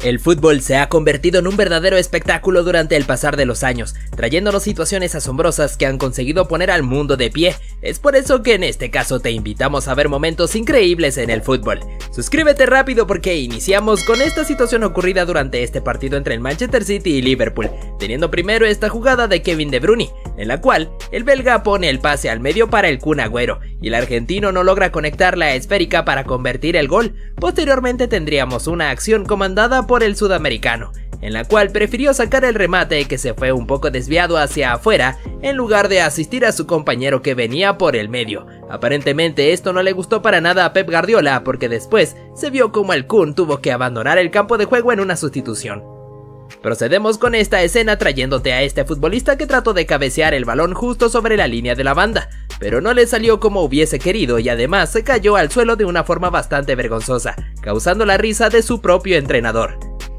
El fútbol se ha convertido en un verdadero espectáculo durante el pasar de los años, trayéndonos situaciones asombrosas que han conseguido poner al mundo de pie. Es por eso que en este caso te invitamos a ver momentos increíbles en el fútbol. Suscríbete rápido porque iniciamos con esta situación ocurrida durante este partido entre el Manchester City y Liverpool, teniendo primero esta jugada de Kevin De Bruyne, en la cual el belga pone el pase al medio para el Kun Agüero, y el argentino no logra conectar la esférica para convertir el gol. Posteriormente tendríamos una acción comandada por el sudamericano, en la cual prefirió sacar el remate que se fue un poco desviado hacia afuera en lugar de asistir a su compañero que venía por el medio. Aparentemente esto no le gustó para nada a Pep Guardiola porque después se vio como el Kun tuvo que abandonar el campo de juego en una sustitución. Procedemos con esta escena trayéndote a este futbolista que trató de cabecear el balón justo sobre la línea de la banda, pero no le salió como hubiese querido y además se cayó al suelo de una forma bastante vergonzosa, causando la risa de su propio entrenador.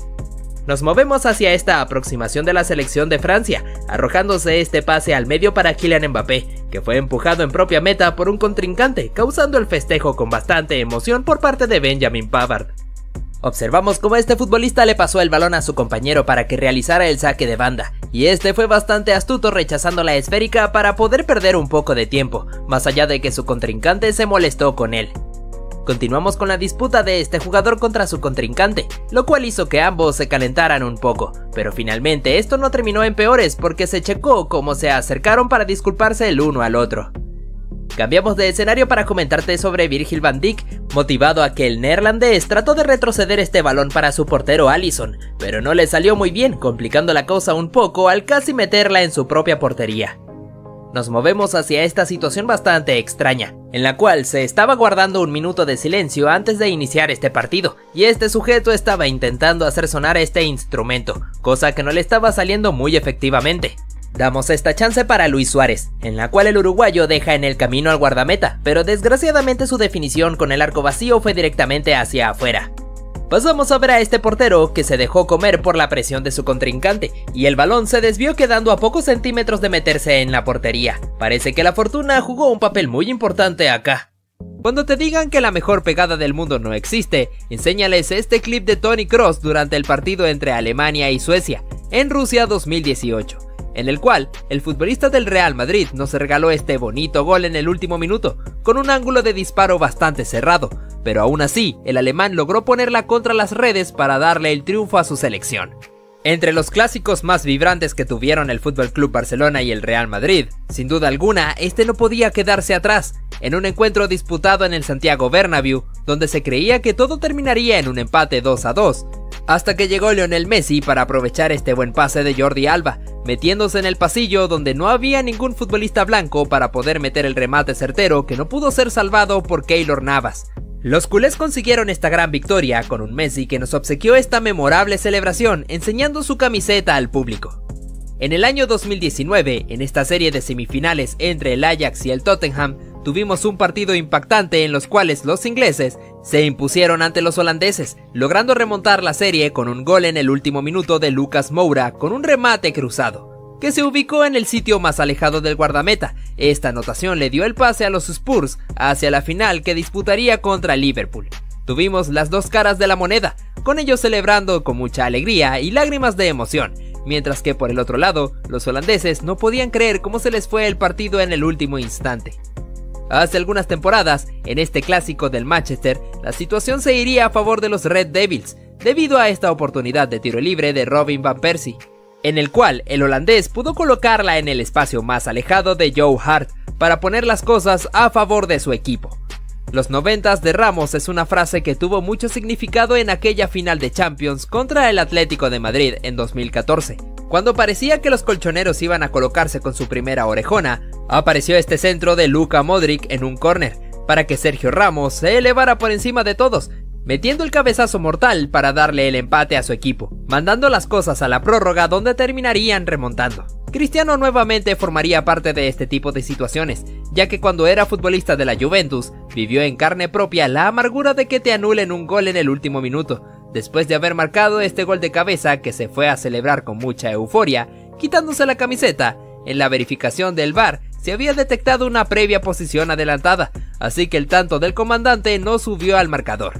Nos movemos hacia esta aproximación de la selección de Francia, arrojándose este pase al medio para Kylian Mbappé, que fue empujado en propia meta por un contrincante, causando el festejo con bastante emoción por parte de Benjamin Pavard. Observamos cómo este futbolista le pasó el balón a su compañero para que realizara el saque de banda, y este fue bastante astuto rechazando la esférica para poder perder un poco de tiempo, más allá de que su contrincante se molestó con él. Continuamos con la disputa de este jugador contra su contrincante, lo cual hizo que ambos se calentaran un poco, pero finalmente esto no terminó en peores porque se checó cómo se acercaron para disculparse el uno al otro. Cambiamos de escenario para comentarte sobre Virgil van Dijk, motivado a que el neerlandés trató de retroceder este balón para su portero Alisson, pero no le salió muy bien, complicando la cosa un poco al casi meterla en su propia portería. Nos movemos hacia esta situación bastante extraña, en la cual se estaba guardando un minuto de silencio antes de iniciar este partido, y este sujeto estaba intentando hacer sonar este instrumento, cosa que no le estaba saliendo muy efectivamente. Damos esta chance para Luis Suárez, en la cual el uruguayo deja en el camino al guardameta, pero desgraciadamente su definición con el arco vacío fue directamente hacia afuera. Pasamos a ver a este portero que se dejó comer por la presión de su contrincante, y el balón se desvió quedando a pocos centímetros de meterse en la portería. Parece que la fortuna jugó un papel muy importante acá. Cuando te digan que la mejor pegada del mundo no existe, enséñales este clip de Toni Kroos durante el partido entre Alemania y Suecia, en Rusia 2018. En el cual el futbolista del Real Madrid nos regaló este bonito gol en el último minuto, con un ángulo de disparo bastante cerrado, pero aún así el alemán logró ponerla contra las redes para darle el triunfo a su selección. Entre los clásicos más vibrantes que tuvieron el FC Barcelona y el Real Madrid, sin duda alguna este no podía quedarse atrás, en un encuentro disputado en el Santiago Bernabéu, donde se creía que todo terminaría en un empate 2-2, hasta que llegó Lionel Messi para aprovechar este buen pase de Jordi Alba, metiéndose en el pasillo donde no había ningún futbolista blanco para poder meter el remate certero que no pudo ser salvado por Keylor Navas. Los culés consiguieron esta gran victoria con un Messi que nos obsequió esta memorable celebración enseñando su camiseta al público. En el año 2019, en esta serie de semifinales entre el Ajax y el Tottenham, tuvimos un partido impactante en los cuales los ingleses se impusieron ante los holandeses, logrando remontar la serie con un gol en el último minuto de Lucas Moura con un remate cruzado, que se ubicó en el sitio más alejado del guardameta. Esta anotación le dio el pase a los Spurs hacia la final que disputaría contra Liverpool. Tuvimos las dos caras de la moneda, con ellos celebrando con mucha alegría y lágrimas de emoción, mientras que por el otro lado, los holandeses no podían creer cómo se les fue el partido en el último instante. Hace algunas temporadas, en este clásico del Manchester, la situación se iría a favor de los Red Devils, debido a esta oportunidad de tiro libre de Robin van Persie, en el cual el holandés pudo colocarla en el espacio más alejado de Joe Hart para poner las cosas a favor de su equipo. Los 90s de Ramos es una frase que tuvo mucho significado en aquella final de Champions contra el Atlético de Madrid en 2014. Cuando parecía que los colchoneros iban a colocarse con su primera orejona, apareció este centro de Luka Modric en un córner, para que Sergio Ramos se elevara por encima de todos, metiendo el cabezazo mortal para darle el empate a su equipo, mandando las cosas a la prórroga donde terminarían remontando. Cristiano nuevamente formaría parte de este tipo de situaciones, ya que cuando era futbolista de la Juventus, vivió en carne propia la amargura de que te anulen un gol en el último minuto, después de haber marcado este gol de cabeza que se fue a celebrar con mucha euforia, quitándose la camiseta. En la verificación del VAR se había detectado una previa posición adelantada, así que el tanto del comandante no subió al marcador.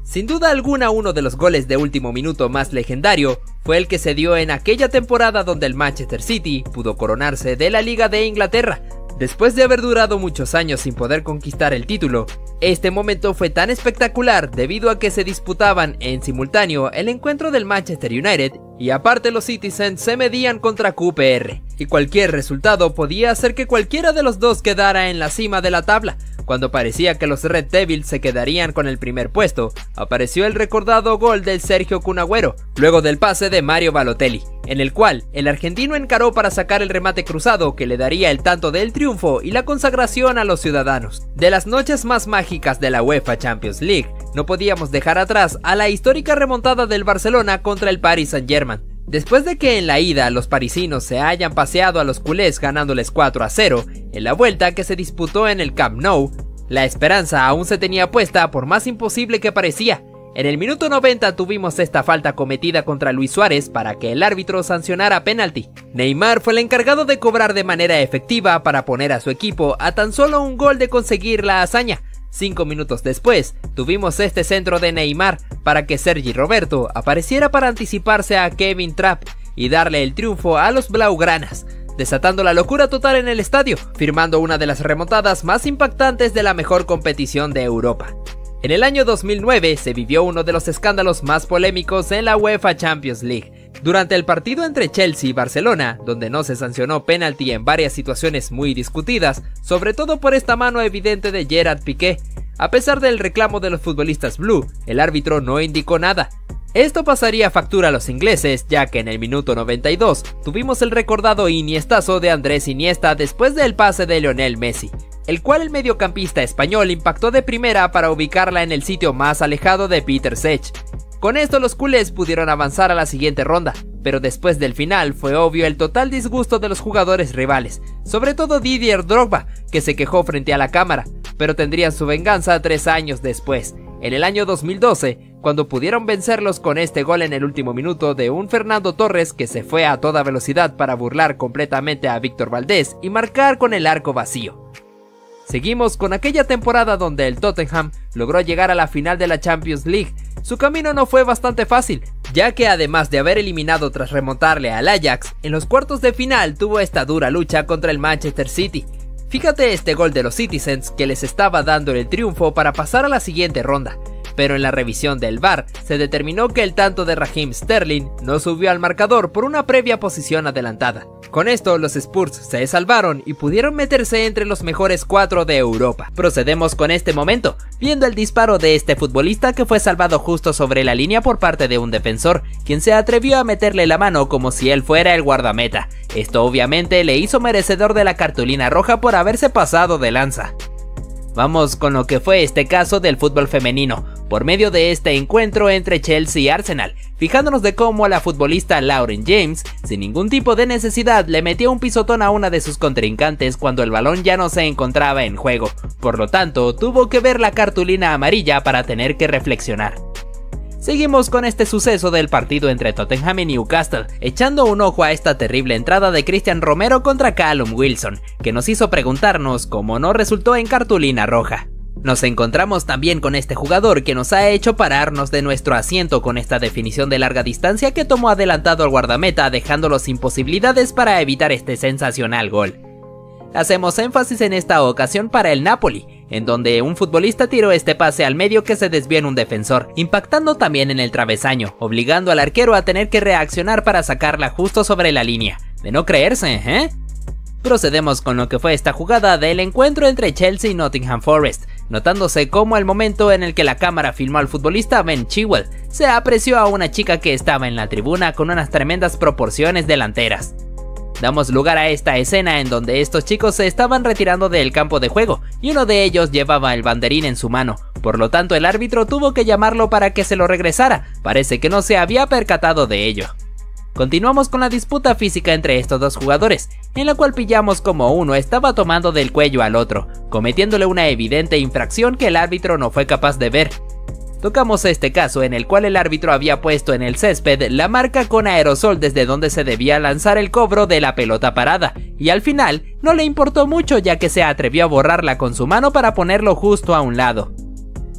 Sin duda alguna, uno de los goles de último minuto más legendario fue el que se dio en aquella temporada donde el Manchester City pudo coronarse de la Liga de Inglaterra. Después de haber durado muchos años sin poder conquistar el título, este momento fue tan espectacular debido a que se disputaban en simultáneo el encuentro del Manchester United y aparte los Citizens se medían contra QPR, y cualquier resultado podía hacer que cualquiera de los dos quedara en la cima de la tabla. Cuando parecía que los Red Devils se quedarían con el primer puesto, apareció el recordado gol del Sergio Kun Agüero, luego del pase de Mario Balotelli, en el cual el argentino encaró para sacar el remate cruzado que le daría el tanto del triunfo y la consagración a los ciudadanos. De las noches más mágicas de la UEFA Champions League, no podíamos dejar atrás a la histórica remontada del Barcelona contra el Paris Saint-Germain. Después de que en la ida los parisinos se hayan paseado a los culés ganándoles 4-0, en la vuelta que se disputó en el Camp Nou, la esperanza aún se tenía puesta por más imposible que parecía. En el minuto 90 tuvimos esta falta cometida contra Luis Suárez para que el árbitro sancionara penalti. Neymar fue el encargado de cobrar de manera efectiva para poner a su equipo a tan solo un gol de conseguir la hazaña. 5 minutos después, tuvimos este centro de Neymar para que Sergi Roberto apareciera para anticiparse a Kevin Trapp y darle el triunfo a los blaugranas, desatando la locura total en el estadio, firmando una de las remontadas más impactantes de la mejor competición de Europa. En el año 2009 se vivió uno de los escándalos más polémicos en la UEFA Champions League. Durante el partido entre Chelsea y Barcelona, donde no se sancionó penalti en varias situaciones muy discutidas, sobre todo por esta mano evidente de Gerard Piqué, a pesar del reclamo de los futbolistas blue, el árbitro no indicó nada. Esto pasaría factura a los ingleses, ya que en el minuto 92 tuvimos el recordado iniestazo de Andrés Iniesta después del pase de Lionel Messi, el cual el mediocampista español impactó de primera para ubicarla en el sitio más alejado de Peter Cech. Con esto los culés pudieron avanzar a la siguiente ronda, pero después del final fue obvio el total disgusto de los jugadores rivales, sobre todo Didier Drogba, que se quejó frente a la cámara, pero tendrían su venganza 3 años después, en el año 2012, cuando pudieron vencerlos con este gol en el último minuto de un Fernando Torres que se fue a toda velocidad para burlar completamente a Víctor Valdés y marcar con el arco vacío. Seguimos con aquella temporada donde el Tottenham logró llegar a la final de la Champions League. Su camino no fue bastante fácil, ya que además de haber eliminado tras remontarle al Ajax, en los cuartos de final tuvo esta dura lucha contra el Manchester City. Fíjate este gol de los Citizens que les estaba dando el triunfo para pasar a la siguiente ronda, pero en la revisión del VAR se determinó que el tanto de Raheem Sterling no subió al marcador por una previa posición adelantada. Con esto los Spurs se salvaron y pudieron meterse entre los mejores 4 de Europa. Procedemos con este momento, viendo el disparo de este futbolista que fue salvado justo sobre la línea por parte de un defensor, quien se atrevió a meterle la mano como si él fuera el guardameta. Esto obviamente le hizo merecedor de la cartulina roja por haberse pasado de lanza. Vamos con lo que fue este caso del fútbol femenino, por medio de este encuentro entre Chelsea y Arsenal, fijándonos de cómo la futbolista Lauren James, sin ningún tipo de necesidad, le metió un pisotón a una de sus contrincantes cuando el balón ya no se encontraba en juego, por lo tanto tuvo que ver la cartulina amarilla para tener que reflexionar. Seguimos con este suceso del partido entre Tottenham y Newcastle, echando un ojo a esta terrible entrada de Cristian Romero contra Callum Wilson, que nos hizo preguntarnos cómo no resultó en cartulina roja. Nos encontramos también con este jugador que nos ha hecho pararnos de nuestro asiento con esta definición de larga distancia que tomó adelantado al guardameta, dejándolo sin posibilidades para evitar este sensacional gol. Hacemos énfasis en esta ocasión para el Napoli, en donde un futbolista tiró este pase al medio que se desvió en un defensor, impactando también en el travesaño, obligando al arquero a tener que reaccionar para sacarla justo sobre la línea. De no creerse, ¿eh? Procedemos con lo que fue esta jugada del encuentro entre Chelsea y Nottingham Forest, notándose cómo al momento en el que la cámara filmó al futbolista Ben Chilwell, se apreció a una chica que estaba en la tribuna con unas tremendas proporciones delanteras. Damos lugar a esta escena en donde estos chicos se estaban retirando del campo de juego y uno de ellos llevaba el banderín en su mano, por lo tanto el árbitro tuvo que llamarlo para que se lo regresara, parece que no se había percatado de ello. Continuamos con la disputa física entre estos dos jugadores, en la cual pillamos como uno estaba tomando del cuello al otro, cometiéndole una evidente infracción que el árbitro no fue capaz de ver. Tocamos este caso en el cual el árbitro había puesto en el césped la marca con aerosol desde donde se debía lanzar el cobro de la pelota parada, y al final no le importó mucho ya que se atrevió a borrarla con su mano para ponerlo justo a un lado.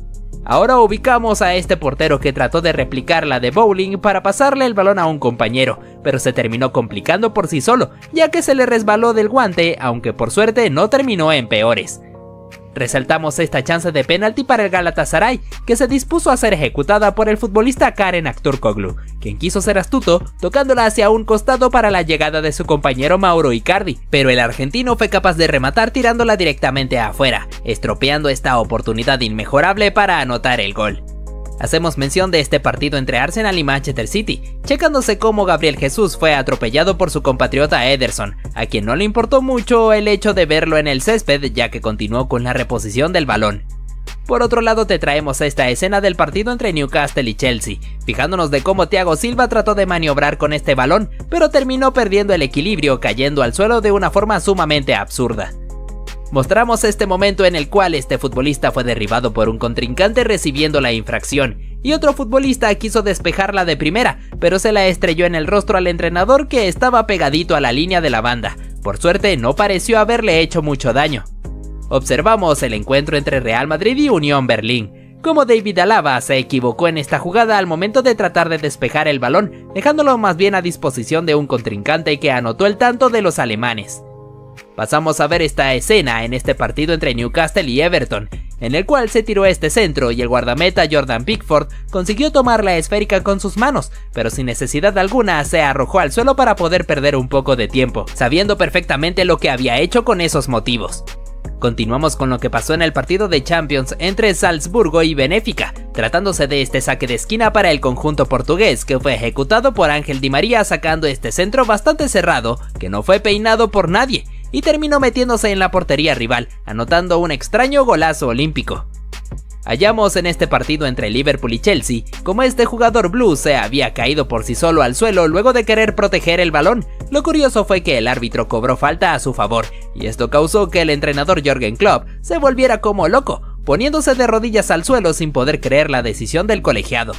Ahora ubicamos a este portero que trató de replicar la de bowling para pasarle el balón a un compañero, pero se terminó complicando por sí solo, ya que se le resbaló del guante, aunque por suerte no terminó en peores. Resaltamos esta chance de penalti para el Galatasaray, que se dispuso a ser ejecutada por el futbolista Karen Aktürkoğlu, quien quiso ser astuto, tocándola hacia un costado para la llegada de su compañero Mauro Icardi, pero el argentino fue capaz de rematar tirándola directamente afuera, estropeando esta oportunidad inmejorable para anotar el gol. Hacemos mención de este partido entre Arsenal y Manchester City, checándose cómo Gabriel Jesús fue atropellado por su compatriota Ederson, a quien no le importó mucho el hecho de verlo en el césped, ya que continuó con la reposición del balón. Por otro lado, te traemos esta escena del partido entre Newcastle y Chelsea, fijándonos de cómo Thiago Silva trató de maniobrar con este balón, pero terminó perdiendo el equilibrio, cayendo al suelo de una forma sumamente absurda. Mostramos este momento en el cual este futbolista fue derribado por un contrincante recibiendo la infracción, y otro futbolista quiso despejarla de primera, pero se la estrelló en el rostro al entrenador, que estaba pegadito a la línea de la banda. Por suerte no pareció haberle hecho mucho daño. Observamos el encuentro entre Real Madrid y Unión Berlín, como David Alaba se equivocó en esta jugada al momento de tratar de despejar el balón, dejándolo más bien a disposición de un contrincante que anotó el tanto de los alemanes. Pasamos a ver esta escena en este partido entre Newcastle y Everton, en el cual se tiró este centro y el guardameta Jordan Pickford consiguió tomar la esférica con sus manos, pero sin necesidad alguna se arrojó al suelo para poder perder un poco de tiempo, sabiendo perfectamente lo que había hecho con esos motivos. Continuamos con lo que pasó en el partido de Champions entre Salzburgo y Benfica, tratándose de este saque de esquina para el conjunto portugués, que fue ejecutado por Ángel Di María sacando este centro bastante cerrado, que no fue peinado por nadie, y terminó metiéndose en la portería rival, anotando un extraño golazo olímpico. Hallamos en este partido entre Liverpool y Chelsea como este jugador blue se había caído por sí solo al suelo luego de querer proteger el balón. Lo curioso fue que el árbitro cobró falta a su favor, y esto causó que el entrenador Jürgen Klopp se volviera como loco, poniéndose de rodillas al suelo sin poder creer la decisión del colegiado.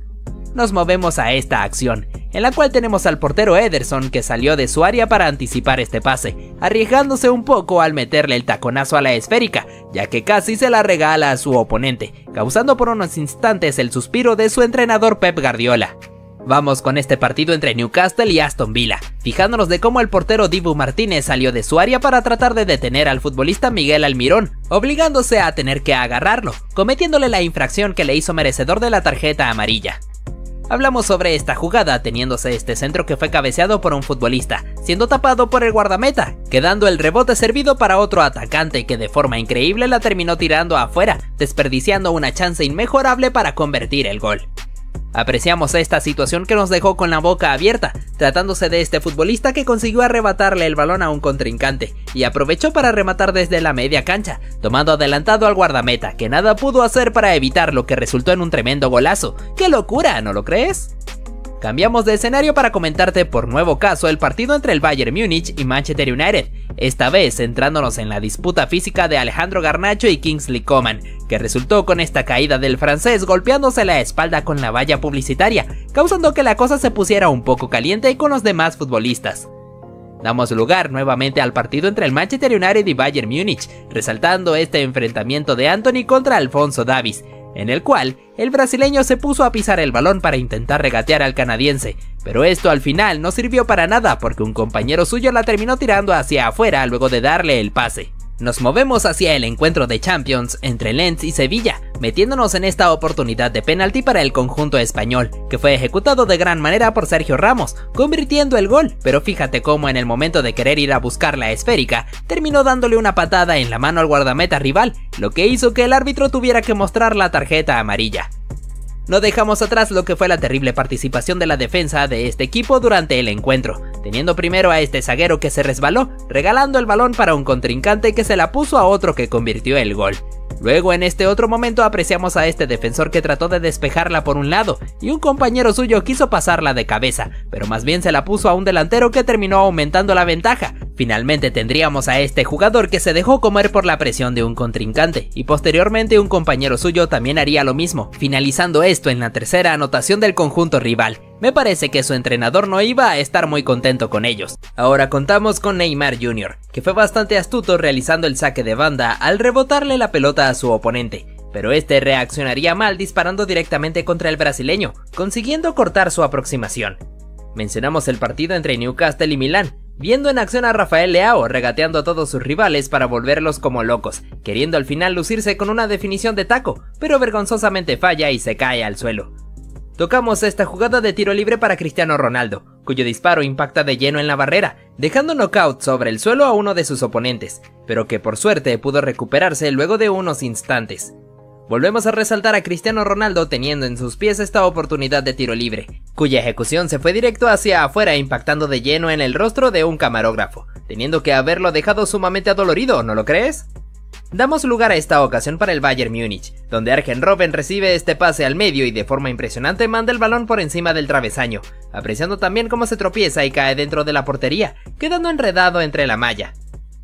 Nos movemos a esta acción, en la cual tenemos al portero Ederson, que salió de su área para anticipar este pase, arriesgándose un poco al meterle el taconazo a la esférica, ya que casi se la regala a su oponente, causando por unos instantes el suspiro de su entrenador Pep Guardiola. Vamos con este partido entre Newcastle y Aston Villa, fijándonos de cómo el portero Dibu Martínez salió de su área para tratar de detener al futbolista Miguel Almirón, obligándose a tener que agarrarlo, cometiéndole la infracción que le hizo merecedor de la tarjeta amarilla. Hablamos sobre esta jugada teniéndose este centro que fue cabeceado por un futbolista, siendo tapado por el guardameta, quedando el rebote servido para otro atacante que de forma increíble la terminó tirando afuera, desperdiciando una chance inmejorable para convertir el gol. Apreciamos esta situación que nos dejó con la boca abierta, tratándose de este futbolista que consiguió arrebatarle el balón a un contrincante y aprovechó para rematar desde la media cancha, tomando adelantado al guardameta, que nada pudo hacer para evitar lo que resultó en un tremendo golazo. ¡Qué locura!, ¿no lo crees? Cambiamos de escenario para comentarte por nuevo caso el partido entre el Bayern Múnich y Manchester United, esta vez centrándonos en la disputa física de Alejandro Garnacho y Kingsley Coman, que resultó con esta caída del francés golpeándose la espalda con la valla publicitaria, causando que la cosa se pusiera un poco caliente con los demás futbolistas. Damos lugar nuevamente al partido entre el Manchester United y Bayern Múnich, resaltando este enfrentamiento de Antony contra Alphonso Davies, en el cual el brasileño se puso a pisar el balón para intentar regatear al canadiense, pero esto al final no sirvió para nada porque un compañero suyo la terminó tirando hacia afuera luego de darle el pase. Nos movemos hacia el encuentro de Champions entre Lens y Sevilla, metiéndonos en esta oportunidad de penalti para el conjunto español, que fue ejecutado de gran manera por Sergio Ramos, convirtiendo el gol, pero fíjate cómo en el momento de querer ir a buscar la esférica, terminó dándole una patada en la mano al guardameta rival, lo que hizo que el árbitro tuviera que mostrar la tarjeta amarilla. No dejamos atrás lo que fue la terrible participación de la defensa de este equipo durante el encuentro, teniendo primero a este zaguero que se resbaló, regalando el balón para un contrincante que se la puso a otro que convirtió el gol. Luego en este otro momento apreciamos a este defensor que trató de despejarla por un lado y un compañero suyo quiso pasarla de cabeza, pero más bien se la puso a un delantero que terminó aumentando la ventaja. Finalmente tendríamos a este jugador que se dejó comer por la presión de un contrincante y posteriormente un compañero suyo también haría lo mismo, finalizando esto en la tercera anotación del conjunto rival. Me parece que su entrenador no iba a estar muy contento con ellos. Ahora contamos con Neymar Jr., que fue bastante astuto realizando el saque de banda al rebotarle la pelota a su oponente, pero este reaccionaría mal disparando directamente contra el brasileño, consiguiendo cortar su aproximación. Mencionamos el partido entre Newcastle y Milán, viendo en acción a Rafael Leao regateando a todos sus rivales para volverlos como locos, queriendo al final lucirse con una definición de taco, pero vergonzosamente falla y se cae al suelo. Tocamos esta jugada de tiro libre para Cristiano Ronaldo, cuyo disparo impacta de lleno en la barrera, dejando knockout sobre el suelo a uno de sus oponentes, pero que por suerte pudo recuperarse luego de unos instantes. Volvemos a resaltar a Cristiano Ronaldo teniendo en sus pies esta oportunidad de tiro libre, cuya ejecución se fue directo hacia afuera impactando de lleno en el rostro de un camarógrafo, teniendo que haberlo dejado sumamente adolorido, ¿no lo crees? Damos lugar a esta ocasión para el Bayern Múnich, donde Arjen Robben recibe este pase al medio y de forma impresionante manda el balón por encima del travesaño, apreciando también cómo se tropieza y cae dentro de la portería, quedando enredado entre la malla.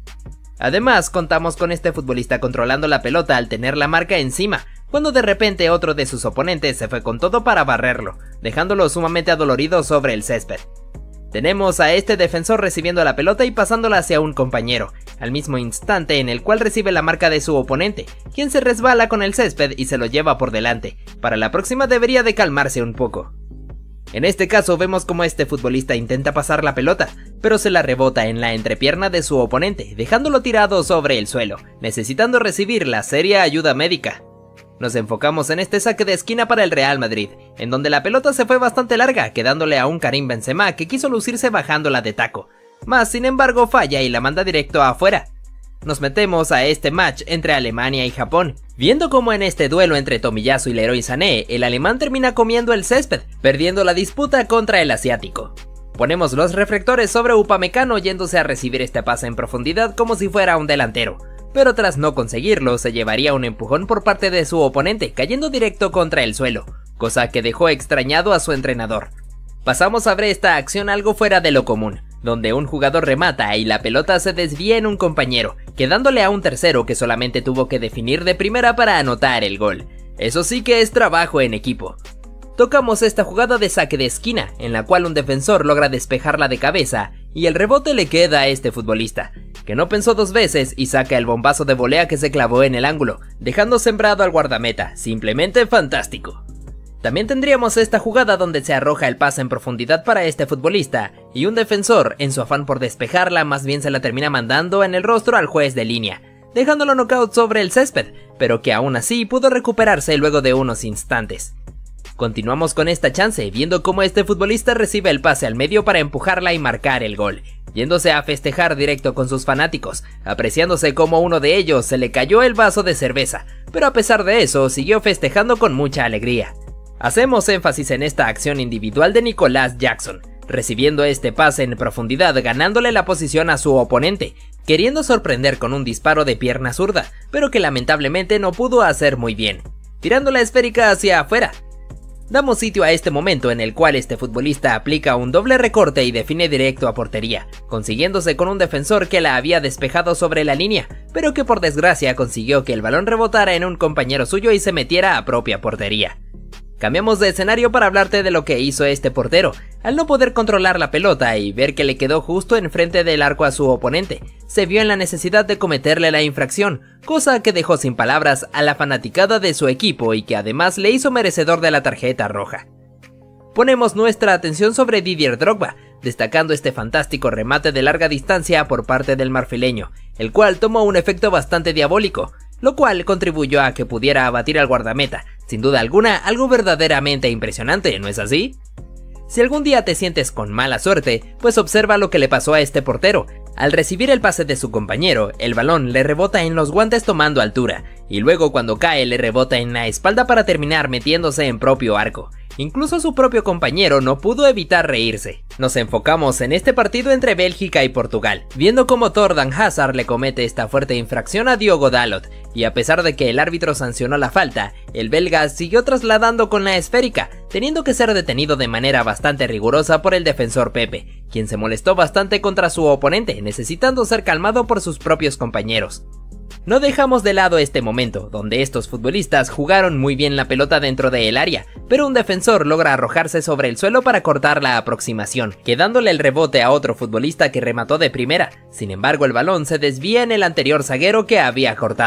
Además, contamos con este futbolista controlando la pelota al tener la marca encima, cuando de repente otro de sus oponentes se fue con todo para barrerlo, dejándolo sumamente adolorido sobre el césped. Tenemos a este defensor recibiendo la pelota y pasándola hacia un compañero, al mismo instante en el cual recibe la marca de su oponente, quien se resbala con el césped y se lo lleva por delante. Para la próxima debería de calmarse un poco. En este caso vemos como este futbolista intenta pasar la pelota, pero se la rebota en la entrepierna de su oponente, dejándolo tirado sobre el suelo, necesitando recibir la seria ayuda médica. Nos enfocamos en este saque de esquina para el Real Madrid, en donde la pelota se fue bastante larga, quedándole a un Karim Benzema que quiso lucirse bajándola de taco, mas sin embargo falla y la manda directo afuera. Nos metemos a este match entre Alemania y Japón, viendo como en este duelo entre Tomiyasu y Leroy Sané, el alemán termina comiendo el césped, perdiendo la disputa contra el asiático. Ponemos los reflectores sobre Upamecano yéndose a recibir este pase en profundidad como si fuera un delantero, pero tras no conseguirlo se llevaría un empujón por parte de su oponente, cayendo directo contra el suelo, cosa que dejó extrañado a su entrenador. Pasamos a ver esta acción algo fuera de lo común, donde un jugador remata y la pelota se desvía en un compañero, quedándole a un tercero que solamente tuvo que definir de primera para anotar el gol. Eso sí que es trabajo en equipo. Tocamos esta jugada de saque de esquina, en la cual un defensor logra despejarla de cabeza y el rebote le queda a este futbolista, que no pensó dos veces y saca el bombazo de volea que se clavó en el ángulo, dejando sembrado al guardameta, simplemente fantástico. También tendríamos esta jugada donde se arroja el pase en profundidad para este futbolista, y un defensor, en su afán por despejarla, más bien se la termina mandando en el rostro al juez de línea, dejándolo knockout sobre el césped, pero que aún así pudo recuperarse luego de unos instantes. Continuamos con esta chance, viendo cómo este futbolista recibe el pase al medio para empujarla y marcar el gol, yéndose a festejar directo con sus fanáticos, apreciándose como uno de ellos se le cayó el vaso de cerveza, pero a pesar de eso siguió festejando con mucha alegría. Hacemos énfasis en esta acción individual de Nicolas Jackson, recibiendo este pase en profundidad ganándole la posición a su oponente, queriendo sorprender con un disparo de pierna zurda, pero que lamentablemente no pudo hacer muy bien, tirando la esférica hacia afuera. Damos sitio a este momento en el cual este futbolista aplica un doble recorte y define directo a portería, consiguiéndose con un defensor que la había despejado sobre la línea, pero que por desgracia consiguió que el balón rebotara en un compañero suyo y se metiera a propia portería. Cambiamos de escenario para hablarte de lo que hizo este portero, al no poder controlar la pelota y ver que le quedó justo enfrente del arco a su oponente, se vio en la necesidad de cometerle la infracción, cosa que dejó sin palabras a la fanaticada de su equipo y que además le hizo merecedor de la tarjeta roja. Ponemos nuestra atención sobre Didier Drogba, destacando este fantástico remate de larga distancia por parte del marfileño, el cual tomó un efecto bastante diabólico, lo cual contribuyó a que pudiera abatir al guardameta, sin duda alguna algo verdaderamente impresionante, ¿no es así? Si algún día te sientes con mala suerte, pues observa lo que le pasó a este portero. Al recibir el pase de su compañero, el balón le rebota en los guantes tomando altura, y luego cuando cae le rebota en la espalda para terminar metiéndose en propio arco. Incluso su propio compañero no pudo evitar reírse. Nos enfocamos en este partido entre Bélgica y Portugal, viendo cómo Thorgan Hazard le comete esta fuerte infracción a Diogo Dalot, y a pesar de que el árbitro sancionó la falta, el belga siguió trasladando con la esférica, teniendo que ser detenido de manera bastante rigurosa por el defensor Pepe, quien se molestó bastante contra su oponente, necesitando ser calmado por sus propios compañeros. No dejamos de lado este momento, donde estos futbolistas jugaron muy bien la pelota dentro del área, pero un defensor logra arrojarse sobre el suelo para cortar la aproximación, quedándole el rebote a otro futbolista que remató de primera. Sin embargo, el balón se desvía en el anterior zaguero que había cortado,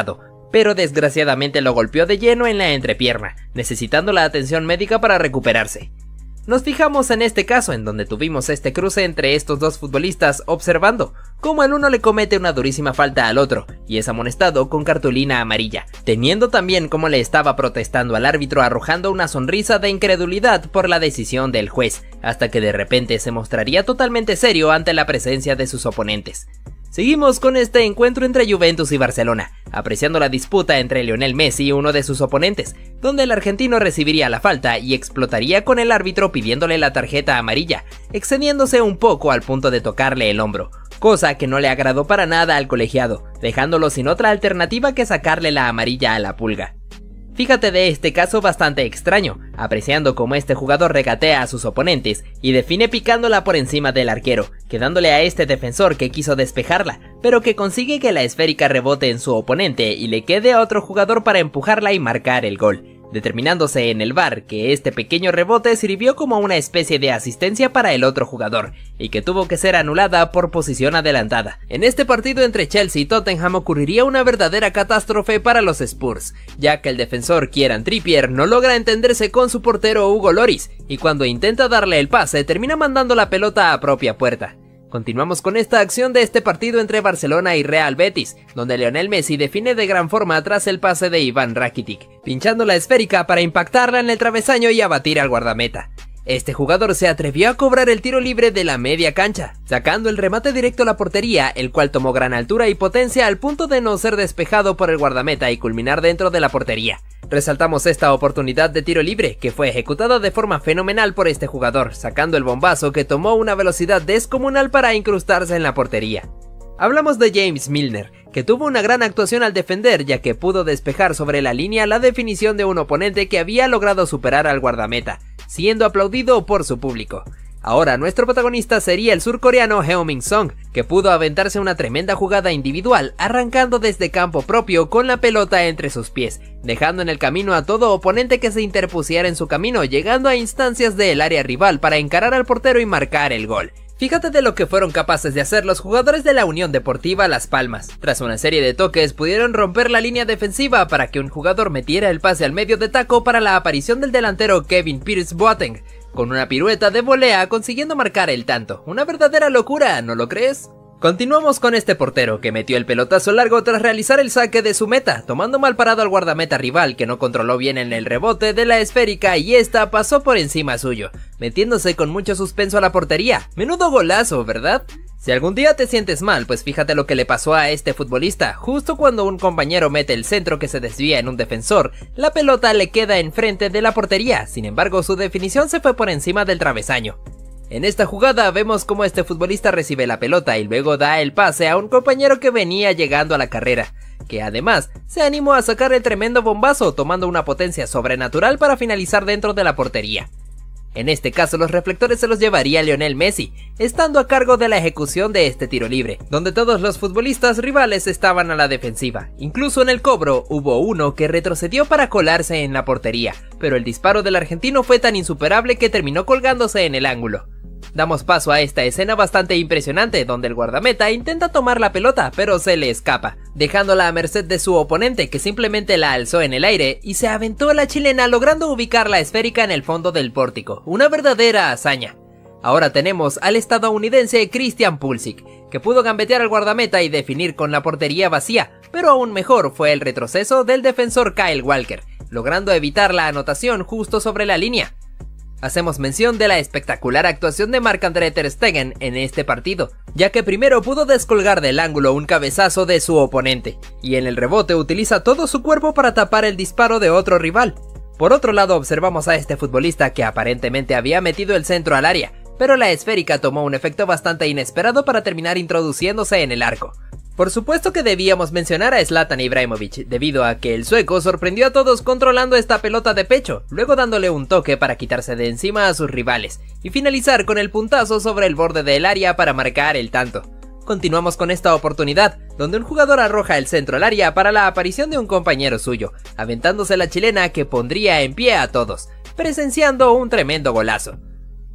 pero desgraciadamente lo golpeó de lleno en la entrepierna, necesitando la atención médica para recuperarse. Nos fijamos en este caso en donde tuvimos este cruce entre estos dos futbolistas observando cómo el uno le comete una durísima falta al otro y es amonestado con cartulina amarilla, teniendo también como le estaba protestando al árbitro arrojando una sonrisa de incredulidad por la decisión del juez, hasta que de repente se mostraría totalmente serio ante la presencia de sus oponentes. Seguimos con este encuentro entre Juventus y Barcelona, apreciando la disputa entre Lionel Messi y uno de sus oponentes, donde el argentino recibiría la falta y explotaría con el árbitro pidiéndole la tarjeta amarilla, excediéndose un poco al punto de tocarle el hombro, cosa que no le agradó para nada al colegiado, dejándolo sin otra alternativa que sacarle la amarilla a la Pulga. Fíjate de este caso bastante extraño, apreciando cómo este jugador regatea a sus oponentes y define picándola por encima del arquero, quedándole a este defensor que quiso despejarla, pero que consigue que la esférica rebote en su oponente y le quede a otro jugador para empujarla y marcar el gol, determinándose en el VAR que este pequeño rebote sirvió como una especie de asistencia para el otro jugador, y que tuvo que ser anulada por posición adelantada. En este partido entre Chelsea y Tottenham ocurriría una verdadera catástrofe para los Spurs, ya que el defensor Kieran Trippier no logra entenderse con su portero Hugo Lloris, y cuando intenta darle el pase termina mandando la pelota a propia puerta. Continuamos con esta acción de este partido entre Barcelona y Real Betis, donde Lionel Messi define de gran forma tras el pase de Iván Rakitic, pinchando la esférica para impactarla en el travesaño y abatir al guardameta. Este jugador se atrevió a cobrar el tiro libre de la media cancha, sacando el remate directo a la portería, el cual tomó gran altura y potencia al punto de no ser despejado por el guardameta y culminar dentro de la portería. Resaltamos esta oportunidad de tiro libre, que fue ejecutada de forma fenomenal por este jugador, sacando el bombazo que tomó una velocidad descomunal para incrustarse en la portería. Hablamos de James Milner, que tuvo una gran actuación al defender, ya que pudo despejar sobre la línea la definición de un oponente que había logrado superar al guardameta, siendo aplaudido por su público. Ahora nuestro protagonista sería el surcoreano Heung-min Son, que pudo aventarse una tremenda jugada individual arrancando desde campo propio con la pelota entre sus pies, dejando en el camino a todo oponente que se interpusiera en su camino, llegando a instancias del área rival para encarar al portero y marcar el gol. Fíjate de lo que fueron capaces de hacer los jugadores de la Unión Deportiva Las Palmas. Tras una serie de toques pudieron romper la línea defensiva para que un jugador metiera el pase al medio de taco para la aparición del delantero Kevin Pires Boateng, con una pirueta de volea consiguiendo marcar el tanto. Una verdadera locura, ¿no lo crees? Continuamos con este portero que metió el pelotazo largo tras realizar el saque de su meta, tomando mal parado al guardameta rival que no controló bien en el rebote de la esférica y esta pasó por encima suyo, metiéndose con mucho suspenso a la portería. Menudo golazo, ¿verdad? Si algún día te sientes mal, pues fíjate lo que le pasó a este futbolista. Justo cuando un compañero mete el centro que se desvía en un defensor, la pelota le queda enfrente de la portería, sin embargo su definición se fue por encima del travesaño. En esta jugada vemos cómo este futbolista recibe la pelota y luego da el pase a un compañero que venía llegando a la carrera, que además se animó a sacar el tremendo bombazo tomando una potencia sobrenatural para finalizar dentro de la portería. En este caso los reflectores se los llevaría Lionel Messi, estando a cargo de la ejecución de este tiro libre, donde todos los futbolistas rivales estaban a la defensiva. Incluso en el cobro hubo uno que retrocedió para colarse en la portería, pero el disparo del argentino fue tan insuperable que terminó colgándose en el ángulo. Damos paso a esta escena bastante impresionante donde el guardameta intenta tomar la pelota pero se le escapa, dejándola a merced de su oponente que simplemente la alzó en el aire y se aventó a la chilena logrando ubicar la esférica en el fondo del pórtico, una verdadera hazaña. Ahora tenemos al estadounidense Christian Pulisic, que pudo gambetear al guardameta y definir con la portería vacía, pero aún mejor fue el retroceso del defensor Kyle Walker, logrando evitar la anotación justo sobre la línea. Hacemos mención de la espectacular actuación de Marc-André ter Stegen en este partido, ya que primero pudo descolgar del ángulo un cabezazo de su oponente, y en el rebote utiliza todo su cuerpo para tapar el disparo de otro rival. Por otro lado observamos a este futbolista que aparentemente había metido el centro al área, pero la esférica tomó un efecto bastante inesperado para terminar introduciéndose en el arco. Por supuesto que debíamos mencionar a Zlatan Ibrahimovic, debido a que el sueco sorprendió a todos controlando esta pelota de pecho, luego dándole un toque para quitarse de encima a sus rivales, y finalizar con el puntazo sobre el borde del área para marcar el tanto. Continuamos con esta oportunidad, donde un jugador arroja el centro al área para la aparición de un compañero suyo, aventándose la chilena que pondría en pie a todos, presenciando un tremendo golazo.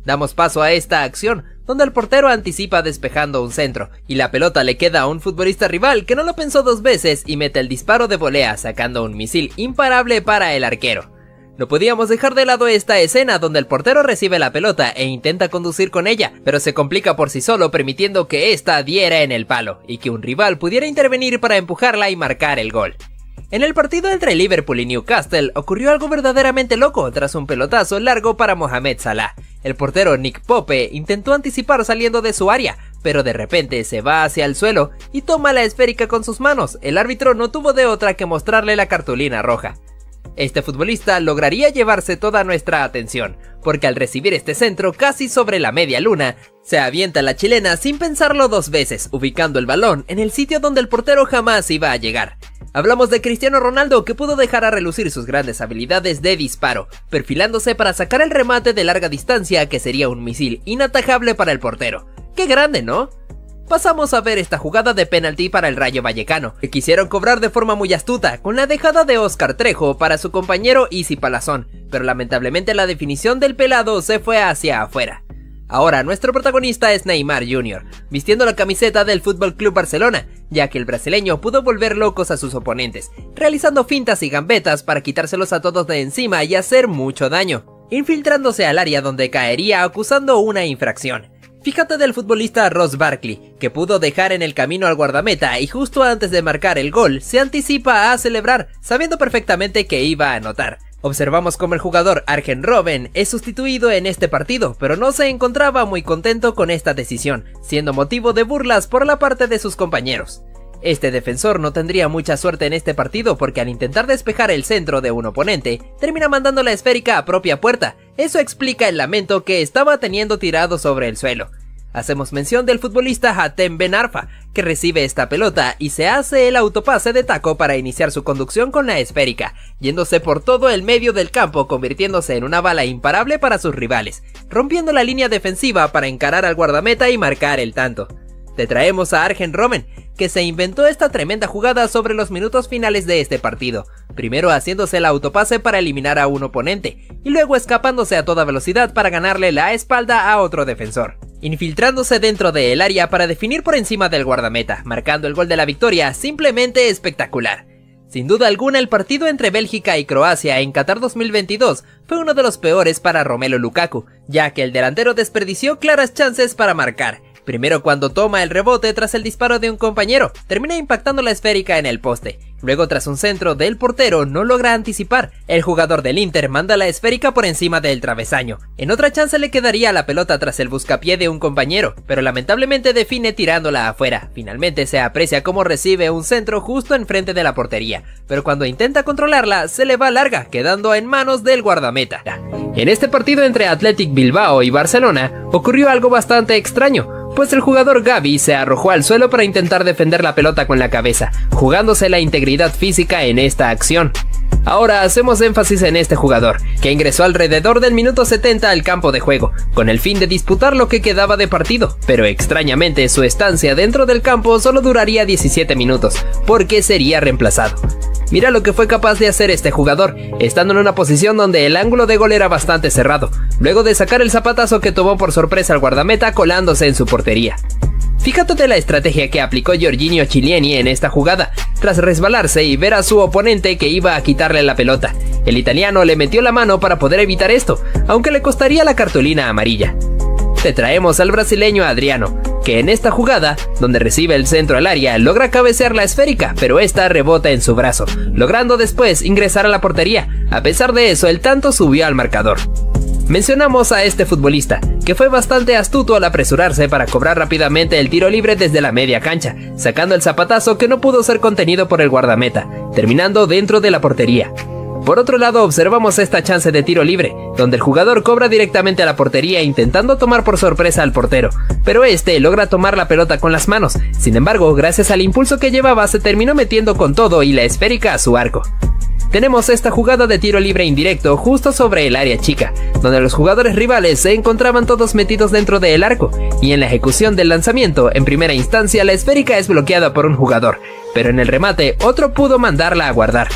Damos paso a esta acción, donde el portero anticipa despejando un centro, y la pelota le queda a un futbolista rival que no lo pensó dos veces y mete el disparo de volea sacando un misil imparable para el arquero. No podíamos dejar de lado esta escena donde el portero recibe la pelota e intenta conducir con ella, pero se complica por sí solo permitiendo que ésta diera en el palo y que un rival pudiera intervenir para empujarla y marcar el gol. En el partido entre Liverpool y Newcastle ocurrió algo verdaderamente loco tras un pelotazo largo para Mohamed Salah. El portero Nick Pope intentó anticipar saliendo de su área, pero de repente se va hacia el suelo y toma la esférica con sus manos. El árbitro no tuvo de otra que mostrarle la cartulina roja. Este futbolista lograría llevarse toda nuestra atención, porque al recibir este centro casi sobre la media luna, se avienta la chilena sin pensarlo dos veces, ubicando el balón en el sitio donde el portero jamás iba a llegar. Hablamos de Cristiano Ronaldo, que pudo dejar a relucir sus grandes habilidades de disparo, perfilándose para sacar el remate de larga distancia que sería un misil inatajable para el portero. ¡Qué grande!, ¿no? Pasamos a ver esta jugada de penalti para el Rayo Vallecano, que quisieron cobrar de forma muy astuta, con la dejada de Óscar Trejo para su compañero Isi Palazón, pero lamentablemente la definición del pelado se fue hacia afuera. Ahora nuestro protagonista es Neymar Jr., vistiendo la camiseta del FC Barcelona, ya que el brasileño pudo volver locos a sus oponentes, realizando fintas y gambetas para quitárselos a todos de encima y hacer mucho daño, infiltrándose al área donde caería acusando una infracción. Fíjate del futbolista Ross Barkley, que pudo dejar en el camino al guardameta y justo antes de marcar el gol se anticipa a celebrar, sabiendo perfectamente que iba a anotar. Observamos cómo el jugador Arjen Robben es sustituido en este partido, pero no se encontraba muy contento con esta decisión, siendo motivo de burlas por la parte de sus compañeros. Este defensor no tendría mucha suerte en este partido porque al intentar despejar el centro de un oponente, termina mandando la esférica a propia puerta. Eso explica el lamento que estaba teniendo tirado sobre el suelo. Hacemos mención del futbolista Hatem Ben Arfa, que recibe esta pelota y se hace el autopase de taco para iniciar su conducción con la esférica, yéndose por todo el medio del campo convirtiéndose en una bala imparable para sus rivales, rompiendo la línea defensiva para encarar al guardameta y marcar el tanto. Te traemos a Arjen Robben, que se inventó esta tremenda jugada sobre los minutos finales de este partido, primero haciéndose el autopase para eliminar a un oponente, y luego escapándose a toda velocidad para ganarle la espalda a otro defensor, infiltrándose dentro del área para definir por encima del guardameta, marcando el gol de la victoria, simplemente espectacular. Sin duda alguna, el partido entre Bélgica y Croacia en Qatar 2022 fue uno de los peores para Romelu Lukaku, ya que el delantero desperdició claras chances para marcar. Primero cuando toma el rebote tras el disparo de un compañero, termina impactando la esférica en el poste. Luego tras un centro del portero no logra anticipar. El jugador del Inter manda la esférica por encima del travesaño. En otra chance le quedaría la pelota tras el buscapié de un compañero, pero lamentablemente define tirándola afuera. Finalmente se aprecia cómo recibe un centro justo enfrente de la portería, pero cuando intenta controlarla se le va larga, quedando en manos del guardameta. En este partido entre Athletic Bilbao y Barcelona ocurrió algo bastante extraño, pues el jugador Gavi se arrojó al suelo para intentar defender la pelota con la cabeza, jugándose la integridad física en esta acción. Ahora hacemos énfasis en este jugador, que ingresó alrededor del minuto 70 al campo de juego, con el fin de disputar lo que quedaba de partido, pero extrañamente su estancia dentro del campo solo duraría 17 minutos, porque sería reemplazado. Mira lo que fue capaz de hacer este jugador, estando en una posición donde el ángulo de gol era bastante cerrado, luego de sacar el zapatazo que tomó por sorpresa al guardameta colándose en su portería. Fíjate de la estrategia que aplicó Giorginio Chiellini en esta jugada, tras resbalarse y ver a su oponente que iba a quitarle la pelota. El italiano le metió la mano para poder evitar esto, aunque le costaría la cartulina amarilla. Te traemos al brasileño Adriano, que en esta jugada, donde recibe el centro al área, logra cabecear la esférica, pero esta rebota en su brazo, logrando después ingresar a la portería. A pesar de eso, el tanto subió al marcador. Mencionamos a este futbolista, que fue bastante astuto al apresurarse para cobrar rápidamente el tiro libre desde la media cancha, sacando el zapatazo que no pudo ser contenido por el guardameta, terminando dentro de la portería. Por otro lado, observamos esta chance de tiro libre, donde el jugador cobra directamente a la portería intentando tomar por sorpresa al portero, pero este logra tomar la pelota con las manos. Sin embargo, gracias al impulso que llevaba, se terminó metiendo con todo y la esférica a su arco. Tenemos esta jugada de tiro libre indirecto justo sobre el área chica, donde los jugadores rivales se encontraban todos metidos dentro del arco, y en la ejecución del lanzamiento, en primera instancia la esférica es bloqueada por un jugador, pero en el remate otro pudo mandarla a guardar.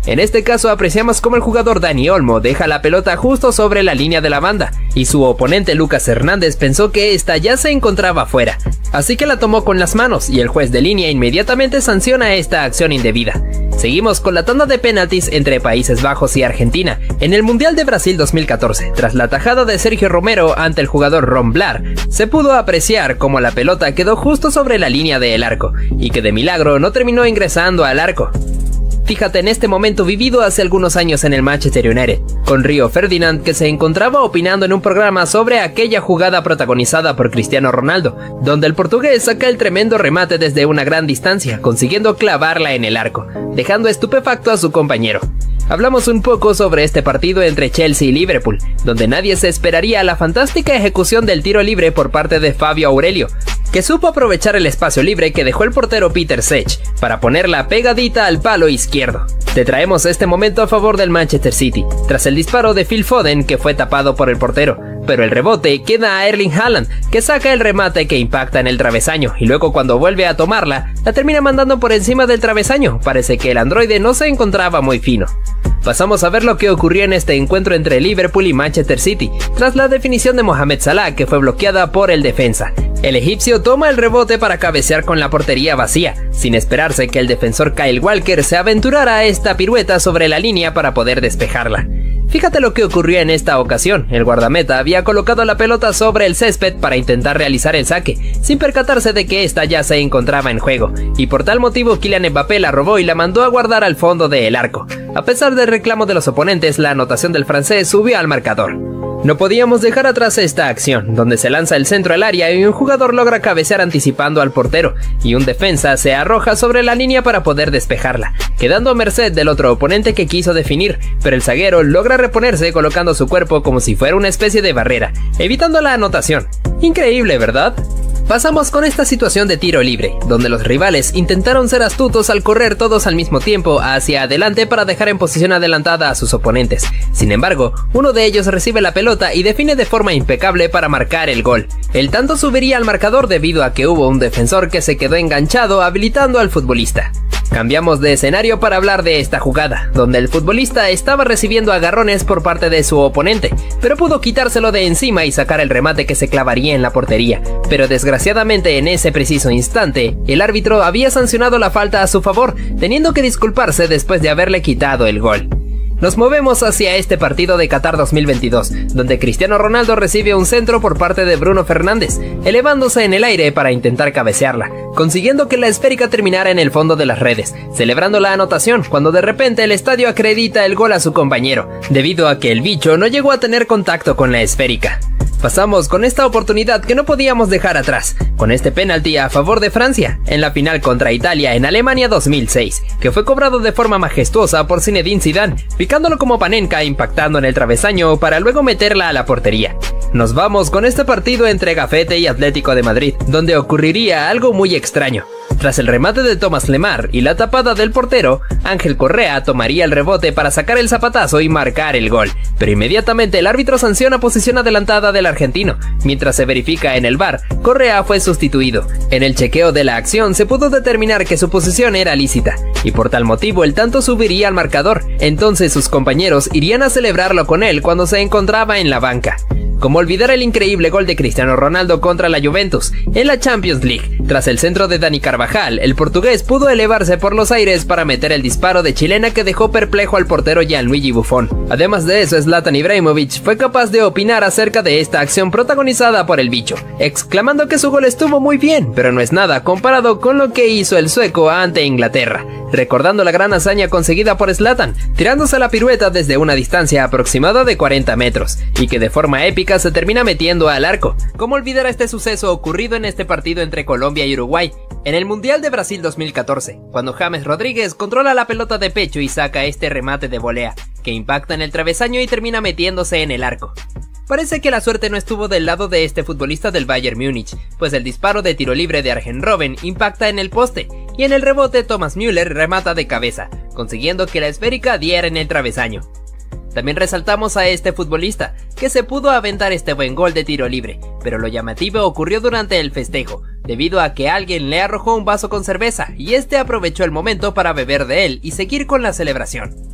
En este caso apreciamos cómo el jugador Dani Olmo deja la pelota justo sobre la línea de la banda, y su oponente Lucas Hernández pensó que esta ya se encontraba fuera, así que la tomó con las manos y el juez de línea inmediatamente sanciona esta acción indebida. Seguimos con la tanda de penaltis entre Países Bajos y Argentina en el Mundial de Brasil 2014. Tras la tajada de Sergio Romero ante el jugador Ron Blar, se pudo apreciar cómo la pelota quedó justo sobre la línea del arco y que de milagro no terminó ingresando al arco. Fíjate en este momento vivido hace algunos años en el Manchester United, con Rio Ferdinand, que se encontraba opinando en un programa sobre aquella jugada protagonizada por Cristiano Ronaldo, donde el portugués saca el tremendo remate desde una gran distancia, consiguiendo clavarla en el arco, dejando estupefacto a su compañero. Hablamos un poco sobre este partido entre Chelsea y Liverpool, donde nadie se esperaría la fantástica ejecución del tiro libre por parte de Fabio Aurelio, que supo aprovechar el espacio libre que dejó el portero Peter Cech para ponerla pegadita al palo izquierdo. Te traemos este momento a favor del Manchester City, tras el disparo de Phil Foden que fue tapado por el portero, pero el rebote queda a Erling Haaland, que saca el remate que impacta en el travesaño y luego cuando vuelve a tomarla, la termina mandando por encima del travesaño. Parece que el androide no se encontraba muy fino. Pasamos a ver lo que ocurrió en este encuentro entre Liverpool y Manchester City, tras la definición de Mohamed Salah, que fue bloqueada por el defensa. El egipcio toma el rebote para cabecear con la portería vacía, sin esperarse que el defensor Kyle Walker se aventurara a esta pirueta sobre la línea para poder despejarla. Fíjate lo que ocurrió en esta ocasión. El guardameta había colocado la pelota sobre el césped para intentar realizar el saque, sin percatarse de que esta ya se encontraba en juego, y por tal motivo Kylian Mbappé la robó y la mandó a guardar al fondo del arco. A pesar del reclamo de los oponentes, la anotación del francés subió al marcador. No podíamos dejar atrás esta acción, donde se lanza el centro al área y un jugador logra cabecear anticipando al portero, y un defensa se arroja sobre la línea para poder despejarla, quedando a merced del otro oponente que quiso definir, pero el zaguero logra reponerse colocando su cuerpo como si fuera una especie de barrera, evitando la anotación. Increíble, ¿verdad? Pasamos con esta situación de tiro libre, donde los rivales intentaron ser astutos al correr todos al mismo tiempo hacia adelante para dejar en posición adelantada a sus oponentes. Sin embargo, uno de ellos recibe la pelota y define de forma impecable para marcar el gol. El tanto subiría al marcador debido a que hubo un defensor que se quedó enganchado habilitando al futbolista. Cambiamos de escenario para hablar de esta jugada, donde el futbolista estaba recibiendo agarrones por parte de su oponente, pero pudo quitárselo de encima y sacar el remate que se clavaría en la portería. Pero desgraciadamente en ese preciso instante, el árbitro había sancionado la falta a su favor, teniendo que disculparse después de haberle quitado el gol. Nos movemos hacia este partido de Qatar 2022, donde Cristiano Ronaldo recibe un centro por parte de Bruno Fernández, elevándose en el aire para intentar cabecearla, consiguiendo que la esférica terminara en el fondo de las redes, celebrando la anotación cuando de repente el estadio acredita el gol a su compañero, debido a que el bicho no llegó a tener contacto con la esférica. Pasamos con esta oportunidad que no podíamos dejar atrás, con este penalti a favor de Francia, en la final contra Italia en Alemania 2006, que fue cobrado de forma majestuosa por Zinedine Zidane, picándolo como Panenka impactando en el travesaño para luego meterla a la portería. Nos vamos con este partido entre Gafete y Atlético de Madrid, donde ocurriría algo muy extraño. Tras el remate de Thomas Lemar y la tapada del portero, Ángel Correa tomaría el rebote para sacar el zapatazo y marcar el gol, pero inmediatamente el árbitro sanciona posición adelantada del argentino. Mientras se verifica en el VAR, Correa fue sustituido. En el chequeo de la acción se pudo determinar que su posición era lícita, y por tal motivo el tanto subiría al marcador, entonces sus compañeros irían a celebrarlo con él cuando se encontraba en la banca. Como olvidar el increíble gol de Cristiano Ronaldo contra la Juventus en la Champions League. Tras el centro de Dani Carvajal, el portugués pudo elevarse por los aires para meter el disparo de chilena que dejó perplejo al portero Gianluigi Buffon. Además de eso, Zlatan Ibrahimovic fue capaz de opinar acerca de esta acción protagonizada por el bicho, exclamando que su gol estuvo muy bien, pero no es nada comparado con lo que hizo el sueco ante Inglaterra, recordando la gran hazaña conseguida por Zlatan, tirándose la pirueta desde una distancia aproximada de 40 metros, y que de forma épica se termina metiendo al arco. ¿Cómo olvidar este suceso ocurrido en este partido entre Colombia y Uruguay en el Mundial de Brasil 2014, cuando James Rodríguez controla la pelota de pecho y saca este remate de volea, que impacta en el travesaño y termina metiéndose en el arco? Parece que la suerte no estuvo del lado de este futbolista del Bayern Múnich, pues el disparo de tiro libre de Arjen Robben impacta en el poste, y en el rebote Thomas Müller remata de cabeza, consiguiendo que la esférica diera en el travesaño. También resaltamos a este futbolista, que se pudo aventar este buen gol de tiro libre, pero lo llamativo ocurrió durante el festejo, debido a que alguien le arrojó un vaso con cerveza, y este aprovechó el momento para beber de él y seguir con la celebración.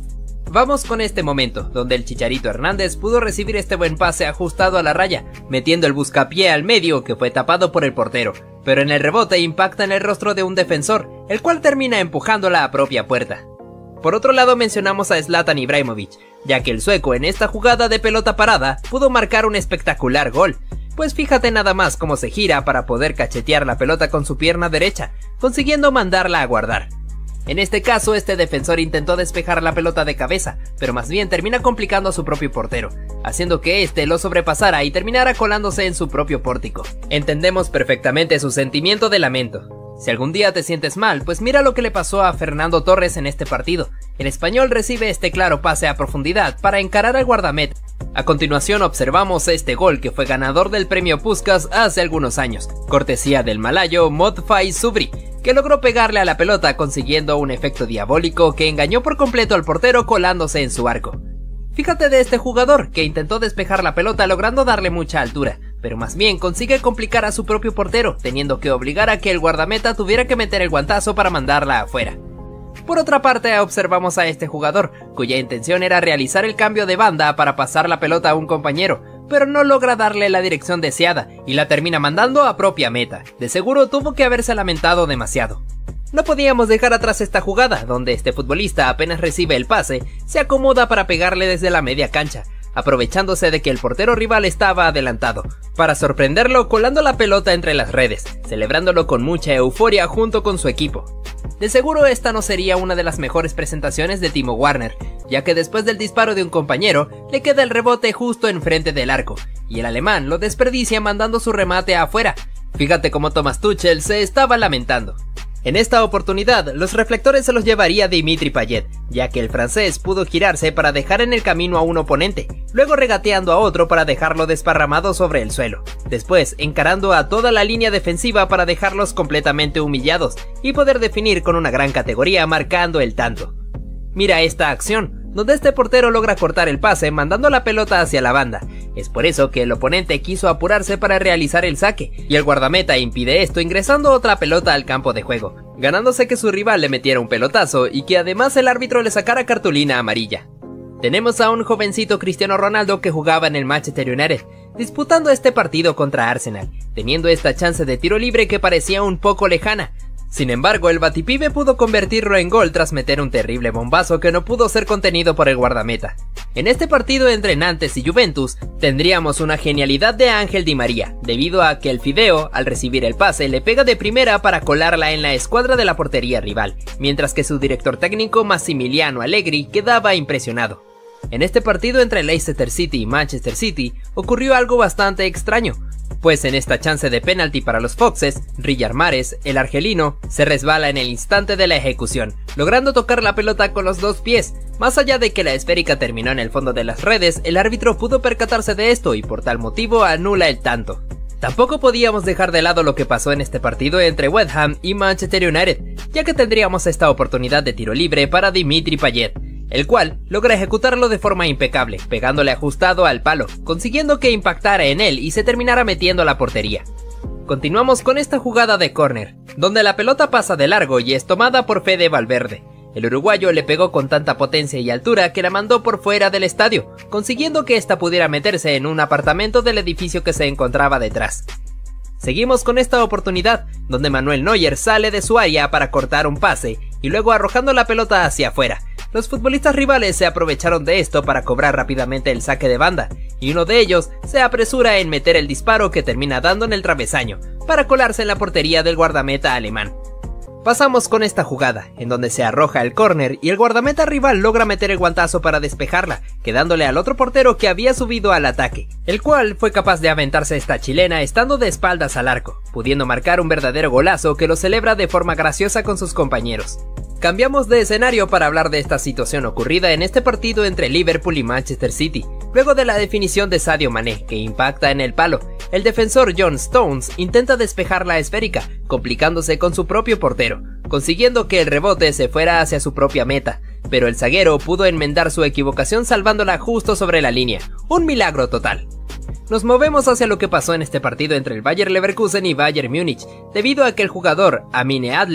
Vamos con este momento, donde el Chicharito Hernández pudo recibir este buen pase ajustado a la raya, metiendo el buscapié al medio que fue tapado por el portero, pero en el rebote impacta en el rostro de un defensor, el cual termina empujándola a propia puerta. Por otro lado mencionamos a Zlatan Ibrahimovic, ya que el sueco en esta jugada de pelota parada pudo marcar un espectacular gol, pues fíjate nada más cómo se gira para poder cachetear la pelota con su pierna derecha, consiguiendo mandarla a guardar. En este caso, este defensor intentó despejar la pelota de cabeza, pero más bien termina complicando a su propio portero, haciendo que este lo sobrepasara y terminara colándose en su propio pórtico. Entendemos perfectamente su sentimiento de lamento. Si algún día te sientes mal, pues mira lo que le pasó a Fernando Torres en este partido. El español recibe este claro pase a profundidad para encarar al guardameta. A continuación observamos este gol que fue ganador del premio Puskás hace algunos años, cortesía del malayo Modfai Subri, que logró pegarle a la pelota consiguiendo un efecto diabólico que engañó por completo al portero colándose en su arco. Fíjate de este jugador que intentó despejar la pelota logrando darle mucha altura, pero más bien consigue complicar a su propio portero, teniendo que obligar a que el guardameta tuviera que meter el guantazo para mandarla afuera. Por otra parte observamos a este jugador, cuya intención era realizar el cambio de banda para pasar la pelota a un compañero, pero no logra darle la dirección deseada y la termina mandando a propia meta. De seguro tuvo que haberse lamentado demasiado. No podíamos dejar atrás esta jugada, donde este futbolista apenas recibe el pase, se acomoda para pegarle desde la media cancha, aprovechándose de que el portero rival estaba adelantado, para sorprenderlo colando la pelota entre las redes, celebrándolo con mucha euforia junto con su equipo. De seguro esta no sería una de las mejores presentaciones de Timo Werner, ya que después del disparo de un compañero, le queda el rebote justo enfrente del arco, y el alemán lo desperdicia mandando su remate afuera. Fíjate cómo Thomas Tuchel se estaba lamentando. En esta oportunidad, los reflectores se los llevaría Dimitri Payet, ya que el francés pudo girarse para dejar en el camino a un oponente, luego regateando a otro para dejarlo desparramado sobre el suelo, después encarando a toda la línea defensiva para dejarlos completamente humillados y poder definir con una gran categoría marcando el tanto. Mira esta acción, donde este portero logra cortar el pase mandando la pelota hacia la banda. Es por eso que el oponente quiso apurarse para realizar el saque, y el guardameta impide esto ingresando otra pelota al campo de juego, ganándose que su rival le metiera un pelotazo y que además el árbitro le sacara cartulina amarilla. Tenemos a un jovencito Cristiano Ronaldo que jugaba en el Manchester United, disputando este partido contra Arsenal, teniendo esta chance de tiro libre que parecía un poco lejana. Sin embargo, el batipibe pudo convertirlo en gol tras meter un terrible bombazo que no pudo ser contenido por el guardameta. En este partido entre Nantes y Juventus, tendríamos una genialidad de Ángel Di María, debido a que el Fideo, al recibir el pase, le pega de primera para colarla en la escuadra de la portería rival, mientras que su director técnico Massimiliano Allegri quedaba impresionado. En este partido entre Leicester City y Manchester City, ocurrió algo bastante extraño, pues en esta chance de penalti para los Foxes, Riyad Mahrez, el argelino, se resbala en el instante de la ejecución, logrando tocar la pelota con los dos pies. Más allá de que la esférica terminó en el fondo de las redes, el árbitro pudo percatarse de esto y por tal motivo anula el tanto. Tampoco podíamos dejar de lado lo que pasó en este partido entre West Ham y Manchester United, ya que tendríamos esta oportunidad de tiro libre para Dimitri Payet, el cual logra ejecutarlo de forma impecable, pegándole ajustado al palo, consiguiendo que impactara en él y se terminara metiendo a la portería. Continuamos con esta jugada de córner, donde la pelota pasa de largo y es tomada por Fede Valverde. El uruguayo le pegó con tanta potencia y altura que la mandó por fuera del estadio, consiguiendo que ésta pudiera meterse en un apartamento del edificio que se encontraba detrás. Seguimos con esta oportunidad, donde Manuel Neuer sale de su área para cortar un pase y luego arrojando la pelota hacia afuera. Los futbolistas rivales se aprovecharon de esto para cobrar rápidamente el saque de banda, y uno de ellos se apresura en meter el disparo que termina dando en el travesaño, para colarse en la portería del guardameta alemán. Pasamos con esta jugada, en donde se arroja el córner y el guardameta rival logra meter el guantazo para despejarla, quedándole al otro portero que había subido al ataque, el cual fue capaz de aventarse esta chilena estando de espaldas al arco, pudiendo marcar un verdadero golazo que lo celebra de forma graciosa con sus compañeros. Cambiamos de escenario para hablar de esta situación ocurrida en este partido entre Liverpool y Manchester City. Luego de la definición de Sadio Mané, que impacta en el palo, el defensor John Stones intenta despejar la esférica, complicándose con su propio portero, consiguiendo que el rebote se fuera hacia su propia meta, pero el zaguero pudo enmendar su equivocación salvándola justo sobre la línea, un milagro total. Nos movemos hacia lo que pasó en este partido entre el Bayer Leverkusen y Bayern Múnich, debido a que el jugador Amine Adli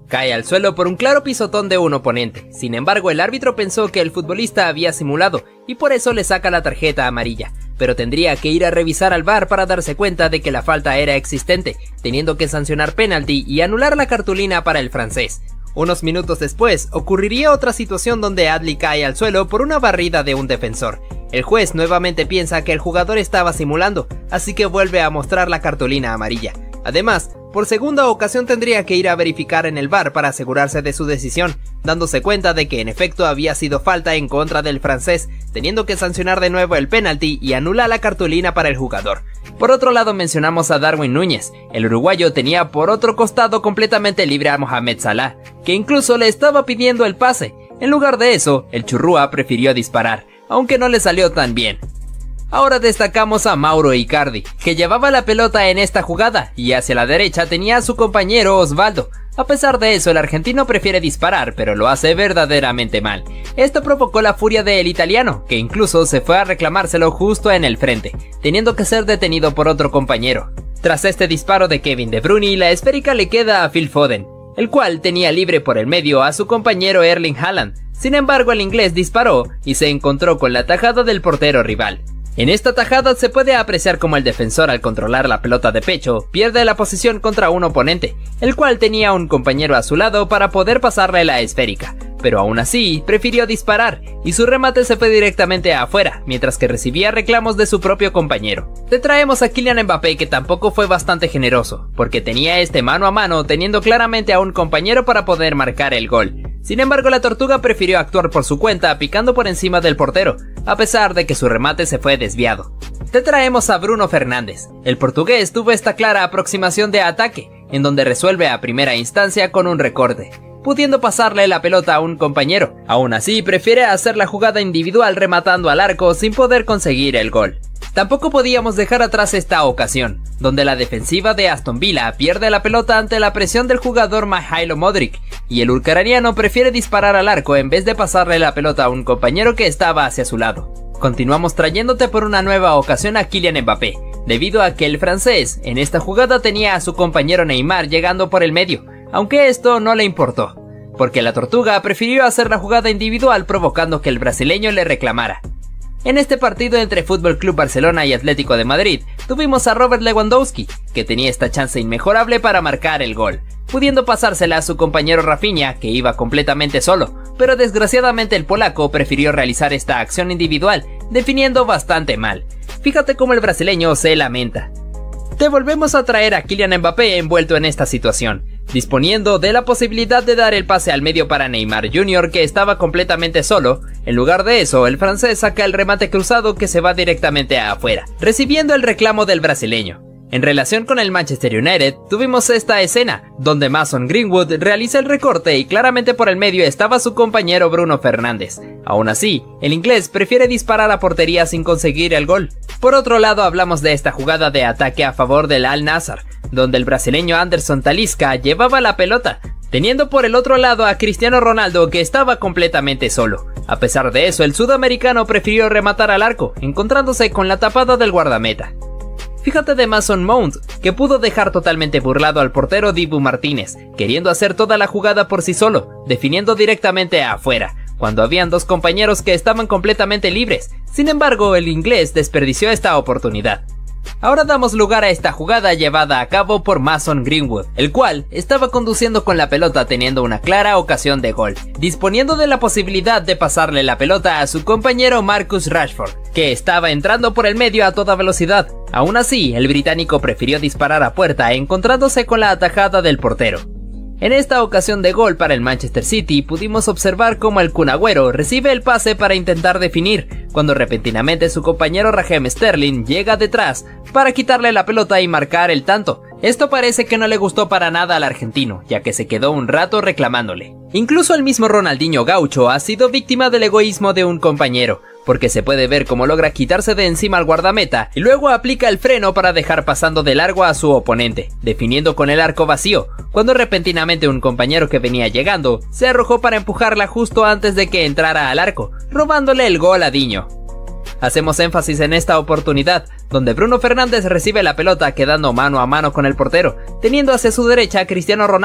cae al suelo por un claro pisotón de un oponente. Sin embargo, el árbitro pensó que el futbolista había simulado y por eso le saca la tarjeta amarilla, pero tendría que ir a revisar al VAR para darse cuenta de que la falta era existente, teniendo que sancionar penalti y anular la cartulina para el francés. Unos minutos después, ocurriría otra situación donde Adli cae al suelo por una barrida de un defensor. El juez nuevamente piensa que el jugador estaba simulando, así que vuelve a mostrar la cartulina amarilla. Además, por segunda ocasión tendría que ir a verificar en el VAR para asegurarse de su decisión, dándose cuenta de que en efecto había sido falta en contra del francés, teniendo que sancionar de nuevo el penalti y anula la cartulina para el jugador. Por otro lado mencionamos a Darwin Núñez. El uruguayo tenía por otro costado completamente libre a Mohamed Salah, que incluso le estaba pidiendo el pase. En lugar de eso, el churrúa prefirió disparar, aunque no le salió tan bien. Ahora destacamos a Mauro Icardi, que llevaba la pelota en esta jugada y hacia la derecha tenía a su compañero Osvaldo. A pesar de eso, el argentino prefiere disparar, pero lo hace verdaderamente mal. Esto provocó la furia del italiano, que incluso se fue a reclamárselo justo en el frente, teniendo que ser detenido por otro compañero. Tras este disparo de Kevin De Bruyne, la esférica le queda a Phil Foden, el cual tenía libre por el medio a su compañero Erling Haaland. Sin embargo, el inglés disparó y se encontró con la tajada del portero rival. En esta tajada se puede apreciar como el defensor, al controlar la pelota de pecho, pierde la posición contra un oponente, el cual tenía un compañero a su lado para poder pasarle la esférica, pero aún así prefirió disparar y su remate se fue directamente afuera, mientras que recibía reclamos de su propio compañero. Te traemos a Kylian Mbappé, que tampoco fue bastante generoso, porque tenía este mano a mano teniendo claramente a un compañero para poder marcar el gol. Sin embargo, la tortuga prefirió actuar por su cuenta picando por encima del portero, a pesar de que su remate se fue desviado. Te traemos a Bruno Fernández. El portugués tuvo esta clara aproximación de ataque, en donde resuelve a primera instancia con un recorte, pudiendo pasarle la pelota a un compañero. Aún así, prefiere hacer la jugada individual rematando al arco sin poder conseguir el gol. Tampoco podíamos dejar atrás esta ocasión, donde la defensiva de Aston Villa pierde la pelota ante la presión del jugador Mihailo Modric, y el ucraniano prefiere disparar al arco en vez de pasarle la pelota a un compañero que estaba hacia su lado. Continuamos trayéndote por una nueva ocasión a Kylian Mbappé, debido a que el francés en esta jugada tenía a su compañero Neymar llegando por el medio, aunque esto no le importó, porque la tortuga prefirió hacer la jugada individual provocando que el brasileño le reclamara. En este partido entre Fútbol Club Barcelona y Atlético de Madrid, tuvimos a Robert Lewandowski, que tenía esta chance inmejorable para marcar el gol, pudiendo pasársela a su compañero Rafinha, que iba completamente solo, pero desgraciadamente el polaco prefirió realizar esta acción individual, definiendo bastante mal. Fíjate cómo el brasileño se lamenta. Te volvemos a traer a Kylian Mbappé envuelto en esta situación, disponiendo de la posibilidad de dar el pase al medio para Neymar Jr., que estaba completamente solo. En lugar de eso, el francés saca el remate cruzado que se va directamente afuera, recibiendo el reclamo del brasileño. En relación con el Manchester United, tuvimos esta escena, donde Mason Greenwood realiza el recorte y claramente por el medio estaba su compañero Bruno Fernández. Aún así, el inglés prefiere disparar a portería sin conseguir el gol. Por otro lado, hablamos de esta jugada de ataque a favor del Al-Nassr, donde el brasileño Anderson Talisca llevaba la pelota, teniendo por el otro lado a Cristiano Ronaldo, que estaba completamente solo. A pesar de eso, el sudamericano prefirió rematar al arco, encontrándose con la tapada del guardameta. Fíjate de Mason Mount, que pudo dejar totalmente burlado al portero Dibu Martínez, queriendo hacer toda la jugada por sí solo, definiendo directamente afuera, cuando habían dos compañeros que estaban completamente libres. Sin embargo, el inglés desperdició esta oportunidad. Ahora damos lugar a esta jugada llevada a cabo por Mason Greenwood, el cual estaba conduciendo con la pelota teniendo una clara ocasión de gol, disponiendo de la posibilidad de pasarle la pelota a su compañero Marcus Rashford, que estaba entrando por el medio a toda velocidad. Aún así, el británico prefirió disparar a puerta encontrándose con la atajada del portero. En esta ocasión de gol para el Manchester City pudimos observar cómo el Kun Agüero recibe el pase para intentar definir, cuando repentinamente su compañero Raheem Sterling llega detrás para quitarle la pelota y marcar el tanto. Esto parece que no le gustó para nada al argentino, ya que se quedó un rato reclamándole. Incluso el mismo Ronaldinho Gaucho ha sido víctima del egoísmo de un compañero, porque se puede ver cómo logra quitarse de encima al guardameta y luego aplica el freno para dejar pasando de largo a su oponente, definiendo con el arco vacío, cuando repentinamente un compañero que venía llegando se arrojó para empujarla justo antes de que entrara al arco, robándole el gol a Diño. Hacemos énfasis en esta oportunidad, donde Bruno Fernández recibe la pelota quedando mano a mano con el portero, teniendo hacia su derecha a Cristiano Ronaldo,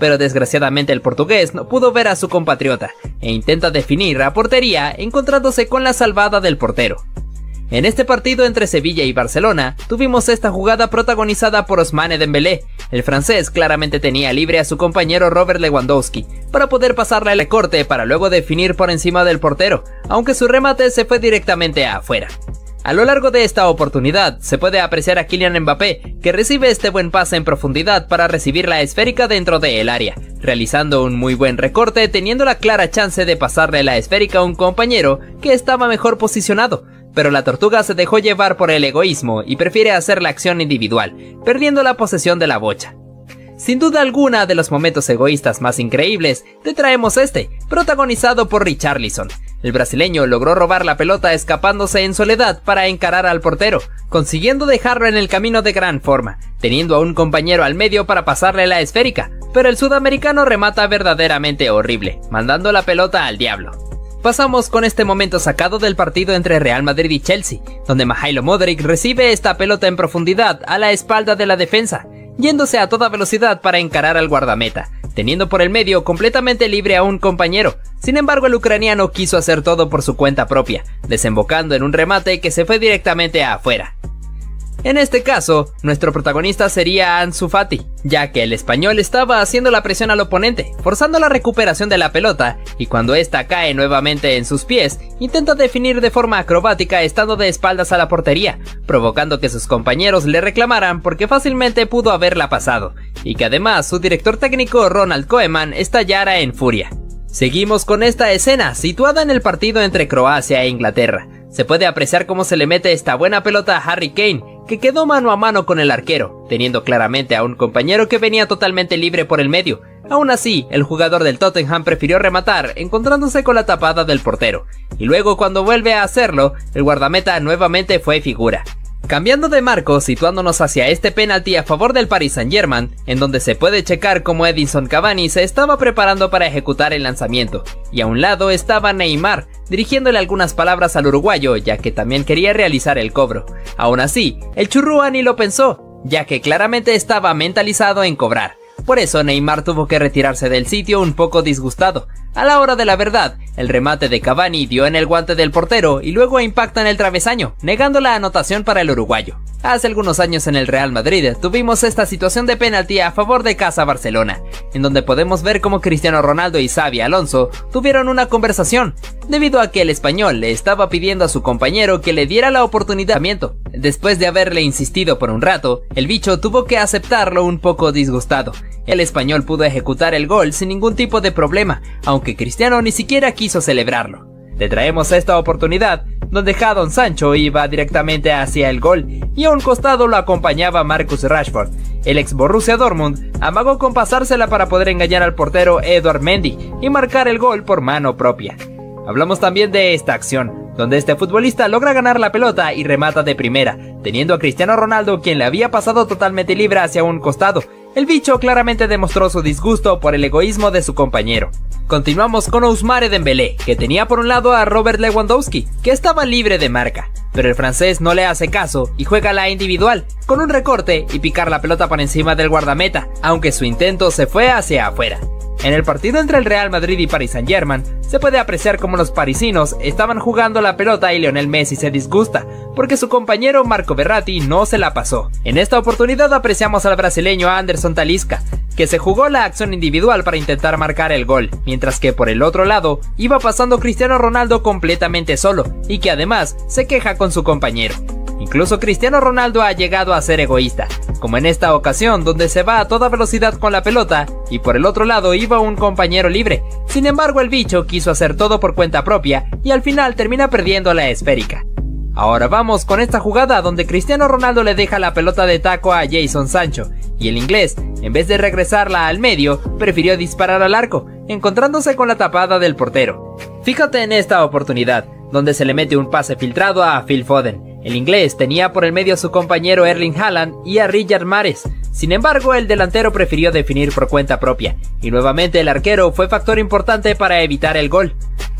pero desgraciadamente el portugués no pudo ver a su compatriota e intenta definir a portería encontrándose con la salvada del portero. En este partido entre Sevilla y Barcelona, tuvimos esta jugada protagonizada por Ousmane Dembélé. El francés claramente tenía libre a su compañero Robert Lewandowski para poder pasarle el recorte para luego definir por encima del portero, aunque su remate se fue directamente afuera. A lo largo de esta oportunidad, se puede apreciar a Kylian Mbappé, que recibe este buen pase en profundidad para recibir la esférica dentro del área, realizando un muy buen recorte, teniendo la clara chance de pasarle la esférica a un compañero que estaba mejor posicionado, pero la tortuga se dejó llevar por el egoísmo y prefiere hacer la acción individual, perdiendo la posesión de la bocha. Sin duda alguna de los momentos egoístas más increíbles, te traemos este, protagonizado por Richarlison. El brasileño logró robar la pelota escapándose en soledad para encarar al portero, consiguiendo dejarlo en el camino de gran forma, teniendo a un compañero al medio para pasarle la esférica, pero el sudamericano remata verdaderamente horrible, mandando la pelota al diablo. Pasamos con este momento sacado del partido entre Real Madrid y Chelsea, donde Mihailo Modric recibe esta pelota en profundidad a la espalda de la defensa, yéndose a toda velocidad para encarar al guardameta, teniendo por el medio completamente libre a un compañero. Sin embargo, el ucraniano quiso hacer todo por su cuenta propia, desembocando en un remate que se fue directamente afuera. En este caso, nuestro protagonista sería Ansu Fati, ya que el español estaba haciendo la presión al oponente, forzando la recuperación de la pelota, y cuando esta cae nuevamente en sus pies, intenta definir de forma acrobática estando de espaldas a la portería, provocando que sus compañeros le reclamaran porque fácilmente pudo haberla pasado, y que además su director técnico Ronald Koeman estallara en furia. Seguimos con esta escena, situada en el partido entre Croacia e Inglaterra. Se puede apreciar cómo se le mete esta buena pelota a Harry Kane, que quedó mano a mano con el arquero, teniendo claramente a un compañero que venía totalmente libre por el medio. Aún así, el jugador del Tottenham prefirió rematar, encontrándose con la tapada del portero, y luego cuando vuelve a hacerlo, el guardameta nuevamente fue figura. Cambiando de marco, situándonos hacia este penalti a favor del Paris Saint-Germain, en donde se puede checar cómo Edinson Cavani se estaba preparando para ejecutar el lanzamiento, y a un lado estaba Neymar, dirigiéndole algunas palabras al uruguayo, ya que también quería realizar el cobro. Aún así, el churrúa ni lo pensó, ya que claramente estaba mentalizado en cobrar. Por eso Neymar tuvo que retirarse del sitio un poco disgustado. A la hora de la verdad, el remate de Cavani dio en el guante del portero y luego impacta en el travesaño, negando la anotación para el uruguayo. Hace algunos años en el Real Madrid tuvimos esta situación de penalti a favor de Casa Barcelona, en donde podemos ver cómo Cristiano Ronaldo y Xabi Alonso tuvieron una conversación, debido a que el español le estaba pidiendo a su compañero que le diera la oportunidad. Después de haberle insistido por un rato, el bicho tuvo que aceptarlo un poco disgustado. El español pudo ejecutar el gol sin ningún tipo de problema, aunque Cristiano ni siquiera quiso celebrarlo. Te traemos esta oportunidad, donde Jadon Sancho iba directamente hacia el gol, y a un costado lo acompañaba Marcus Rashford. El ex Borussia Dortmund amagó con pasársela para poder engañar al portero Edouard Mendy y marcar el gol por mano propia. Hablamos también de esta acción, donde este futbolista logra ganar la pelota y remata de primera, teniendo a Cristiano Ronaldo quien le había pasado totalmente libre hacia un costado. El bicho claramente demostró su disgusto por el egoísmo de su compañero. Continuamos con Ousmane Dembélé, que tenía por un lado a Robert Lewandowski, que estaba libre de marca, pero el francés no le hace caso y juega la individual, con un recorte y picar la pelota por encima del guardameta, aunque su intento se fue hacia afuera. En el partido entre el Real Madrid y Paris Saint-Germain, se puede apreciar cómo los parisinos estaban jugando la pelota y Lionel Messi se disgusta, porque su compañero Marco Verratti no se la pasó. En esta oportunidad apreciamos al brasileño Anderson Talisca, que se jugó la acción individual para intentar marcar el gol, mientras que por el otro lado iba pasando Cristiano Ronaldo completamente solo, y que además se queja con su compañero. Incluso Cristiano Ronaldo ha llegado a ser egoísta, como en esta ocasión donde se va a toda velocidad con la pelota y por el otro lado iba un compañero libre. Sin embargo, el bicho quiso hacer todo por cuenta propia y al final termina perdiendo la esférica. Ahora vamos con esta jugada donde Cristiano Ronaldo le deja la pelota de taco a Jadon Sancho y el inglés, en vez de regresarla al medio, prefirió disparar al arco, encontrándose con la tapada del portero. Fíjate en esta oportunidad, donde se le mete un pase filtrado a Phil Foden. El inglés tenía por el medio a su compañero Erling Haaland y a Riyad Mahrez. Sin embargo, el delantero prefirió definir por cuenta propia, y nuevamente el arquero fue factor importante para evitar el gol.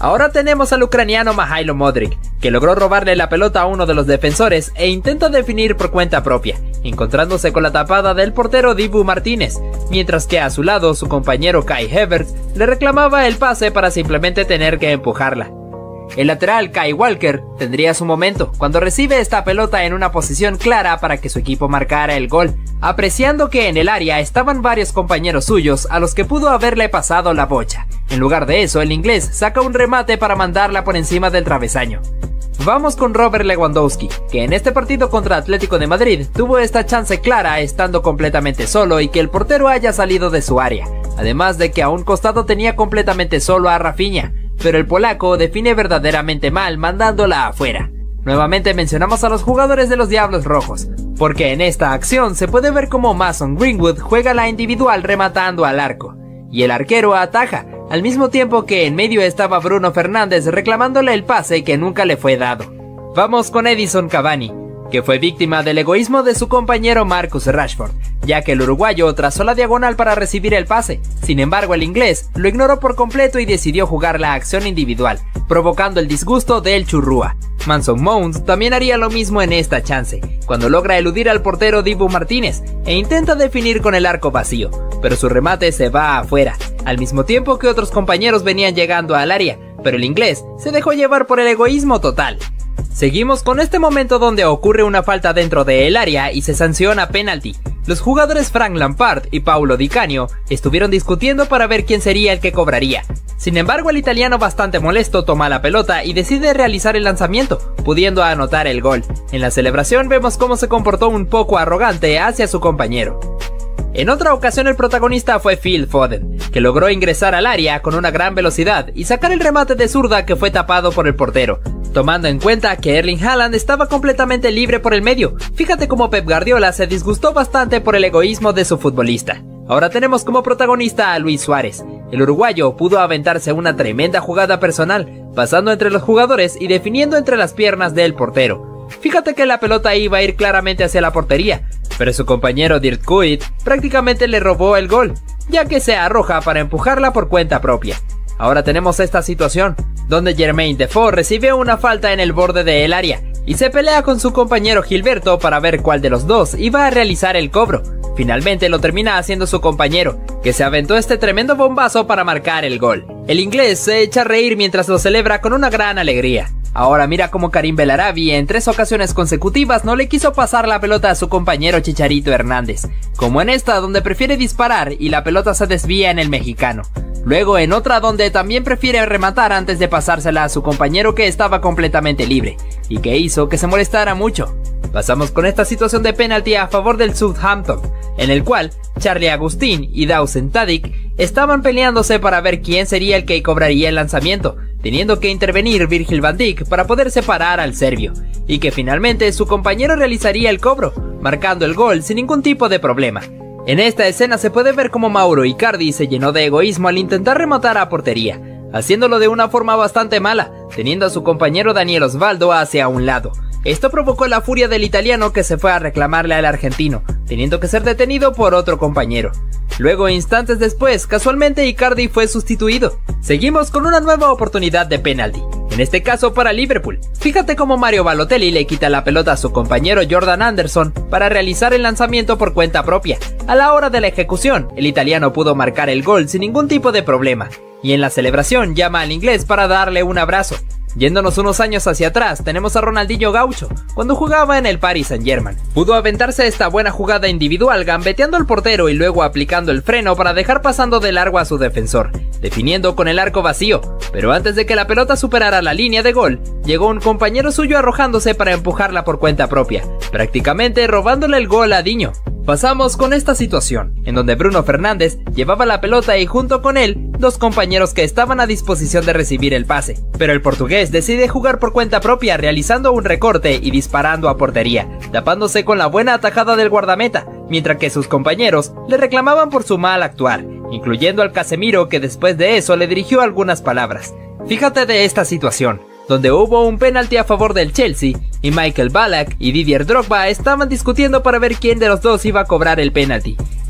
Ahora tenemos al ucraniano Mihailo Modric, que logró robarle la pelota a uno de los defensores e intenta definir por cuenta propia, encontrándose con la tapada del portero Dibu Martínez, mientras que a su lado su compañero Kai Havertz le reclamaba el pase para simplemente tener que empujarla. El lateral Kai Walker tendría su momento cuando recibe esta pelota en una posición clara para que su equipo marcara el gol, apreciando que en el área estaban varios compañeros suyos a los que pudo haberle pasado la bocha. En lugar de eso, el inglés saca un remate para mandarla por encima del travesaño. Vamos con Robert Lewandowski, que en este partido contra Atlético de Madrid tuvo esta chance clara estando completamente solo y que el portero haya salido de su área, además de que a un costado tenía completamente solo a Rafinha, pero el polaco define verdaderamente mal mandándola afuera. Nuevamente mencionamos a los jugadores de los Diablos Rojos, porque en esta acción se puede ver cómo Mason Greenwood juega la individual rematando al arco, y el arquero ataja, al mismo tiempo que en medio estaba Bruno Fernández reclamándole el pase que nunca le fue dado. Vamos con Edinson Cavani, que fue víctima del egoísmo de su compañero Marcus Rashford, ya que el uruguayo trazó la diagonal para recibir el pase. Sin embargo, el inglés lo ignoró por completo y decidió jugar la acción individual, provocando el disgusto del Churrúa. Mason Mount también haría lo mismo en esta chance, cuando logra eludir al portero Dibu Martínez e intenta definir con el arco vacío, pero su remate se va afuera, al mismo tiempo que otros compañeros venían llegando al área, pero el inglés se dejó llevar por el egoísmo total. Seguimos con este momento donde ocurre una falta dentro del área y se sanciona penalti. Los jugadores Frank Lampard y Paulo Di Canio estuvieron discutiendo para ver quién sería el que cobraría. Sin embargo, el italiano, bastante molesto, toma la pelota y decide realizar el lanzamiento, pudiendo anotar el gol. En la celebración vemos cómo se comportó un poco arrogante hacia su compañero. En otra ocasión el protagonista fue Phil Foden, que logró ingresar al área con una gran velocidad y sacar el remate de zurda que fue tapado por el portero, tomando en cuenta que Erling Haaland estaba completamente libre por el medio. Fíjate cómo Pep Guardiola se disgustó bastante por el egoísmo de su futbolista. Ahora tenemos como protagonista a Luis Suárez. El uruguayo pudo aventarse una tremenda jugada personal, pasando entre los jugadores y definiendo entre las piernas del portero. Fíjate que la pelota iba a ir claramente hacia la portería, pero su compañero Dirk Kuyt prácticamente le robó el gol, ya que se arroja para empujarla por cuenta propia. Ahora tenemos esta situación, donde Jermaine Defoe recibe una falta en el borde del área, y se pelea con su compañero Gilberto para ver cuál de los dos iba a realizar el cobro. Finalmente lo termina haciendo su compañero, que se aventó este tremendo bombazo para marcar el gol. El inglés se echa a reír mientras lo celebra con una gran alegría. Ahora mira cómo Karim Bellarabi en 3 ocasiones consecutivas no le quiso pasar la pelota a su compañero Chicharito Hernández, como en esta donde prefiere disparar y la pelota se desvía en el mexicano. Luego en otra donde también prefiere rematar antes de pasársela a su compañero que estaba completamente libre, y que hizo que se molestara mucho. Pasamos con esta situación de penalti a favor del Southampton, en el cual Charlie Agustín y Dawson Tadic estaban peleándose para ver quién sería el que cobraría el lanzamiento, teniendo que intervenir Virgil van Dijk para poder separar al serbio, y que finalmente su compañero realizaría el cobro, marcando el gol sin ningún tipo de problema. En esta escena se puede ver cómo Mauro Icardi se llenó de egoísmo al intentar rematar a portería, haciéndolo de una forma bastante mala, teniendo a su compañero Daniel Osvaldo hacia un lado. Esto provocó la furia del italiano, que se fue a reclamarle al argentino, teniendo que ser detenido por otro compañero. Luego, instantes después, casualmente Icardi fue sustituido. Seguimos con una nueva oportunidad de penalti, en este caso para Liverpool. Fíjate cómo Mario Balotelli le quita la pelota a su compañero Jordan Anderson para realizar el lanzamiento por cuenta propia. A la hora de la ejecución, el italiano pudo marcar el gol sin ningún tipo de problema, y en la celebración llama al inglés para darle un abrazo. Yéndonos unos años hacia atrás, tenemos a Ronaldinho Gaucho, cuando jugaba en el Paris Saint-Germain. Pudo aventarse esta buena jugada individual gambeteando al portero y luego aplicando el freno para dejar pasando de largo a su defensor, definiendo con el arco vacío, pero antes de que la pelota superara la línea de gol, llegó un compañero suyo arrojándose para empujarla por cuenta propia, prácticamente robándole el gol a Diño. Pasamos con esta situación, en donde Bruno Fernández llevaba la pelota y junto con él, 2 compañeros que estaban a disposición de recibir el pase, pero el portugués decide jugar por cuenta propia realizando un recorte y disparando a portería, tapándose con la buena atajada del guardameta, mientras que sus compañeros le reclamaban por su mal actuar, incluyendo al Casemiro, que después de eso le dirigió algunas palabras. Fíjate de esta situación, donde hubo un penalti a favor del Chelsea, y Michael Ballack y Didier Drogba estaban discutiendo para ver quién de los dos iba a cobrar el penalti.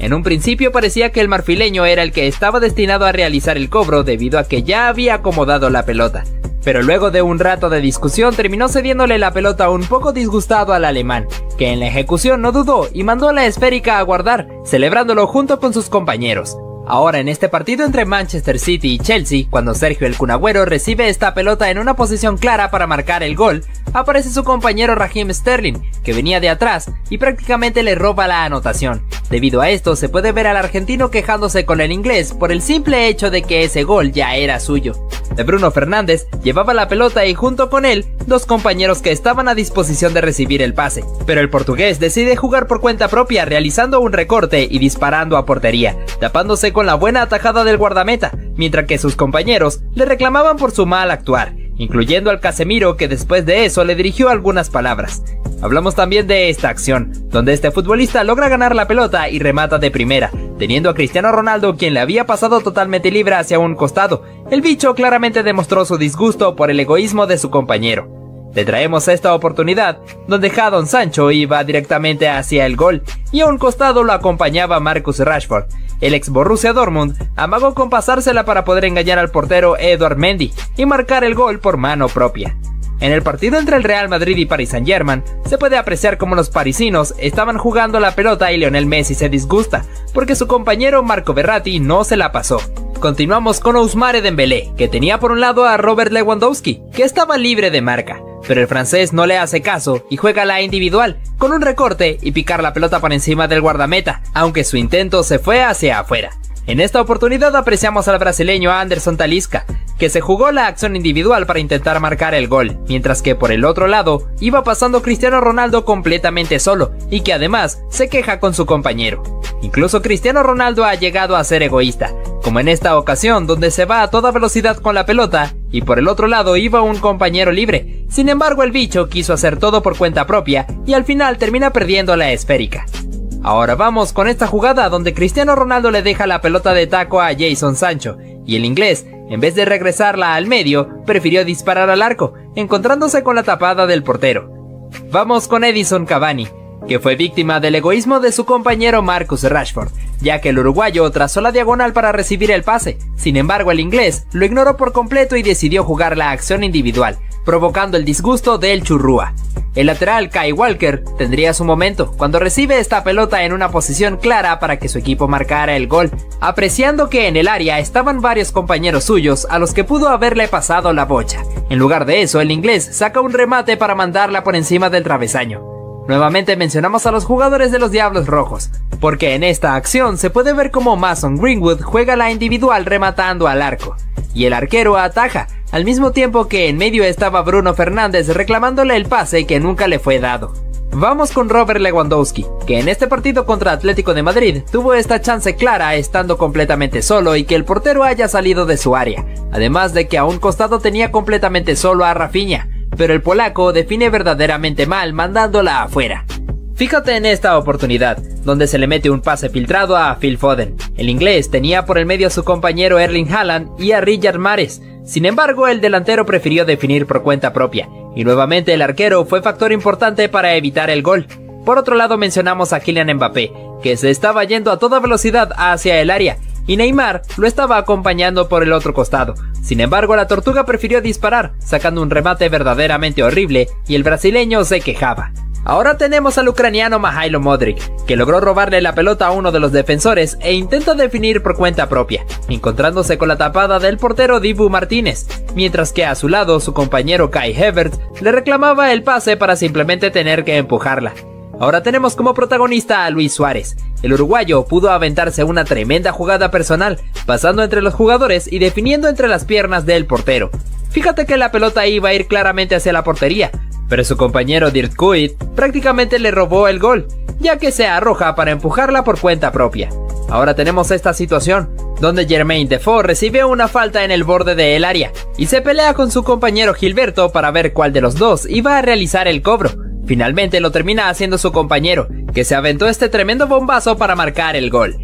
En un principio parecía que el marfileño era el que estaba destinado a realizar el cobro debido a que ya había acomodado la pelota. Pero luego de un rato de discusión terminó cediéndole la pelota un poco disgustado al alemán, que en la ejecución no dudó y mandó la esférica a guardar, celebrándolo junto con sus compañeros. Ahora en este partido entre Manchester City y Chelsea, cuando Sergio el Kun Agüero recibe esta pelota en una posición clara para marcar el gol, aparece su compañero Raheem Sterling, que venía de atrás y prácticamente le roba la anotación. Debido a esto se puede ver al argentino quejándose con el inglés por el simple hecho de que ese gol ya era suyo. Bruno Fernández llevaba la pelota y junto con él, dos compañeros que estaban a disposición de recibir el pase, pero el portugués decide jugar por cuenta propia realizando un recorte y disparando a portería, tapándose con la buena atajada del guardameta, mientras que sus compañeros le reclamaban por su mal actuar, incluyendo al Casemiro, que después de eso le dirigió algunas palabras. Hablamos también de esta acción, donde este futbolista logra ganar la pelota y remata de primera, teniendo a Cristiano Ronaldo, quien le había pasado totalmente libre hacia un costado. El bicho claramente demostró su disgusto por el egoísmo de su compañero. Te traemos esta oportunidad, donde Jadon Sancho iba directamente hacia el gol, y a un costado lo acompañaba Marcus Rashford. El ex Borussia Dortmund amagó con pasársela para poder engañar al portero Edouard Mendy y marcar el gol por mano propia. En el partido entre el Real Madrid y Paris Saint-Germain, se puede apreciar cómo los parisinos estaban jugando la pelota y Lionel Messi se disgusta, porque su compañero Marco Verratti no se la pasó. Continuamos con Ousmane Dembélé, que tenía por un lado a Robert Lewandowski, que estaba libre de marca, pero el francés no le hace caso y juega la individual, con un recorte y picar la pelota por encima del guardameta, aunque su intento se fue hacia afuera. En esta oportunidad apreciamos al brasileño Anderson Talisca, que se jugó la acción individual para intentar marcar el gol, mientras que por el otro lado iba pasando Cristiano Ronaldo completamente solo y que además se queja con su compañero. Incluso Cristiano Ronaldo ha llegado a ser egoísta, como en esta ocasión donde se va a toda velocidad con la pelota y por el otro lado iba un compañero libre. Sin embargo, el bicho quiso hacer todo por cuenta propia y al final termina perdiendo la esférica. Ahora vamos con esta jugada donde Cristiano Ronaldo le deja la pelota de taco a Jadon Sancho y el inglés, en vez de regresarla al medio, prefirió disparar al arco, encontrándose con la tapada del portero. Vamos con Edinson Cavani, que fue víctima del egoísmo de su compañero Marcus Rashford, ya que el uruguayo trazó la diagonal para recibir el pase. Sin embargo, el inglés lo ignoró por completo y decidió jugar la acción individual, provocando el disgusto del churrúa. El lateral Kyle Walker tendría su momento cuando recibe esta pelota en una posición clara para que su equipo marcara el gol, apreciando que en el área estaban varios compañeros suyos a los que pudo haberle pasado la bocha. En lugar de eso, el inglés saca un remate para mandarla por encima del travesaño. Nuevamente mencionamos a los jugadores de los Diablos Rojos, porque en esta acción se puede ver cómo Mason Greenwood juega la individual rematando al arco, y el arquero ataja, al mismo tiempo que en medio estaba Bruno Fernández reclamándole el pase que nunca le fue dado. Vamos con Robert Lewandowski, que en este partido contra Atlético de Madrid tuvo esta chance clara estando completamente solo y que el portero haya salido de su área, además de que a un costado tenía completamente solo a Rafinha, pero el polaco define verdaderamente mal mandándola afuera. Fíjate en esta oportunidad, donde se le mete un pase filtrado a Phil Foden. El inglés tenía por el medio a su compañero Erling Haaland y a Riyad Mahrez. Sin embargo, el delantero prefirió definir por cuenta propia, y nuevamente el arquero fue factor importante para evitar el gol. Por otro lado mencionamos a Kylian Mbappé, que se estaba yendo a toda velocidad hacia el área, y Neymar lo estaba acompañando por el otro costado. Sin embargo, la tortuga prefirió disparar, sacando un remate verdaderamente horrible, y el brasileño se quejaba. Ahora tenemos al ucraniano Mihailo Modric, que logró robarle la pelota a uno de los defensores e intenta definir por cuenta propia, encontrándose con la tapada del portero Dibu Martínez, mientras que a su lado su compañero Kai Havertz le reclamaba el pase para simplemente tener que empujarla. Ahora tenemos como protagonista a Luis Suárez. El uruguayo pudo aventarse una tremenda jugada personal, pasando entre los jugadores y definiendo entre las piernas del portero. Fíjate que la pelota iba a ir claramente hacia la portería, pero su compañero Dirk Kuyt prácticamente le robó el gol, ya que se arroja para empujarla por cuenta propia. Ahora tenemos esta situación, donde Jermaine Defoe recibe una falta en el borde del área, y se pelea con su compañero Gilberto para ver cuál de los dos iba a realizar el cobro. Finalmente lo termina haciendo su compañero, que se aventó este tremendo bombazo para marcar el gol.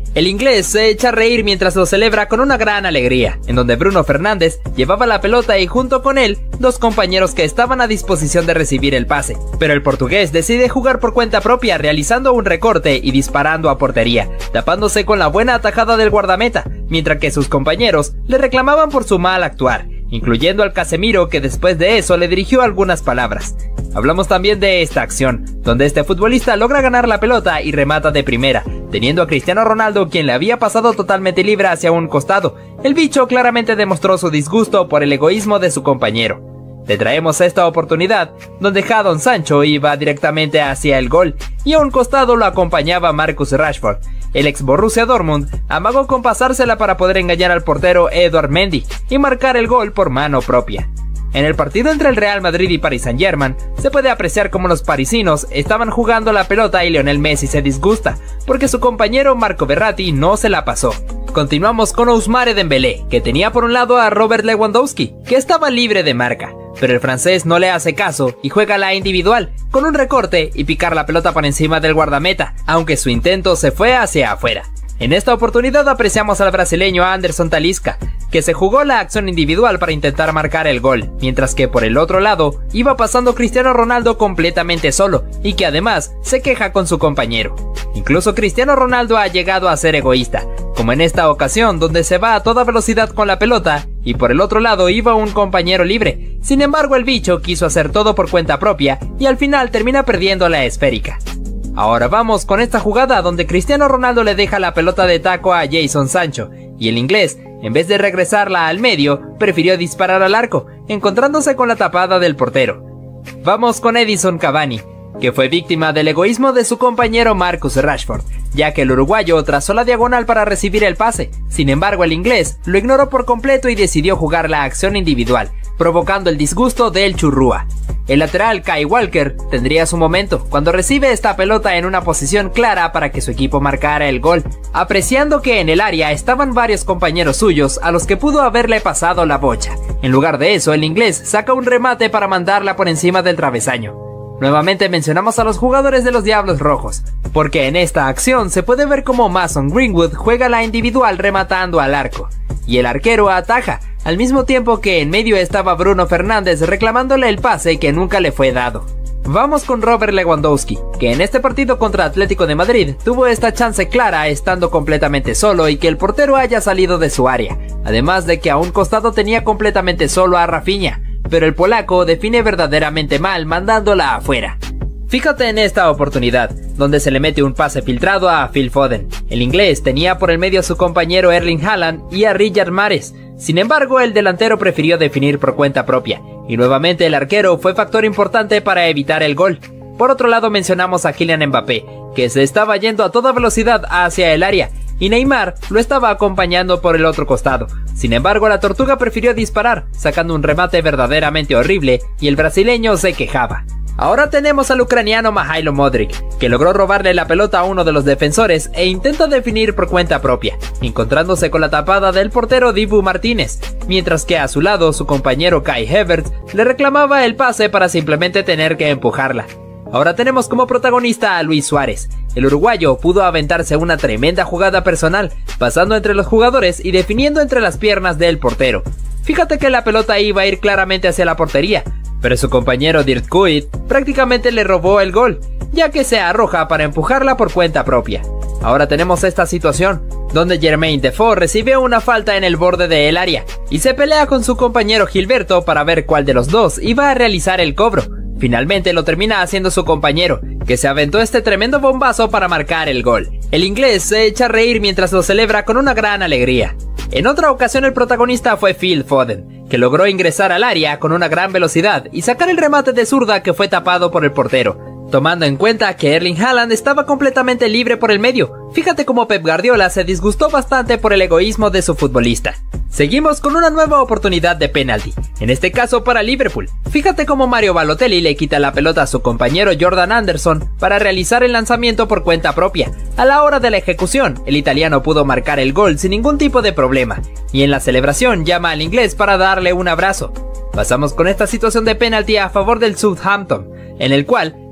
El inglés se echa a reír mientras lo celebra con una gran alegría, en donde Bruno Fernández llevaba la pelota y junto con él, dos compañeros que estaban a disposición de recibir el pase. Pero el portugués decide jugar por cuenta propia realizando un recorte y disparando a portería, tapándose con la buena atajada del guardameta, mientras que sus compañeros le reclamaban por su mal actuar, incluyendo al Casemiro, que después de eso le dirigió algunas palabras. Hablamos también de esta acción, donde este futbolista logra ganar la pelota y remata de primera, teniendo a Cristiano Ronaldo, quien le había pasado totalmente libre hacia un costado. El bicho claramente demostró su disgusto por el egoísmo de su compañero. Le traemos esta oportunidad, donde Jadon Sancho iba directamente hacia el gol, y a un costado lo acompañaba Marcus Rashford. El ex Borussia Dortmund amagó con pasársela para poder engañar al portero Edouard Mendy y marcar el gol por mano propia. En el partido entre el Real Madrid y Paris Saint-Germain, se puede apreciar cómo los parisinos estaban jugando la pelota y Lionel Messi se disgusta, porque su compañero Marco Verratti no se la pasó. Continuamos con Ousmane Dembélé, que tenía por un lado a Robert Lewandowski, que estaba libre de marca, pero el francés no le hace caso y juega la individual, con un recorte y picar la pelota por encima del guardameta, aunque su intento se fue hacia afuera. En esta oportunidad apreciamos al brasileño Anderson Talisca, que se jugó la acción individual para intentar marcar el gol, mientras que por el otro lado iba pasando Cristiano Ronaldo completamente solo, y que además se queja con su compañero. Incluso Cristiano Ronaldo ha llegado a ser egoísta, como en esta ocasión donde se va a toda velocidad con la pelota, y por el otro lado iba un compañero libre. Sin embargo, el bicho quiso hacer todo por cuenta propia, y al final termina perdiendo la esférica. Ahora vamos con esta jugada donde Cristiano Ronaldo le deja la pelota de taco a Jadon Sancho, y el inglés, en vez de regresarla al medio, prefirió disparar al arco, encontrándose con la tapada del portero. Vamos con Edinson Cavani, que fue víctima del egoísmo de su compañero Marcus Rashford, ya que el uruguayo trazó la diagonal para recibir el pase. Sin embargo, el inglés lo ignoró por completo y decidió jugar la acción individual, provocando el disgusto del Churrúa. El lateral Kyle Walker tendría su momento cuando recibe esta pelota en una posición clara para que su equipo marcara el gol, apreciando que en el área estaban varios compañeros suyos a los que pudo haberle pasado la bocha. En lugar de eso, el inglés saca un remate para mandarla por encima del travesaño. Nuevamente mencionamos a los jugadores de los Diablos Rojos, porque en esta acción se puede ver cómo Mason Greenwood juega la individual rematando al arco, y el arquero ataja, al mismo tiempo que en medio estaba Bruno Fernández reclamándole el pase que nunca le fue dado. Vamos con Robert Lewandowski, que en este partido contra Atlético de Madrid tuvo esta chance clara estando completamente solo y que el portero haya salido de su área, además de que a un costado tenía completamente solo a Rafinha, pero el polaco define verdaderamente mal mandándola afuera. Fíjate en esta oportunidad, donde se le mete un pase filtrado a Phil Foden. El inglés tenía por el medio a su compañero Erling Haaland y a Riyad Mahrez. Sin embargo, el delantero prefirió definir por cuenta propia, y nuevamente el arquero fue factor importante para evitar el gol. Por otro lado mencionamos a Kylian Mbappé, que se estaba yendo a toda velocidad hacia el área, y Neymar lo estaba acompañando por el otro costado. Sin embargo, la tortuga prefirió disparar, sacando un remate verdaderamente horrible, y el brasileño se quejaba. Ahora tenemos al ucraniano Mihailo Modric, que logró robarle la pelota a uno de los defensores e intenta definir por cuenta propia, encontrándose con la tapada del portero Dibu Martínez, mientras que a su lado su compañero Kai Havertz le reclamaba el pase para simplemente tener que empujarla. Ahora tenemos como protagonista a Luis Suárez. El uruguayo pudo aventarse una tremenda jugada personal, pasando entre los jugadores y definiendo entre las piernas del portero. Fíjate que la pelota iba a ir claramente hacia la portería, pero su compañero Dirk Kuyt prácticamente le robó el gol, ya que se arroja para empujarla por cuenta propia. Ahora tenemos esta situación, donde Jermaine Defoe recibe una falta en el borde del área, y se pelea con su compañero Gilberto para ver cuál de los dos iba a realizar el cobro. Finalmente lo termina haciendo su compañero, que se aventó este tremendo bombazo para marcar el gol. El inglés se echa a reír mientras lo celebra con una gran alegría. En otra ocasión el protagonista fue Phil Foden, que logró ingresar al área con una gran velocidad y sacar el remate de zurda que fue tapado por el portero, tomando en cuenta que Erling Haaland estaba completamente libre por el medio. Fíjate cómo Pep Guardiola se disgustó bastante por el egoísmo de su futbolista. Seguimos con una nueva oportunidad de penalti, en este caso para Liverpool. Fíjate cómo Mario Balotelli le quita la pelota a su compañero Jordan Anderson para realizar el lanzamiento por cuenta propia. A la hora de la ejecución, el italiano pudo marcar el gol sin ningún tipo de problema, y en la celebración llama al inglés para darle un abrazo. Pasamos con esta situación de penalti a favor del Southampton, en el cual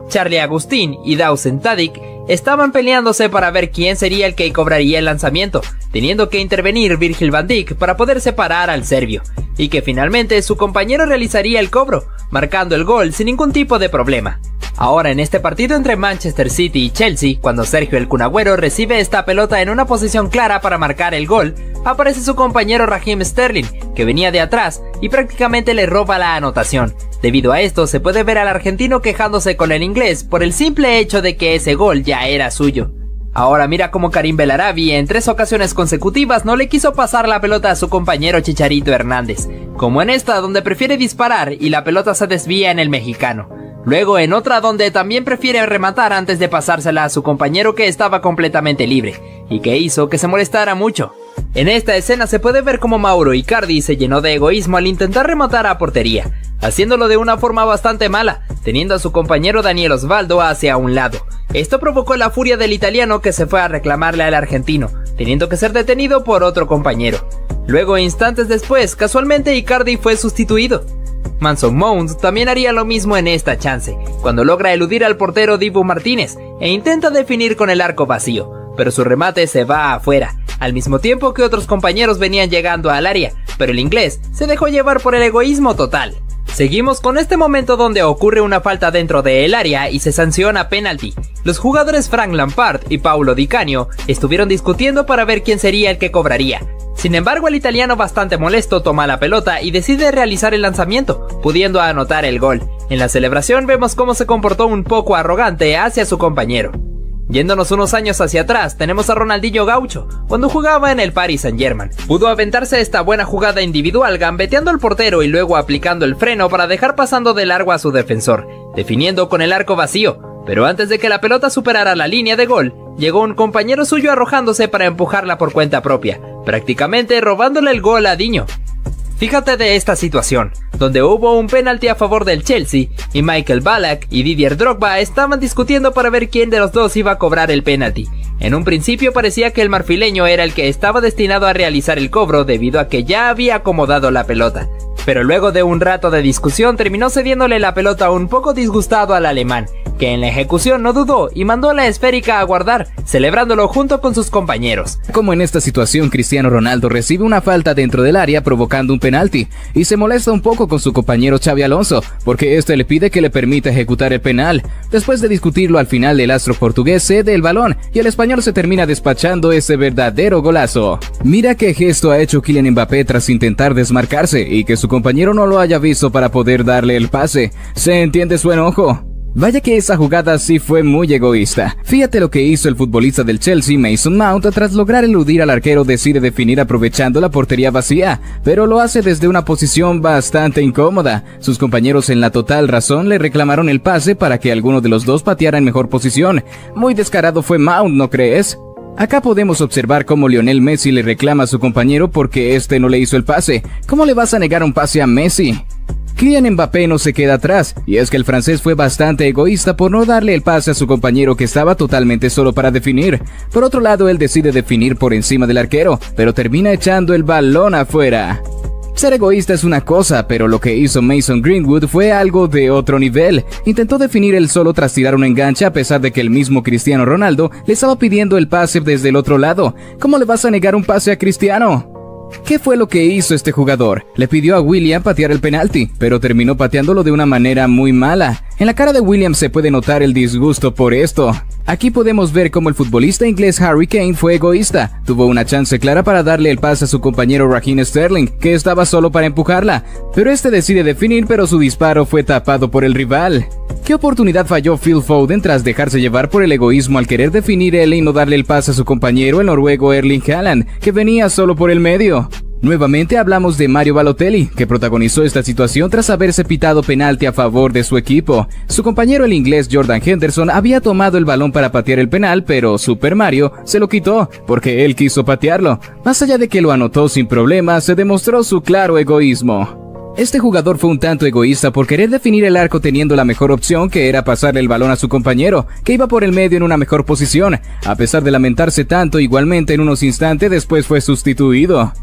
Charlie Agustín y Dawson Tadic estaban peleándose para ver quién sería el que cobraría el lanzamiento, teniendo que intervenir Virgil van Dijk para poder separar al serbio, y que finalmente su compañero realizaría el cobro, marcando el gol sin ningún tipo de problema. Ahora en este partido entre Manchester City y Chelsea, cuando Sergio el Kun Agüero recibe esta pelota en una posición clara para marcar el gol, aparece su compañero Raheem Sterling, que venía de atrás y prácticamente le roba la anotación. Debido a esto se puede ver al argentino quejándose con el inglés por el simple hecho de que ese gol ya era suyo. Ahora mira cómo Karim Bellarabi en 3 ocasiones consecutivas no le quiso pasar la pelota a su compañero Chicharito Hernández, como en esta donde prefiere disparar y la pelota se desvía en el mexicano. Luego en otra donde también prefiere rematar antes de pasársela a su compañero que estaba completamente libre, y que hizo que se molestara mucho. En esta escena se puede ver cómo Mauro Icardi se llenó de egoísmo al intentar rematar a portería, haciéndolo de una forma bastante mala, teniendo a su compañero Daniel Osvaldo hacia un lado. Esto provocó la furia del italiano, que se fue a reclamarle al argentino, teniendo que ser detenido por otro compañero. Luego, instantes después, casualmente Icardi fue sustituido. Mason Mount también haría lo mismo en esta chance, cuando logra eludir al portero Dibu Martínez e intenta definir con el arco vacío, pero su remate se va afuera, al mismo tiempo que otros compañeros venían llegando al área, pero el inglés se dejó llevar por el egoísmo total. Seguimos con este momento donde ocurre una falta dentro del área y se sanciona penalti. Los jugadores Frank Lampard y Paulo Di Canio estuvieron discutiendo para ver quién sería el que cobraría. Sin embargo, el italiano, bastante molesto, toma la pelota y decide realizar el lanzamiento, pudiendo anotar el gol. En la celebración vemos cómo se comportó un poco arrogante hacia su compañero. Yéndonos unos años hacia atrás, tenemos a Ronaldinho Gaucho, cuando jugaba en el Paris Saint-Germain. Pudo aventarse esta buena jugada individual gambeteando al portero y luego aplicando el freno para dejar pasando de largo a su defensor, definiendo con el arco vacío. Pero antes de que la pelota superara la línea de gol, llegó un compañero suyo arrojándose para empujarla por cuenta propia, prácticamente robándole el gol a Diño. Fíjate de esta situación, donde hubo un penalti a favor del Chelsea y Michael Ballack y Didier Drogba estaban discutiendo para ver quién de los dos iba a cobrar el penalti. En un principio parecía que el marfileño era el que estaba destinado a realizar el cobro debido a que ya había acomodado la pelota, pero luego de un rato de discusión terminó cediéndole la pelota un poco disgustado al alemán, que en la ejecución no dudó y mandó la esférica a guardar, celebrándolo junto con sus compañeros. Como en esta situación, Cristiano Ronaldo recibe una falta dentro del área provocando un penalti y se molesta un poco con su compañero Xabi Alonso porque este le pide que le permita ejecutar el penal. Después de discutirlo, al final el astro portugués cede el balón y el español se termina despachando ese verdadero golazo. Mira qué gesto ha hecho Kylian Mbappé tras intentar desmarcarse y que su compañero no lo haya visto para poder darle el pase. ¿Se entiende su enojo? Vaya que esa jugada sí fue muy egoísta. Fíjate lo que hizo el futbolista del Chelsea, Mason Mount, tras lograr eludir al arquero decide definir aprovechando la portería vacía, pero lo hace desde una posición bastante incómoda. Sus compañeros en la total razón le reclamaron el pase para que alguno de los dos pateara en mejor posición. Muy descarado fue Mount, ¿no crees? Acá podemos observar cómo Lionel Messi le reclama a su compañero porque este no le hizo el pase. ¿Cómo le vas a negar un pase a Messi? Kylian Mbappé no se queda atrás, y es que el francés fue bastante egoísta por no darle el pase a su compañero que estaba totalmente solo para definir. Por otro lado, él decide definir por encima del arquero, pero termina echando el balón afuera. Ser egoísta es una cosa, pero lo que hizo Mason Greenwood fue algo de otro nivel. Intentó definir él solo tras tirar un enganche a pesar de que el mismo Cristiano Ronaldo le estaba pidiendo el pase desde el otro lado. ¿Cómo le vas a negar un pase a Cristiano? ¿Qué fue lo que hizo este jugador? Le pidió a William patear el penalti, pero terminó pateándolo de una manera muy mala. En la cara de William se puede notar el disgusto por esto. Aquí podemos ver cómo el futbolista inglés Harry Kane fue egoísta. Tuvo una chance clara para darle el pase a su compañero Raheem Sterling, que estaba solo para empujarla, pero este decide definir, pero su disparo fue tapado por el rival. ¿Qué oportunidad falló Phil Foden tras dejarse llevar por el egoísmo al querer definir él y no darle el pase a su compañero, el noruego Erling Haaland, que venía solo por el medio? Nuevamente hablamos de Mario Balotelli, que protagonizó esta situación tras haberse pitado penalti a favor de su equipo. Su compañero, el inglés Jordan Henderson, había tomado el balón para patear el penal, pero Super Mario se lo quitó porque él quiso patearlo. Más allá de que lo anotó sin problemas, se demostró su claro egoísmo. Este jugador fue un tanto egoísta por querer definir el arco teniendo la mejor opción, que era pasarle el balón a su compañero, que iba por el medio en una mejor posición. A pesar de lamentarse tanto, igualmente en unos instantes después fue sustituido.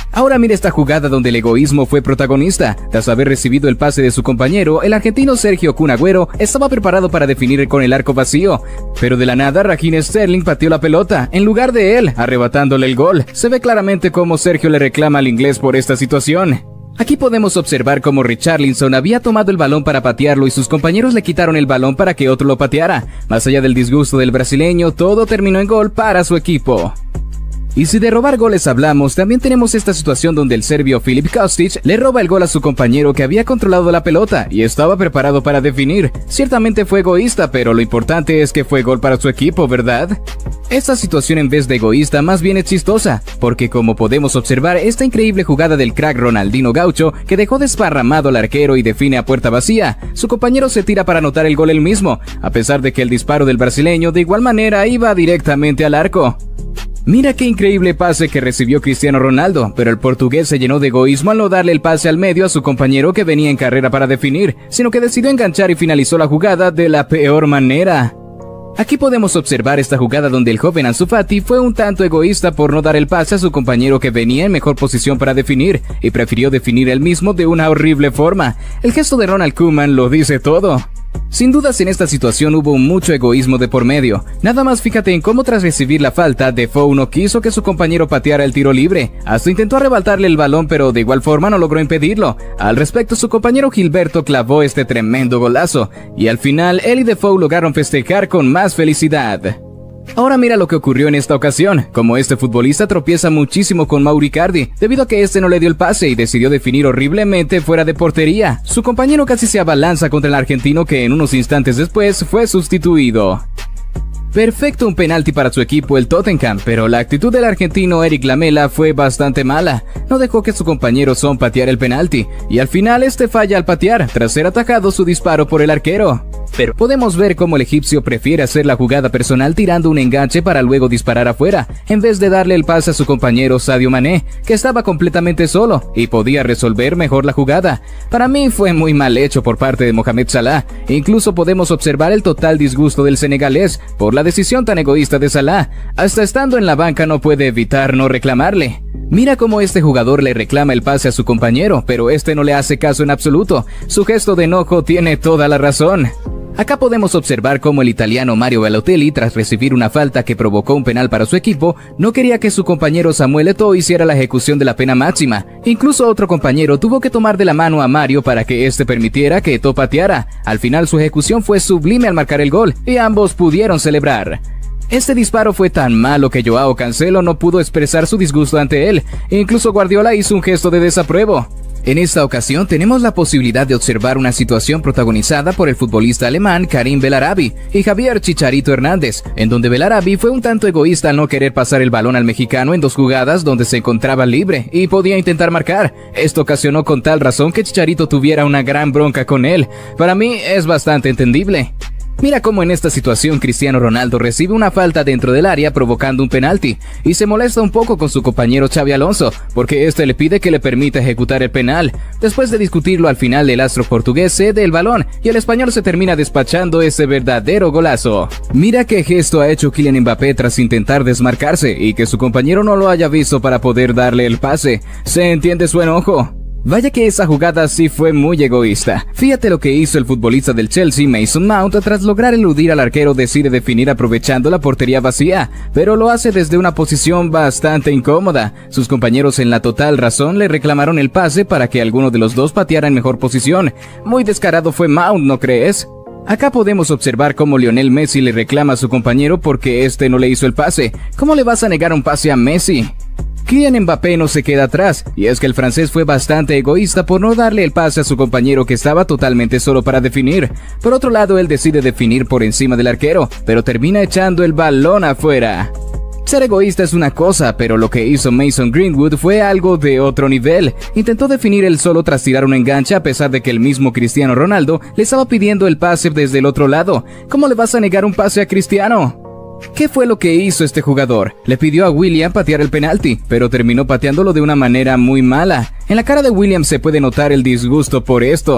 Ahora mira esta jugada donde el egoísmo fue protagonista. Tras haber recibido el pase de su compañero, el argentino Sergio Kun Agüero estaba preparado para definir con el arco vacío. Pero de la nada, Raheem Sterling pateó la pelota, en lugar de él, arrebatándole el gol. Se ve claramente cómo Sergio le reclama al inglés por esta situación. Aquí podemos observar cómo Richarlison había tomado el balón para patearlo y sus compañeros le quitaron el balón para que otro lo pateara. Más allá del disgusto del brasileño, todo terminó en gol para su equipo. Y si de robar goles hablamos, también tenemos esta situación donde el serbio Filip Kostic le roba el gol a su compañero que había controlado la pelota y estaba preparado para definir. Ciertamente fue egoísta, pero lo importante es que fue gol para su equipo, ¿verdad? Esta situación en vez de egoísta más bien es chistosa, porque como podemos observar esta increíble jugada del crack Ronaldinho Gaucho que dejó desparramado al arquero y define a puerta vacía, su compañero se tira para anotar el gol él mismo, a pesar de que el disparo del brasileño de igual manera iba directamente al arco. Mira qué increíble pase que recibió Cristiano Ronaldo, pero el portugués se llenó de egoísmo al no darle el pase al medio a su compañero que venía en carrera para definir, sino que decidió enganchar y finalizó la jugada de la peor manera. Aquí podemos observar esta jugada donde el joven Ansu Fati fue un tanto egoísta por no dar el pase a su compañero que venía en mejor posición para definir, y prefirió definir él mismo de una horrible forma. El gesto de Ronald Koeman lo dice todo. Sin dudas en esta situación hubo mucho egoísmo de por medio. Nada más fíjate en cómo tras recibir la falta, Defoe no quiso que su compañero pateara el tiro libre. Hasta intentó arrebatarle el balón, pero de igual forma no logró impedirlo. Al respecto, su compañero Gilberto clavó este tremendo golazo, y al final él y Defoe lograron festejar con más felicidad. Ahora mira lo que ocurrió en esta ocasión, como este futbolista tropieza muchísimo con Mauro Icardi, debido a que este no le dio el pase y decidió definir horriblemente fuera de portería. Su compañero casi se abalanza contra el argentino que en unos instantes después fue sustituido. Perfecto un penalti para su equipo el Tottenham, pero la actitud del argentino Eric Lamela fue bastante mala. No dejó que su compañero Son pateara el penalti, y al final este falla al patear, tras ser atajado su disparo por el arquero. Pero podemos ver cómo el egipcio prefiere hacer la jugada personal tirando un enganche para luego disparar afuera, en vez de darle el pase a su compañero Sadio Mané, que estaba completamente solo y podía resolver mejor la jugada. Para mí fue muy mal hecho por parte de Mohamed Salah. Incluso podemos observar el total disgusto del senegalés por la decisión tan egoísta de Salah. Hasta estando en la banca no puede evitar no reclamarle. Mira cómo este jugador le reclama el pase a su compañero, pero este no le hace caso en absoluto. Su gesto de enojo tiene toda la razón. Acá podemos observar cómo el italiano Mario Balotelli, tras recibir una falta que provocó un penal para su equipo, no quería que su compañero Samuel Eto'o hiciera la ejecución de la pena máxima. Incluso otro compañero tuvo que tomar de la mano a Mario para que este permitiera que Eto'o pateara. Al final su ejecución fue sublime al marcar el gol, y ambos pudieron celebrar. Este disparo fue tan malo que Joao Cancelo no pudo expresar su disgusto ante él, e incluso Guardiola hizo un gesto de desapruebo. En esta ocasión tenemos la posibilidad de observar una situación protagonizada por el futbolista alemán Karim Bellarabi y Javier Chicharito Hernández, en donde Bellarabi fue un tanto egoísta al no querer pasar el balón al mexicano en dos jugadas donde se encontraba libre y podía intentar marcar. Esto ocasionó con tal razón que Chicharito tuviera una gran bronca con él. Para mí es bastante entendible. Mira cómo en esta situación Cristiano Ronaldo recibe una falta dentro del área provocando un penalti y se molesta un poco con su compañero Xabi Alonso porque este le pide que le permita ejecutar el penal. Después de discutirlo, al final el astro portugués cede el balón y el español se termina despachando ese verdadero golazo. Mira qué gesto ha hecho Kylian Mbappé tras intentar desmarcarse y que su compañero no lo haya visto para poder darle el pase. ¿Se entiende su enojo? Vaya que esa jugada sí fue muy egoísta. Fíjate lo que hizo el futbolista del Chelsea, Mason Mount, tras lograr eludir al arquero decide definir aprovechando la portería vacía, pero lo hace desde una posición bastante incómoda. Sus compañeros en la total razón le reclamaron el pase para que alguno de los dos pateara en mejor posición. Muy descarado fue Mount, ¿no crees? Acá podemos observar cómo Lionel Messi le reclama a su compañero porque este no le hizo el pase. ¿Cómo le vas a negar un pase a Messi? Kylian Mbappé no se queda atrás, y es que el francés fue bastante egoísta por no darle el pase a su compañero que estaba totalmente solo para definir. Por otro lado, él decide definir por encima del arquero, pero termina echando el balón afuera. Ser egoísta es una cosa, pero lo que hizo Mason Greenwood fue algo de otro nivel. Intentó definir él solo tras tirar un enganche a pesar de que el mismo Cristiano Ronaldo le estaba pidiendo el pase desde el otro lado. ¿Cómo le vas a negar un pase a Cristiano? ¿Qué fue lo que hizo este jugador? Le pidió a William patear el penalti, pero terminó pateándolo de una manera muy mala. En la cara de William se puede notar el disgusto por esto.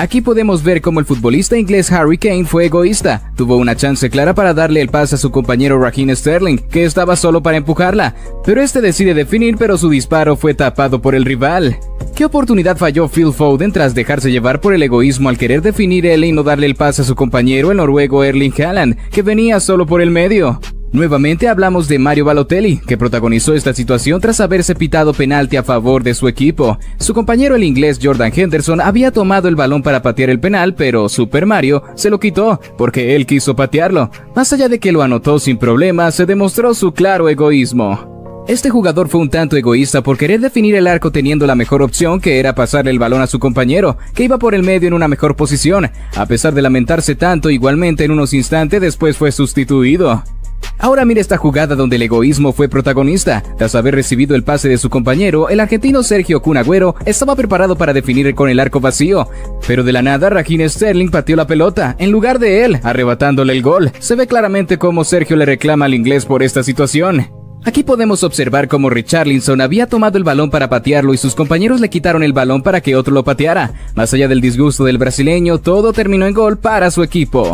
Aquí podemos ver cómo el futbolista inglés Harry Kane fue egoísta. Tuvo una chance clara para darle el pase a su compañero Raheem Sterling, que estaba solo para empujarla, pero este decide definir, pero su disparo fue tapado por el rival. ¿Qué oportunidad falló Phil Foden tras dejarse llevar por el egoísmo al querer definir él y no darle el pase a su compañero, el noruego Erling Haaland, que venía solo por el medio? Nuevamente hablamos de Mario Balotelli, que protagonizó esta situación tras haberse pitado penalti a favor de su equipo. Su compañero, el inglés Jordan Henderson, había tomado el balón para patear el penal, pero Super Mario se lo quitó porque él quiso patearlo. Más allá de que lo anotó sin problema, se demostró su claro egoísmo. Este jugador fue un tanto egoísta por querer definir el arco teniendo la mejor opción, que era pasarle el balón a su compañero, que iba por el medio en una mejor posición. A pesar de lamentarse tanto, igualmente en unos instantes después fue sustituido. Ahora mira esta jugada donde el egoísmo fue protagonista. Tras haber recibido el pase de su compañero, el argentino Sergio Kun Agüero estaba preparado para definir con el arco vacío, pero de la nada Raheem Sterling pateó la pelota en lugar de él, arrebatándole el gol. Se ve claramente cómo Sergio le reclama al inglés por esta situación. Aquí podemos observar cómo Richarlison había tomado el balón para patearlo y sus compañeros le quitaron el balón para que otro lo pateara. Más allá del disgusto del brasileño, todo terminó en gol para su equipo.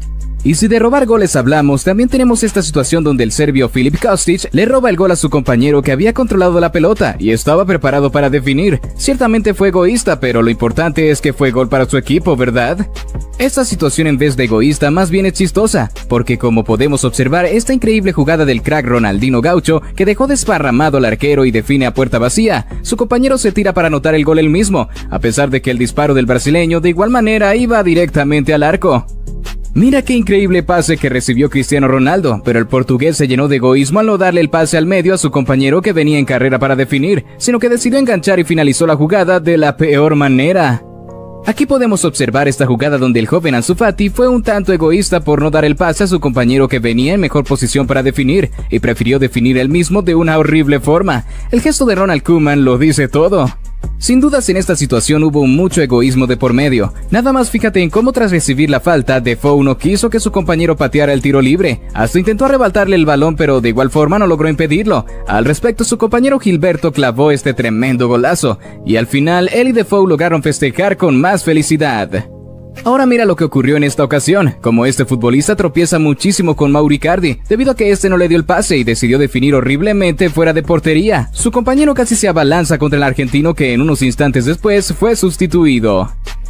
Y si de robar goles hablamos, también tenemos esta situación donde el serbio Filip Kostic le roba el gol a su compañero que había controlado la pelota y estaba preparado para definir. Ciertamente fue egoísta, pero lo importante es que fue gol para su equipo, ¿verdad? Esta situación en vez de egoísta más bien es chistosa, porque como podemos observar esta increíble jugada del crack Ronaldinho Gaucho que dejó desparramado al arquero y define a puerta vacía, su compañero se tira para anotar el gol él mismo, a pesar de que el disparo del brasileño de igual manera iba directamente al arco. Mira qué increíble pase que recibió Cristiano Ronaldo, pero el portugués se llenó de egoísmo al no darle el pase al medio a su compañero que venía en carrera para definir, sino que decidió enganchar y finalizó la jugada de la peor manera. Aquí podemos observar esta jugada donde el joven Ansu Fati fue un tanto egoísta por no dar el pase a su compañero que venía en mejor posición para definir, y prefirió definir él mismo de una horrible forma. El gesto de Ronald Koeman lo dice todo. Sin dudas en esta situación hubo mucho egoísmo de por medio. Nada más fíjate en cómo tras recibir la falta, Defoe no quiso que su compañero pateara el tiro libre. Hasta intentó arrebatarle el balón, pero de igual forma no logró impedirlo. Al respecto, su compañero Gilberto clavó este tremendo golazo, y al final él y Defoe lograron festejar con más felicidad. Ahora mira lo que ocurrió en esta ocasión, como este futbolista tropieza muchísimo con Mauro Icardi, debido a que este no le dio el pase y decidió definir horriblemente fuera de portería. Su compañero casi se abalanza contra el argentino que en unos instantes después fue sustituido.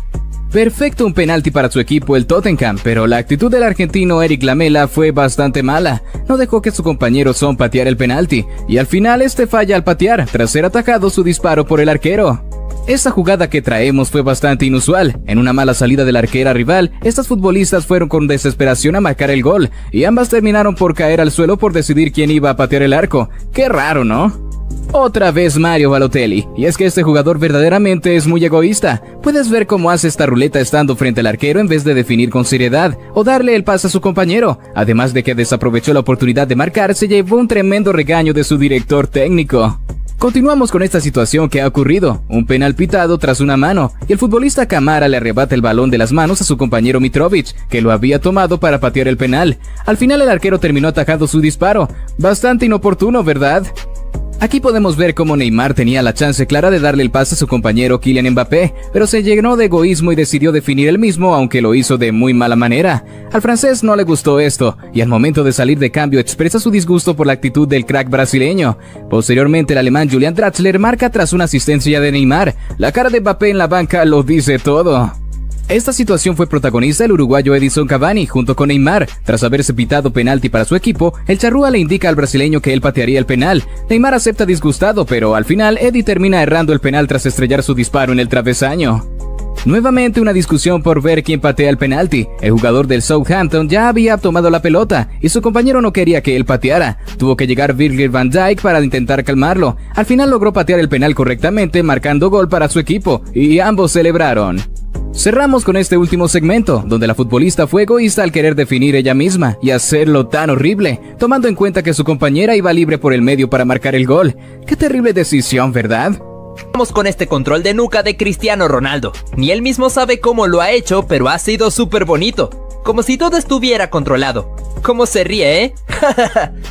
Perfecto un penalti para su equipo el Tottenham, pero la actitud del argentino Eric Lamela fue bastante mala. No dejó que su compañero Son pateara el penalti, y al final este falla al patear, tras ser atajado su disparo por el arquero. Esta jugada que traemos fue bastante inusual. En una mala salida de la arquera rival, estas futbolistas fueron con desesperación a marcar el gol, y ambas terminaron por caer al suelo por decidir quién iba a patear el arco. Qué raro, ¿no? Otra vez Mario Balotelli, y es que este jugador verdaderamente es muy egoísta. Puedes ver cómo hace esta ruleta estando frente al arquero en vez de definir con seriedad o darle el pase a su compañero. Además de que desaprovechó la oportunidad de marcar, se llevó un tremendo regaño de su director técnico. Continuamos con esta situación que ha ocurrido, un penal pitado tras una mano, y el futbolista Camara le arrebata el balón de las manos a su compañero Mitrovic, que lo había tomado para patear el penal. Al final el arquero terminó atajando su disparo, bastante inoportuno, ¿verdad? Aquí podemos ver cómo Neymar tenía la chance clara de darle el pase a su compañero Kylian Mbappé, pero se llenó de egoísmo y decidió definir él mismo, aunque lo hizo de muy mala manera. Al francés no le gustó esto, y al momento de salir de cambio expresa su disgusto por la actitud del crack brasileño. Posteriormente el alemán Julian Draxler marca tras una asistencia de Neymar. La cara de Mbappé en la banca lo dice todo. Esta situación fue protagonista el uruguayo Edison Cavani junto con Neymar. Tras haberse pitado penalti para su equipo, el charrúa le indica al brasileño que él patearía el penal. Neymar acepta disgustado, pero al final Eddie termina errando el penal tras estrellar su disparo en el travesaño. Nuevamente una discusión por ver quién patea el penalti. El jugador del Southampton ya había tomado la pelota y su compañero no quería que él pateara. Tuvo que llegar Virgil van Dijk para intentar calmarlo. Al final logró patear el penal correctamente, marcando gol para su equipo, y ambos celebraron. Cerramos con este último segmento, donde la futbolista fue egoísta al querer definir ella misma y hacerlo tan horrible, tomando en cuenta que su compañera iba libre por el medio para marcar el gol. Qué terrible decisión, ¿verdad? Vamos con este control de nuca de Cristiano Ronaldo. Ni él mismo sabe cómo lo ha hecho, pero ha sido súper bonito. Como si todo estuviera controlado. ¿Cómo se ríe, eh?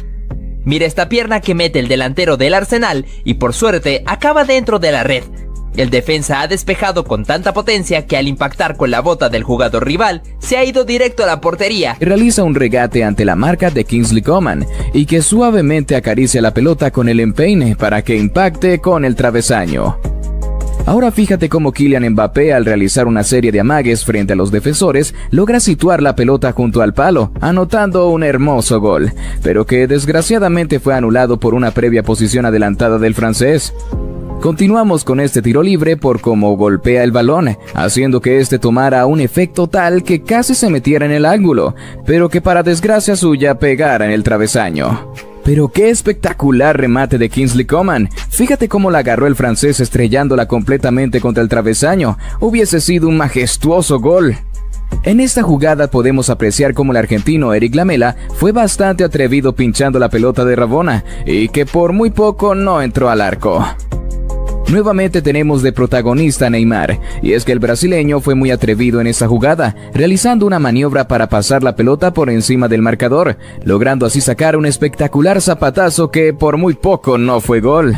Mira esta pierna que mete el delantero del Arsenal y por suerte acaba dentro de la red. El defensa ha despejado con tanta potencia que al impactar con la bota del jugador rival, se ha ido directo a la portería. Realiza un regate ante la marca de Kingsley Coman y que suavemente acaricia la pelota con el empeine para que impacte con el travesaño. Ahora fíjate cómo Kylian Mbappé, al realizar una serie de amagues frente a los defensores, logra situar la pelota junto al palo, anotando un hermoso gol, pero que desgraciadamente fue anulado por una previa posición adelantada del francés. Continuamos con este tiro libre por cómo golpea el balón, haciendo que este tomara un efecto tal que casi se metiera en el ángulo, pero que para desgracia suya pegara en el travesaño. Pero qué espectacular remate de Kingsley Coman. Fíjate cómo la agarró el francés estrellándola completamente contra el travesaño. Hubiese sido un majestuoso gol. En esta jugada podemos apreciar cómo el argentino Eric Lamela fue bastante atrevido pinchando la pelota de Rabona y que por muy poco no entró al arco. Nuevamente tenemos de protagonista a Neymar, y es que el brasileño fue muy atrevido en esta jugada, realizando una maniobra para pasar la pelota por encima del marcador, logrando así sacar un espectacular zapatazo que por muy poco no fue gol.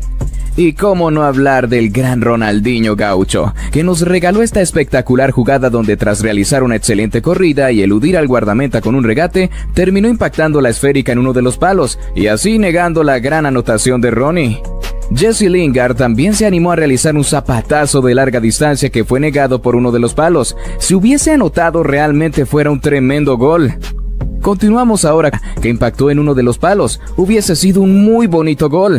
Y cómo no hablar del gran Ronaldinho Gaucho, que nos regaló esta espectacular jugada donde tras realizar una excelente corrida y eludir al guardameta con un regate, terminó impactando la esférica en uno de los palos, y así negando la gran anotación de Ronnie. Jesse Lingard también se animó a realizar un zapatazo de larga distancia que fue negado por uno de los palos. Si hubiese anotado realmente fuera un tremendo gol. Continuamos ahora que impactó en uno de los palos. Hubiese sido un muy bonito gol.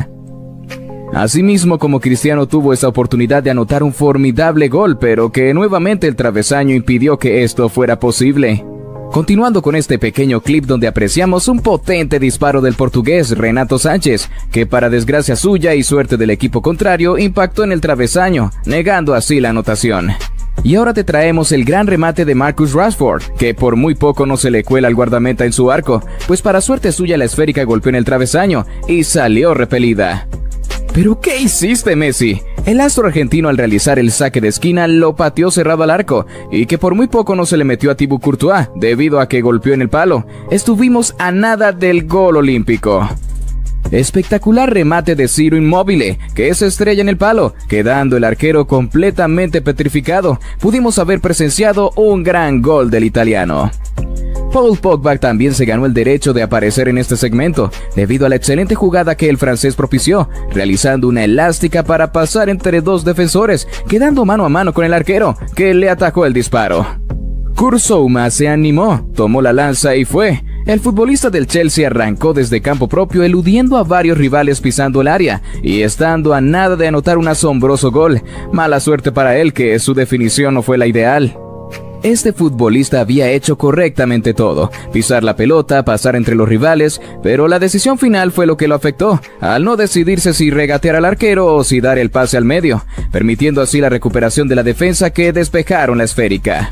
Asimismo como Cristiano tuvo esa oportunidad de anotar un formidable gol, pero que nuevamente el travesaño impidió que esto fuera posible. Continuando con este pequeño clip donde apreciamos un potente disparo del portugués Renato Sánchez, que para desgracia suya y suerte del equipo contrario impactó en el travesaño, negando así la anotación. Y ahora te traemos el gran remate de Marcus Rashford, que por muy poco no se le cuela al guardameta en su arco, pues para suerte suya la esférica golpeó en el travesaño y salió repelida. ¿Pero qué hiciste, Messi? El astro argentino al realizar el saque de esquina lo pateó cerrado al arco y que por muy poco no se le metió a Thibaut Courtois debido a que golpeó en el palo. Estuvimos a nada del gol olímpico. Espectacular remate de Ciro Immobile, que se estrella en el palo, quedando el arquero completamente petrificado. Pudimos haber presenciado un gran gol del italiano. Paul Pogba también se ganó el derecho de aparecer en este segmento, debido a la excelente jugada que el francés propició, realizando una elástica para pasar entre dos defensores, quedando mano a mano con el arquero, que le atajó el disparo. Kurt Zouma se animó, tomó la lanza y fue. El futbolista del Chelsea arrancó desde campo propio eludiendo a varios rivales pisando el área y estando a nada de anotar un asombroso gol. Mala suerte para él que su definición no fue la ideal. Este futbolista había hecho correctamente todo, pisar la pelota, pasar entre los rivales, pero la decisión final fue lo que lo afectó, al no decidirse si regatear al arquero o si dar el pase al medio, permitiendo así la recuperación de la defensa que despejaron la esférica.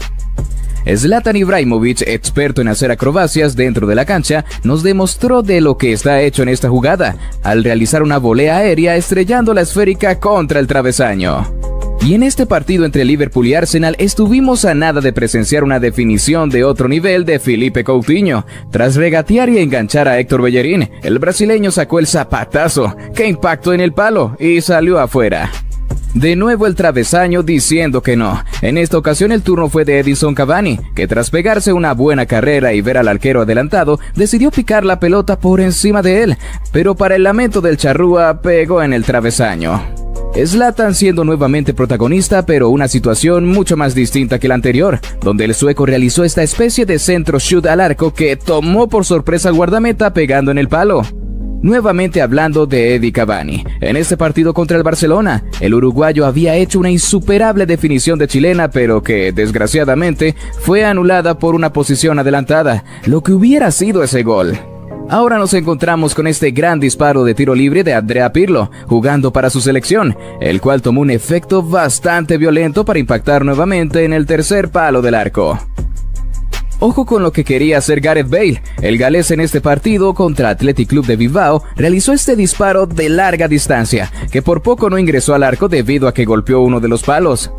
Zlatan Ibrahimovic, experto en hacer acrobacias dentro de la cancha, nos demostró de lo que está hecho en esta jugada, al realizar una volea aérea estrellando la esférica contra el travesaño. Y en este partido entre Liverpool y Arsenal estuvimos a nada de presenciar una definición de otro nivel de Felipe Coutinho. Tras regatear y enganchar a Héctor Bellerín, el brasileño sacó el zapatazo, que impactó en el palo y salió afuera. De nuevo el travesaño diciendo que no. En esta ocasión el turno fue de Edinson Cavani, que tras pegarse una buena carrera y ver al arquero adelantado, decidió picar la pelota por encima de él, pero para el lamento del charrúa pegó en el travesaño. Zlatan siendo nuevamente protagonista, pero una situación mucho más distinta que la anterior, donde el sueco realizó esta especie de centro shoot al arco que tomó por sorpresa al guardameta pegando en el palo. Nuevamente hablando de Eddie Cavani, en este partido contra el Barcelona, el uruguayo había hecho una insuperable definición de chilena, pero que desgraciadamente fue anulada por una posición adelantada, lo que hubiera sido ese gol. Ahora nos encontramos con este gran disparo de tiro libre de Andrea Pirlo, jugando para su selección, el cual tomó un efecto bastante violento para impactar nuevamente en el tercer palo del arco. Ojo con lo que quería hacer Gareth Bale. El galés en este partido contra Athletic Club de Bilbao realizó este disparo de larga distancia, que por poco no ingresó al arco debido a que golpeó uno de los palos.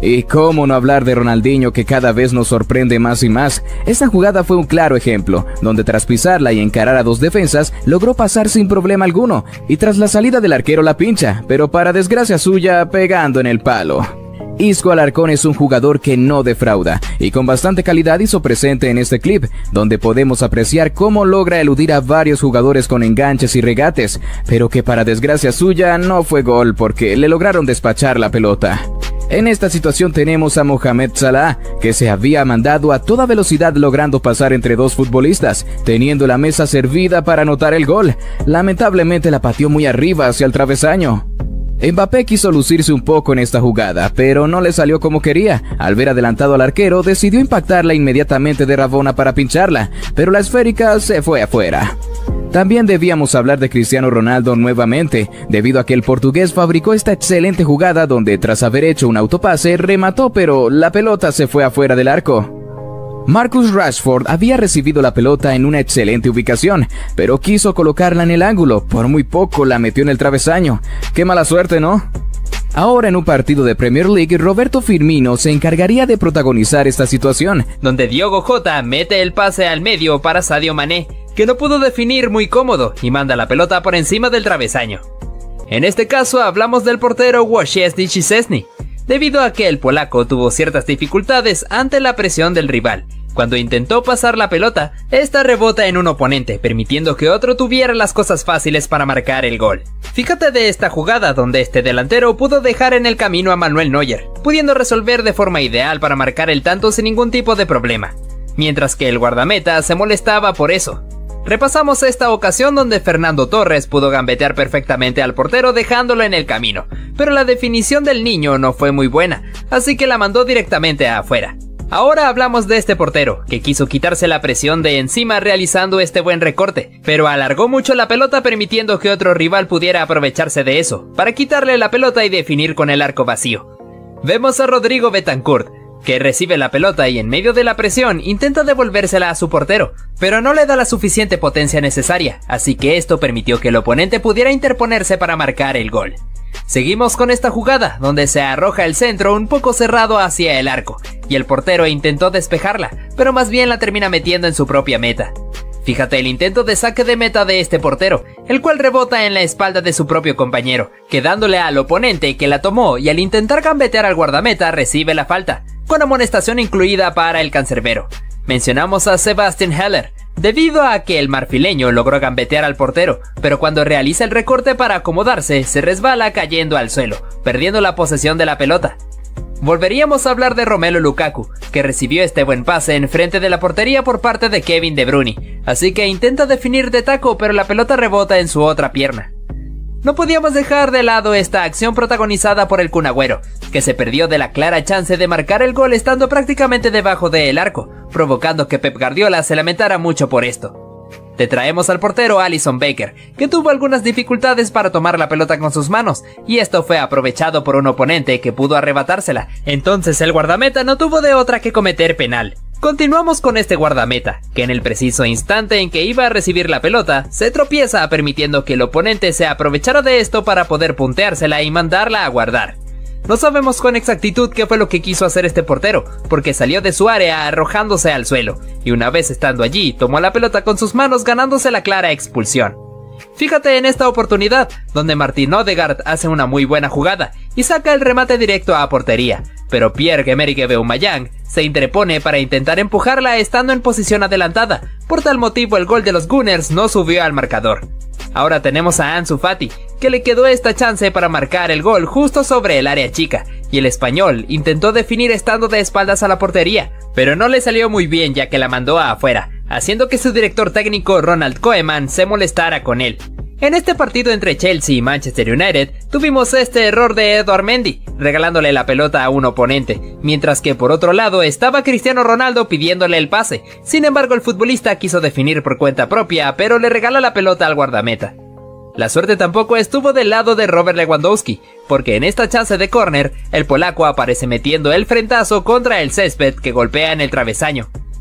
Y cómo no hablar de Ronaldinho, que cada vez nos sorprende más y más. Esta jugada fue un claro ejemplo, donde tras pisarla y encarar a dos defensas, logró pasar sin problema alguno, y tras la salida del arquero la pincha, pero para desgracia suya, pegando en el palo. Isco Alarcón es un jugador que no defrauda, y con bastante calidad hizo presente en este clip, donde podemos apreciar cómo logra eludir a varios jugadores con enganches y regates, pero que para desgracia suya no fue gol porque le lograron despachar la pelota. En esta situación tenemos a Mohamed Salah, que se había mandado a toda velocidad logrando pasar entre dos futbolistas, teniendo la mesa servida para anotar el gol. Lamentablemente la pateó muy arriba hacia el travesaño. Mbappé quiso lucirse un poco en esta jugada, pero no le salió como quería. Al ver adelantado al arquero, decidió impactarla inmediatamente de Rabona para pincharla, pero la esférica se fue afuera. También debíamos hablar de Cristiano Ronaldo nuevamente, debido a que el portugués fabricó esta excelente jugada donde tras haber hecho un autopase remató, pero la pelota se fue afuera del arco. Marcus Rashford había recibido la pelota en una excelente ubicación, pero quiso colocarla en el ángulo, por muy poco la metió en el travesaño. ¡Qué mala suerte!, ¿no? Ahora en un partido de Premier League, Roberto Firmino se encargaría de protagonizar esta situación, donde Diogo Jota mete el pase al medio para Sadio Mané, que no pudo definir muy cómodo y manda la pelota por encima del travesaño. En este caso hablamos del portero Wojciech Szczesny, debido a que el polaco tuvo ciertas dificultades ante la presión del rival. Cuando intentó pasar la pelota, esta rebota en un oponente, permitiendo que otro tuviera las cosas fáciles para marcar el gol. Fíjate de esta jugada donde este delantero pudo dejar en el camino a Manuel Neuer, pudiendo resolver de forma ideal para marcar el tanto sin ningún tipo de problema, mientras que el guardameta se molestaba por eso. Repasamos esta ocasión donde Fernando Torres pudo gambetear perfectamente al portero dejándolo en el camino, pero la definición del niño no fue muy buena, así que la mandó directamente afuera. Ahora hablamos de este portero, que quiso quitarse la presión de encima realizando este buen recorte, pero alargó mucho la pelota permitiendo que otro rival pudiera aprovecharse de eso, para quitarle la pelota y definir con el arco vacío. Vemos a Rodrigo Betancourt, que recibe la pelota y en medio de la presión intenta devolvérsela a su portero, pero no le da la suficiente potencia necesaria, así que esto permitió que el oponente pudiera interponerse para marcar el gol. Seguimos con esta jugada, donde se arroja el centro un poco cerrado hacia el arco, y el portero intentó despejarla, pero más bien la termina metiendo en su propia meta. Fíjate el intento de saque de meta de este portero, el cual rebota en la espalda de su propio compañero, quedándole al oponente que la tomó y al intentar gambetear al guardameta recibe la falta, con amonestación incluida para el cancerbero. Mencionamos a Sebastian Haller, debido a que el marfileño logró gambetear al portero, pero cuando realiza el recorte para acomodarse, se resbala cayendo al suelo, perdiendo la posesión de la pelota. Volveríamos a hablar de Romelu Lukaku, que recibió este buen pase en frente de la portería por parte de Kevin De Bruyne, así que intenta definir de taco pero la pelota rebota en su otra pierna. No podíamos dejar de lado esta acción protagonizada por el Kun Agüero, que se perdió de la clara chance de marcar el gol estando prácticamente debajo del arco, provocando que Pep Guardiola se lamentara mucho por esto. Te traemos al portero Alisson Becker, que tuvo algunas dificultades para tomar la pelota con sus manos, y esto fue aprovechado por un oponente que pudo arrebatársela, entonces el guardameta no tuvo de otra que cometer penal. Continuamos con este guardameta, que en el preciso instante en que iba a recibir la pelota, se tropieza permitiendo que el oponente se aprovechara de esto para poder punteársela y mandarla a guardar. No sabemos con exactitud qué fue lo que quiso hacer este portero, porque salió de su área arrojándose al suelo, y una vez estando allí, tomó la pelota con sus manos ganándose la clara expulsión. Fíjate en esta oportunidad, donde Martin Odegaard hace una muy buena jugada, y saca el remate directo a portería, pero Pierre-Emerick Aubameyang se interpone para intentar empujarla estando en posición adelantada, por tal motivo el gol de los Gunners no subió al marcador. Ahora tenemos a Ansu Fati, que le quedó esta chance para marcar el gol justo sobre el área chica, y el español intentó definir estando de espaldas a la portería, pero no le salió muy bien ya que la mandó afuera, haciendo que su director técnico Ronald Koeman se molestara con él. En este partido entre Chelsea y Manchester United, tuvimos este error de Edouard Mendy, regalándole la pelota a un oponente, mientras que por otro lado estaba Cristiano Ronaldo pidiéndole el pase. Sin embargo, el futbolista quiso definir por cuenta propia, pero le regala la pelota al guardameta. La suerte tampoco estuvo del lado de Robert Lewandowski, porque en esta chance de córner, el polaco aparece metiendo el frentazo contra el césped que golpea en el travesaño.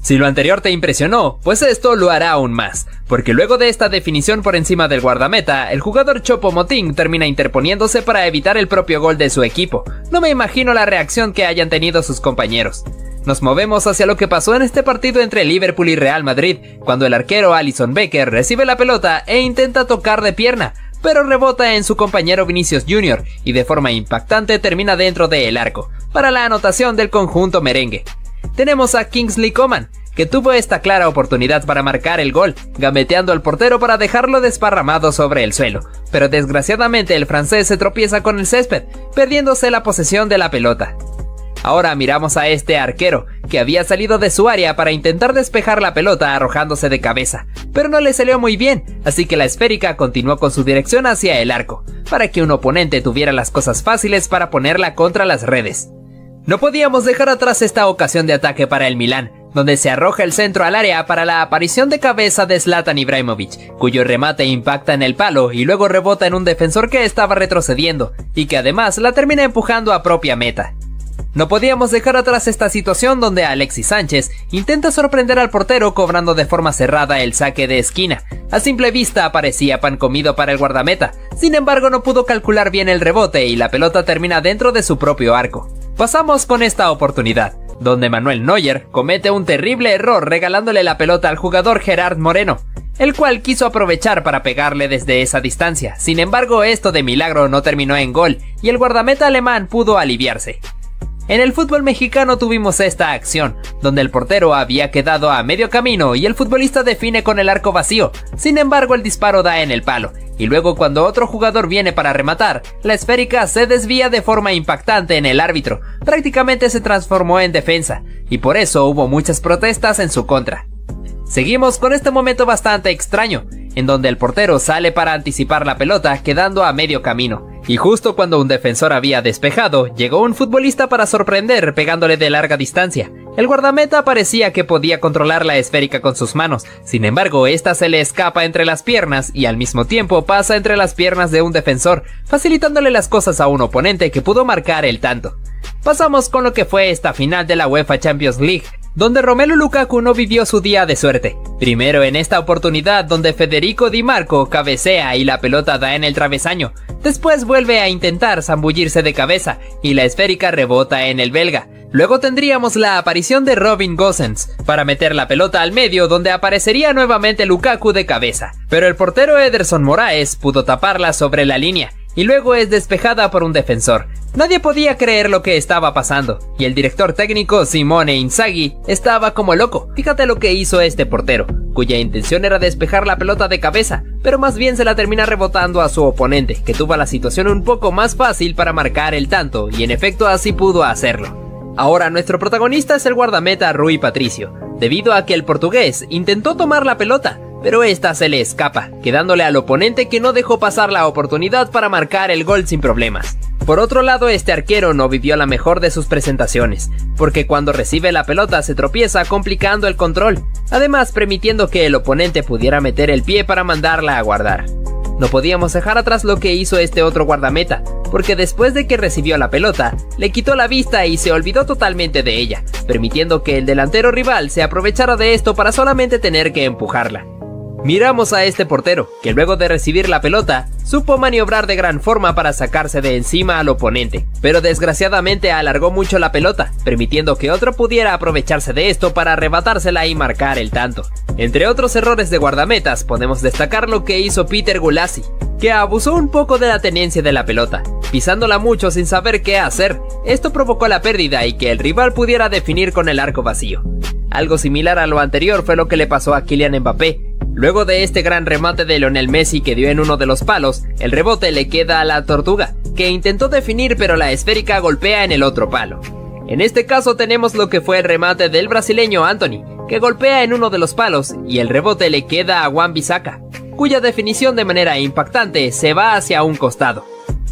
Si lo anterior te impresionó, pues esto lo hará aún más, porque luego de esta definición por encima del guardameta, el jugador Choupo-Moting termina interponiéndose para evitar el propio gol de su equipo. No me imagino la reacción que hayan tenido sus compañeros. Nos movemos hacia lo que pasó en este partido entre Liverpool y Real Madrid, cuando el arquero Alisson Becker recibe la pelota e intenta tocar de pierna, pero rebota en su compañero Vinicius Jr. y de forma impactante termina dentro del arco, para la anotación del conjunto merengue. Tenemos a Kingsley Coman, que tuvo esta clara oportunidad para marcar el gol, gambeteando al portero para dejarlo desparramado sobre el suelo, pero desgraciadamente el francés se tropieza con el césped, perdiéndose la posesión de la pelota. Ahora miramos a este arquero, que había salido de su área para intentar despejar la pelota arrojándose de cabeza, pero no le salió muy bien, así que la esférica continuó con su dirección hacia el arco, para que un oponente tuviera las cosas fáciles para ponerla contra las redes. No podíamos dejar atrás esta ocasión de ataque para el Milán, donde se arroja el centro al área para la aparición de cabeza de Zlatan Ibrahimovic, cuyo remate impacta en el palo y luego rebota en un defensor que estaba retrocediendo, y que además la termina empujando a propia meta. No podíamos dejar atrás esta situación donde Alexis Sánchez intenta sorprender al portero cobrando de forma cerrada el saque de esquina. A simple vista parecía pan comido para el guardameta, sin embargo no pudo calcular bien el rebote y la pelota termina dentro de su propio arco. Pasamos con esta oportunidad, donde Manuel Neuer comete un terrible error regalándole la pelota al jugador Gerard Moreno, el cual quiso aprovechar para pegarle desde esa distancia. Sin embargo, esto de milagro no terminó en gol y el guardameta alemán pudo aliviarse. En el fútbol mexicano tuvimos esta acción, donde el portero había quedado a medio camino y el futbolista define con el arco vacío. Sin embargo, el disparo da en el palo, y luego cuando otro jugador viene para rematar, la esférica se desvía de forma impactante en el árbitro, prácticamente se transformó en defensa, y por eso hubo muchas protestas en su contra. Seguimos con este momento bastante extraño, en donde el portero sale para anticipar la pelota quedando a medio camino, y justo cuando un defensor había despejado, llegó un futbolista para sorprender pegándole de larga distancia. El guardameta parecía que podía controlar la esférica con sus manos, sin embargo esta se le escapa entre las piernas y al mismo tiempo pasa entre las piernas de un defensor, facilitándole las cosas a un oponente que pudo marcar el tanto. Pasamos con lo que fue esta final de la UEFA Champions League, donde Romelu Lukaku no vivió su día de suerte. Primero en esta oportunidad donde Federico Di Marco cabecea y la pelota da en el travesaño. Después vuelve a intentar zambullirse de cabeza y la esférica rebota en el belga. Luego tendríamos la aparición de Robin Gosens para meter la pelota al medio donde aparecería nuevamente Lukaku de cabeza. Pero el portero Ederson Moraes pudo taparla sobre la línea y luego es despejada por un defensor. Nadie podía creer lo que estaba pasando, y el director técnico Simone Inzaghi estaba como loco. Fíjate lo que hizo este portero, cuya intención era despejar la pelota de cabeza, pero más bien se la termina rebotando a su oponente, que tuvo la situación un poco más fácil para marcar el tanto, y en efecto así pudo hacerlo. Ahora nuestro protagonista es el guardameta Rui Patricio, debido a que el portugués intentó tomar la pelota, pero esta se le escapa, quedándole al oponente que no dejó pasar la oportunidad para marcar el gol sin problemas. Por otro lado, este arquero no vivió la mejor de sus presentaciones, porque cuando recibe la pelota se tropieza complicando el control, además permitiendo que el oponente pudiera meter el pie para mandarla a guardar. No podíamos dejar atrás lo que hizo este otro guardameta, porque después de que recibió la pelota, le quitó la vista y se olvidó totalmente de ella, permitiendo que el delantero rival se aprovechara de esto para solamente tener que empujarla. Miramos a este portero, que luego de recibir la pelota, supo maniobrar de gran forma para sacarse de encima al oponente, pero desgraciadamente alargó mucho la pelota, permitiendo que otro pudiera aprovecharse de esto para arrebatársela y marcar el tanto. Entre otros errores de guardametas, podemos destacar lo que hizo Peter Gulasi, que abusó un poco de la tenencia de la pelota, pisándola mucho sin saber qué hacer. Esto provocó la pérdida y que el rival pudiera definir con el arco vacío. Algo similar a lo anterior fue lo que le pasó a Kylian Mbappé. Luego de este gran remate de Lionel Messi que dio en uno de los palos, el rebote le queda a la Tortuga, que intentó definir pero la esférica golpea en el otro palo. En este caso tenemos lo que fue el remate del brasileño Antony, que golpea en uno de los palos y el rebote le queda a Wan-Bissaka, cuya definición de manera impactante se va hacia un costado.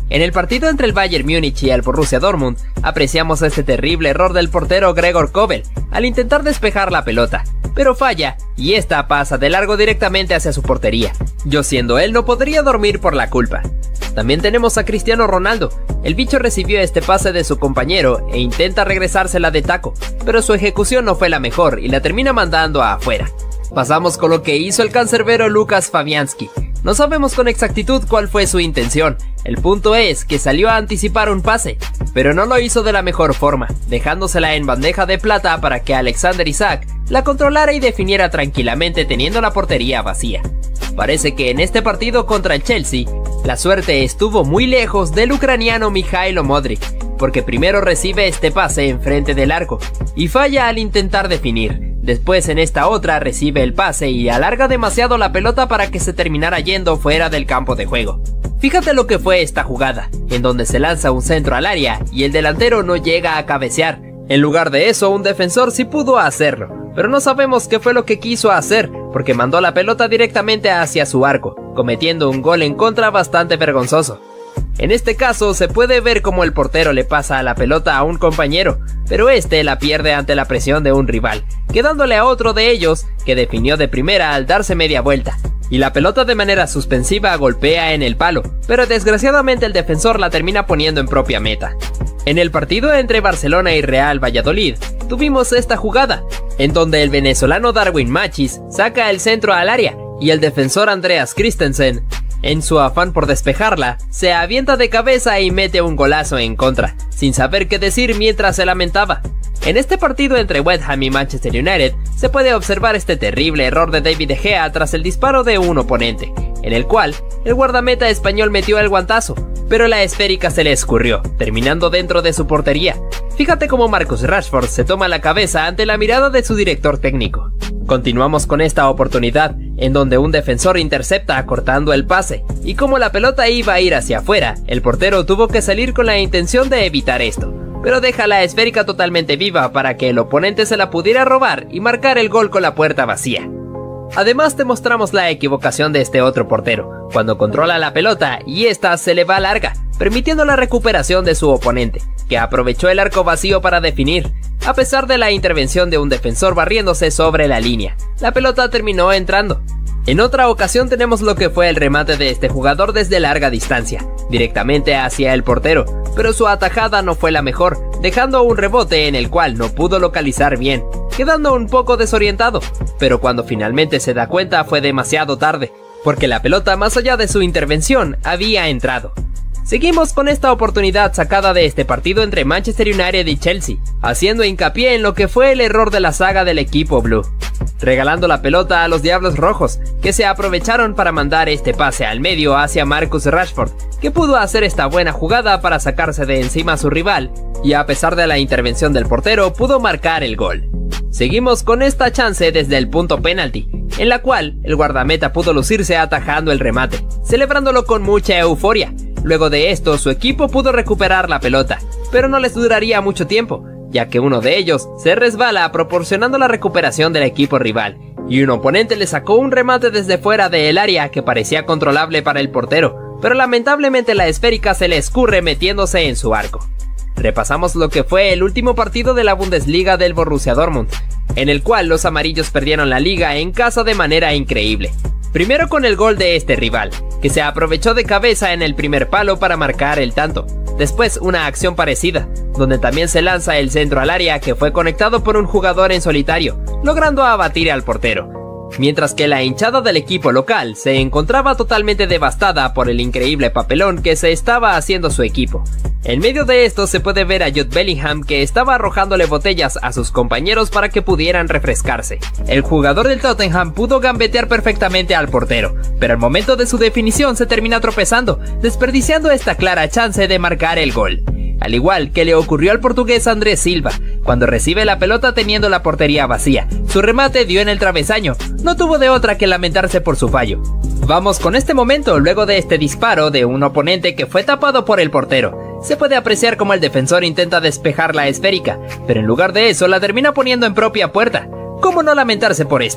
En el partido entre el Bayern Múnich y el Borussia Dortmund, apreciamos este terrible error del portero Gregor Kobel al intentar despejar la pelota, pero falla y esta pasa de largo directamente hacia su portería. Yo siendo él no podría dormir por la culpa. También tenemos a Cristiano Ronaldo. El bicho recibió este pase de su compañero e intenta regresársela de taco, pero su ejecución no fue la mejor y la termina mandando afuera. Pasamos con lo que hizo el cancerbero Lukas Fabianski. No sabemos con exactitud cuál fue su intención, el punto es que salió a anticipar un pase, pero no lo hizo de la mejor forma, dejándosela en bandeja de plata para que Alexander Isak la controlara y definiera tranquilamente teniendo la portería vacía. Parece que en este partido contra el Chelsea, la suerte estuvo muy lejos del ucraniano Mikhailo Modric, porque primero recibe este pase enfrente del arco y falla al intentar definir. Después en esta otra recibe el pase y alarga demasiado la pelota para que se terminara yendo fuera del campo de juego. Fíjate lo que fue esta jugada, en donde se lanza un centro al área y el delantero no llega a cabecear. En lugar de eso, un defensor sí pudo hacerlo, pero no sabemos qué fue lo que quiso hacer, porque mandó la pelota directamente hacia su arco, cometiendo un gol en contra bastante vergonzoso. En este caso se puede ver como el portero le pasa la pelota a un compañero, pero este la pierde ante la presión de un rival, quedándole a otro de ellos que definió de primera al darse media vuelta, y la pelota de manera suspensiva golpea en el palo, pero desgraciadamente el defensor la termina poniendo en propia meta. En el partido entre Barcelona y Real Valladolid, tuvimos esta jugada, en donde el venezolano Darwin Machis saca el centro al área, y el defensor Andreas Christensen, en su afán por despejarla, se avienta de cabeza y mete un golazo en contra, sin saber qué decir mientras se lamentaba. En este partido entre West Ham y Manchester United, se puede observar este terrible error de David De Gea tras el disparo de un oponente, en el cual el guardameta español metió el guantazo, pero la esférica se le escurrió, terminando dentro de su portería. Fíjate cómo Marcus Rashford se toma la cabeza ante la mirada de su director técnico. Continuamos con esta oportunidad, en donde un defensor intercepta cortando el pase, y como la pelota iba a ir hacia afuera, el portero tuvo que salir con la intención de evitar esto, pero deja la esférica totalmente viva para que el oponente se la pudiera robar y marcar el gol con la puerta vacía. Además te mostramos la equivocación de este otro portero, cuando controla la pelota y esta se le va larga, permitiendo la recuperación de su oponente, que aprovechó el arco vacío para definir. A pesar de la intervención de un defensor barriéndose sobre la línea, la pelota terminó entrando. En otra ocasión tenemos lo que fue el remate de este jugador desde larga distancia, directamente hacia el portero, pero su atajada no fue la mejor, dejando un rebote en el cual no pudo localizar bien, quedando un poco desorientado, pero cuando finalmente se da cuenta fue demasiado tarde, porque la pelota más allá de su intervención había entrado. Seguimos con esta oportunidad sacada de este partido entre Manchester United y Chelsea, haciendo hincapié en lo que fue el error de la saga del equipo blue, regalando la pelota a los Diablos Rojos, que se aprovecharon para mandar este pase al medio hacia Marcus Rashford, que pudo hacer esta buena jugada para sacarse de encima a su rival, y a pesar de la intervención del portero pudo marcar el gol. Seguimos con esta chance desde el punto penalti, en la cual el guardameta pudo lucirse atajando el remate, celebrándolo con mucha euforia. Luego de esto su equipo pudo recuperar la pelota, pero no les duraría mucho tiempo, ya que uno de ellos se resbala proporcionando la recuperación del equipo rival, y un oponente le sacó un remate desde fuera del área que parecía controlable para el portero, pero lamentablemente la esférica se le escurre metiéndose en su arco. Repasamos lo que fue el último partido de la Bundesliga del Borussia Dortmund, en el cual los amarillos perdieron la liga en casa de manera increíble. Primero con el gol de este rival, que se aprovechó de cabeza en el primer palo para marcar el tanto. Después una acción parecida, donde también se lanza el centro al área que fue conectado por un jugador en solitario, logrando abatir al portero. Mientras que la hinchada del equipo local se encontraba totalmente devastada por el increíble papelón que se estaba haciendo su equipo. En medio de esto se puede ver a Jude Bellingham que estaba arrojándole botellas a sus compañeros para que pudieran refrescarse. El jugador del Tottenham pudo gambetear perfectamente al portero, pero al momento de su definición se termina tropezando, desperdiciando esta clara chance de marcar el gol. Al igual que le ocurrió al portugués Andrés Silva, cuando recibe la pelota teniendo la portería vacía, su remate dio en el travesaño, no tuvo de otra que lamentarse por su fallo. Vamos con este momento luego de este disparo de un oponente que fue tapado por el portero. Se puede apreciar como el defensor intenta despejar la esférica, pero en lugar de eso la termina poniendo en propia puerta. ¿Cómo no lamentarse por esto?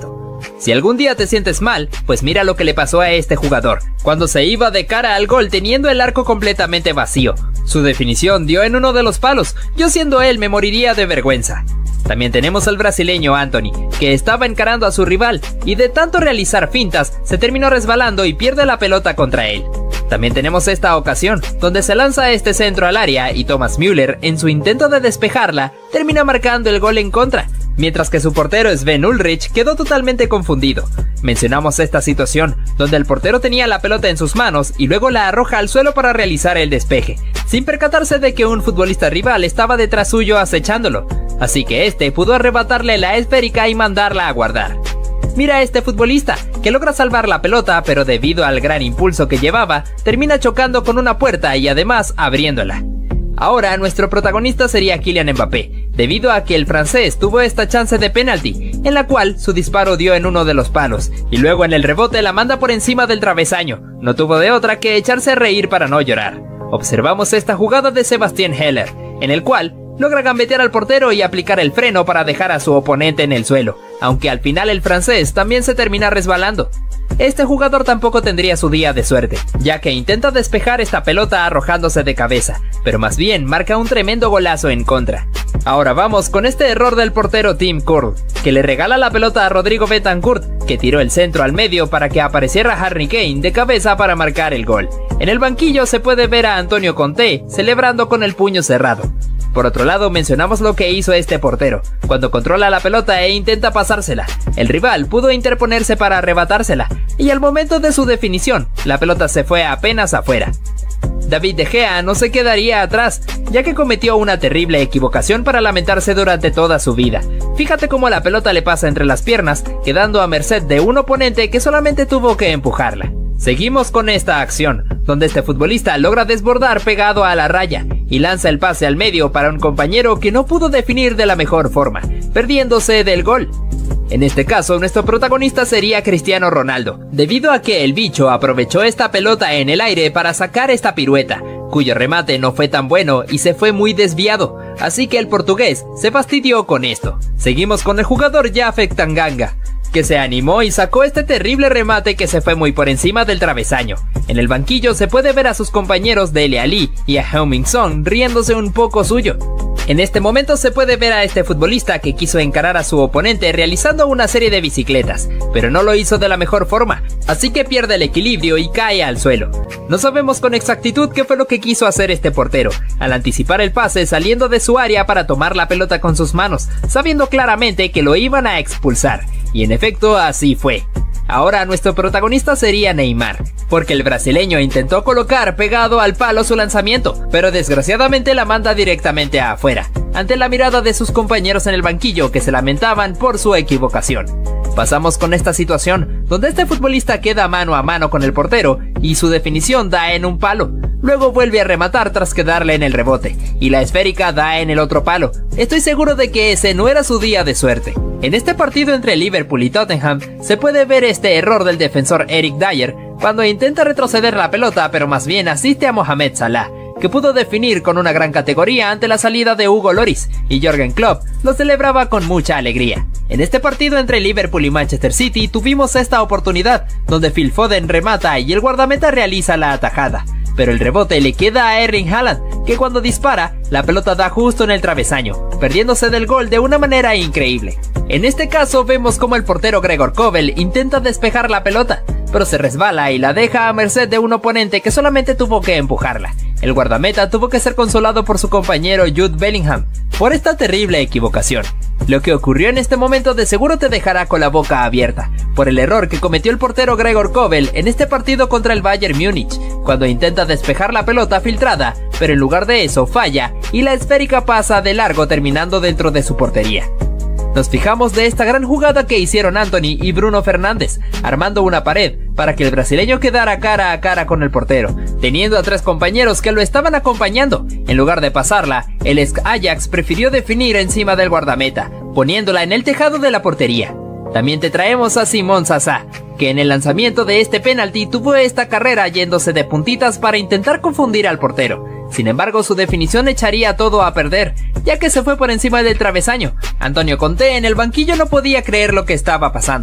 Si algún día te sientes mal, pues mira lo que le pasó a este jugador, cuando se iba de cara al gol teniendo el arco completamente vacío. Su definición dio en uno de los palos, yo siendo él me moriría de vergüenza. También tenemos al brasileño Antony, que estaba encarando a su rival, y de tanto realizar fintas, se terminó resbalando y pierde la pelota contra él. También tenemos esta ocasión, donde se lanza este centro al área y Thomas Müller, en su intento de despejarla, termina marcando el gol en contra, mientras que su portero Sven Ulrich quedó totalmente confundido. Mencionamos esta situación, donde el portero tenía la pelota en sus manos y luego la arroja al suelo para realizar el despeje, sin percatarse de que un futbolista rival estaba detrás suyo acechándolo, así que este pudo arrebatarle la esférica y mandarla a guardar. Mira a este futbolista, que logra salvar la pelota, pero debido al gran impulso que llevaba, termina chocando con una puerta y además abriéndola. Ahora nuestro protagonista sería Kylian Mbappé, debido a que el francés tuvo esta chance de penalti, en la cual su disparo dio en uno de los palos, y luego en el rebote la manda por encima del travesaño. No tuvo de otra que echarse a reír para no llorar. Observamos esta jugada de Sebastian Heller, en el cual logra gambetear al portero y aplicar el freno para dejar a su oponente en el suelo, aunque al final el francés también se termina resbalando. Este jugador tampoco tendría su día de suerte, ya que intenta despejar esta pelota arrojándose de cabeza, pero más bien marca un tremendo golazo en contra. Ahora vamos con este error del portero Tim Curl, que le regala la pelota a Rodrigo Betancourt, que tiró el centro al medio para que apareciera Harry Kane de cabeza para marcar el gol. En el banquillo se puede ver a Antonio Conte celebrando con el puño cerrado. Por otro lado, mencionamos lo que hizo este portero, cuando controla la pelota e intenta pasársela. El rival pudo interponerse para arrebatársela, y al momento de su definición, la pelota se fue apenas afuera. David De Gea no se quedaría atrás, ya que cometió una terrible equivocación para lamentarse durante toda su vida. Fíjate cómo la pelota le pasa entre las piernas, quedando a merced de un oponente que solamente tuvo que empujarla. Seguimos con esta acción, donde este futbolista logra desbordar pegado a la raya y lanza el pase al medio para un compañero que no pudo definir de la mejor forma, perdiéndose del gol. En este caso, nuestro protagonista sería Cristiano Ronaldo, debido a que el bicho aprovechó esta pelota en el aire para sacar esta pirueta, cuyo remate no fue tan bueno y se fue muy desviado, así que el portugués se fastidió con esto. Seguimos con el jugador Japhet Tanganga, que se animó y sacó este terrible remate que se fue muy por encima del travesaño. En el banquillo se puede ver a sus compañeros Dele Alli y a Heung-min Son riéndose un poco suyo. En este momento se puede ver a este futbolista que quiso encarar a su oponente realizando una serie de bicicletas, pero no lo hizo de la mejor forma, así que pierde el equilibrio y cae al suelo. No sabemos con exactitud qué fue lo que quiso hacer este portero, al anticipar el pase saliendo de su área para tomar la pelota con sus manos, sabiendo claramente que lo iban a expulsar. Y en efecto así fue. Ahora nuestro protagonista sería Neymar, porque el brasileño intentó colocar pegado al palo su lanzamiento, pero desgraciadamente la manda directamente afuera, ante la mirada de sus compañeros en el banquillo que se lamentaban por su equivocación. Pasamos con esta situación, donde este futbolista queda mano a mano con el portero y su definición da en un palo. Luego vuelve a rematar tras quedarle en el rebote, y la esférica da en el otro palo. Estoy seguro de que ese no era su día de suerte. En este partido entre Liverpool y Tottenham, se puede ver este error del defensor Eric Dyer, cuando intenta retroceder la pelota pero más bien asiste a Mohamed Salah, que pudo definir con una gran categoría ante la salida de Hugo Lloris, y Jürgen Klopp lo celebraba con mucha alegría. En este partido entre Liverpool y Manchester City tuvimos esta oportunidad, donde Phil Foden remata y el guardameta realiza la atajada, pero el rebote le queda a Erling Haaland, que cuando dispara, la pelota da justo en el travesaño, perdiéndose del gol de una manera increíble. En este caso vemos como el portero Gregor Kobel intenta despejar la pelota, pero se resbala y la deja a merced de un oponente que solamente tuvo que empujarla. El guardameta tuvo que ser consolado por su compañero Jude Bellingham por esta terrible equivocación. Lo que ocurrió en este momento de seguro te dejará con la boca abierta, por el error que cometió el portero Gregor Kobel en este partido contra el Bayern Múnich, cuando intenta despejar la pelota filtrada, pero en lugar de eso falla y la esférica pasa de largo terminando dentro de su portería. Nos fijamos de esta gran jugada que hicieron Antony y Bruno Fernández, armando una pared para que el brasileño quedara cara a cara con el portero, teniendo a tres compañeros que lo estaban acompañando. En lugar de pasarla, el ex Ajax prefirió definir encima del guardameta, poniéndola en el tejado de la portería. También te traemos a Simón Sasá, que en el lanzamiento de este penalti tuvo esta carrera yéndose de puntitas para intentar confundir al portero. Sin embargo, su definición echaría todo a perder, ya que se fue por encima del travesaño. Antonio Conte en el banquillo no podía creer lo que estaba pasando.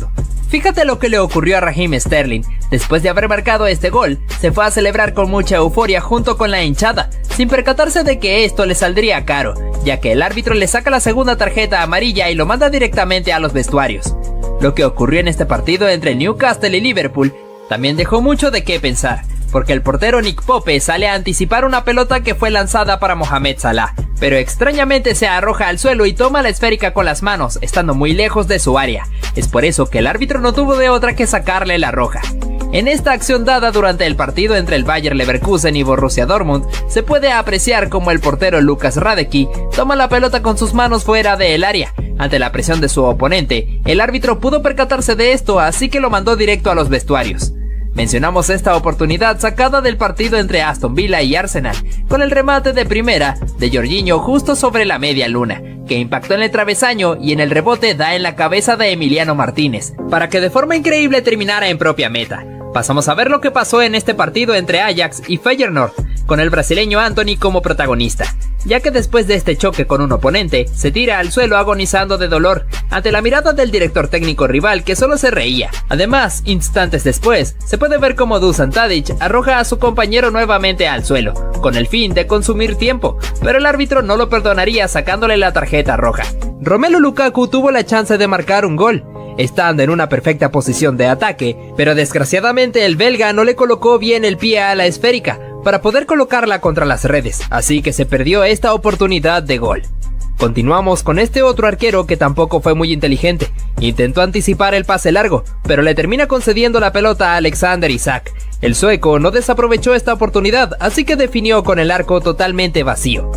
Fíjate lo que le ocurrió a Raheem Sterling. Después de haber marcado este gol, se fue a celebrar con mucha euforia junto con la hinchada, sin percatarse de que esto le saldría caro, ya que el árbitro le saca la segunda tarjeta amarilla y lo manda directamente a los vestuarios. Lo que ocurrió en este partido entre Newcastle y Liverpool también dejó mucho de qué pensar, porque el portero Nick Pope sale a anticipar una pelota que fue lanzada para Mohamed Salah, pero extrañamente se arroja al suelo y toma la esférica con las manos, estando muy lejos de su área. Es por eso que el árbitro no tuvo de otra que sacarle la roja. En esta acción dada durante el partido entre el Bayer Leverkusen y Borussia Dortmund, se puede apreciar como el portero Lukas Radecki toma la pelota con sus manos fuera del área. Ante la presión de su oponente, el árbitro pudo percatarse de esto, así que lo mandó directo a los vestuarios. Mencionamos esta oportunidad sacada del partido entre Aston Villa y Arsenal, con el remate de primera de Jorginho justo sobre la media luna, que impactó en el travesaño y en el rebote da en la cabeza de Emiliano Martínez, para que de forma increíble terminara en propia meta. Pasamos a ver lo que pasó en este partido entre Ajax y Feyenoord, con el brasileño Antony como protagonista, ya que después de este choque con un oponente, se tira al suelo agonizando de dolor, ante la mirada del director técnico rival que solo se reía. Además, instantes después, se puede ver como Dusan Tadic arroja a su compañero nuevamente al suelo, con el fin de consumir tiempo, pero el árbitro no lo perdonaría sacándole la tarjeta roja. Romelu Lukaku tuvo la chance de marcar un gol, estando en una perfecta posición de ataque, pero desgraciadamente el belga no le colocó bien el pie a la esférica para poder colocarla contra las redes, así que se perdió esta oportunidad de gol. Continuamos con este otro arquero que tampoco fue muy inteligente. Intentó anticipar el pase largo, pero le termina concediendo la pelota a Alexander Isak. El sueco no desaprovechó esta oportunidad, así que definió con el arco totalmente vacío.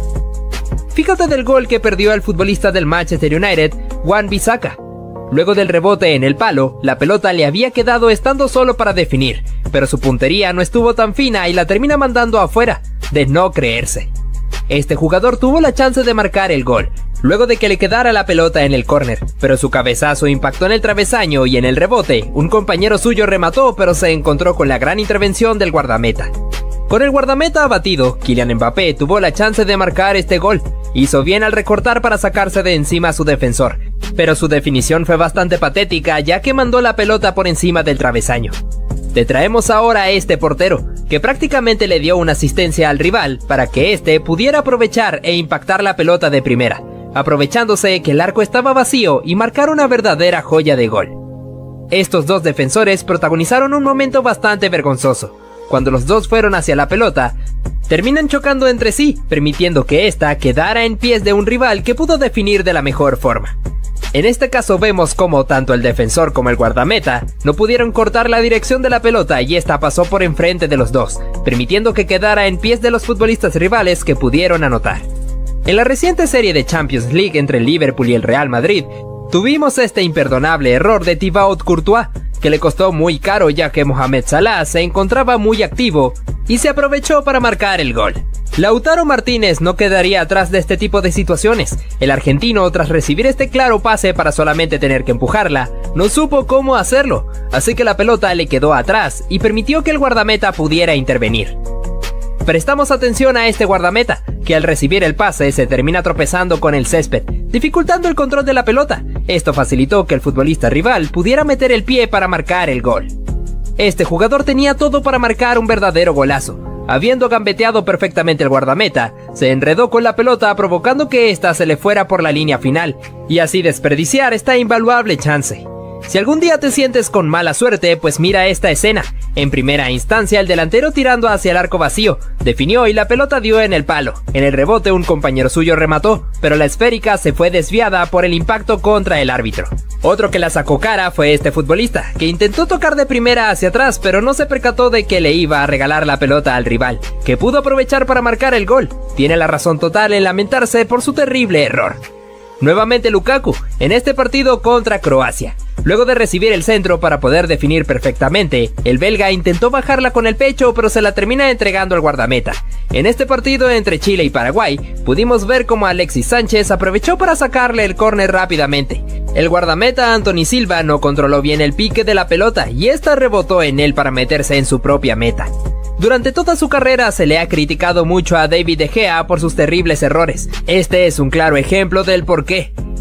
Fíjate del gol que perdió el futbolista del Manchester United, Wan-Bissaka. Luego del rebote en el palo, la pelota le había quedado estando solo para definir, pero su puntería no estuvo tan fina y la termina mandando afuera, de no creerse. Este jugador tuvo la chance de marcar el gol, luego de que le quedara la pelota en el córner, pero su cabezazo impactó en el travesaño y en el rebote, un compañero suyo remató pero se encontró con la gran intervención del guardameta. Con el guardameta abatido, Kylian Mbappé tuvo la chance de marcar este gol. Hizo bien al recortar para sacarse de encima a su defensor, pero su definición fue bastante patética ya que mandó la pelota por encima del travesaño. Te traemos ahora a este portero, que prácticamente le dio una asistencia al rival para que éste pudiera aprovechar e impactar la pelota de primera, aprovechándose que el arco estaba vacío y marcar una verdadera joya de gol. Estos dos defensores protagonizaron un momento bastante vergonzoso. Cuando los dos fueron hacia la pelota, terminan chocando entre sí, permitiendo que ésta quedara en pies de un rival que pudo definir de la mejor forma. En este caso vemos como tanto el defensor como el guardameta no pudieron cortar la dirección de la pelota y esta pasó por enfrente de los dos, permitiendo que quedara en pies de los futbolistas rivales que pudieron anotar. En la reciente serie de Champions League entre el Liverpool y el Real Madrid, tuvimos este imperdonable error de Thibaut Courtois, que le costó muy caro ya que Mohamed Salah se encontraba muy activo y se aprovechó para marcar el gol. Lautaro Martínez no quedaría atrás de este tipo de situaciones. El argentino, tras recibir este claro pase para solamente tener que empujarla, no supo cómo hacerlo, así que la pelota le quedó atrás y permitió que el guardameta pudiera intervenir. Prestamos atención a este guardameta, que al recibir el pase se termina tropezando con el césped, dificultando el control de la pelota. Esto facilitó que el futbolista rival pudiera meter el pie para marcar el gol. Este jugador tenía todo para marcar un verdadero golazo. Habiendo gambeteado perfectamente el guardameta, se enredó con la pelota provocando que ésta se le fuera por la línea final, y así desperdiciar esta invaluable chance. Si algún día te sientes con mala suerte, pues mira esta escena. En primera instancia, el delantero tirando hacia el arco vacío, definió y la pelota dio en el palo. En el rebote un compañero suyo remató, pero la esférica se fue desviada por el impacto contra el árbitro. Otro que la sacó cara fue este futbolista, que intentó tocar de primera hacia atrás, pero no se percató de que le iba a regalar la pelota al rival, que pudo aprovechar para marcar el gol. Tiene la razón total en lamentarse por su terrible error. Nuevamente Lukaku, en este partido contra Croacia. Luego de recibir el centro para poder definir perfectamente, el belga intentó bajarla con el pecho pero se la termina entregando al guardameta. En este partido entre Chile y Paraguay, pudimos ver cómo Alexis Sánchez aprovechó para sacarle el córner rápidamente. El guardameta Anthony Silva no controló bien el pique de la pelota y esta rebotó en él para meterse en su propia meta. Durante toda su carrera se le ha criticado mucho a David De Gea por sus terribles errores. Este es un claro ejemplo del porqué.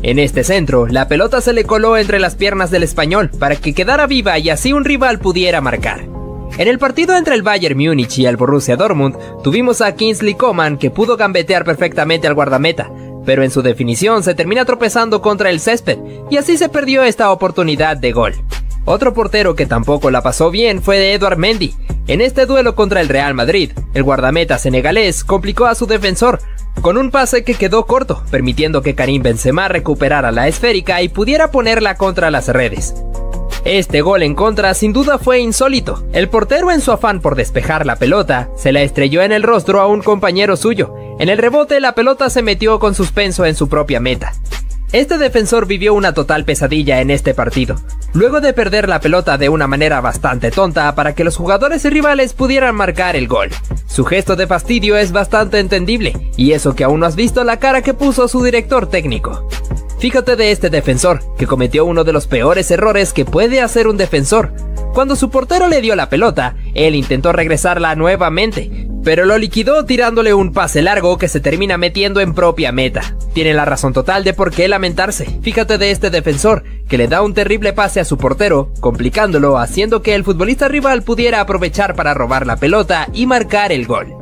En este centro, la pelota se le coló entre las piernas del español para que quedara viva y así un rival pudiera marcar. En el partido entre el Bayern Múnich y el Borussia Dortmund, tuvimos a Kingsley Coman que pudo gambetear perfectamente al guardameta, pero en su definición se termina tropezando contra el césped y así se perdió esta oportunidad de gol. Otro portero que tampoco la pasó bien fue Edouard Mendy. En este duelo contra el Real Madrid, el guardameta senegalés complicó a su defensor con un pase que quedó corto, permitiendo que Karim Benzema recuperara la esférica y pudiera ponerla contra las redes. Este gol en contra sin duda fue insólito. El portero, en su afán por despejar la pelota, se la estrelló en el rostro a un compañero suyo. En el rebote, la pelota se metió con suspenso en su propia meta. Este defensor vivió una total pesadilla en este partido, luego de perder la pelota de una manera bastante tonta para que los jugadores rivales pudieran marcar el gol. Su gesto de fastidio es bastante entendible, y eso que aún no has visto la cara que puso su director técnico. Fíjate de este defensor, que cometió uno de los peores errores que puede hacer un defensor. Cuando su portero le dio la pelota, él intentó regresarla nuevamente, pero lo liquidó tirándole un pase largo que se termina metiendo en propia meta. Tiene la razón total de por qué lamentarse. Fíjate de este defensor, que le da un terrible pase a su portero, complicándolo, haciendo que el futbolista rival pudiera aprovechar para robar la pelota y marcar el gol.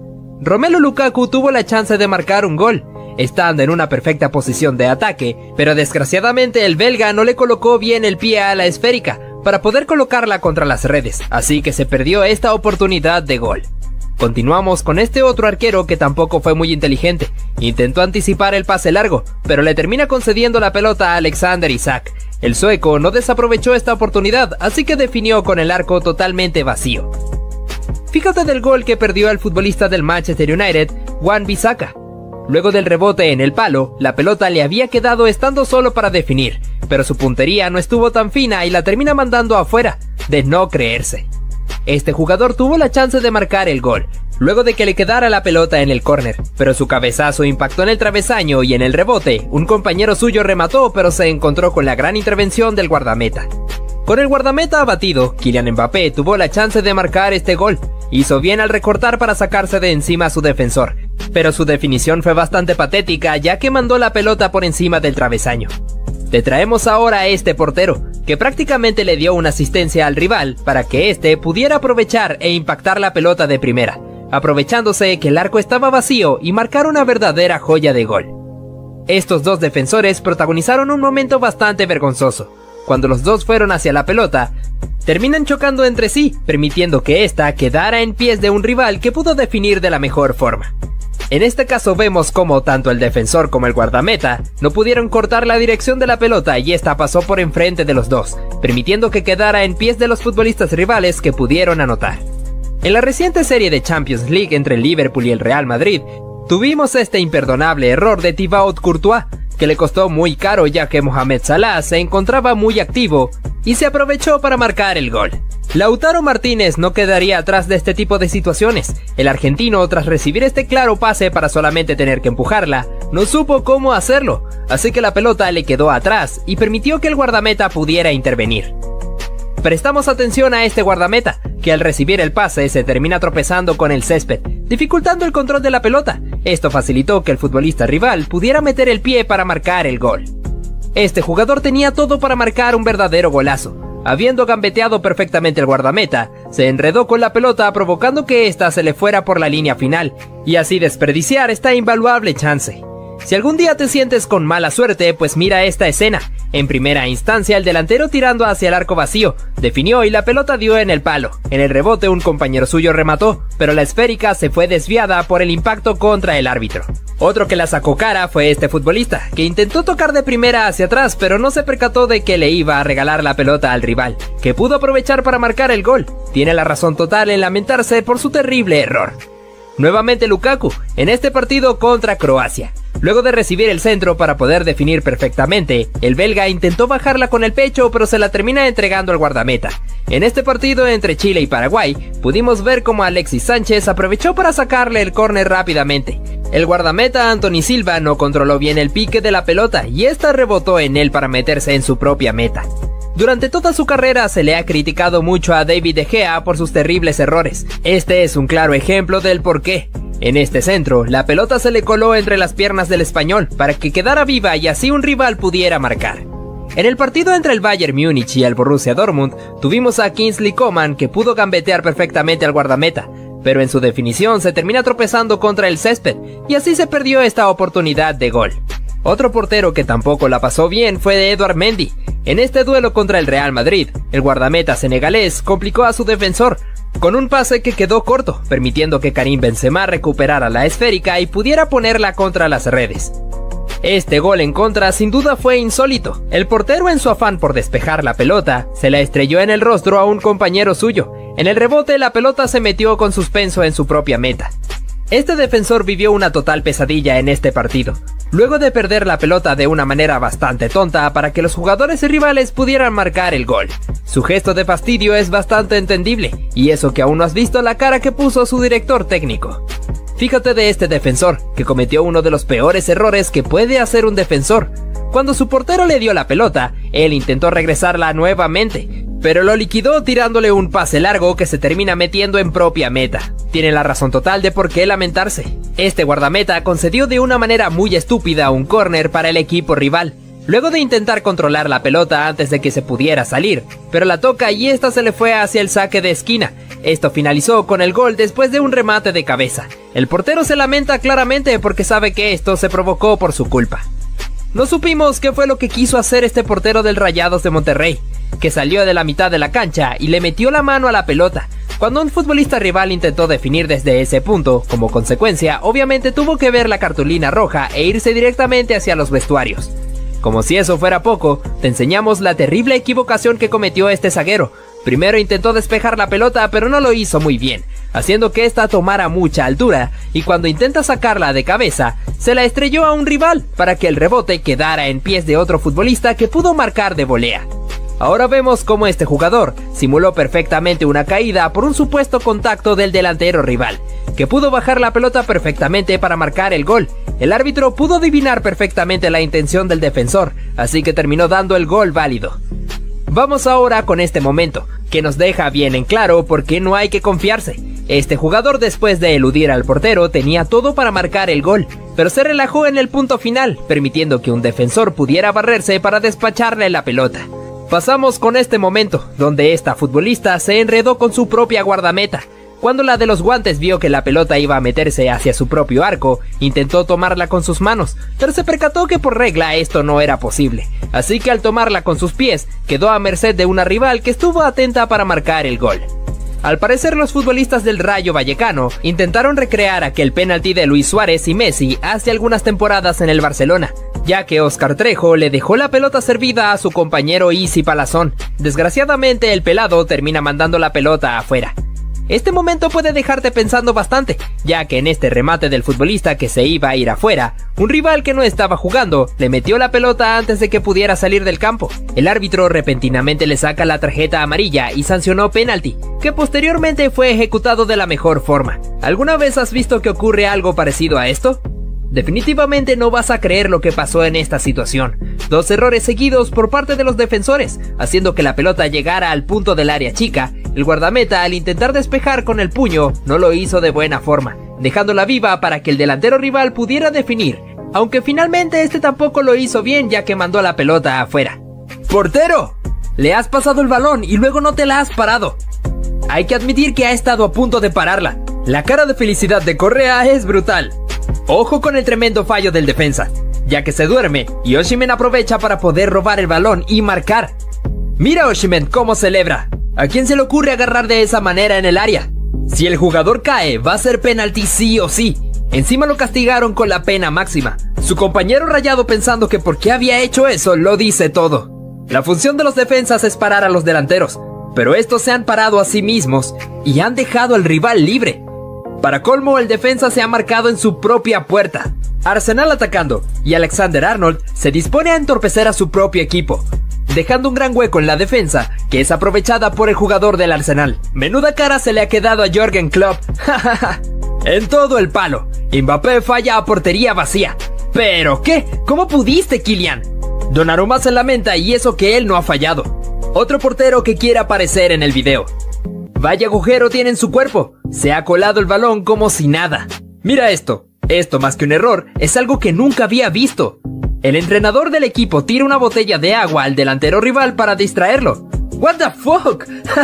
Romelu Lukaku tuvo la chance de marcar un gol, estando en una perfecta posición de ataque, pero desgraciadamente el belga no le colocó bien el pie a la esférica para poder colocarla contra las redes, así que se perdió esta oportunidad de gol. Continuamos con este otro arquero que tampoco fue muy inteligente. Intentó anticipar el pase largo, pero le termina concediendo la pelota a Alexander Isak. El sueco no desaprovechó esta oportunidad, así que definió con el arco totalmente vacío. Fíjate del gol que perdió el futbolista del Manchester United, Wan-Bissaka. Luego del rebote en el palo, la pelota le había quedado estando solo para definir, pero su puntería no estuvo tan fina y la termina mandando afuera, de no creerse. Este jugador tuvo la chance de marcar el gol, luego de que le quedara la pelota en el córner, pero su cabezazo impactó en el travesaño y en el rebote, un compañero suyo remató pero se encontró con la gran intervención del guardameta. Con el guardameta abatido, Kylian Mbappé tuvo la chance de marcar este gol. Hizo bien al recortar para sacarse de encima a su defensor, pero su definición fue bastante patética ya que mandó la pelota por encima del travesaño. Te traemos ahora a este portero, que prácticamente le dio una asistencia al rival para que éste pudiera aprovechar e impactar la pelota de primera, aprovechándose que el arco estaba vacío y marcar una verdadera joya de gol. Estos dos defensores protagonizaron un momento bastante vergonzoso. Cuando los dos fueron hacia la pelota, terminan chocando entre sí, permitiendo que ésta quedara en pies de un rival que pudo definir de la mejor forma. En este caso vemos como tanto el defensor como el guardameta no pudieron cortar la dirección de la pelota y esta pasó por enfrente de los dos, permitiendo que quedara en pies de los futbolistas rivales que pudieron anotar. En la reciente serie de Champions League entre el Liverpool y el Real Madrid, tuvimos este imperdonable error de Thibaut Courtois, que le costó muy caro ya que Mohamed Salah se encontraba muy activo y se aprovechó para marcar el gol. Lautaro Martínez no quedaría atrás de este tipo de situaciones. El argentino, tras recibir este claro pase para solamente tener que empujarla, no supo cómo hacerlo, así que la pelota le quedó atrás y permitió que el guardameta pudiera intervenir. Prestamos atención a este guardameta, que al recibir el pase se termina tropezando con el césped, dificultando el control de la pelota. Esto facilitó que el futbolista rival pudiera meter el pie para marcar el gol. Este jugador tenía todo para marcar un verdadero golazo. Habiendo gambeteado perfectamente el guardameta, se enredó con la pelota provocando que ésta se le fuera por la línea final, y así desperdiciar esta invaluable chance. Si algún día te sientes con mala suerte, pues mira esta escena. En primera instancia, el delantero tirando hacia el arco vacío, definió y la pelota dio en el palo. En el rebote un compañero suyo remató, pero la esférica se fue desviada por el impacto contra el árbitro. Otro que la sacó cara fue este futbolista, que intentó tocar de primera hacia atrás, pero no se percató de que le iba a regalar la pelota al rival, que pudo aprovechar para marcar el gol. Tiene la razón total en lamentarse por su terrible error. Nuevamente Lukaku, en este partido contra Croacia. Luego de recibir el centro para poder definir perfectamente, el belga intentó bajarla con el pecho pero se la termina entregando al guardameta. En este partido entre Chile y Paraguay, pudimos ver cómo Alexis Sánchez aprovechó para sacarle el córner rápidamente. El guardameta Anthony Silva no controló bien el pique de la pelota y esta rebotó en él para meterse en su propia meta. Durante toda su carrera se le ha criticado mucho a David De Gea por sus terribles errores. Este es un claro ejemplo del porqué. En este centro, la pelota se le coló entre las piernas del español para que quedara viva y así un rival pudiera marcar. En el partido entre el Bayern Múnich y el Borussia Dortmund, tuvimos a Kingsley Coman que pudo gambetear perfectamente al guardameta, pero en su definición se termina tropezando contra el césped y así se perdió esta oportunidad de gol. Otro portero que tampoco la pasó bien fue Edouard Mendy. En este duelo contra el Real Madrid, el guardameta senegalés complicó a su defensor con un pase que quedó corto, permitiendo que Karim Benzema recuperara la esférica y pudiera ponerla contra las redes. Este gol en contra sin duda fue insólito. El portero, en su afán por despejar la pelota, se la estrelló en el rostro a un compañero suyo. En el rebote, la pelota se metió con suspenso en su propia meta. Este defensor vivió una total pesadilla en este partido, luego de perder la pelota de una manera bastante tonta para que los jugadores rivales pudieran marcar el gol. Su gesto de fastidio es bastante entendible, y eso que aún no has visto la cara que puso su director técnico. Fíjate de este defensor, que cometió uno de los peores errores que puede hacer un defensor. Cuando su portero le dio la pelota, él intentó regresarla nuevamente, pero lo liquidó tirándole un pase largo que se termina metiendo en propia meta. Tiene la razón total de por qué lamentarse. Este guardameta concedió de una manera muy estúpida un córner para el equipo rival, luego de intentar controlar la pelota antes de que se pudiera salir, pero la toca y esta se le fue hacia el saque de esquina. Esto finalizó con el gol después de un remate de cabeza. El portero se lamenta claramente porque sabe que esto se provocó por su culpa. No supimos qué fue lo que quiso hacer este portero del Rayados de Monterrey, que salió de la mitad de la cancha y le metió la mano a la pelota. Cuando un futbolista rival intentó definir desde ese punto, como consecuencia, obviamente tuvo que ver la cartulina roja e irse directamente hacia los vestuarios. Como si eso fuera poco, te enseñamos la terrible equivocación que cometió este zaguero. Primero intentó despejar la pelota, pero no lo hizo muy bien, haciendo que esta tomara mucha altura, y cuando intenta sacarla de cabeza, se la estrelló a un rival para que el rebote quedara en pies de otro futbolista que pudo marcar de volea. Ahora vemos cómo este jugador simuló perfectamente una caída por un supuesto contacto del delantero rival, que pudo bajar la pelota perfectamente para marcar el gol. El árbitro pudo adivinar perfectamente la intención del defensor, así que terminó dando el gol válido. Vamos ahora con este momento, que nos deja bien en claro por qué no hay que confiarse. Este jugador, después de eludir al portero, tenía todo para marcar el gol, pero se relajó en el punto final, permitiendo que un defensor pudiera barrerse para despacharle la pelota. Pasamos con este momento, donde esta futbolista se enredó con su propia guardameta. Cuando la de los guantes vio que la pelota iba a meterse hacia su propio arco, intentó tomarla con sus manos, pero se percató que por regla esto no era posible. Así que al tomarla con sus pies, quedó a merced de una rival que estuvo atenta para marcar el gol. Al parecer, los futbolistas del Rayo Vallecano intentaron recrear aquel penalti de Luis Suárez y Messi hace algunas temporadas en el Barcelona, ya que Óscar Trejo le dejó la pelota servida a su compañero Isi Palazón. Desgraciadamente, el pelado termina mandando la pelota afuera. Este momento puede dejarte pensando bastante, ya que en este remate del futbolista que se iba a ir afuera, un rival que no estaba jugando le metió la pelota antes de que pudiera salir del campo. El árbitro repentinamente le saca la tarjeta amarilla y sancionó penalti, que posteriormente fue ejecutado de la mejor forma. ¿Alguna vez has visto que ocurre algo parecido a esto? Definitivamente no vas a creer lo que pasó en esta situación. 2 errores seguidos por parte de los defensores, haciendo que la pelota llegara al punto del área chica. El guardameta, al intentar despejar con el puño, no lo hizo de buena forma, dejándola viva para que el delantero rival pudiera definir, aunque finalmente este tampoco lo hizo bien, ya que mandó la pelota afuera. ¡Portero! Le has pasado el balón y luego no te la has parado. Hay que admitir que ha estado a punto de pararla. La cara de felicidad de Correa es brutal. Ojo con el tremendo fallo del defensa, ya que se duerme y Osimhen aprovecha para poder robar el balón y marcar. Mira Osimhen cómo celebra. ¿A quién se le ocurre agarrar de esa manera en el área? Si el jugador cae, va a ser penalti sí o sí. Encima lo castigaron con la pena máxima. Su compañero rayado, pensando que por qué había hecho eso, lo dice todo. La función de los defensas es parar a los delanteros, pero estos se han parado a sí mismos y han dejado al rival libre. Para colmo, el defensa se ha marcado en su propia puerta. Arsenal atacando, y Alexander-Arnold se dispone a entorpecer a su propio equipo, dejando un gran hueco en la defensa, que es aprovechada por el jugador del Arsenal. Menuda cara se le ha quedado a Jürgen Klopp. En todo el palo. Mbappé falla a portería vacía. ¿Pero qué? ¿Cómo pudiste, Kylian? Donnarumma se lamenta, y eso que él no ha fallado. Otro portero que quiere aparecer en el video. Vaya agujero tiene en su cuerpo. Se ha colado el balón como si nada. Mira esto. Esto, más que un error, es algo que nunca había visto. El entrenador del equipo tira una botella de agua al delantero rival para distraerlo. ¿What the fuck?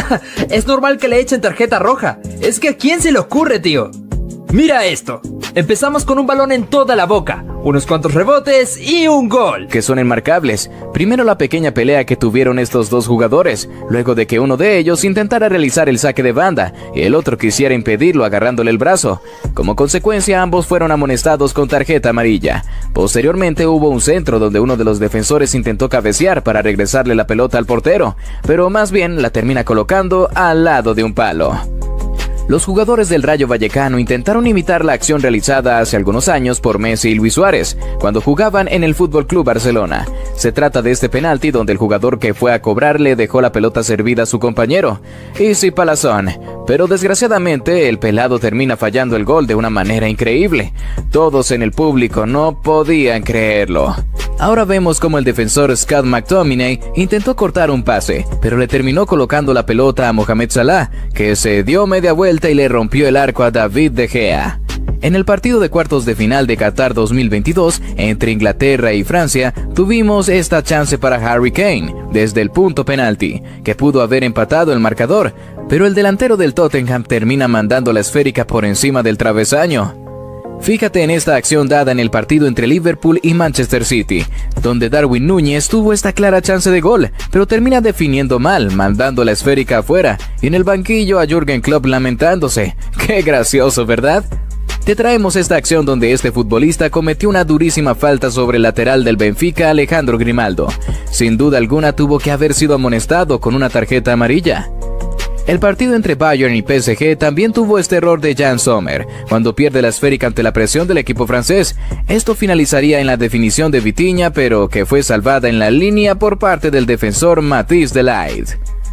Es normal que le echen tarjeta roja. Es que ¿a quién se le ocurre, tío? Mira esto. Empezamos con un balón en toda la boca, unos cuantos rebotes y un gol. Que son enmarcables. Primero la pequeña pelea que tuvieron estos dos jugadores, luego de que uno de ellos intentara realizar el saque de banda y el otro quisiera impedirlo agarrándole el brazo. Como consecuencia, ambos fueron amonestados con tarjeta amarilla. Posteriormente hubo un centro donde uno de los defensores intentó cabecear para regresarle la pelota al portero, pero más bien la termina colocando al lado de un palo. Los jugadores del Rayo Vallecano intentaron imitar la acción realizada hace algunos años por Messi y Luis Suárez, cuando jugaban en el Fútbol Club Barcelona. Se trata de este penalti donde el jugador que fue a cobrarle dejó la pelota servida a su compañero. Easy palazón, pero desgraciadamente el pelado termina fallando el gol de una manera increíble. Todos en el público no podían creerlo. Ahora vemos como el defensor Scott McTominay intentó cortar un pase, pero le terminó colocando la pelota a Mohamed Salah, que se dio media vuelta y le rompió el arco a David De Gea. En el partido de cuartos de final de Qatar 2022, entre Inglaterra y Francia, tuvimos esta chance para Harry Kane, desde el punto penalti, que pudo haber empatado el marcador, pero el delantero del Tottenham termina mandando la esférica por encima del travesaño. Fíjate en esta acción dada en el partido entre Liverpool y Manchester City, donde Darwin Núñez tuvo esta clara chance de gol, pero termina definiendo mal, mandando la esférica afuera, y en el banquillo a Jürgen Klopp lamentándose. ¡Qué gracioso!, ¿verdad? Te traemos esta acción donde este futbolista cometió una durísima falta sobre el lateral del Benfica, Alejandro Grimaldo. Sin duda alguna tuvo que haber sido amonestado con una tarjeta amarilla. El partido entre Bayern y PSG también tuvo este error de Jan Sommer, cuando pierde la esférica ante la presión del equipo francés. Esto finalizaría en la definición de Vitinha, pero que fue salvada en la línea por parte del defensor Matthijs de Ligt.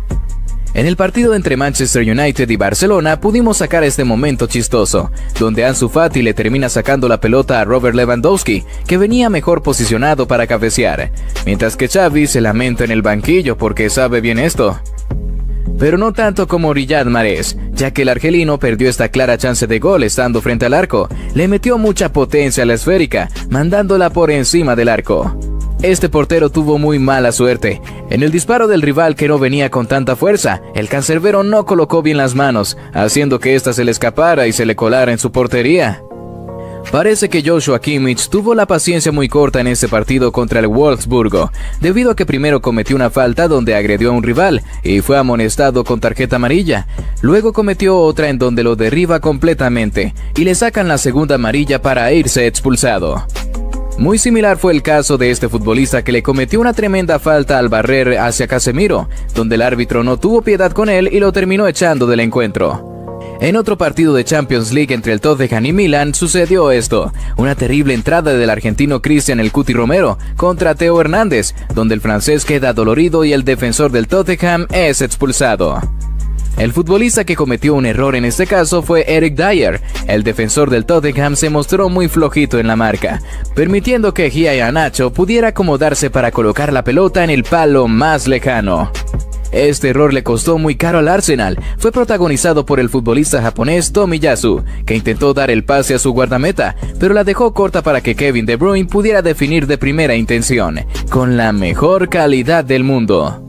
En el partido entre Manchester United y Barcelona pudimos sacar este momento chistoso, donde Ansu Fati le termina sacando la pelota a Robert Lewandowski, que venía mejor posicionado para cabecear, mientras que Xavi se lamenta en el banquillo porque sabe bien esto. Pero no tanto como Riyad Mahrez, ya que el argelino perdió esta clara chance de gol estando frente al arco. Le metió mucha potencia a la esférica, mandándola por encima del arco. Este portero tuvo muy mala suerte. En el disparo del rival que no venía con tanta fuerza, el cancerbero no colocó bien las manos, haciendo que ésta se le escapara y se le colara en su portería. Parece que Joshua Kimmich tuvo la paciencia muy corta en este partido contra el Wolfsburgo, debido a que primero cometió una falta donde agredió a un rival y fue amonestado con tarjeta amarilla. Luego cometió otra en donde lo derriba completamente y le sacan la segunda amarilla para irse expulsado. Muy similar fue el caso de este futbolista que le cometió una tremenda falta al barrer hacia Casemiro, donde el árbitro no tuvo piedad con él y lo terminó echando del encuentro. En otro partido de Champions League entre el Tottenham y Milan sucedió esto, una terrible entrada del argentino Cristian El Cuti Romero contra Theo Hernández, donde el francés queda dolorido y el defensor del Tottenham es expulsado. El futbolista que cometió un error en este caso fue Eric Dyer. El defensor del Tottenham se mostró muy flojito en la marca, permitiendo que Iheanacho pudiera acomodarse para colocar la pelota en el palo más lejano. Este error le costó muy caro al Arsenal. Fue protagonizado por el futbolista japonés Tomiyasu, que intentó dar el pase a su guardameta, pero la dejó corta para que Kevin De Bruyne pudiera definir de primera intención, con la mejor calidad del mundo.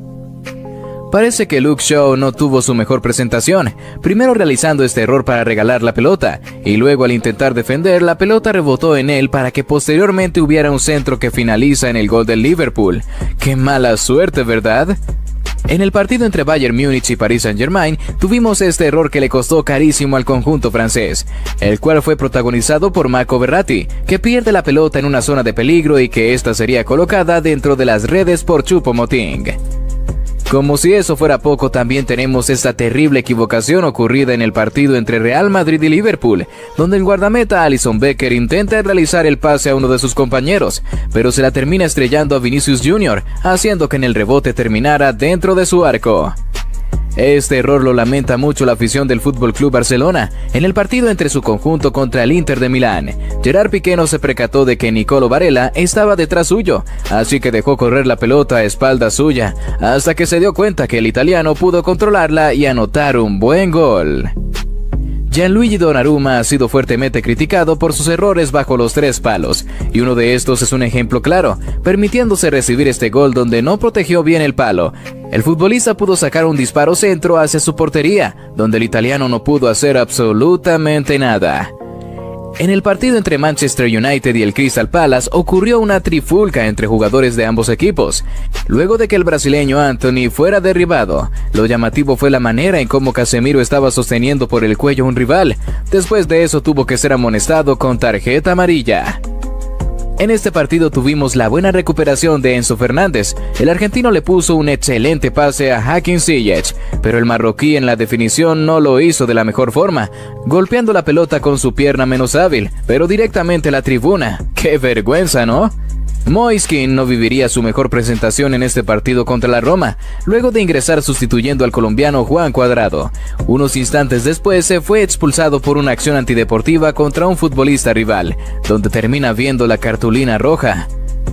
Parece que Luke Shaw no tuvo su mejor presentación, primero realizando este error para regalar la pelota, y luego al intentar defender, la pelota rebotó en él para que posteriormente hubiera un centro que finaliza en el gol del Liverpool. ¡Qué mala suerte!, ¿verdad? En el partido entre Bayern Múnich y Paris Saint-Germain, tuvimos este error que le costó carísimo al conjunto francés, el cual fue protagonizado por Marco Verratti, que pierde la pelota en una zona de peligro y que ésta sería colocada dentro de las redes por Choupo-Moting. Como si eso fuera poco, también tenemos esta terrible equivocación ocurrida en el partido entre Real Madrid y Liverpool, donde el guardameta Alisson Becker intenta realizar el pase a uno de sus compañeros, pero se la termina estrellando a Vinicius Jr., haciendo que en el rebote terminara dentro de su arco. Este error lo lamenta mucho la afición del Fútbol Club Barcelona en el partido entre su conjunto contra el Inter de Milán. Gerard Piqué no se percató de que Nicolo Varela estaba detrás suyo, así que dejó correr la pelota a espaldas suya, hasta que se dio cuenta que el italiano pudo controlarla y anotar un buen gol. Gianluigi Donnarumma ha sido fuertemente criticado por sus errores bajo los 3 palos, y uno de estos es un ejemplo claro, permitiéndose recibir este gol donde no protegió bien el palo. El futbolista pudo sacar un disparo centro hacia su portería, donde el italiano no pudo hacer absolutamente nada. En el partido entre Manchester United y el Crystal Palace ocurrió una trifulca entre jugadores de ambos equipos. Luego de que el brasileño Antony fuera derribado, lo llamativo fue la manera en cómo Casemiro estaba sosteniendo por el cuello a un rival. Después de eso tuvo que ser amonestado con tarjeta amarilla. En este partido tuvimos la buena recuperación de Enzo Fernández. El argentino le puso un excelente pase a Hakim Ziyech, pero el marroquí en la definición no lo hizo de la mejor forma, golpeando la pelota con su pierna menos hábil, pero directamente a la tribuna. ¡Qué vergüenza!, ¿no? Moise Kean no viviría su mejor presentación en este partido contra la Roma, luego de ingresar sustituyendo al colombiano Juan Cuadrado. Unos instantes después se fue expulsado por una acción antideportiva contra un futbolista rival, donde termina viendo la cartulina roja.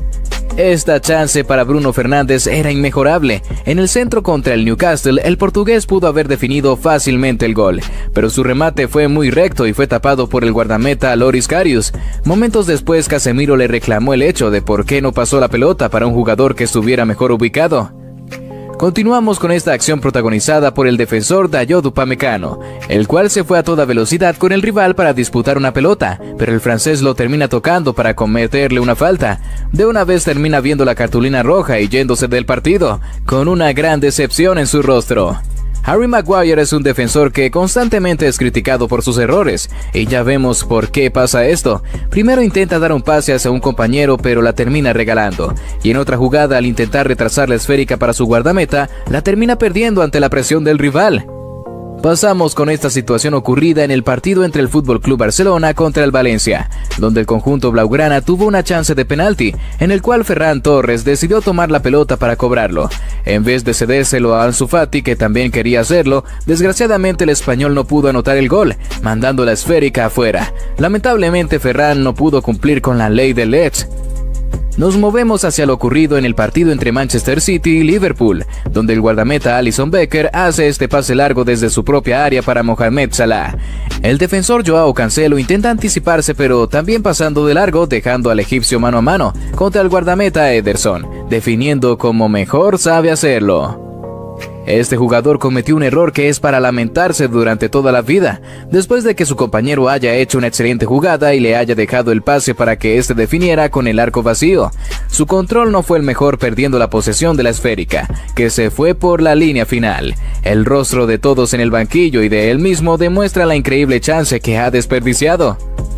Esta chance para Bruno Fernández era inmejorable. En el centro contra el Newcastle, el portugués pudo haber definido fácilmente el gol, pero su remate fue muy recto y fue tapado por el guardameta Loris Karius. Momentos después, Casemiro le reclamó el hecho de por qué no pasó la pelota para un jugador que estuviera mejor ubicado. Continuamos con esta acción protagonizada por el defensor Dayot Upamecano, el cual se fue a toda velocidad con el rival para disputar una pelota, pero el francés lo termina tocando para cometerle una falta. De una vez termina viendo la cartulina roja y yéndose del partido, con una gran decepción en su rostro. Harry Maguire es un defensor que constantemente es criticado por sus errores, y ya vemos por qué pasa esto. Primero intenta dar un pase hacia un compañero pero la termina regalando, y en otra jugada al intentar retrasar la esférica para su guardameta, la termina perdiendo ante la presión del rival. Pasamos con esta situación ocurrida en el partido entre el FC Barcelona contra el Valencia, donde el conjunto blaugrana tuvo una chance de penalti, en el cual Ferran Torres decidió tomar la pelota para cobrarlo. En vez de cedérselo a Ansu Fati, que también quería hacerlo, desgraciadamente el español no pudo anotar el gol, mandando la esférica afuera. Lamentablemente Ferran no pudo cumplir con la ley del Let's. Nos movemos hacia lo ocurrido en el partido entre Manchester City y Liverpool, donde el guardameta Alisson Becker hace este pase largo desde su propia área para Mohamed Salah. El defensor Joao Cancelo intenta anticiparse pero también pasando de largo, dejando al egipcio mano a mano contra el guardameta Ederson, definiendo como mejor sabe hacerlo. Este jugador cometió un error que es para lamentarse durante toda la vida, después de que su compañero haya hecho una excelente jugada y le haya dejado el pase para que éste definiera con el arco vacío. Su control no fue el mejor, perdiendo la posesión de la esférica, que se fue por la línea final. El rostro de todos en el banquillo y de él mismo demuestra la increíble chance que ha desperdiciado.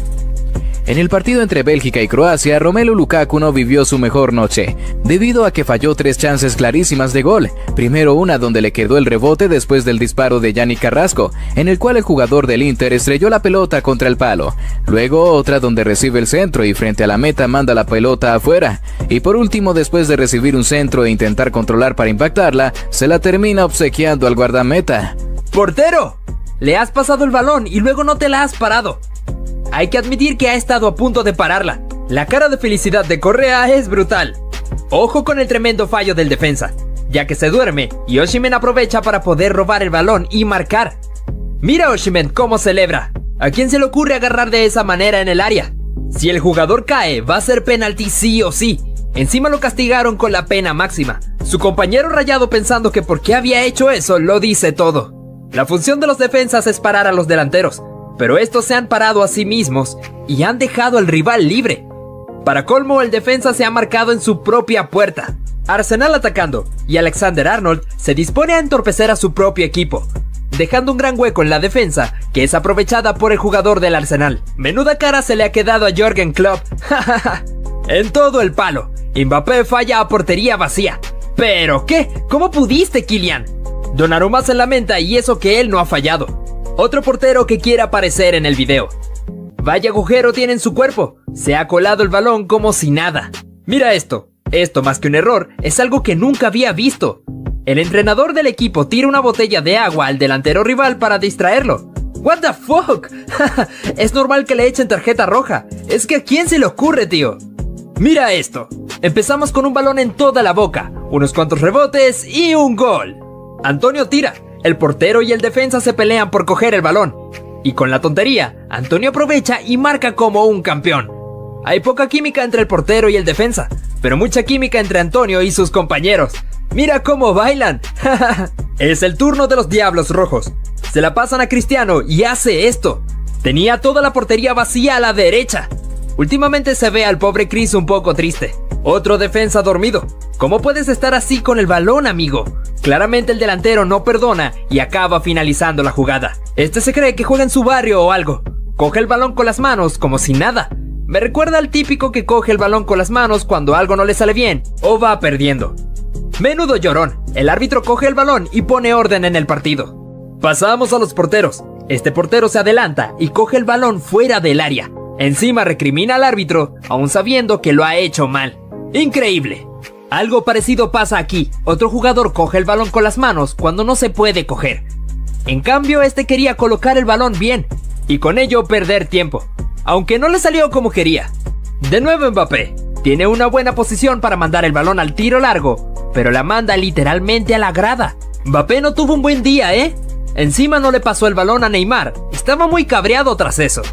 En el partido entre Bélgica y Croacia, Romelu Lukaku no vivió su mejor noche, debido a que falló 3 chances clarísimas de gol. Primero una donde le quedó el rebote después del disparo de Yannick Carrasco, en el cual el jugador del Inter estrelló la pelota contra el palo. Luego otra donde recibe el centro y frente a la meta manda la pelota afuera. Y por último, después de recibir un centro e intentar controlar para impactarla, se la termina obsequiando al guardameta. ¡Portero! Le has pasado el balón y luego no te la has parado. Hay que admitir que ha estado a punto de pararla. La cara de felicidad de Correa es brutal. Ojo con el tremendo fallo del defensa, ya que se duerme y Osimhen aprovecha para poder robar el balón y marcar. Mira Osimhen cómo celebra. ¿A quién se le ocurre agarrar de esa manera en el área? Si el jugador cae, va a ser penalti sí o sí. Encima lo castigaron con la pena máxima. Su compañero rayado, pensando que por qué había hecho eso, lo dice todo. La función de los defensas es parar a los delanteros, pero estos se han parado a sí mismos y han dejado al rival libre. Para colmo, el defensa se ha marcado en su propia puerta. Arsenal atacando y Alexander-Arnold se dispone a entorpecer a su propio equipo, dejando un gran hueco en la defensa que es aprovechada por el jugador del Arsenal. Menuda cara se le ha quedado a Jürgen Klopp. En todo el palo. Mbappé falla a portería vacía. ¿Pero qué? ¿Cómo pudiste, Kylian? Donnarumma se lamenta y eso que él no ha fallado. Otro portero que quiere aparecer en el video. Vaya agujero tiene en su cuerpo. Se ha colado el balón como si nada. Mira esto. Esto, más que un error, es algo que nunca había visto. El entrenador del equipo tira una botella de agua al delantero rival para distraerlo. ¿What the fuck? Es normal que le echen tarjeta roja. Es que ¿a quién se le ocurre, tío? Mira esto. Empezamos con un balón en toda la boca, unos cuantos rebotes y un gol. Antonio tira. El portero y el defensa se pelean por coger el balón. Y con la tontería, Antonio aprovecha y marca como un campeón. Hay poca química entre el portero y el defensa, pero mucha química entre Antonio y sus compañeros. ¡Mira cómo bailan! Es el turno de los Diablos Rojos. Se la pasan a Cristiano y hace esto. Tenía toda la portería vacía a la derecha. Últimamente se ve al pobre Chris un poco triste. Otro defensa dormido. ¿Cómo puedes estar así con el balón, amigo? Claramente el delantero no perdona y acaba finalizando la jugada. Este se cree que juega en su barrio o algo. Coge el balón con las manos como si nada. Me recuerda al típico que coge el balón con las manos cuando algo no le sale bien o va perdiendo. Menudo llorón. El árbitro coge el balón y pone orden en el partido. Pasamos a los porteros. Este portero se adelanta y coge el balón fuera del área. Encima recrimina al árbitro, aún sabiendo que lo ha hecho mal. ¡Increíble! Algo parecido pasa aquí. Otro jugador coge el balón con las manos cuando no se puede coger. En cambio, este quería colocar el balón bien y con ello perder tiempo, aunque no le salió como quería. De nuevo Mbappé. Tiene una buena posición para mandar el balón al tiro largo, pero la manda literalmente a la grada. Mbappé no tuvo un buen día, ¿eh? Encima no le pasó el balón a Neymar. Estaba muy cabreado tras eso.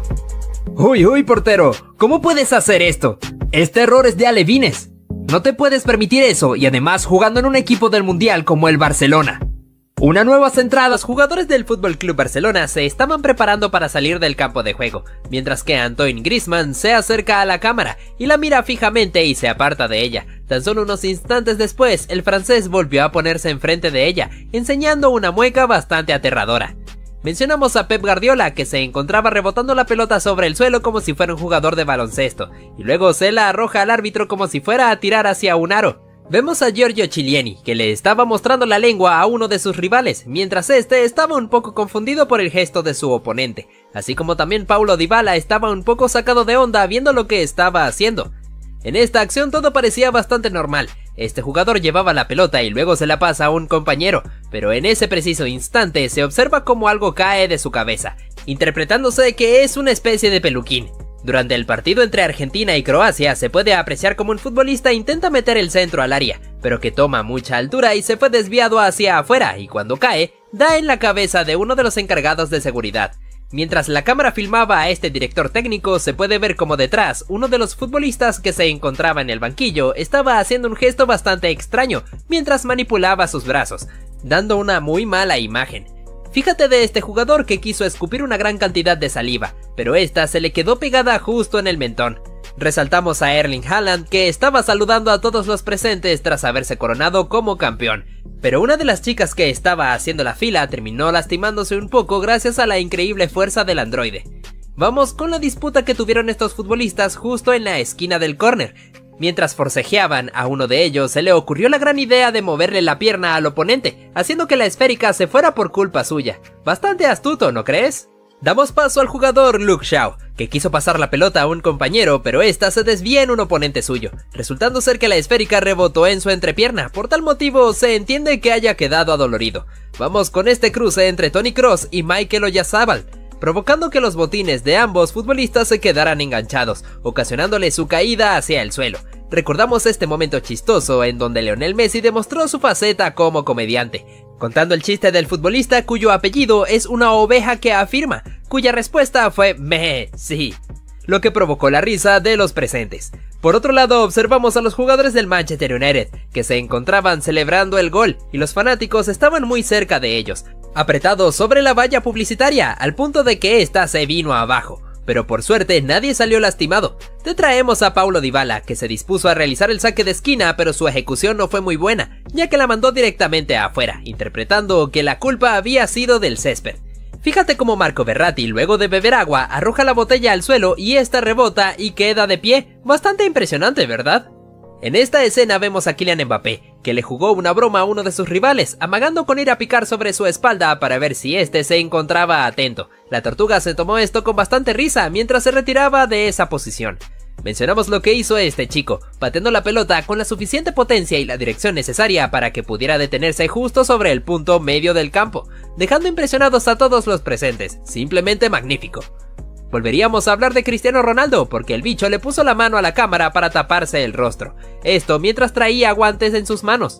Uy, portero, ¿cómo puedes hacer esto? Este error es de alevines. No te puedes permitir eso y además jugando en un equipo del mundial como el Barcelona. Una nueva centrada. Los jugadores del FC Barcelona se estaban preparando para salir del campo de juego, mientras que Antoine Griezmann se acerca a la cámara y la mira fijamente y se aparta de ella. Tan solo unos instantes después, el francés volvió a ponerse enfrente de ella, enseñando una mueca bastante aterradora. Mencionamos a Pep Guardiola, que se encontraba rebotando la pelota sobre el suelo como si fuera un jugador de baloncesto, y luego se la arroja al árbitro como si fuera a tirar hacia un aro. Vemos a Giorgio Chiellini, que le estaba mostrando la lengua a uno de sus rivales, mientras este estaba un poco confundido por el gesto de su oponente, así como también Paulo Dybala estaba un poco sacado de onda viendo lo que estaba haciendo. En esta acción todo parecía bastante normal. Este jugador llevaba la pelota y luego se la pasa a un compañero, pero en ese preciso instante se observa como algo cae de su cabeza, interpretándose que es una especie de peluquín. Durante el partido entre Argentina y Croacia se puede apreciar como un futbolista intenta meter el centro al área, pero que toma mucha altura y se fue desviado hacia afuera y cuando cae, da en la cabeza de uno de los encargados de seguridad. Mientras la cámara filmaba a este director técnico, se puede ver como detrás, uno de los futbolistas que se encontraba en el banquillo estaba haciendo un gesto bastante extraño mientras manipulaba sus brazos, dando una muy mala imagen. Fíjate de este jugador que quiso escupir una gran cantidad de saliva, pero esta se le quedó pegada justo en el mentón. Resaltamos a Erling Haaland, que estaba saludando a todos los presentes tras haberse coronado como campeón. Pero una de las chicas que estaba haciendo la fila terminó lastimándose un poco gracias a la increíble fuerza del androide. Vamos con la disputa que tuvieron estos futbolistas justo en la esquina del córner. Mientras forcejeaban, a uno de ellos se le ocurrió la gran idea de moverle la pierna al oponente, haciendo que la esférica se fuera por culpa suya. Bastante astuto, ¿no crees? Damos paso al jugador Luke Shaw, que quiso pasar la pelota a un compañero, pero esta se desvía en un oponente suyo, resultando ser que la esférica rebotó en su entrepierna. Por tal motivo, se entiende que haya quedado adolorido. Vamos con este cruce entre Toni Kroos y Mikel Oyarzabal, provocando que los botines de ambos futbolistas se quedaran enganchados, ocasionándole su caída hacia el suelo. Recordamos este momento chistoso en donde Lionel Messi demostró su faceta como comediante, contando el chiste del futbolista cuyo apellido es una oveja que afirma, cuya respuesta fue Messi, lo que provocó la risa de los presentes. Por otro lado, observamos a los jugadores del Manchester United, que se encontraban celebrando el gol, y los fanáticos estaban muy cerca de ellos, apretados sobre la valla publicitaria, al punto de que ésta se vino abajo. Pero por suerte nadie salió lastimado. Te traemos a Paulo Dybala, que se dispuso a realizar el saque de esquina, pero su ejecución no fue muy buena, ya que la mandó directamente afuera, interpretando que la culpa había sido del césped. Fíjate cómo Marco Verratti, luego de beber agua, arroja la botella al suelo y esta rebota y queda de pie. Bastante impresionante, ¿verdad? En esta escena vemos a Kylian Mbappé, que le jugó una broma a uno de sus rivales, amagando con ir a picar sobre su espalda para ver si este se encontraba atento. La tortuga se tomó esto con bastante risa mientras se retiraba de esa posición. Mencionamos lo que hizo este chico, pateando la pelota con la suficiente potencia y la dirección necesaria para que pudiera detenerse justo sobre el punto medio del campo, dejando impresionados a todos los presentes. Simplemente magnífico. Volveríamos a hablar de Cristiano Ronaldo, porque el bicho le puso la mano a la cámara para taparse el rostro, esto mientras traía guantes en sus manos.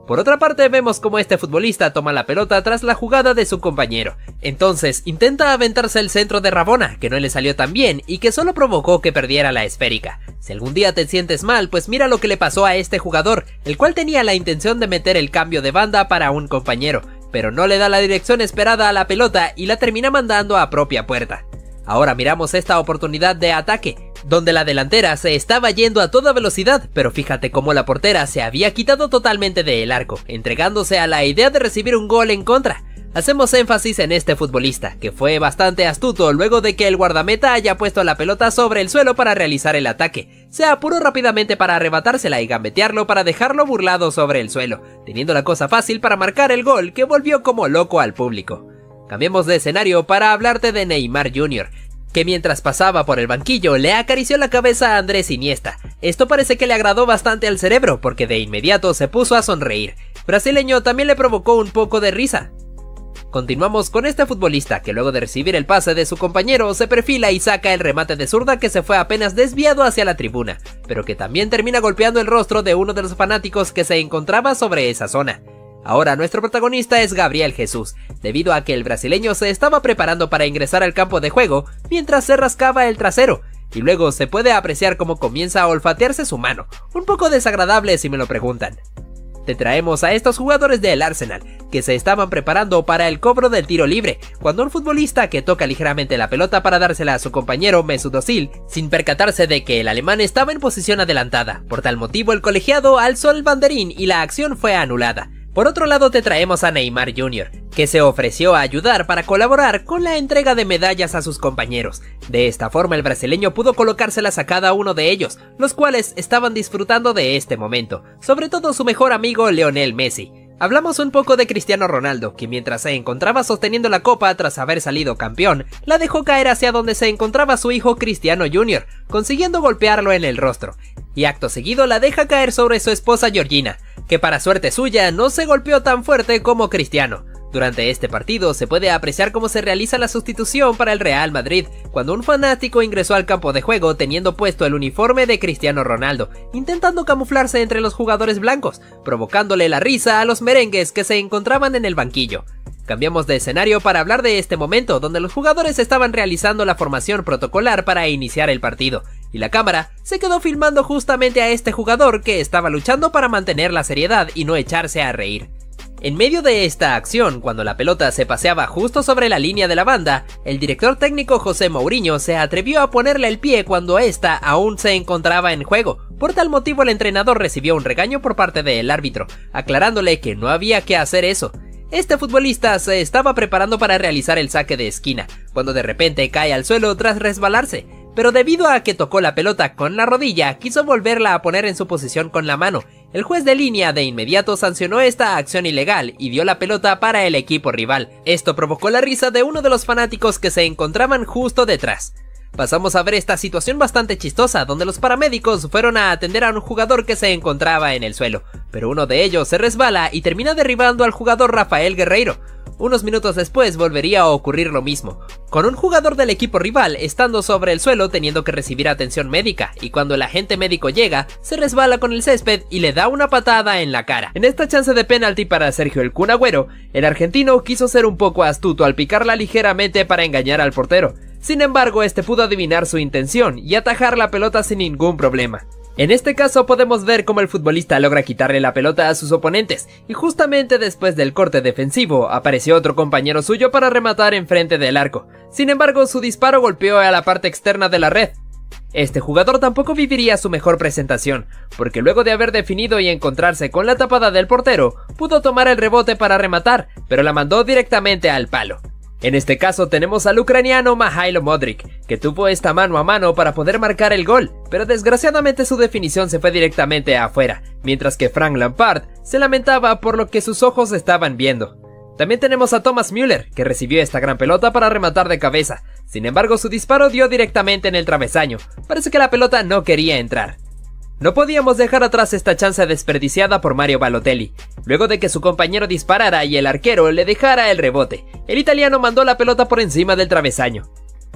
Por otra parte, vemos como este futbolista toma la pelota tras la jugada de su compañero. Entonces intenta aventarse el centro de Rabona, que no le salió tan bien y que solo provocó que perdiera la esférica. Si algún día te sientes mal, pues mira lo que le pasó a este jugador, el cual tenía la intención de meter el cambio de banda para un compañero, pero no le da la dirección esperada a la pelota y la termina mandando a propia puerta. Ahora miramos esta oportunidad de ataque, donde la delantera se estaba yendo a toda velocidad, pero fíjate cómo la portera se había quitado totalmente del arco, entregándose a la idea de recibir un gol en contra. Hacemos énfasis en este futbolista, que fue bastante astuto luego de que el guardameta haya puesto la pelota sobre el suelo para realizar el ataque. Se apuró rápidamente para arrebatársela y gambetearlo para dejarlo burlado sobre el suelo, teniendo la cosa fácil para marcar el gol que volvió como loco al público. Cambiemos de escenario para hablarte de Neymar Jr., que mientras pasaba por el banquillo le acarició la cabeza a Andrés Iniesta. Esto parece que le agradó bastante al cerebro porque de inmediato se puso a sonreír. Brasileño también le provocó un poco de risa. Continuamos con este futbolista que luego de recibir el pase de su compañero se perfila y saca el remate de zurda que se fue apenas desviado hacia la tribuna, pero que también termina golpeando el rostro de uno de los fanáticos que se encontraba sobre esa zona. Ahora nuestro protagonista es Gabriel Jesús, debido a que el brasileño se estaba preparando para ingresar al campo de juego mientras se rascaba el trasero, y luego se puede apreciar cómo comienza a olfatearse su mano, un poco desagradable si me lo preguntan. Te traemos a estos jugadores del Arsenal, que se estaban preparando para el cobro del tiro libre, cuando un futbolista que toca ligeramente la pelota para dársela a su compañero Mesut Özil, sin percatarse de que el alemán estaba en posición adelantada. Por tal motivo el colegiado alzó el banderín y la acción fue anulada. Por otro lado te traemos a Neymar Jr., que se ofreció a ayudar para colaborar con la entrega de medallas a sus compañeros. De esta forma el brasileño pudo colocárselas a cada uno de ellos, los cuales estaban disfrutando de este momento, sobre todo su mejor amigo Lionel Messi. Hablamos un poco de Cristiano Ronaldo, que mientras se encontraba sosteniendo la copa tras haber salido campeón, la dejó caer hacia donde se encontraba su hijo Cristiano Jr., consiguiendo golpearlo en el rostro, y acto seguido la deja caer sobre su esposa Georgina, que para suerte suya no se golpeó tan fuerte como Cristiano. Durante este partido se puede apreciar cómo se realiza la sustitución para el Real Madrid, cuando un fanático ingresó al campo de juego teniendo puesto el uniforme de Cristiano Ronaldo, intentando camuflarse entre los jugadores blancos, provocándole la risa a los merengues que se encontraban en el banquillo. Cambiamos de escenario para hablar de este momento donde los jugadores estaban realizando la formación protocolar para iniciar el partido, y la cámara se quedó filmando justamente a este jugador que estaba luchando para mantener la seriedad y no echarse a reír. En medio de esta acción, cuando la pelota se paseaba justo sobre la línea de la banda, el director técnico José Mourinho se atrevió a ponerle el pie cuando ésta aún se encontraba en juego. Por tal motivo el entrenador recibió un regaño por parte del árbitro, aclarándole que no había que hacer eso. Este futbolista se estaba preparando para realizar el saque de esquina, cuando de repente cae al suelo tras resbalarse, pero debido a que tocó la pelota con la rodilla, quiso volverla a poner en su posición con la mano. El juez de línea de inmediato sancionó esta acción ilegal y dio la pelota para el equipo rival. Esto provocó la risa de uno de los fanáticos que se encontraban justo detrás. Pasamos a ver esta situación bastante chistosa, donde los paramédicos fueron a atender a un jugador que se encontraba en el suelo, pero uno de ellos se resbala y termina derribando al jugador Rafael Guerreiro. Unos minutos después volvería a ocurrir lo mismo, con un jugador del equipo rival estando sobre el suelo teniendo que recibir atención médica, y cuando el agente médico llega, se resbala con el césped y le da una patada en la cara. En esta chance de penalti para Sergio el Kun Agüero, el argentino quiso ser un poco astuto al picarla ligeramente para engañar al portero. Sin embargo, este pudo adivinar su intención y atajar la pelota sin ningún problema. En este caso podemos ver cómo el futbolista logra quitarle la pelota a sus oponentes, y justamente después del corte defensivo apareció otro compañero suyo para rematar enfrente del arco. Sin embargo, su disparo golpeó a la parte externa de la red. Este jugador tampoco viviría su mejor presentación, porque luego de haber definido y encontrarse con la tapada del portero, pudo tomar el rebote para rematar, pero la mandó directamente al palo. En este caso tenemos al ucraniano Mihailo Modric, que tuvo esta mano a mano para poder marcar el gol, pero desgraciadamente su definición se fue directamente afuera, mientras que Frank Lampard se lamentaba por lo que sus ojos estaban viendo. También tenemos a Thomas Müller, que recibió esta gran pelota para rematar de cabeza, sin embargo su disparo dio directamente en el travesaño, parece que la pelota no quería entrar. No podíamos dejar atrás esta chance desperdiciada por Mario Balotelli. Luego de que su compañero disparara y el arquero le dejara el rebote, el italiano mandó la pelota por encima del travesaño.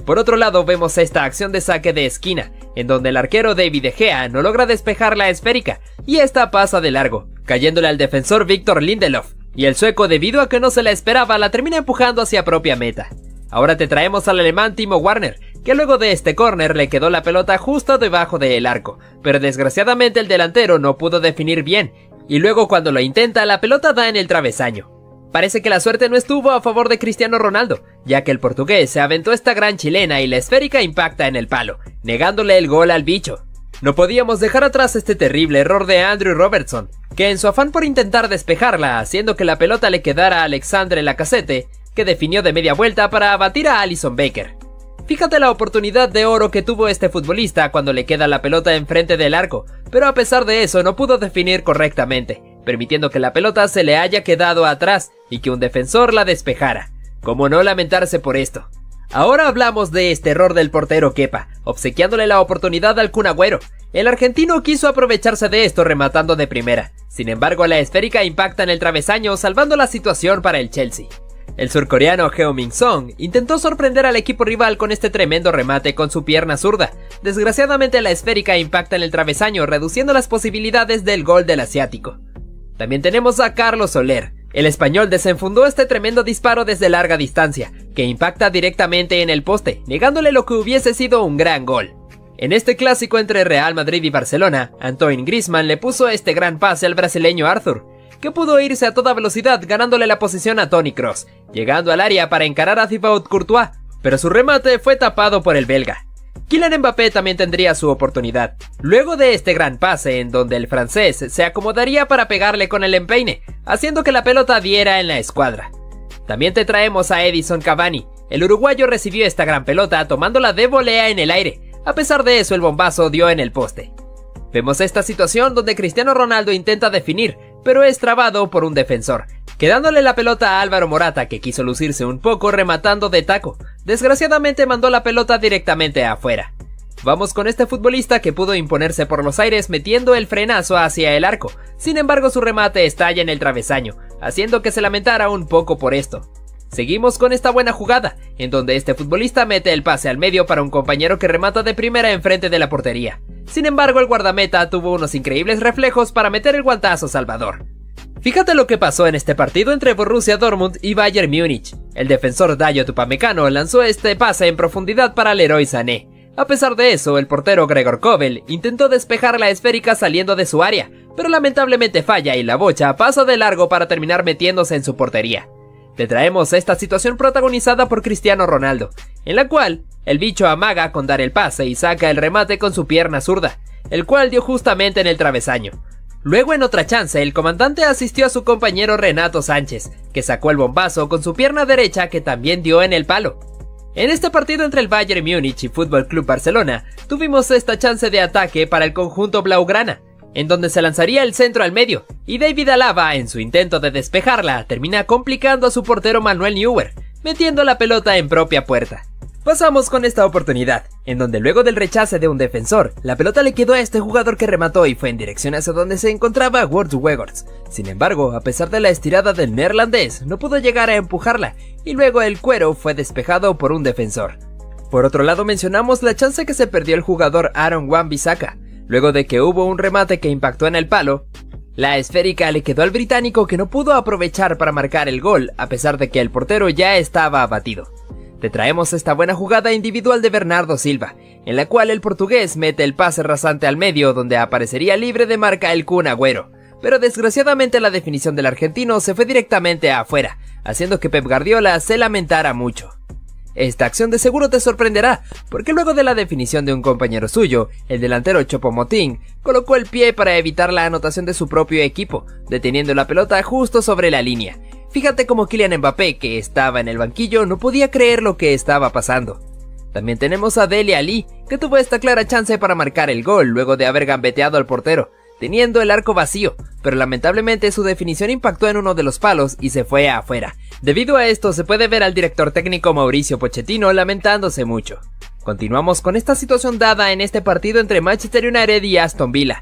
Por otro lado vemos esta acción de saque de esquina, en donde el arquero David De Gea no logra despejar la esférica, y esta pasa de largo, cayéndole al defensor Victor Lindelof, y el sueco, debido a que no se la esperaba, la termina empujando hacia propia meta. Ahora te traemos al alemán Timo Werner, que luego de este córner le quedó la pelota justo debajo del arco, pero desgraciadamente el delantero no pudo definir bien, y luego cuando lo intenta la pelota da en el travesaño. Parece que la suerte no estuvo a favor de Cristiano Ronaldo, ya que el portugués se aventó esta gran chilena y la esférica impacta en el palo, negándole el gol al bicho. No podíamos dejar atrás este terrible error de Andrew Robertson, que en su afán por intentar despejarla, haciendo que la pelota le quedara a Alexandre Lacazette, que definió de media vuelta para abatir a Alisson Becker. Fíjate la oportunidad de oro que tuvo este futbolista cuando le queda la pelota enfrente del arco, pero a pesar de eso no pudo definir correctamente, permitiendo que la pelota se le haya quedado atrás y que un defensor la despejara. ¿Cómo no lamentarse por esto? Ahora hablamos de este error del portero Kepa, obsequiándole la oportunidad al Kun Agüero. El argentino quiso aprovecharse de esto rematando de primera, sin embargo la esférica impacta en el travesaño salvando la situación para el Chelsea. El surcoreano Heung-min Son intentó sorprender al equipo rival con este tremendo remate con su pierna zurda. Desgraciadamente la esférica impacta en el travesaño, reduciendo las posibilidades del gol del asiático. También tenemos a Carlos Soler. El español desenfundó este tremendo disparo desde larga distancia, que impacta directamente en el poste, negándole lo que hubiese sido un gran gol. En este clásico entre Real Madrid y Barcelona, Antoine Griezmann le puso este gran pase al brasileño Arthur, que pudo irse a toda velocidad ganándole la posición a Toni Kroos, llegando al área para encarar a Thibaut Courtois, pero su remate fue tapado por el belga. Kylian Mbappé también tendría su oportunidad, luego de este gran pase en donde el francés se acomodaría para pegarle con el empeine, haciendo que la pelota diera en la escuadra. También te traemos a Edinson Cavani. El uruguayo recibió esta gran pelota tomándola de volea en el aire, a pesar de eso el bombazo dio en el poste. Vemos esta situación donde Cristiano Ronaldo intenta definir, pero es trabado por un defensor, quedándole la pelota a Álvaro Morata, que quiso lucirse un poco rematando de taco. Desgraciadamente mandó la pelota directamente afuera. Vamos con este futbolista que pudo imponerse por los aires metiendo el frenazo hacia el arco, sin embargo su remate estalla en el travesaño, haciendo que se lamentara un poco por esto. Seguimos con esta buena jugada, en donde este futbolista mete el pase al medio para un compañero que remata de primera enfrente de la portería. Sin embargo, el guardameta tuvo unos increíbles reflejos para meter el guantazo salvador. Fíjate lo que pasó en este partido entre Borussia Dortmund y Bayern Múnich. El defensor Dayot Upamecano lanzó este pase en profundidad para Leroy Sané. A pesar de eso, el portero Gregor Kobel intentó despejar la esférica saliendo de su área, pero lamentablemente falla y la bocha pasa de largo para terminar metiéndose en su portería. Te traemos esta situación protagonizada por Cristiano Ronaldo, en la cual el bicho amaga con dar el pase y saca el remate con su pierna zurda, el cual dio justamente en el travesaño. Luego en otra chance, el comandante asistió a su compañero Renato Sánchez, que sacó el bombazo con su pierna derecha que también dio en el palo. En este partido entre el Bayern Múnich y Fútbol Club Barcelona, tuvimos esta chance de ataque para el conjunto blaugrana, en donde se lanzaría el centro al medio, y David Alaba, en su intento de despejarla, termina complicando a su portero Manuel Neuer, metiendo la pelota en propia puerta. Pasamos con esta oportunidad, en donde luego del rechace de un defensor, la pelota le quedó a este jugador que remató y fue en dirección hacia donde se encontraba Wout Weghorst. Sin embargo, a pesar de la estirada del neerlandés, no pudo llegar a empujarla, y luego el cuero fue despejado por un defensor. Por otro lado mencionamos la chance que se perdió el jugador Aaron Wan-Bissaka, luego de que hubo un remate que impactó en el palo. La esférica le quedó al británico, que no pudo aprovechar para marcar el gol, a pesar de que el portero ya estaba abatido. Te traemos esta buena jugada individual de Bernardo Silva, en la cual el portugués mete el pase rasante al medio, donde aparecería libre de marca el Kun Agüero, pero desgraciadamente la definición del argentino se fue directamente afuera, haciendo que Pep Guardiola se lamentara mucho. Esta acción de seguro te sorprenderá, porque luego de la definición de un compañero suyo, el delantero Choupo-Moting colocó el pie para evitar la anotación de su propio equipo, deteniendo la pelota justo sobre la línea. Fíjate cómo Kylian Mbappé, que estaba en el banquillo, no podía creer lo que estaba pasando. También tenemos a Dele Alli, que tuvo esta clara chance para marcar el gol luego de haber gambeteado al portero, teniendo el arco vacío, pero lamentablemente su definición impactó en uno de los palos y se fue afuera. Debido a esto se puede ver al director técnico Mauricio Pochettino lamentándose mucho. Continuamos con esta situación dada en este partido entre Manchester United y Aston Villa.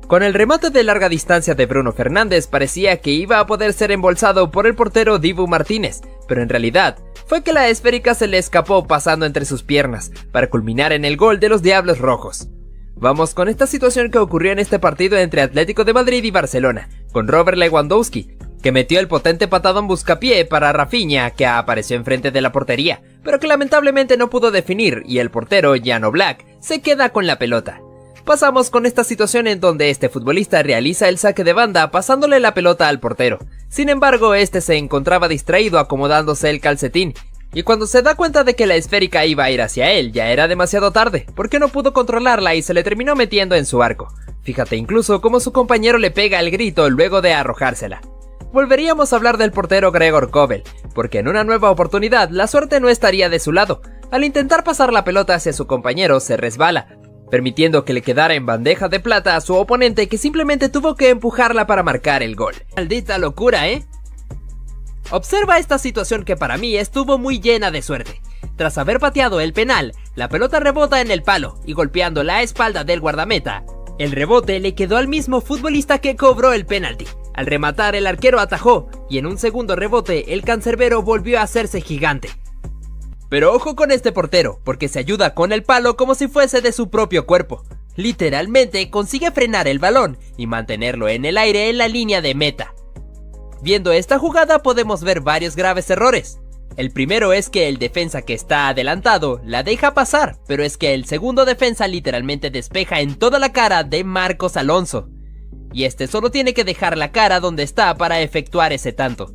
Con el remate de larga distancia de Bruno Fernández parecía que iba a poder ser embolsado por el portero Dibu Martínez, pero en realidad fue que la esférica se le escapó pasando entre sus piernas, para culminar en el gol de los Diablos Rojos. Vamos con esta situación que ocurrió en este partido entre Atlético de Madrid y Barcelona, con Robert Lewandowski, que metió el potente patadón buscapié para Rafinha, que apareció enfrente de la portería, pero que lamentablemente no pudo definir y el portero Jan Oblak se queda con la pelota. Pasamos con esta situación en donde este futbolista realiza el saque de banda pasándole la pelota al portero. Sin embargo, este se encontraba distraído acomodándose el calcetín, y cuando se da cuenta de que la esférica iba a ir hacia él, ya era demasiado tarde, porque no pudo controlarla y se le terminó metiendo en su arco. Fíjate incluso cómo su compañero le pega el grito luego de arrojársela. Volveríamos a hablar del portero Gregor Kobel, porque en una nueva oportunidad la suerte no estaría de su lado. Al intentar pasar la pelota hacia su compañero se resbala, permitiendo que le quedara en bandeja de plata a su oponente, que simplemente tuvo que empujarla para marcar el gol. Maldita locura, ¿eh? Observa esta situación que para mí estuvo muy llena de suerte. Tras haber pateado el penal, la pelota rebota en el palo y golpeando la espalda del guardameta. El rebote le quedó al mismo futbolista que cobró el penalti. Al rematar, el arquero atajó y en un segundo rebote el cancerbero volvió a hacerse gigante. Pero ojo con este portero, porque se ayuda con el palo como si fuese de su propio cuerpo. Literalmente consigue frenar el balón y mantenerlo en el aire en la línea de meta. Viendo esta jugada podemos ver varios graves errores. El primero es que el defensa que está adelantado la deja pasar, pero es que el segundo defensa literalmente despeja en toda la cara de Marcos Alonso. Y este solo tiene que dejar la cara donde está para efectuar ese tanto.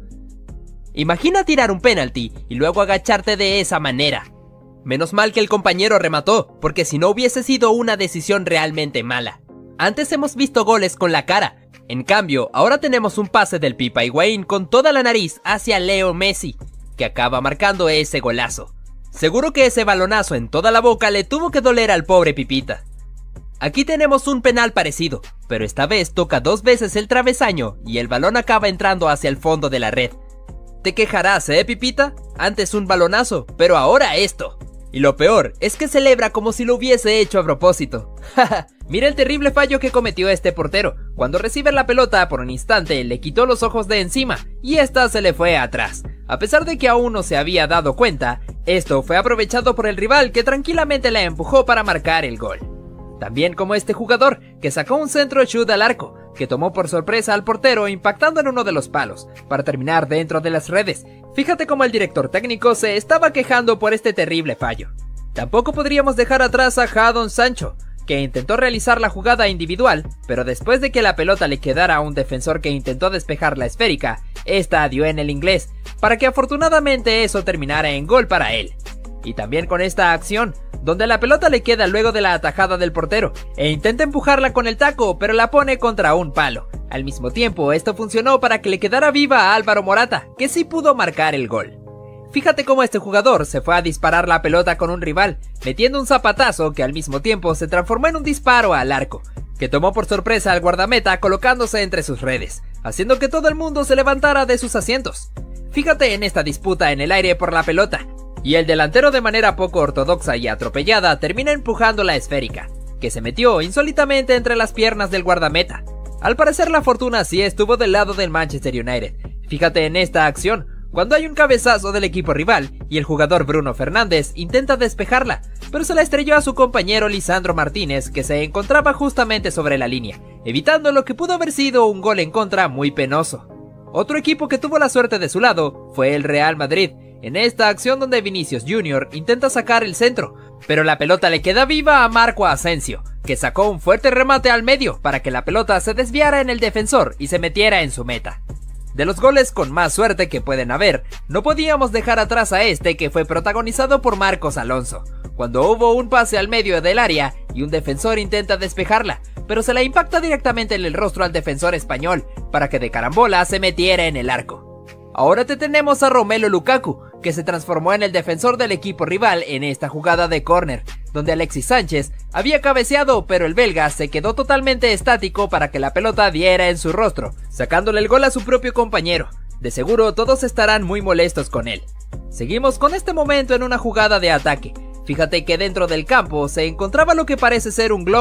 Imagina tirar un penalti y luego agacharte de esa manera. Menos mal que el compañero remató, porque si no hubiese sido una decisión realmente mala. Antes hemos visto goles con la cara. En cambio, ahora tenemos un pase del Pipa Higuaín con toda la nariz hacia Leo Messi, que acaba marcando ese golazo. Seguro que ese balonazo en toda la boca le tuvo que doler al pobre Pipita. Aquí tenemos un penal parecido, pero esta vez toca 2 veces el travesaño y el balón acaba entrando hacia el fondo de la red. Te quejarás, Pipita? Antes un balonazo, pero ahora esto. Y lo peor es que celebra como si lo hubiese hecho a propósito. Mira el terrible fallo que cometió este portero. Cuando recibe la pelota por un instante le quitó los ojos de encima y esta se le fue atrás. A pesar de que aún no se había dado cuenta, esto fue aprovechado por el rival, que tranquilamente la empujó para marcar el gol. También como este jugador, que sacó un centro shoot al arco, que tomó por sorpresa al portero impactando en uno de los palos, para terminar dentro de las redes. Fíjate cómo el director técnico se estaba quejando por este terrible fallo. Tampoco podríamos dejar atrás a Jadon Sancho, que intentó realizar la jugada individual, pero después de que la pelota le quedara a un defensor que intentó despejar la esférica, esta dio en el inglés, para que afortunadamente eso terminara en gol para él. Y también con esta acción, donde la pelota le queda luego de la atajada del portero, e intenta empujarla con el taco, pero la pone contra un palo. Al mismo tiempo, esto funcionó para que le quedara viva a Álvaro Morata, que sí pudo marcar el gol. Fíjate cómo este jugador se fue a disparar la pelota con un rival, metiendo un zapatazo que al mismo tiempo se transformó en un disparo al arco, que tomó por sorpresa al guardameta colocándose entre sus redes, haciendo que todo el mundo se levantara de sus asientos. Fíjate en esta disputa en el aire por la pelota, y el delantero de manera poco ortodoxa y atropellada termina empujando la esférica, que se metió insólitamente entre las piernas del guardameta. Al parecer la fortuna sí estuvo del lado del Manchester United. Fíjate en esta acción, cuando hay un cabezazo del equipo rival y el jugador Bruno Fernández intenta despejarla, pero se la estrelló a su compañero Lisandro Martínez, que se encontraba justamente sobre la línea, evitando lo que pudo haber sido un gol en contra muy penoso. Otro equipo que tuvo la suerte de su lado fue el Real Madrid, en esta acción donde Vinicius Jr. intenta sacar el centro, pero la pelota le queda viva a Marco Asensio, que sacó un fuerte remate al medio para que la pelota se desviara en el defensor y se metiera en su meta. De los goles con más suerte que pueden haber, no podíamos dejar atrás a este, que fue protagonizado por Marcos Alonso, cuando hubo un pase al medio del área y un defensor intenta despejarla, pero se la impacta directamente en el rostro al defensor español, para que de carambola se metiera en el arco. Ahora te tenemos a Romelu Lukaku, que se transformó en el defensor del equipo rival en esta jugada de córner, donde Alexis Sánchez había cabeceado, pero el belga se quedó totalmente estático para que la pelota diera en su rostro, sacándole el gol a su propio compañero. De seguro todos estarán muy molestos con él. Seguimos con este momento en una jugada de ataque. Fíjate que dentro del campo se encontraba lo que parece ser un globo,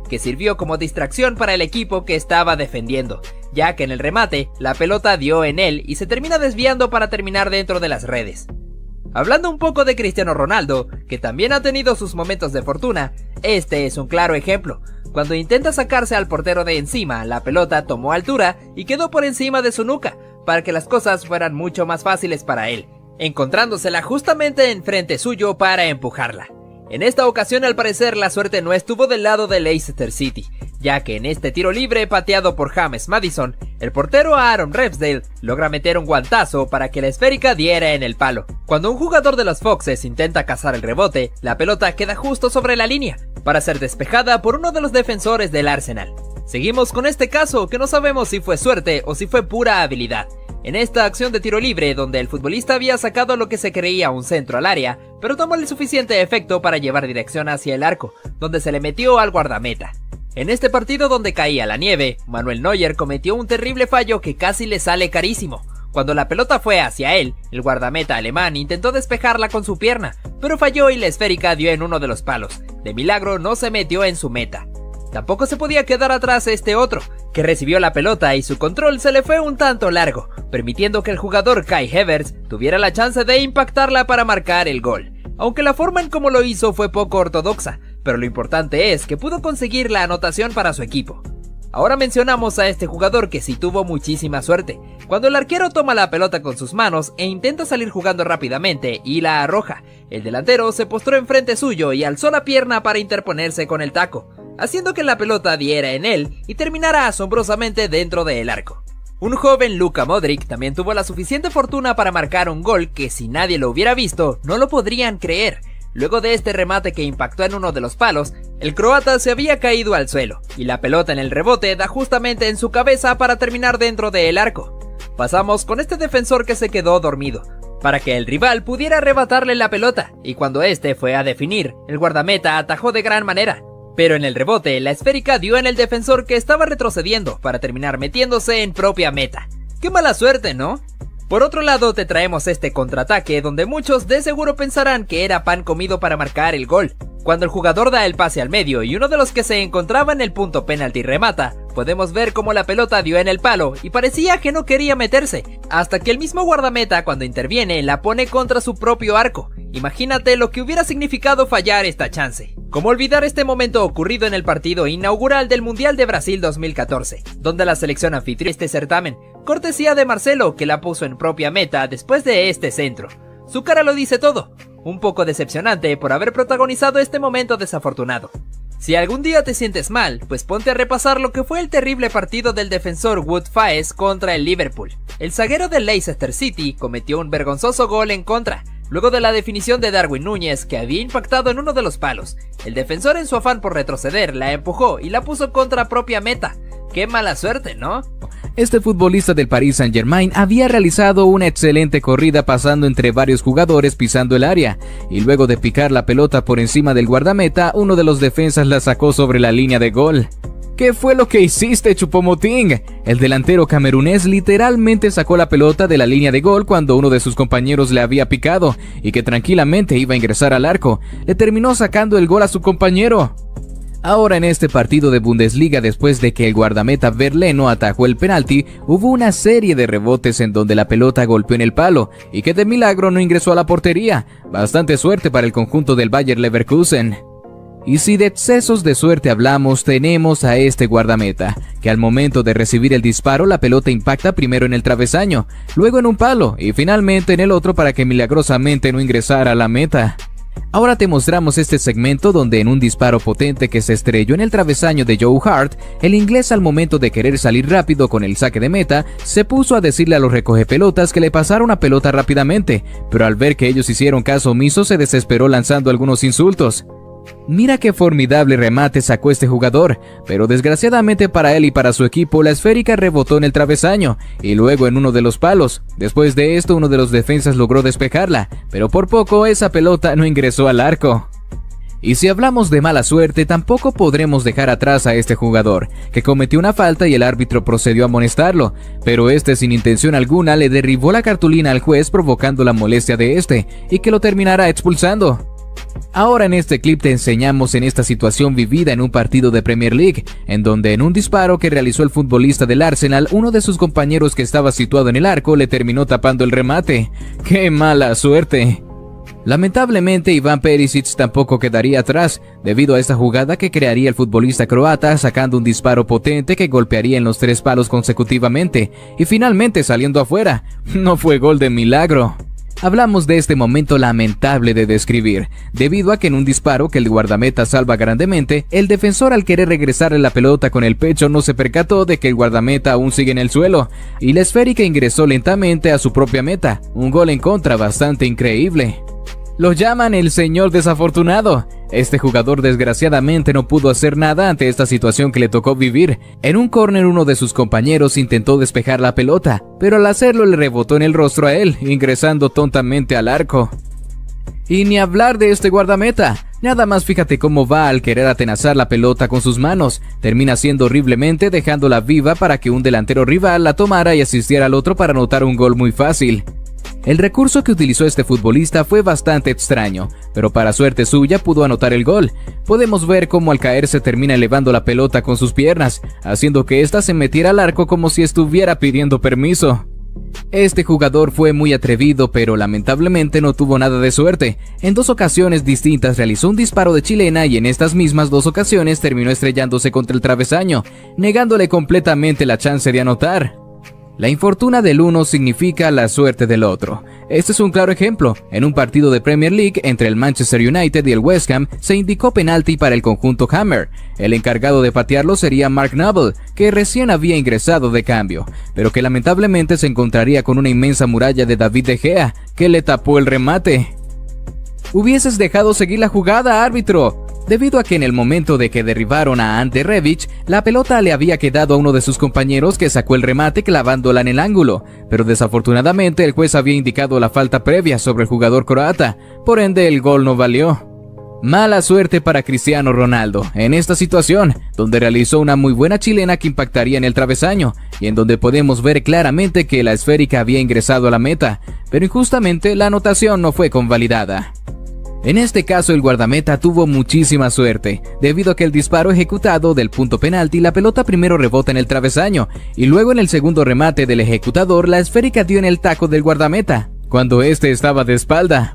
que sirvió como distracción para el equipo que estaba defendiendo, ya que en el remate la pelota dio en él y se termina desviando para terminar dentro de las redes. Hablando un poco de Cristiano Ronaldo, que también ha tenido sus momentos de fortuna, este es un claro ejemplo. Cuando intenta sacarse al portero de encima, la pelota tomó altura y quedó por encima de su nuca, para que las cosas fueran mucho más fáciles para él, encontrándosela justamente enfrente suyo para empujarla. En esta ocasión, al parecer, la suerte no estuvo del lado del Leicester City, ya que en este tiro libre pateado por James Maddison, el portero Aaron Ramsdale logra meter un guantazo para que la esférica diera en el palo. Cuando un jugador de los Foxes intenta cazar el rebote, la pelota queda justo sobre la línea, para ser despejada por uno de los defensores del Arsenal. Seguimos con este caso que no sabemos si fue suerte o si fue pura habilidad. En esta acción de tiro libre, donde el futbolista había sacado lo que se creía un centro al área, pero tomó el suficiente efecto para llevar dirección hacia el arco, donde se le metió al guardameta. En este partido donde caía la nieve, Manuel Neuer cometió un terrible fallo que casi le sale carísimo. Cuando la pelota fue hacia él, el guardameta alemán intentó despejarla con su pierna, pero falló y la esférica dio en uno de los palos. De milagro no se metió en su meta. Tampoco se podía quedar atrás este otro, que recibió la pelota y su control se le fue un tanto largo, permitiendo que el jugador Kai Havertz tuviera la chance de impactarla para marcar el gol. Aunque la forma en cómo lo hizo fue poco ortodoxa, pero lo importante es que pudo conseguir la anotación para su equipo. Ahora mencionamos a este jugador que sí tuvo muchísima suerte, cuando el arquero toma la pelota con sus manos e intenta salir jugando rápidamente y la arroja. El delantero se postró enfrente suyo y alzó la pierna para interponerse con el taco, haciendo que la pelota diera en él y terminara asombrosamente dentro del arco. Un joven Luka Modric también tuvo la suficiente fortuna para marcar un gol que si nadie lo hubiera visto no lo podrían creer. Luego de este remate que impactó en uno de los palos, el croata se había caído al suelo y la pelota en el rebote da justamente en su cabeza para terminar dentro del arco. Pasamos con este defensor que se quedó dormido, para que el rival pudiera arrebatarle la pelota, y cuando este fue a definir, el guardameta atajó de gran manera. Pero en el rebote, la esférica dio en el defensor que estaba retrocediendo para terminar metiéndose en propia meta. ¡Qué mala suerte!, ¿no? Por otro lado, te traemos este contraataque donde muchos de seguro pensarán que era pan comido para marcar el gol. Cuando el jugador da el pase al medio y uno de los que se encontraba en el punto penalti remata, podemos ver cómo la pelota dio en el palo y parecía que no quería meterse, hasta que el mismo guardameta cuando interviene la pone contra su propio arco. Imagínate lo que hubiera significado fallar esta chance. ¿Cómo olvidar este momento ocurrido en el partido inaugural del Mundial de Brasil 2014, donde la selección anfitriona este certamen, cortesía de Marcelo, que la puso en propia meta después de este centro? Su cara lo dice todo, un poco decepcionante por haber protagonizado este momento desafortunado. Si algún día te sientes mal, pues ponte a repasar lo que fue el terrible partido del defensor Wout Faes contra el Liverpool. El zaguero del Leicester City cometió un vergonzoso gol en contra, luego de la definición de Darwin Núñez que había impactado en uno de los palos. El defensor en su afán por retroceder la empujó y la puso contra propia meta. ¡Qué mala suerte!, ¿no? Este futbolista del Paris Saint-Germain había realizado una excelente corrida pasando entre varios jugadores pisando el área, y luego de picar la pelota por encima del guardameta, uno de los defensas la sacó sobre la línea de gol. ¿Qué fue lo que hiciste, Choupo-Moting? El delantero camerunés literalmente sacó la pelota de la línea de gol cuando uno de sus compañeros le había picado y que tranquilamente iba a ingresar al arco. Le terminó sacando el gol a su compañero. Ahora en este partido de Bundesliga, después de que el guardameta berleno atajó el penalti, hubo una serie de rebotes en donde la pelota golpeó en el palo y que de milagro no ingresó a la portería. Bastante suerte para el conjunto del Bayer Leverkusen. Y si de excesos de suerte hablamos, tenemos a este guardameta, que al momento de recibir el disparo la pelota impacta primero en el travesaño, luego en un palo y finalmente en el otro para que milagrosamente no ingresara a la meta. Ahora te mostramos este segmento donde en un disparo potente que se estrelló en el travesaño de Joe Hart, el inglés al momento de querer salir rápido con el saque de meta, se puso a decirle a los recogepelotas que le pasara una pelota rápidamente, pero al ver que ellos hicieron caso omiso se desesperó lanzando algunos insultos. Mira qué formidable remate sacó este jugador, pero desgraciadamente para él y para su equipo la esférica rebotó en el travesaño y luego en uno de los palos. Después de esto uno de los defensas logró despejarla, pero por poco esa pelota no ingresó al arco. Y si hablamos de mala suerte, tampoco podremos dejar atrás a este jugador, que cometió una falta y el árbitro procedió a amonestarlo, pero este sin intención alguna le derribó la cartulina al juez provocando la molestia de este y que lo terminará expulsando. Ahora en este clip te enseñamos en esta situación vivida en un partido de Premier League, en donde en un disparo que realizó el futbolista del Arsenal, uno de sus compañeros que estaba situado en el arco le terminó tapando el remate. ¡Qué mala suerte! Lamentablemente Ivan Perisic tampoco quedaría atrás, debido a esta jugada que crearía el futbolista croata sacando un disparo potente que golpearía en los 3 palos consecutivamente, y finalmente saliendo afuera. No fue gol de milagro. Hablamos de este momento lamentable de describir, debido a que en un disparo que el guardameta salva grandemente, el defensor al querer regresarle la pelota con el pecho no se percató de que el guardameta aún sigue en el suelo, y la esférica ingresó lentamente a su propia meta, un gol en contra bastante increíble. Lo llaman el señor desafortunado. Este jugador desgraciadamente no pudo hacer nada ante esta situación que le tocó vivir. En un córner uno de sus compañeros intentó despejar la pelota, pero al hacerlo le rebotó en el rostro a él, ingresando tontamente al arco. Y ni hablar de este guardameta. Nada más fíjate cómo va al querer atenazar la pelota con sus manos. Termina siendo horriblemente dejándola viva para que un delantero rival la tomara y asistiera al otro para anotar un gol muy fácil. El recurso que utilizó este futbolista fue bastante extraño, pero para suerte suya pudo anotar el gol. Podemos ver cómo al caerse termina elevando la pelota con sus piernas, haciendo que ésta se metiera al arco como si estuviera pidiendo permiso. Este jugador fue muy atrevido, pero lamentablemente no tuvo nada de suerte. En 2 ocasiones distintas realizó un disparo de chilena y en estas mismas 2 ocasiones terminó estrellándose contra el travesaño, negándole completamente la chance de anotar. La infortuna del uno significa la suerte del otro. Este es un claro ejemplo. En un partido de Premier League entre el Manchester United y el West Ham se indicó penalti para el conjunto Hammer. El encargado de patearlo sería Mark Noble, que recién había ingresado de cambio, pero que lamentablemente se encontraría con una inmensa muralla de David De Gea, que le tapó el remate. «Hubieses dejado seguir la jugada, árbitro», debido a que en el momento de que derribaron a Ante Rebic, la pelota le había quedado a uno de sus compañeros que sacó el remate clavándola en el ángulo, pero desafortunadamente el juez había indicado la falta previa sobre el jugador croata, por ende el gol no valió. Mala suerte para Cristiano Ronaldo en esta situación, donde realizó una muy buena chilena que impactaría en el travesaño, y en donde podemos ver claramente que la esférica había ingresado a la meta, pero injustamente la anotación no fue convalidada. En este caso el guardameta tuvo muchísima suerte, debido a que el disparo ejecutado del punto penalti la pelota primero rebota en el travesaño, y luego en el segundo remate del ejecutador la esférica dio en el taco del guardameta, cuando este estaba de espalda.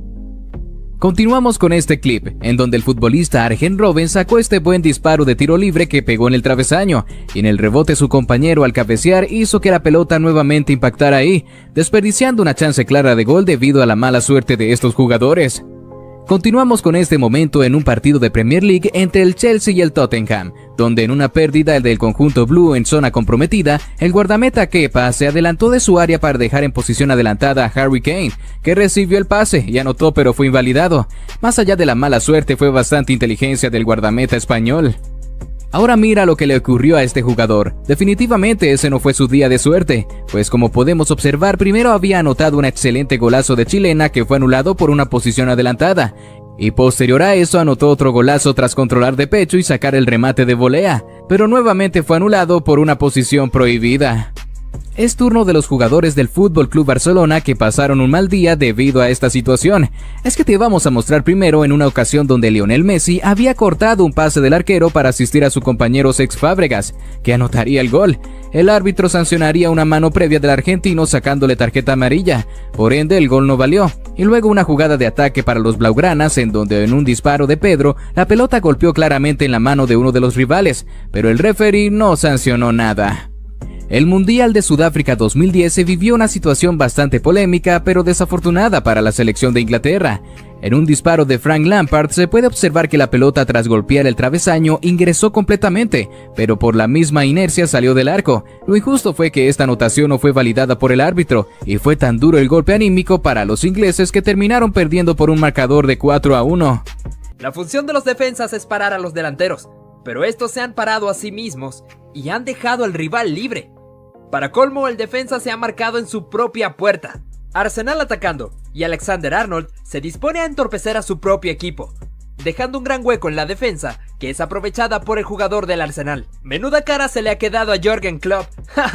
Continuamos con este clip, en donde el futbolista Arjen Robben sacó este buen disparo de tiro libre que pegó en el travesaño, y en el rebote su compañero al cabecear hizo que la pelota nuevamente impactara ahí, desperdiciando una chance clara de gol debido a la mala suerte de estos jugadores. Continuamos con este momento en un partido de Premier League entre el Chelsea y el Tottenham, donde en una pérdida del conjunto blue en zona comprometida, el guardameta Kepa se adelantó de su área para dejar en posición adelantada a Harry Kane, que recibió el pase y anotó pero fue invalidado. Más allá de la mala suerte fue bastante inteligencia del guardameta español. Ahora mira lo que le ocurrió a este jugador. Definitivamente ese no fue su día de suerte, pues como podemos observar, primero había anotado un excelente golazo de chilena que fue anulado por una posición adelantada, y posterior a eso anotó otro golazo tras controlar de pecho y sacar el remate de volea, pero nuevamente fue anulado por una posición prohibida. Es turno de los jugadores del FC Barcelona que pasaron un mal día debido a esta situación. Es que te vamos a mostrar primero en una ocasión donde Lionel Messi había cortado un pase del arquero para asistir a su compañero Cesc Fábregas, que anotaría el gol. El árbitro sancionaría una mano previa del argentino sacándole tarjeta amarilla, por ende el gol no valió. Y luego una jugada de ataque para los blaugranas en donde en un disparo de Pedro, la pelota golpeó claramente en la mano de uno de los rivales, pero el referee no sancionó nada. El Mundial de Sudáfrica 2010 se vivió una situación bastante polémica pero desafortunada para la selección de Inglaterra. En un disparo de Frank Lampard se puede observar que la pelota tras golpear el travesaño ingresó completamente, pero por la misma inercia salió del arco. Lo injusto fue que esta anotación no fue validada por el árbitro, y fue tan duro el golpe anímico para los ingleses que terminaron perdiendo por un marcador de 4-1. La función de los defensas es parar a los delanteros, pero estos se han parado a sí mismos y han dejado al rival libre. Para colmo, el defensa se ha marcado en su propia puerta. Arsenal atacando, y Alexander-Arnold se dispone a entorpecer a su propio equipo, dejando un gran hueco en la defensa, que es aprovechada por el jugador del Arsenal. Menuda cara se le ha quedado a Jürgen Klopp.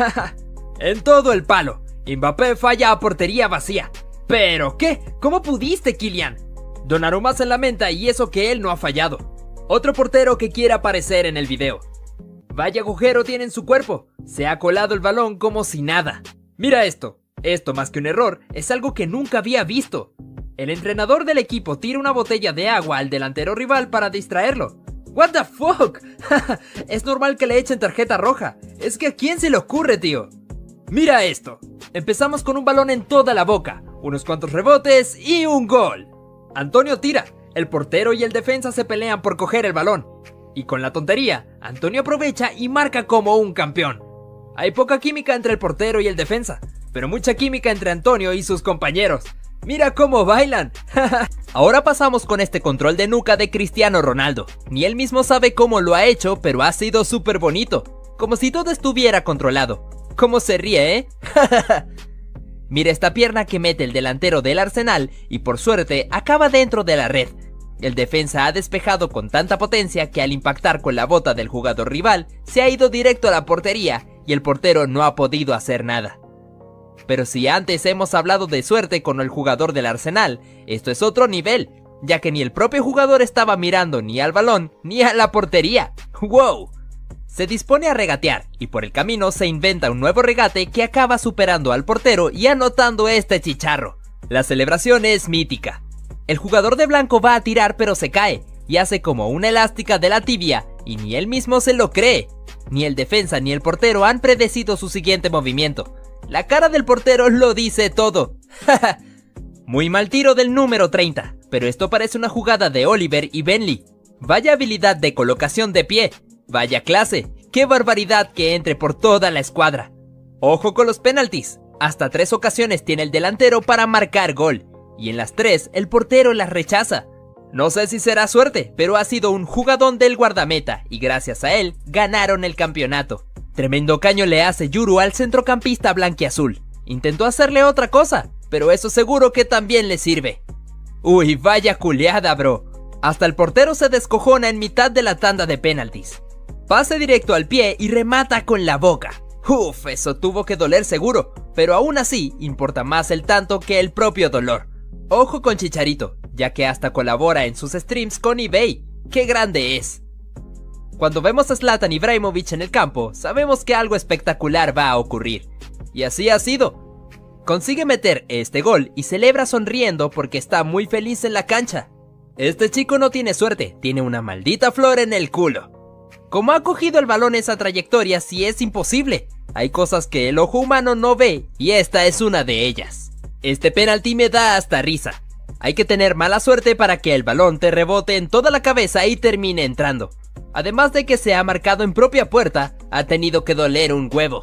En todo el palo. Mbappé falla a portería vacía. ¿Pero qué? ¿Cómo pudiste, Kylian? Donnarumma se lamenta y eso que él no ha fallado. Otro portero que quiere aparecer en el video. Vaya agujero tiene en su cuerpo, se ha colado el balón como si nada. Mira esto más que un error, es algo que nunca había visto. El entrenador del equipo tira una botella de agua al delantero rival para distraerlo. What the fuck, es normal que le echen tarjeta roja, es que a quién se le ocurre, tío. Mira esto, empezamos con un balón en toda la boca, unos cuantos rebotes y un gol. Antonio tira, el portero y el defensa se pelean por coger el balón. Y con la tontería, Antonio aprovecha y marca como un campeón. Hay poca química entre el portero y el defensa, pero mucha química entre Antonio y sus compañeros. ¡Mira cómo bailan! Ahora pasamos con este control de nuca de Cristiano Ronaldo. Ni él mismo sabe cómo lo ha hecho, pero ha sido súper bonito. Como si todo estuviera controlado. ¿Cómo se ríe, eh? Mira esta pierna que mete el delantero del Arsenal y por suerte acaba dentro de la red. El defensa ha despejado con tanta potencia que al impactar con la bota del jugador rival se ha ido directo a la portería y el portero no ha podido hacer nada. Pero si antes hemos hablado de suerte con el jugador del Arsenal, esto es otro nivel, ya que ni el propio jugador estaba mirando ni al balón ni a la portería. ¡Wow! Se dispone a regatear y por el camino se inventa un nuevo regate que acaba superando al portero y anotando este chicharro. La celebración es mítica. El jugador de blanco va a tirar pero se cae y hace como una elástica de la tibia y ni él mismo se lo cree. Ni el defensa ni el portero han predecido su siguiente movimiento. La cara del portero lo dice todo. Muy mal tiro del número 30, pero esto parece una jugada de Oliver y Benley. Vaya habilidad de colocación de pie, vaya clase, qué barbaridad que entre por toda la escuadra. Ojo con los penaltis, hasta 3 ocasiones tiene el delantero para marcar gol, y en las 3 el portero las rechaza. No sé si será suerte, pero ha sido un jugadón del guardameta y gracias a él ganaron el campeonato. Tremendo caño le hace Yuru al centrocampista blanquiazul. Intentó hacerle otra cosa, pero eso seguro que también le sirve. Uy, vaya culeada, bro. Hasta el portero se descojona en mitad de la tanda de penaltis. Pase directo al pie y remata con la boca. Uf, eso tuvo que doler seguro, pero aún así importa más el tanto que el propio dolor. Ojo con Chicharito, ya que hasta colabora en sus streams con eBay. ¡Qué grande es! Cuando vemos a Zlatan Ibrahimovic en el campo, sabemos que algo espectacular va a ocurrir. Y así ha sido. Consigue meter este gol y celebra sonriendo porque está muy feliz en la cancha. Este chico no tiene suerte, tiene una maldita flor en el culo. ¿Cómo ha cogido el balón esa trayectoria si es imposible? Hay cosas que el ojo humano no ve y esta es una de ellas. Este penalti me da hasta risa. Hay que tener mala suerte para que el balón te rebote en toda la cabeza y termine entrando. Además de que se ha marcado en propia puerta, ha tenido que doler un huevo.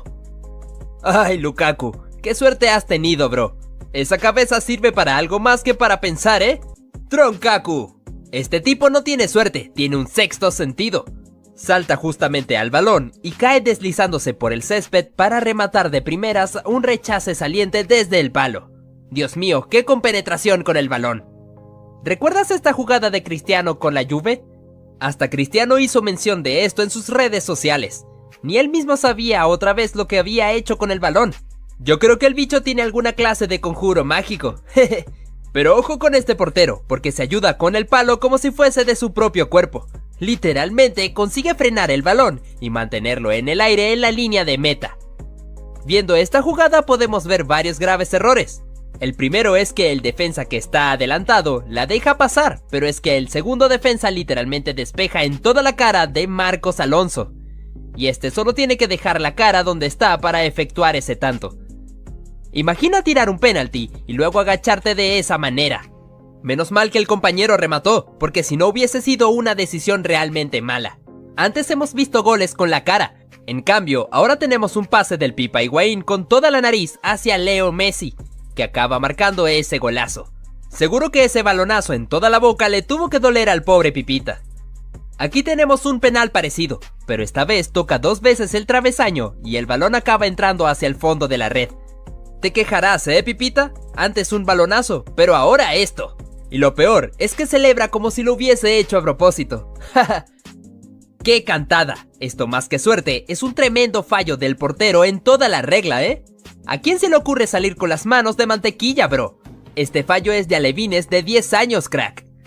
Ay, Lukaku, qué suerte has tenido, bro. Esa cabeza sirve para algo más que para pensar, ¿eh? Tronkaku. Este tipo no tiene suerte, tiene un sexto sentido. Salta justamente al balón y cae deslizándose por el césped para rematar de primeras un rechace saliente desde el palo. Dios mío, qué compenetración con el balón. ¿Recuerdas esta jugada de Cristiano con la Juve? Hasta Cristiano hizo mención de esto en sus redes sociales. Ni él mismo sabía otra vez lo que había hecho con el balón. Yo creo que el bicho tiene alguna clase de conjuro mágico. Pero ojo con este portero, porque se ayuda con el palo como si fuese de su propio cuerpo. Literalmente consigue frenar el balón y mantenerlo en el aire en la línea de meta. Viendo esta jugada podemos ver varios graves errores. El primero es que el defensa que está adelantado la deja pasar, pero es que el segundo defensa literalmente despeja en toda la cara de Marcos Alonso. Y este solo tiene que dejar la cara donde está para efectuar ese tanto. Imagina tirar un penalti y luego agacharte de esa manera. Menos mal que el compañero remató, porque si no hubiese sido una decisión realmente mala. Antes hemos visto goles con la cara, en cambio ahora tenemos un pase del Pipa Higuaín con toda la nariz hacia Leo Messi, que acaba marcando ese golazo. Seguro que ese balonazo en toda la boca le tuvo que doler al pobre Pipita. Aquí tenemos un penal parecido, pero esta vez toca 2 veces el travesaño y el balón acaba entrando hacia el fondo de la red. Te quejarás, Pipita? Antes un balonazo, pero ahora esto. Y lo peor es que celebra como si lo hubiese hecho a propósito. ¡Qué cantada! Esto más que suerte es un tremendo fallo del portero en toda la regla, ¿eh? ¿A quién se le ocurre salir con las manos de mantequilla, bro? Este fallo es de alevines de 10 años, crack.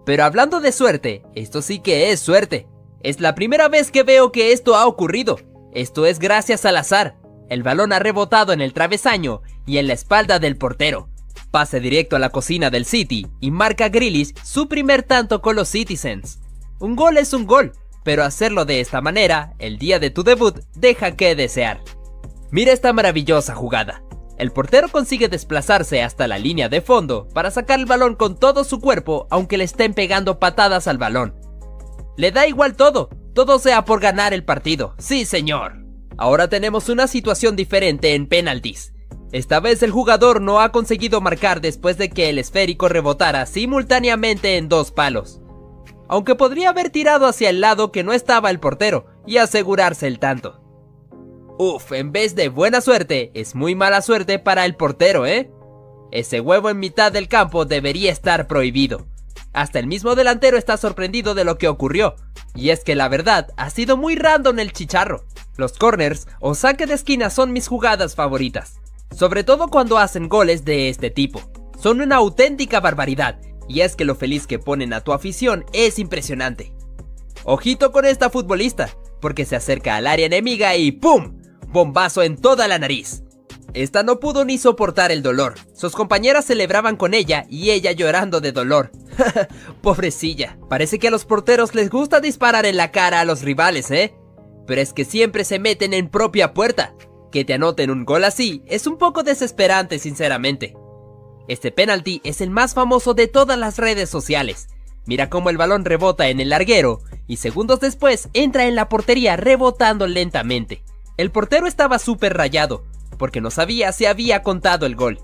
Pero hablando de suerte, esto sí que es suerte. Es la primera vez que veo que esto ha ocurrido. Esto es gracias al azar. El balón ha rebotado en el travesaño y en la espalda del portero. Pase directo a la cocina del City y marca Grealish su primer tanto con los Citizens. Un gol es un gol, pero hacerlo de esta manera, el día de tu debut, deja que desear. Mira esta maravillosa jugada. El portero consigue desplazarse hasta la línea de fondo para sacar el balón con todo su cuerpo, aunque le estén pegando patadas al balón. Le da igual todo sea por ganar el partido, sí señor. Ahora tenemos una situación diferente en penaltis. Esta vez el jugador no ha conseguido marcar después de que el esférico rebotara simultáneamente en 2 palos. Aunque podría haber tirado hacia el lado que no estaba el portero y asegurarse el tanto. Uf, en vez de buena suerte, es muy mala suerte para el portero, ¿eh? Ese huevo en mitad del campo debería estar prohibido. Hasta el mismo delantero está sorprendido de lo que ocurrió. Y es que la verdad, ha sido muy random el chicharro. Los corners o saque de esquina son mis jugadas favoritas. Sobre todo cuando hacen goles de este tipo. Son una auténtica barbaridad. Y es que lo feliz que ponen a tu afición es impresionante. Ojito con esta futbolista, porque se acerca al área enemiga y ¡pum! Bombazo en toda la nariz. Esta no pudo ni soportar el dolor. Sus compañeras celebraban con ella y ella llorando de dolor. Pobrecilla. Parece que a los porteros les gusta disparar en la cara a los rivales, ¿eh? Pero es que siempre se meten en propia puerta. Que te anoten un gol así es un poco desesperante, sinceramente. Este penalti es el más famoso de todas las redes sociales. Mira cómo el balón rebota en el larguero y segundos después entra en la portería rebotando lentamente. El portero estaba súper rayado porque no sabía si había contado el gol.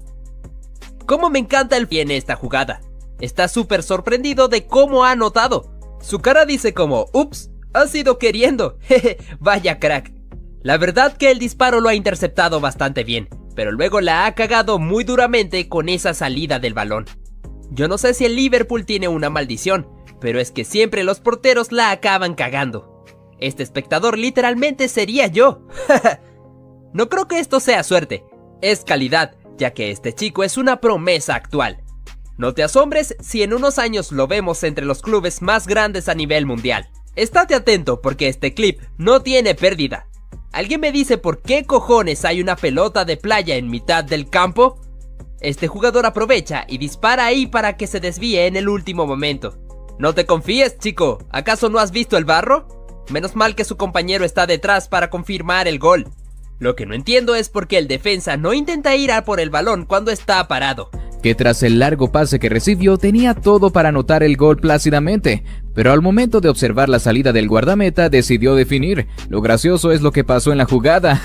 Cómo me encanta el pie en esta jugada. Está súper sorprendido de cómo ha anotado. Su cara dice como, ups, ha sido queriendo, jeje, vaya crack. La verdad que el disparo lo ha interceptado bastante bien, pero luego la ha cagado muy duramente con esa salida del balón. Yo no sé si el Liverpool tiene una maldición, pero es que siempre los porteros la acaban cagando. Este espectador literalmente sería yo. No creo que esto sea suerte, es calidad, ya que este chico es una promesa actual. No te asombres si en unos años lo vemos entre los clubes más grandes a nivel mundial. Estate atento porque este clip no tiene pérdida. ¿Alguien me dice por qué cojones hay una pelota de playa en mitad del campo? Este jugador aprovecha y dispara ahí para que se desvíe en el último momento. No te confíes, chico, ¿acaso no has visto el barro? Menos mal que su compañero está detrás para confirmar el gol. Lo que no entiendo es por qué el defensa no intenta ir a por el balón cuando está parado. Que tras el largo pase que recibió tenía todo para anotar el gol plácidamente, pero al momento de observar la salida del guardameta decidió definir. Lo gracioso es lo que pasó en la jugada.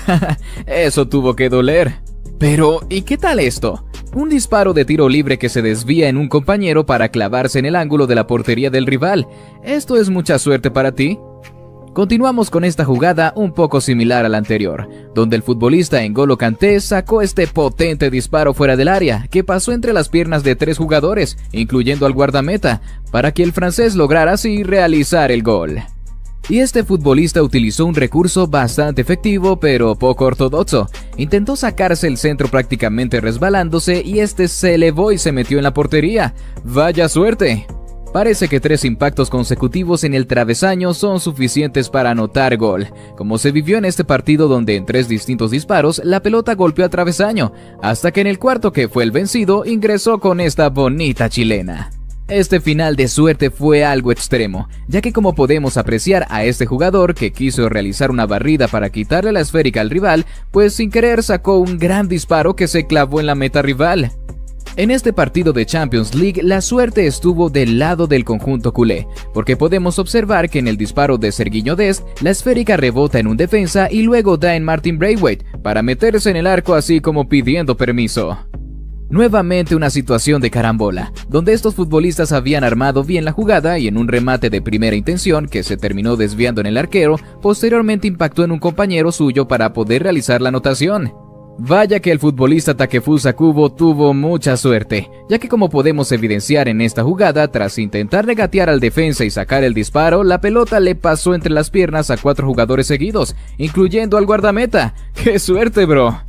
Eso tuvo que doler. Pero, ¿y qué tal esto? Un disparo de tiro libre que se desvía en un compañero para clavarse en el ángulo de la portería del rival. ¿Esto es mucha suerte para ti? Continuamos con esta jugada un poco similar a la anterior, donde el futbolista N'Golo Kanté sacó este potente disparo fuera del área, que pasó entre las piernas de 3 jugadores, incluyendo al guardameta, para que el francés lograra así realizar el gol. Y este futbolista utilizó un recurso bastante efectivo pero poco ortodoxo. Intentó sacarse el centro prácticamente resbalándose y este se elevó y se metió en la portería. ¡Vaya suerte! Parece que 3 impactos consecutivos en el travesaño son suficientes para anotar gol, como se vivió en este partido donde en 3 distintos disparos la pelota golpeó a travesaño, hasta que en el cuarto, que fue el vencido, ingresó con esta bonita chilena. Este final de suerte fue algo extremo, ya que como podemos apreciar a este jugador que quiso realizar una barrida para quitarle la esférica al rival, pues sin querer sacó un gran disparo que se clavó en la meta rival. En este partido de Champions League, la suerte estuvo del lado del conjunto culé, porque podemos observar que en el disparo de Sergiño Dest, la esférica rebota en un defensa y luego da en Martin Braithwaite para meterse en el arco así como pidiendo permiso. Nuevamente una situación de carambola, donde estos futbolistas habían armado bien la jugada y en un remate de primera intención que se terminó desviando en el arquero, posteriormente impactó en un compañero suyo para poder realizar la anotación. Vaya que el futbolista Takefusa Kubo tuvo mucha suerte, ya que como podemos evidenciar en esta jugada, tras intentar regatear al defensa y sacar el disparo, la pelota le pasó entre las piernas a 4 jugadores seguidos, incluyendo al guardameta. ¡Qué suerte, bro!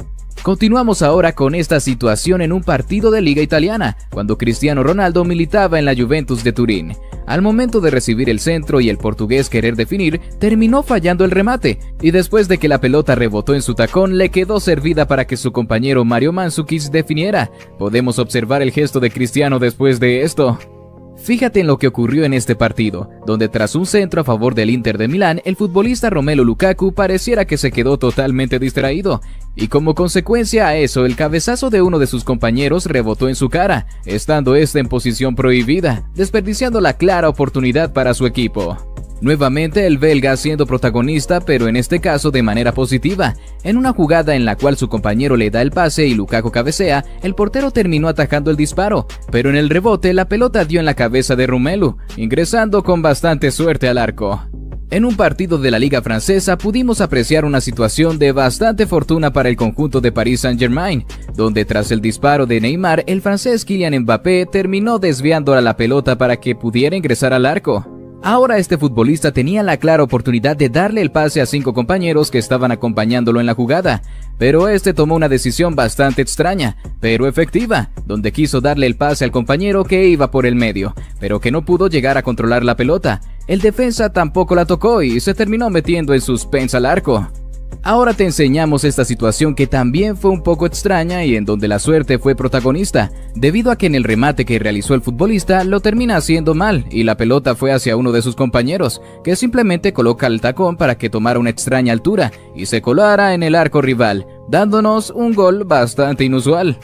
Continuamos ahora con esta situación en un partido de Liga Italiana, cuando Cristiano Ronaldo militaba en la Juventus de Turín. Al momento de recibir el centro y el portugués querer definir, terminó fallando el remate, y después de que la pelota rebotó en su tacón, le quedó servida para que su compañero Mario Mandzukic definiera. Podemos observar el gesto de Cristiano después de esto. Fíjate en lo que ocurrió en este partido, donde tras un centro a favor del Inter de Milán, el futbolista Romelu Lukaku pareciera que se quedó totalmente distraído, y como consecuencia a eso, el cabezazo de uno de sus compañeros rebotó en su cara, estando este en posición prohibida, desperdiciando la clara oportunidad para su equipo. Nuevamente el belga siendo protagonista, pero en este caso de manera positiva. En una jugada en la cual su compañero le da el pase y Lukaku cabecea, el portero terminó atajando el disparo, pero en el rebote la pelota dio en la cabeza de Romelu, ingresando con bastante suerte al arco. En un partido de la Liga Francesa pudimos apreciar una situación de bastante fortuna para el conjunto de Paris Saint-Germain, donde tras el disparo de Neymar, el francés Kylian Mbappé terminó desviando la pelota para que pudiera ingresar al arco. Ahora este futbolista tenía la clara oportunidad de darle el pase a 5 compañeros que estaban acompañándolo en la jugada, pero este tomó una decisión bastante extraña, pero efectiva, donde quiso darle el pase al compañero que iba por el medio, pero que no pudo llegar a controlar la pelota. El defensa tampoco la tocó y se terminó metiendo en suspensa al arco. Ahora te enseñamos esta situación que también fue un poco extraña y en donde la suerte fue protagonista, debido a que en el remate que realizó el futbolista lo termina haciendo mal y la pelota fue hacia uno de sus compañeros, que simplemente coloca el tacón para que tomara una extraña altura y se colara en el arco rival, dándonos un gol bastante inusual.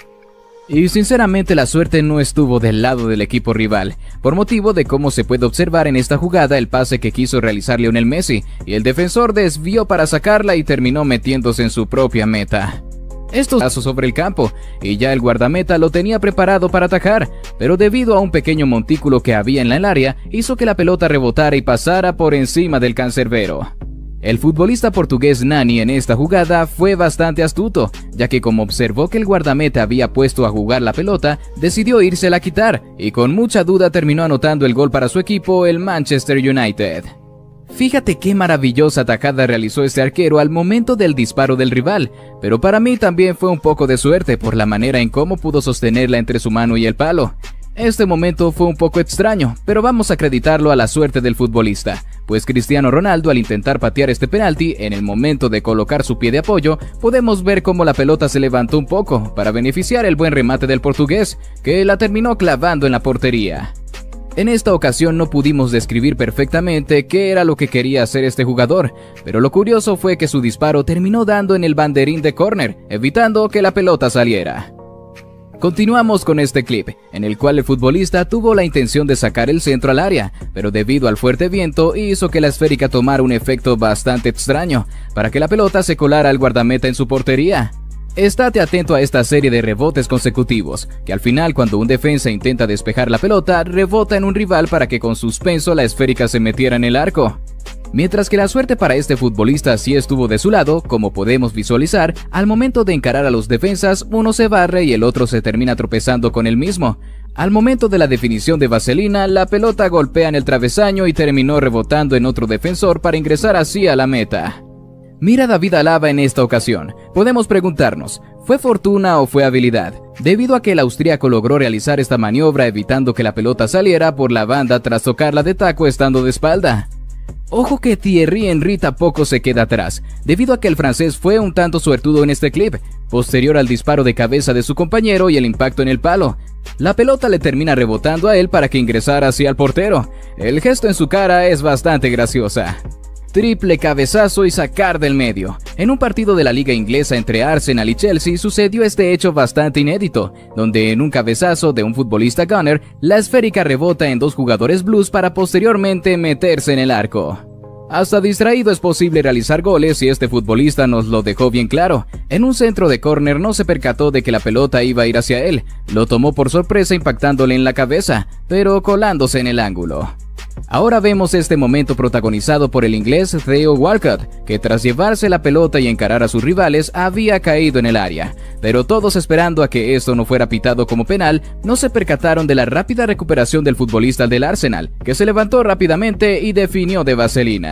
Y sinceramente la suerte no estuvo del lado del equipo rival, por motivo de cómo se puede observar en esta jugada el pase que quiso realizar Lionel Messi, y el defensor desvió para sacarla y terminó metiéndose en su propia meta. Esto pasó sobre el campo, y ya el guardameta lo tenía preparado para atajar, pero debido a un pequeño montículo que había en el área, hizo que la pelota rebotara y pasara por encima del cancerbero. El futbolista portugués Nani en esta jugada fue bastante astuto, ya que como observó que el guardameta había puesto a jugar la pelota, decidió írsela a quitar, y con mucha duda terminó anotando el gol para su equipo, el Manchester United. Fíjate qué maravillosa atajada realizó este arquero al momento del disparo del rival, pero para mí también fue un poco de suerte por la manera en cómo pudo sostenerla entre su mano y el palo. Este momento fue un poco extraño, pero vamos a acreditarlo a la suerte del futbolista, pues Cristiano Ronaldo al intentar patear este penalti, en el momento de colocar su pie de apoyo, podemos ver cómo la pelota se levantó un poco para beneficiar el buen remate del portugués, que la terminó clavando en la portería. En esta ocasión no pudimos describir perfectamente qué era lo que quería hacer este jugador, pero lo curioso fue que su disparo terminó dando en el banderín de córner, evitando que la pelota saliera. Continuamos con este clip, en el cual el futbolista tuvo la intención de sacar el centro al área, pero debido al fuerte viento hizo que la esférica tomara un efecto bastante extraño, para que la pelota se colara al guardameta en su portería. Estate atento a esta serie de rebotes consecutivos, que al final cuando un defensa intenta despejar la pelota, rebota en un rival para que con suspenso la esférica se metiera en el arco. Mientras que la suerte para este futbolista sí estuvo de su lado, como podemos visualizar, al momento de encarar a los defensas, uno se barre y el otro se termina tropezando con el mismo. Al momento de la definición de Vaselina, la pelota golpea en el travesaño y terminó rebotando en otro defensor para ingresar así a la meta. Mira a David Alaba en esta ocasión. Podemos preguntarnos, ¿fue fortuna o fue habilidad? Debido a que el austríaco logró realizar esta maniobra evitando que la pelota saliera por la banda tras tocarla de taco estando de espalda. Ojo que Thierry Henry tampoco se queda atrás, debido a que el francés fue un tanto suertudo en este clip, posterior al disparo de cabeza de su compañero y el impacto en el palo. La pelota le termina rebotando a él para que ingresara hacia el portero. El gesto en su cara es bastante graciosa. Triple cabezazo y sacar del medio. En un partido de la liga inglesa entre Arsenal y Chelsea sucedió este hecho bastante inédito, donde en un cabezazo de un futbolista gunner, la esférica rebota en 2 jugadores blues para posteriormente meterse en el arco. Hasta distraído es posible realizar goles y este futbolista nos lo dejó bien claro. En un centro de córner no se percató de que la pelota iba a ir hacia él, lo tomó por sorpresa impactándole en la cabeza, pero colándose en el ángulo. Ahora vemos este momento protagonizado por el inglés Theo Walcott, que tras llevarse la pelota y encarar a sus rivales había caído en el área, pero todos esperando a que esto no fuera pitado como penal, no se percataron de la rápida recuperación del futbolista del Arsenal, que se levantó rápidamente y definió de vaselina.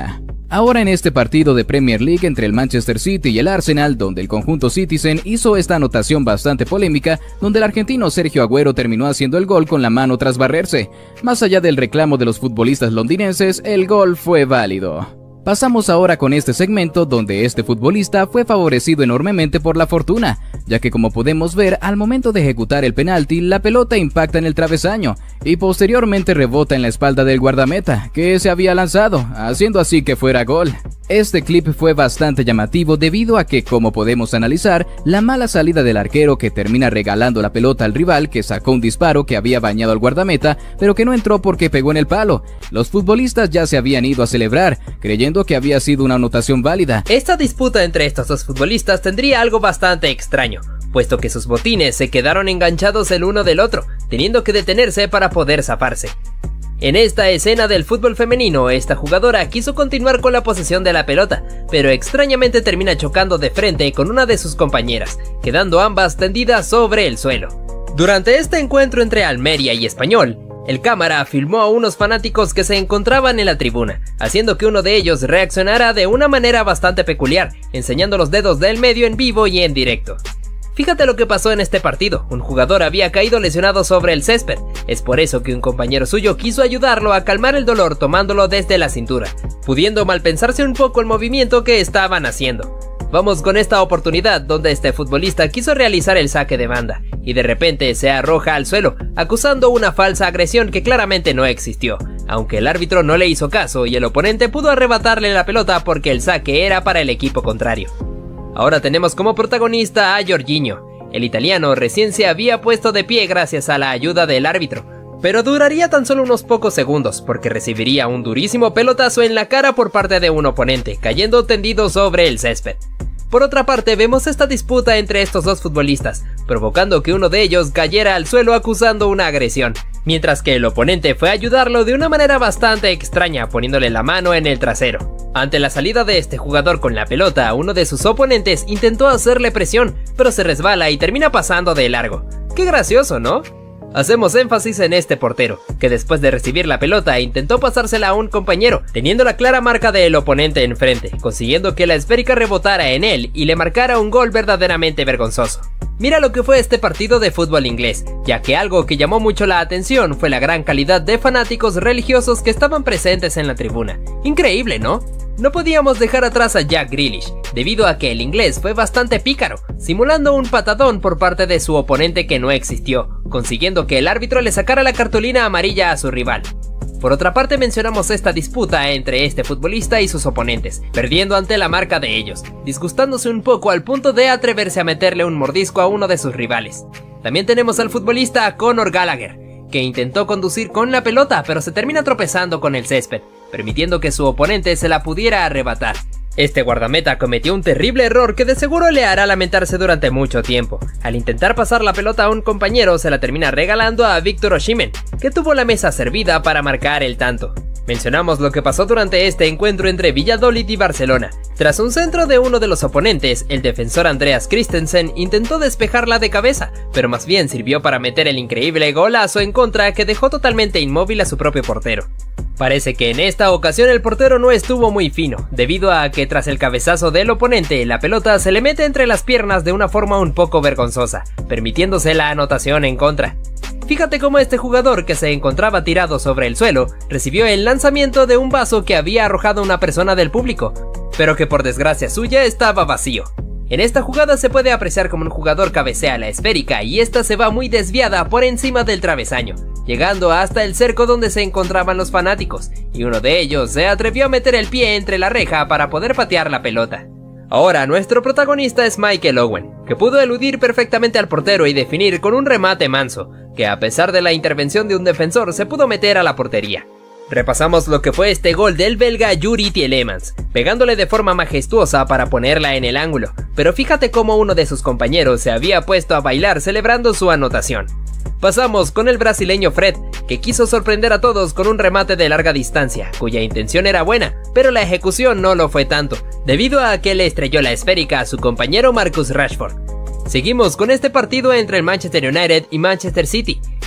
Ahora en este partido de Premier League entre el Manchester City y el Arsenal, donde el conjunto Citizen hizo esta anotación bastante polémica, donde el argentino Sergio Agüero terminó haciendo el gol con la mano tras barrerse. Más allá del reclamo de los futbolistas londinenses, el gol fue válido. Pasamos ahora con este segmento donde este futbolista fue favorecido enormemente por la fortuna, ya que como podemos ver, al momento de ejecutar el penalti, la pelota impacta en el travesaño y posteriormente rebota en la espalda del guardameta, que se había lanzado, haciendo así que fuera gol. Este clip fue bastante llamativo debido a que, como podemos analizar, la mala salida del arquero que termina regalando la pelota al rival que sacó un disparo que había bañado al guardameta, pero que no entró porque pegó en el palo. Los futbolistas ya se habían ido a celebrar, creyendo que había sido una anotación válida. Esta disputa entre estos dos futbolistas tendría algo bastante extraño, puesto que sus botines se quedaron enganchados el uno del otro, teniendo que detenerse para poder zafarse. En esta escena del fútbol femenino, esta jugadora quiso continuar con la posesión de la pelota, pero extrañamente termina chocando de frente con una de sus compañeras, quedando ambas tendidas sobre el suelo. Durante este encuentro entre Almería y Español, el cámara filmó a unos fanáticos que se encontraban en la tribuna, haciendo que uno de ellos reaccionara de una manera bastante peculiar, enseñando los dedos del medio en vivo y en directo. Fíjate lo que pasó en este partido, un jugador había caído lesionado sobre el césped, es por eso que un compañero suyo quiso ayudarlo a calmar el dolor tomándolo desde la cintura, pudiendo malpensarse un poco el movimiento que estaban haciendo. Vamos con esta oportunidad donde este futbolista quiso realizar el saque de banda, y de repente se arroja al suelo, acusando una falsa agresión que claramente no existió, aunque el árbitro no le hizo caso y el oponente pudo arrebatarle la pelota porque el saque era para el equipo contrario. Ahora tenemos como protagonista a Jorginho. El italiano recién se había puesto de pie gracias a la ayuda del árbitro, pero duraría tan solo unos pocos segundos porque recibiría un durísimo pelotazo en la cara por parte de un oponente, cayendo tendido sobre el césped. Por otra parte, vemos esta disputa entre estos dos futbolistas, provocando que uno de ellos cayera al suelo acusando una agresión, mientras que el oponente fue a ayudarlo de una manera bastante extraña, poniéndole la mano en el trasero. Ante la salida de este jugador con la pelota, uno de sus oponentes intentó hacerle presión, pero se resbala y termina pasando de largo. ¡Qué gracioso!, ¿no? Hacemos énfasis en este portero, que después de recibir la pelota intentó pasársela a un compañero, teniendo la clara marca del oponente enfrente, consiguiendo que la esférica rebotara en él y le marcara un gol verdaderamente vergonzoso. Mira lo que fue este partido de fútbol inglés, ya que algo que llamó mucho la atención fue la gran calidad de fanáticos religiosos que estaban presentes en la tribuna. Increíble, ¿no? No podíamos dejar atrás a Jack Grealish, debido a que el inglés fue bastante pícaro, simulando un patadón por parte de su oponente que no existió, consiguiendo que el árbitro le sacara la cartulina amarilla a su rival. Por otra parte, mencionamos esta disputa entre este futbolista y sus oponentes, perdiendo ante la marca de ellos, disgustándose un poco al punto de atreverse a meterle un mordisco a uno de sus rivales. También tenemos al futbolista Conor Gallagher, que intentó conducir con la pelota pero se termina tropezando con el césped, permitiendo que su oponente se la pudiera arrebatar. Este guardameta cometió un terrible error que de seguro le hará lamentarse durante mucho tiempo. Al intentar pasar la pelota a un compañero se la termina regalando a Víctor Osimhen, que tuvo la mesa servida para marcar el tanto. Mencionamos lo que pasó durante este encuentro entre Valladolid y Barcelona. Tras un centro de uno de los oponentes, el defensor Andreas Christensen intentó despejarla de cabeza, pero más bien sirvió para meter el increíble golazo en contra que dejó totalmente inmóvil a su propio portero. Parece que en esta ocasión el portero no estuvo muy fino, debido a que tras el cabezazo del oponente, la pelota se le mete entre las piernas de una forma un poco vergonzosa, permitiéndose la anotación en contra. Fíjate cómo este jugador, que se encontraba tirado sobre el suelo, recibió el lanzamiento de un vaso que había arrojado una persona del público, pero que por desgracia suya estaba vacío. En esta jugada se puede apreciar como un jugador cabecea la esférica y esta se va muy desviada por encima del travesaño, llegando hasta el cerco donde se encontraban los fanáticos, y uno de ellos se atrevió a meter el pie entre la reja para poder patear la pelota. Ahora nuestro protagonista es Michael Owen, que pudo eludir perfectamente al portero y definir con un remate manso, que a pesar de la intervención de un defensor se pudo meter a la portería. Repasamos lo que fue este gol del belga Yuri Tielemans, pegándole de forma majestuosa para ponerla en el ángulo, pero fíjate cómo uno de sus compañeros se había puesto a bailar celebrando su anotación. Pasamos con el brasileño Fred, que quiso sorprender a todos con un remate de larga distancia, cuya intención era buena, pero la ejecución no lo fue tanto, debido a que le estrelló la esférica a su compañero Marcus Rashford. Seguimos con este partido entre el Manchester United y Manchester City,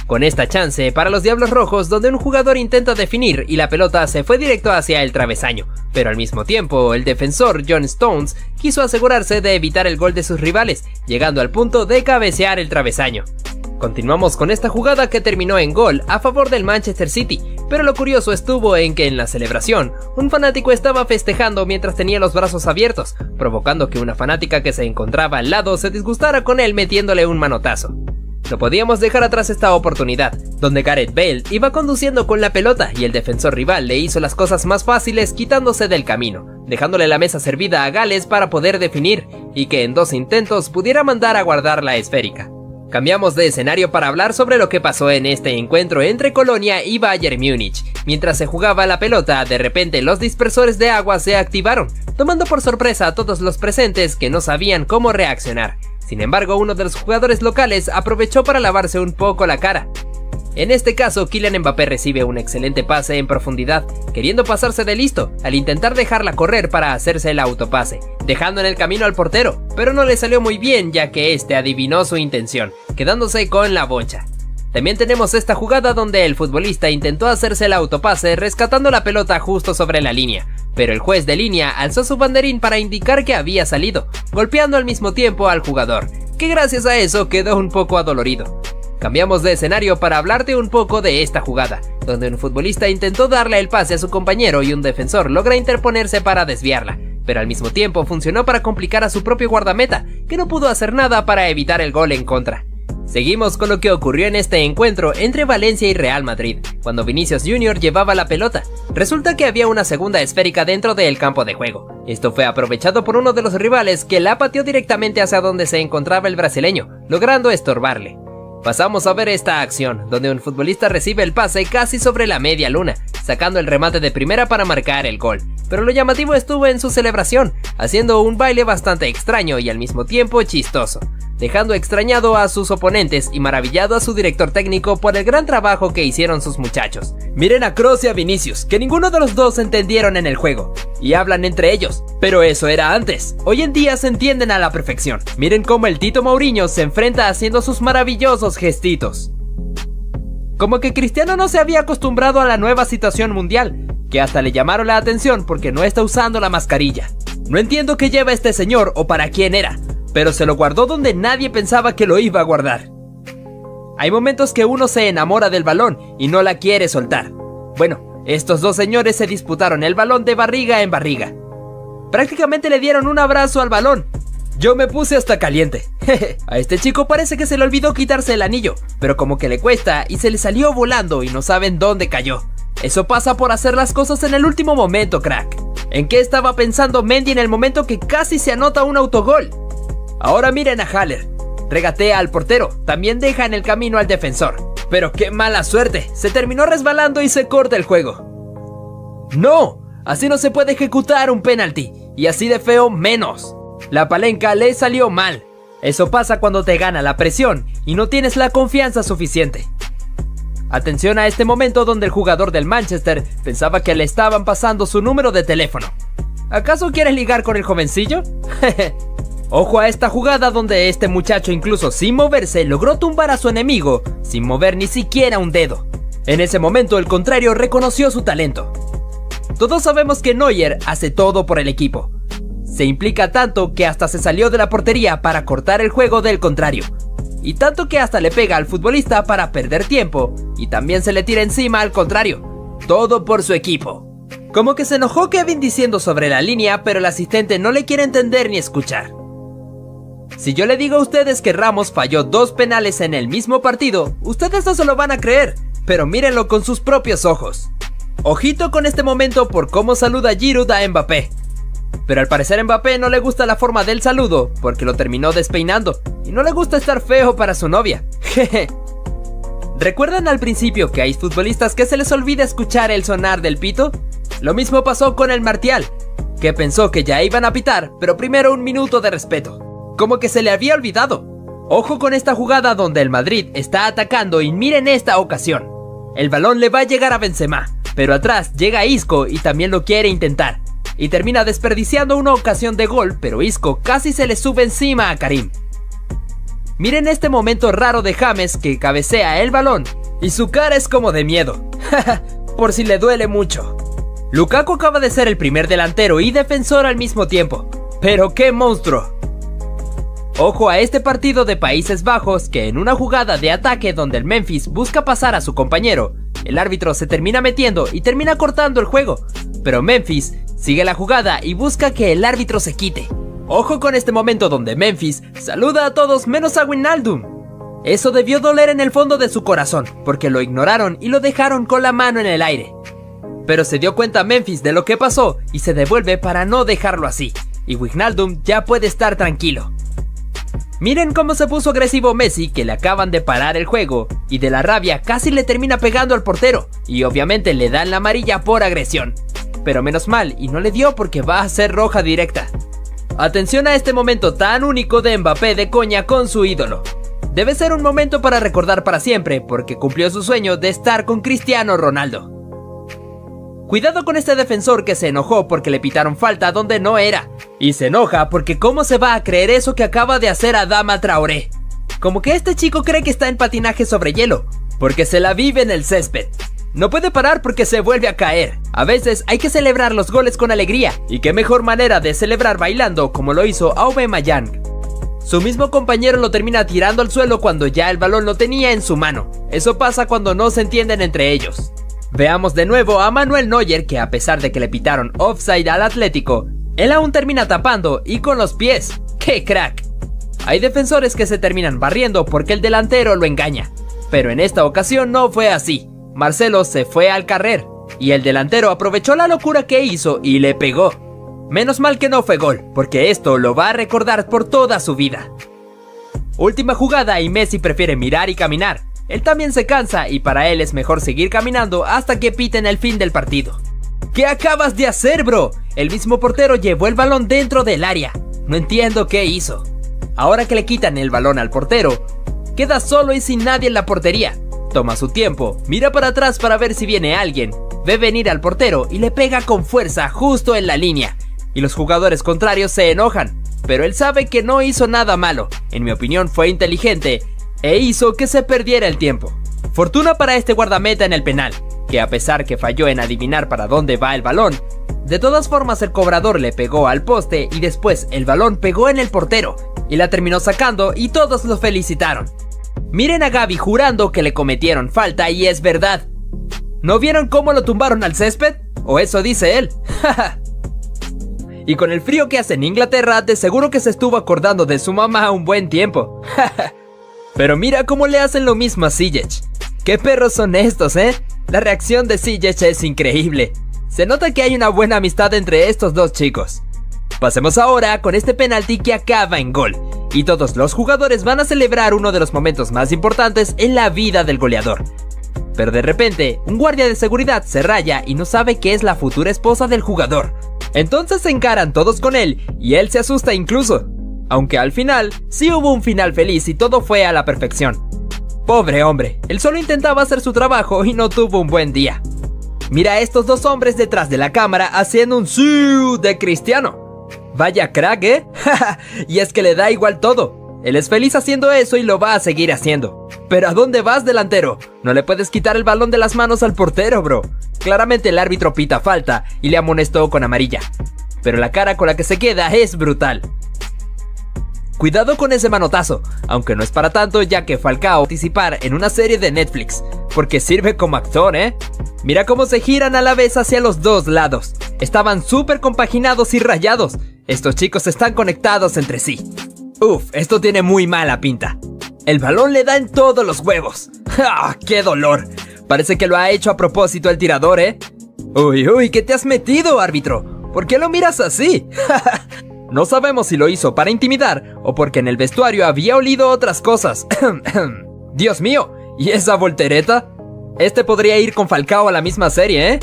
Con esta chance para los Diablos Rojos, donde un jugador intenta definir y la pelota se fue directo hacia el travesaño, pero al mismo tiempo el defensor John Stones quiso asegurarse de evitar el gol de sus rivales, llegando al punto de cabecear el travesaño. Continuamos con esta jugada que terminó en gol a favor del Manchester City, pero lo curioso estuvo en que en la celebración, un fanático estaba festejando mientras tenía los brazos abiertos, provocando que una fanática que se encontraba al lado se disgustara con él metiéndole un manotazo. No podíamos dejar atrás esta oportunidad, donde Gareth Bale iba conduciendo con la pelota y el defensor rival le hizo las cosas más fáciles quitándose del camino, dejándole la mesa servida a Gales para poder definir y que en 2 intentos pudiera mandar a guardar la esférica. Cambiamos de escenario para hablar sobre lo que pasó en este encuentro entre Colonia y Bayern Múnich. Mientras se jugaba la pelota, de repente los dispersores de agua se activaron, tomando por sorpresa a todos los presentes que no sabían cómo reaccionar. Sin embargo, uno de los jugadores locales aprovechó para lavarse un poco la cara. En este caso, Kylian Mbappé recibe un excelente pase en profundidad, queriendo pasarse de listo al intentar dejarla correr para hacerse el autopase, dejando en el camino al portero, pero no le salió muy bien ya que este adivinó su intención, quedándose con la bocha. También tenemos esta jugada donde el futbolista intentó hacerse el autopase rescatando la pelota justo sobre la línea, pero el juez de línea alzó su banderín para indicar que había salido, golpeando al mismo tiempo al jugador, que gracias a eso quedó un poco adolorido. Cambiamos de escenario para hablarte un poco de esta jugada, donde un futbolista intentó darle el pase a su compañero y un defensor logra interponerse para desviarla, pero al mismo tiempo funcionó para complicar a su propio guardameta, que no pudo hacer nada para evitar el gol en contra. Seguimos con lo que ocurrió en este encuentro entre Valencia y Real Madrid, cuando Vinicius Jr. llevaba la pelota. Resulta que había una segunda esférica dentro del campo de juego. Esto fue aprovechado por uno de los rivales que la pateó directamente hacia donde se encontraba el brasileño, logrando estorbarle. Pasamos a ver esta acción, donde un futbolista recibe el pase casi sobre la media luna, sacando el remate de primera para marcar el gol. Pero lo llamativo estuvo en su celebración, haciendo un baile bastante extraño y al mismo tiempo chistoso, dejando extrañado a sus oponentes y maravillado a su director técnico por el gran trabajo que hicieron sus muchachos. Miren a Kroos y a Vinicius, que ninguno de los dos entendieron en el juego, y hablan entre ellos, pero eso era antes. Hoy en día se entienden a la perfección. Miren cómo el Tito Mourinho se enfrenta haciendo sus maravillosos gestitos. Como que Cristiano no se había acostumbrado a la nueva situación mundial, que hasta le llamaron la atención porque no está usando la mascarilla. No entiendo qué lleva este señor o para quién era, pero se lo guardó donde nadie pensaba que lo iba a guardar. Hay momentos que uno se enamora del balón y no la quiere soltar. Bueno, estos dos señores se disputaron el balón de barriga en barriga. Prácticamente le dieron un abrazo al balón. Yo me puse hasta caliente. A este chico parece que se le olvidó quitarse el anillo, pero como que le cuesta y se le salió volando y no saben dónde cayó. Eso pasa por hacer las cosas en el último momento, crack. ¿En qué estaba pensando Mendy en el momento que casi se anota un autogol? Ahora miren a Haller. Regatea al portero, también deja en el camino al defensor. Pero qué mala suerte, se terminó resbalando y se corta el juego. ¡No! Así no se puede ejecutar un penalti, y así de feo menos. La palanca le salió mal. Eso pasa cuando te gana la presión y no tienes la confianza suficiente. Atención a este momento donde el jugador del Manchester pensaba que le estaban pasando su número de teléfono. ¿Acaso quieres ligar con el jovencillo? Ojo a esta jugada donde este muchacho incluso sin moverse logró tumbar a su enemigo sin mover ni siquiera un dedo. En ese momento el contrario reconoció su talento. Todos sabemos que Neuer hace todo por el equipo. Se implica tanto que hasta se salió de la portería para cortar el juego del contrario. Y tanto que hasta le pega al futbolista para perder tiempo y también se le tira encima al contrario. Todo por su equipo. Como que se enojó Kevin diciendo sobre la línea, pero el asistente no le quiere entender ni escuchar. Si yo le digo a ustedes que Ramos falló 2 penales en el mismo partido, ustedes no se lo van a creer, pero mírenlo con sus propios ojos. Ojito con este momento por cómo saluda Giroud a Mbappé. Pero al parecer a Mbappé no le gusta la forma del saludo porque lo terminó despeinando y no le gusta estar feo para su novia. Jeje. ¿Recuerdan al principio que hay futbolistas que se les olvida escuchar el sonar del pito? Lo mismo pasó con el Martial, que pensó que ya iban a pitar, pero primero un minuto de respeto. Como que se le había olvidado. Ojo con esta jugada donde el Madrid está atacando y miren esta ocasión. El balón le va a llegar a Benzema, pero atrás llega Isco y también lo quiere intentar. Y termina desperdiciando una ocasión de gol, pero Isco casi se le sube encima a Karim. Miren este momento raro de James que cabecea el balón y su cara es como de miedo, por si le duele mucho. Lukaku acaba de ser el primer delantero y defensor al mismo tiempo, pero ¡qué monstruo! Ojo a este partido de Países Bajos que en una jugada de ataque donde el Memphis busca pasar a su compañero, el árbitro se termina metiendo y termina cortando el juego, pero Memphis sigue la jugada y busca que el árbitro se quite. Ojo con este momento donde Memphis saluda a todos menos a Wijnaldum. Eso debió doler en el fondo de su corazón, porque lo ignoraron y lo dejaron con la mano en el aire. Pero se dio cuenta Memphis de lo que pasó y se devuelve para no dejarlo así, y Wijnaldum ya puede estar tranquilo. Miren cómo se puso agresivo Messi, que le acaban de parar el juego, y de la rabia casi le termina pegando al portero, y obviamente le dan la amarilla por agresión. Pero menos mal, y no le dio porque va a ser roja directa. Atención a este momento tan único de Mbappé de coña con su ídolo. Debe ser un momento para recordar para siempre, porque cumplió su sueño de estar con Cristiano Ronaldo. Cuidado con este defensor que se enojó porque le pitaron falta donde no era. Y se enoja porque cómo se va a creer eso que acaba de hacer Adama Traoré. Como que este chico cree que está en patinaje sobre hielo, porque se la vive en el césped. No puede parar porque se vuelve a caer. A veces hay que celebrar los goles con alegría, y qué mejor manera de celebrar bailando como lo hizo Aubameyang. Su mismo compañero lo termina tirando al suelo cuando ya el balón lo tenía en su mano. Eso pasa cuando no se entienden entre ellos. Veamos de nuevo a Manuel Neuer, que a pesar de que le pitaron offside al Atlético, él aún termina tapando y con los pies. ¡Qué crack! Hay defensores que se terminan barriendo porque el delantero lo engaña, pero en esta ocasión no fue así. Marcelo se fue al carrer y el delantero aprovechó la locura que hizo y le pegó. Menos mal que no fue gol, porque esto lo va a recordar por toda su vida. Última jugada y Messi prefiere mirar y caminar. Él también se cansa y para él es mejor seguir caminando hasta que piten el fin del partido. ¿Qué acabas de hacer, bro? El mismo portero llevó el balón dentro del área. No entiendo qué hizo. Ahora que le quitan el balón al portero, queda solo y sin nadie en la portería. Toma su tiempo, mira para atrás para ver si viene alguien, ve venir al portero y le pega con fuerza justo en la línea. Y los jugadores contrarios se enojan, pero él sabe que no hizo nada malo. En mi opinión fue inteligente e hizo que se perdiera el tiempo. Fortuna para este guardameta en el penal, que a pesar que falló en adivinar para dónde va el balón, de todas formas el cobrador le pegó al poste y después el balón pegó en el portero y la terminó sacando y todos lo felicitaron. Miren a Gavi jurando que le cometieron falta y es verdad. ¿No vieron cómo lo tumbaron al césped? ¿O eso dice él? Y con el frío que hace en Inglaterra, de seguro que se estuvo acordando de su mamá un buen tiempo. Pero mira cómo le hacen lo mismo a Ziyech. ¿Qué perros son estos, eh? La reacción de Ziyech es increíble. Se nota que hay una buena amistad entre estos dos chicos. Pasemos ahora con este penalti que acaba en gol. Y todos los jugadores van a celebrar uno de los momentos más importantes en la vida del goleador. Pero de repente, un guardia de seguridad se raya y no sabe que es la futura esposa del jugador. Entonces se encaran todos con él y él se asusta incluso. Aunque al final, sí hubo un final feliz y todo fue a la perfección. Pobre hombre, él solo intentaba hacer su trabajo y no tuvo un buen día. Mira a estos dos hombres detrás de la cámara haciendo un "sí" de Cristiano. Vaya crack, ¿eh? Y es que le da igual todo. Él es feliz haciendo eso y lo va a seguir haciendo. Pero ¿a dónde vas, delantero? No le puedes quitar el balón de las manos al portero, bro. Claramente el árbitro pita falta y le amonestó con amarilla. Pero la cara con la que se queda es brutal. Cuidado con ese manotazo, aunque no es para tanto ya que Falcao participar en una serie de Netflix, porque sirve como actor, ¿eh? Mira cómo se giran a la vez hacia los dos lados. Estaban súper compaginados y rayados. Estos chicos están conectados entre sí. Uf, esto tiene muy mala pinta. El balón le da en todos los huevos. ¡Ah, qué dolor! Parece que lo ha hecho a propósito el tirador, ¿eh? Uy, ¿qué te has metido, árbitro? ¿Por qué lo miras así? No sabemos si lo hizo para intimidar o porque en el vestuario había olido otras cosas. Dios mío, ¿y esa voltereta? Este podría ir con Falcao a la misma serie, ¿eh?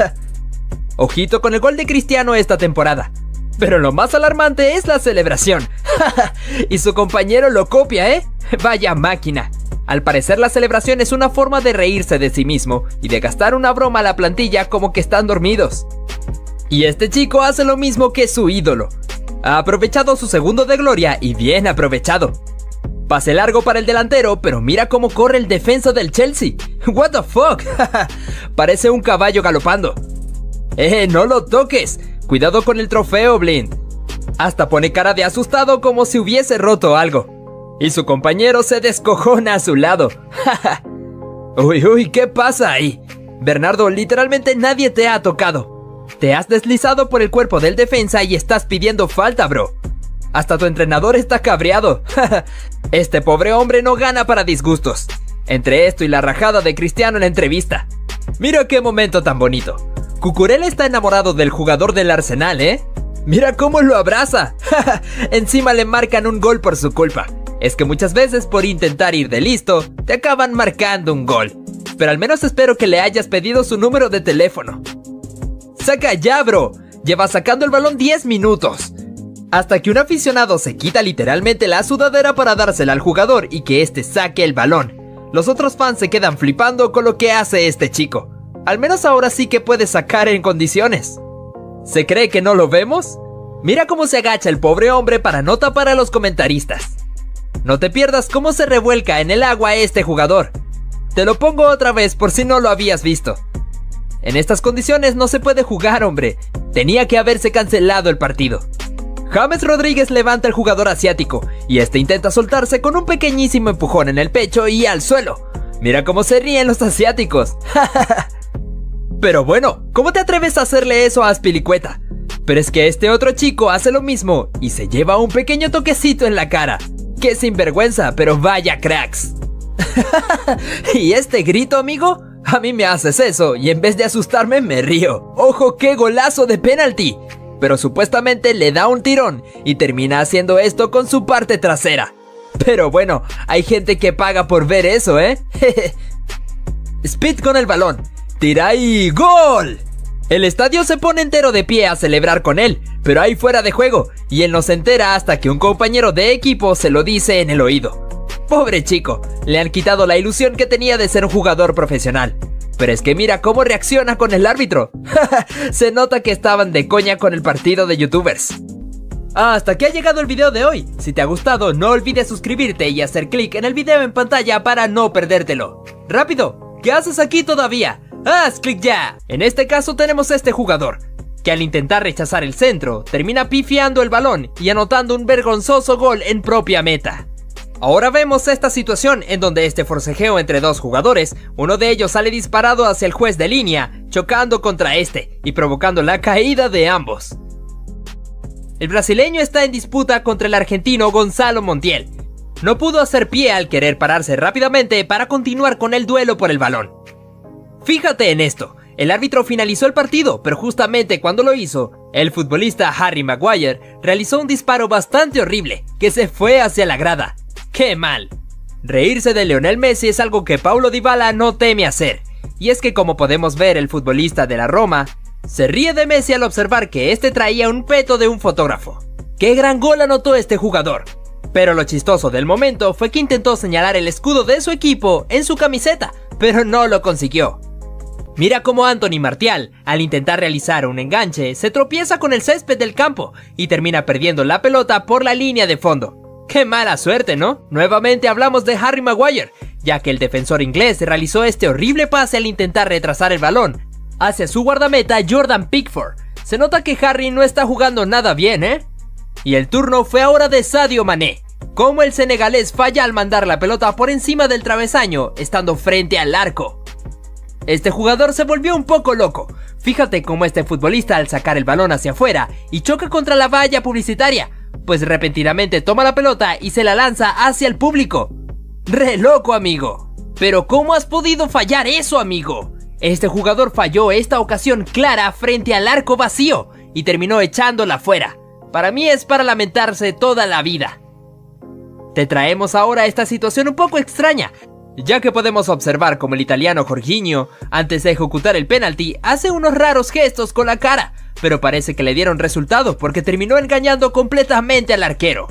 Ojito con el gol de Cristiano esta temporada. Pero lo más alarmante es la celebración. Y su compañero lo copia, ¿eh? Vaya máquina. Al parecer la celebración es una forma de reírse de sí mismo y de gastar una broma a la plantilla como que están dormidos. Y este chico hace lo mismo que su ídolo. Ha aprovechado su segundo de gloria y bien aprovechado. Pase largo para el delantero, pero mira cómo corre el defensa del Chelsea. What the fuck. Parece un caballo galopando. No lo toques. Cuidado con el trofeo, Blind. Hasta pone cara de asustado como si hubiese roto algo. Y su compañero se descojona a su lado. Uy, ¿qué pasa ahí? Bernardo, literalmente nadie te ha tocado. Te has deslizado por el cuerpo del defensa y estás pidiendo falta, bro. Hasta tu entrenador está cabreado. Este pobre hombre no gana para disgustos. Entre esto y la rajada de Cristiano en la entrevista. Mira qué momento tan bonito. Cucurella está enamorado del jugador del Arsenal, ¿eh? Mira cómo lo abraza. Encima le marcan un gol por su culpa. Es que muchas veces por intentar ir de listo, te acaban marcando un gol. Pero al menos espero que le hayas pedido su número de teléfono. ¡Saca ya, bro! Lleva sacando el balón 10 minutos. Hasta que un aficionado se quita literalmente la sudadera para dársela al jugador y que este saque el balón. Los otros fans se quedan flipando con lo que hace este chico. Al menos ahora sí que puede sacar en condiciones. ¿Se cree que no lo vemos? Mira cómo se agacha el pobre hombre para no tapar a los comentaristas. No te pierdas cómo se revuelca en el agua este jugador. Te lo pongo otra vez por si no lo habías visto. En estas condiciones no se puede jugar, hombre. Tenía que haberse cancelado el partido. James Rodríguez levanta al jugador asiático y este intenta soltarse con un pequeñísimo empujón en el pecho y al suelo. Mira cómo se ríen los asiáticos. Pero bueno, ¿cómo te atreves a hacerle eso a Azpilicueta? Pero es que este otro chico hace lo mismo y se lleva un pequeño toquecito en la cara. ¡Qué sinvergüenza, pero vaya cracks! ¿Y este grito, amigo? A mí me haces eso y en vez de asustarme me río. ¡Ojo, qué golazo de penalti! Pero supuestamente le da un tirón y termina haciendo esto con su parte trasera. Pero bueno, hay gente que paga por ver eso, ¿eh? Speed con el balón. Tira y ¡gol! El estadio se pone entero de pie a celebrar con él, pero hay fuera de juego, y él no se entera hasta que un compañero de equipo se lo dice en el oído. Pobre chico, le han quitado la ilusión que tenía de ser un jugador profesional. Pero es que mira cómo reacciona con el árbitro. Se nota que estaban de coña con el partido de youtubers. Hasta aquí ha llegado el video de hoy. Si te ha gustado, no olvides suscribirte y hacer clic en el video en pantalla para no perdértelo. ¡Rápido! ¿Qué haces aquí todavía? ¡Haz clic ya! En este caso tenemos a este jugador, que al intentar rechazar el centro, termina pifiando el balón y anotando un vergonzoso gol en propia meta. Ahora vemos esta situación en donde este forcejeo entre dos jugadores, uno de ellos sale disparado hacia el juez de línea, chocando contra este y provocando la caída de ambos. El brasileño está en disputa contra el argentino Gonzalo Montiel. No pudo hacer pie al querer pararse rápidamente para continuar con el duelo por el balón. Fíjate en esto, el árbitro finalizó el partido, pero justamente cuando lo hizo, el futbolista Harry Maguire realizó un disparo bastante horrible que se fue hacia la grada. ¡Qué mal! Reírse de Lionel Messi es algo que Paulo Dybala no teme hacer, y es que como podemos ver el futbolista de la Roma, se ríe de Messi al observar que este traía un peto de un fotógrafo. ¡Qué gran gol anotó este jugador! Pero lo chistoso del momento fue que intentó señalar el escudo de su equipo en su camiseta, pero no lo consiguió. Mira cómo Anthony Martial, al intentar realizar un enganche, se tropieza con el césped del campo y termina perdiendo la pelota por la línea de fondo. ¡Qué mala suerte!, ¿no? Nuevamente hablamos de Harry Maguire, ya que el defensor inglés realizó este horrible pase al intentar retrasar el balón hacia su guardameta Jordan Pickford. Se nota que Harry no está jugando nada bien, ¿eh? Y el turno fue ahora de Sadio Mané. Cómo el senegalés falla al mandar la pelota por encima del travesaño, estando frente al arco. Este jugador se volvió un poco loco. Fíjate cómo este futbolista al sacar el balón hacia afuera y choca contra la valla publicitaria, pues repentinamente toma la pelota y se la lanza hacia el público. ¡Re loco, amigo! Pero ¿cómo has podido fallar eso, amigo? Este jugador falló esta ocasión clara frente al arco vacío y terminó echándola fuera. Para mí es para lamentarse toda la vida. Te traemos ahora esta situación un poco extraña, ya que podemos observar como el italiano Jorginho, antes de ejecutar el penalti, hace unos raros gestos con la cara, pero parece que le dieron resultado porque terminó engañando completamente al arquero.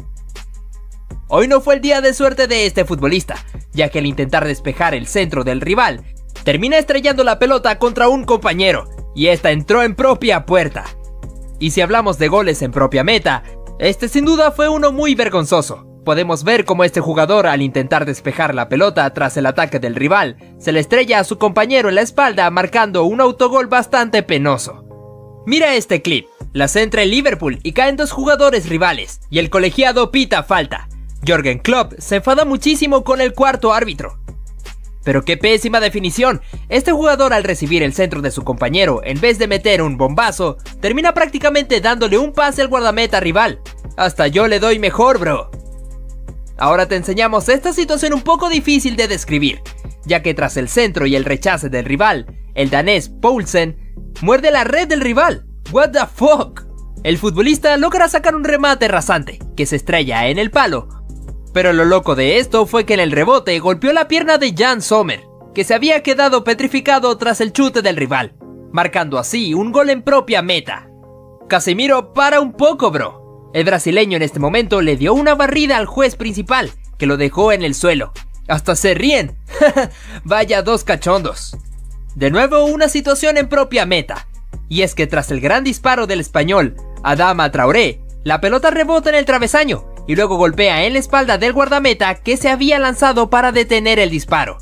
Hoy no fue el día de suerte de este futbolista, ya que al intentar despejar el centro del rival, termina estrellando la pelota contra un compañero, y esta entró en propia puerta. Y si hablamos de goles en propia meta, este sin duda fue uno muy vergonzoso, podemos ver cómo este jugador, al intentar despejar la pelota tras el ataque del rival, se le estrella a su compañero en la espalda, marcando un autogol bastante penoso. Mira este clip, la centra el Liverpool y caen dos jugadores rivales, y el colegiado pita falta. Jürgen Klopp se enfada muchísimo con el cuarto árbitro. Pero qué pésima definición, este jugador al recibir el centro de su compañero, en vez de meter un bombazo, termina prácticamente dándole un pase al guardameta rival. Hasta yo le doy mejor, bro. Ahora te enseñamos esta situación un poco difícil de describir, ya que tras el centro y el rechace del rival, el danés Poulsen muerde la red del rival. What the fuck? El futbolista logra sacar un remate rasante, que se estrella en el palo. Pero lo loco de esto fue que en el rebote golpeó la pierna de Jan Sommer, que se había quedado petrificado tras el chute del rival, marcando así un gol en propia meta. Casemiro, para un poco, bro. El brasileño en este momento le dio una barrida al juez principal, que lo dejó en el suelo. Hasta se ríen. Vaya dos cachondos. De nuevo una situación en propia meta. Y es que tras el gran disparo del español, Adama Traoré, la pelota rebota en el travesaño y luego golpea en la espalda del guardameta que se había lanzado para detener el disparo.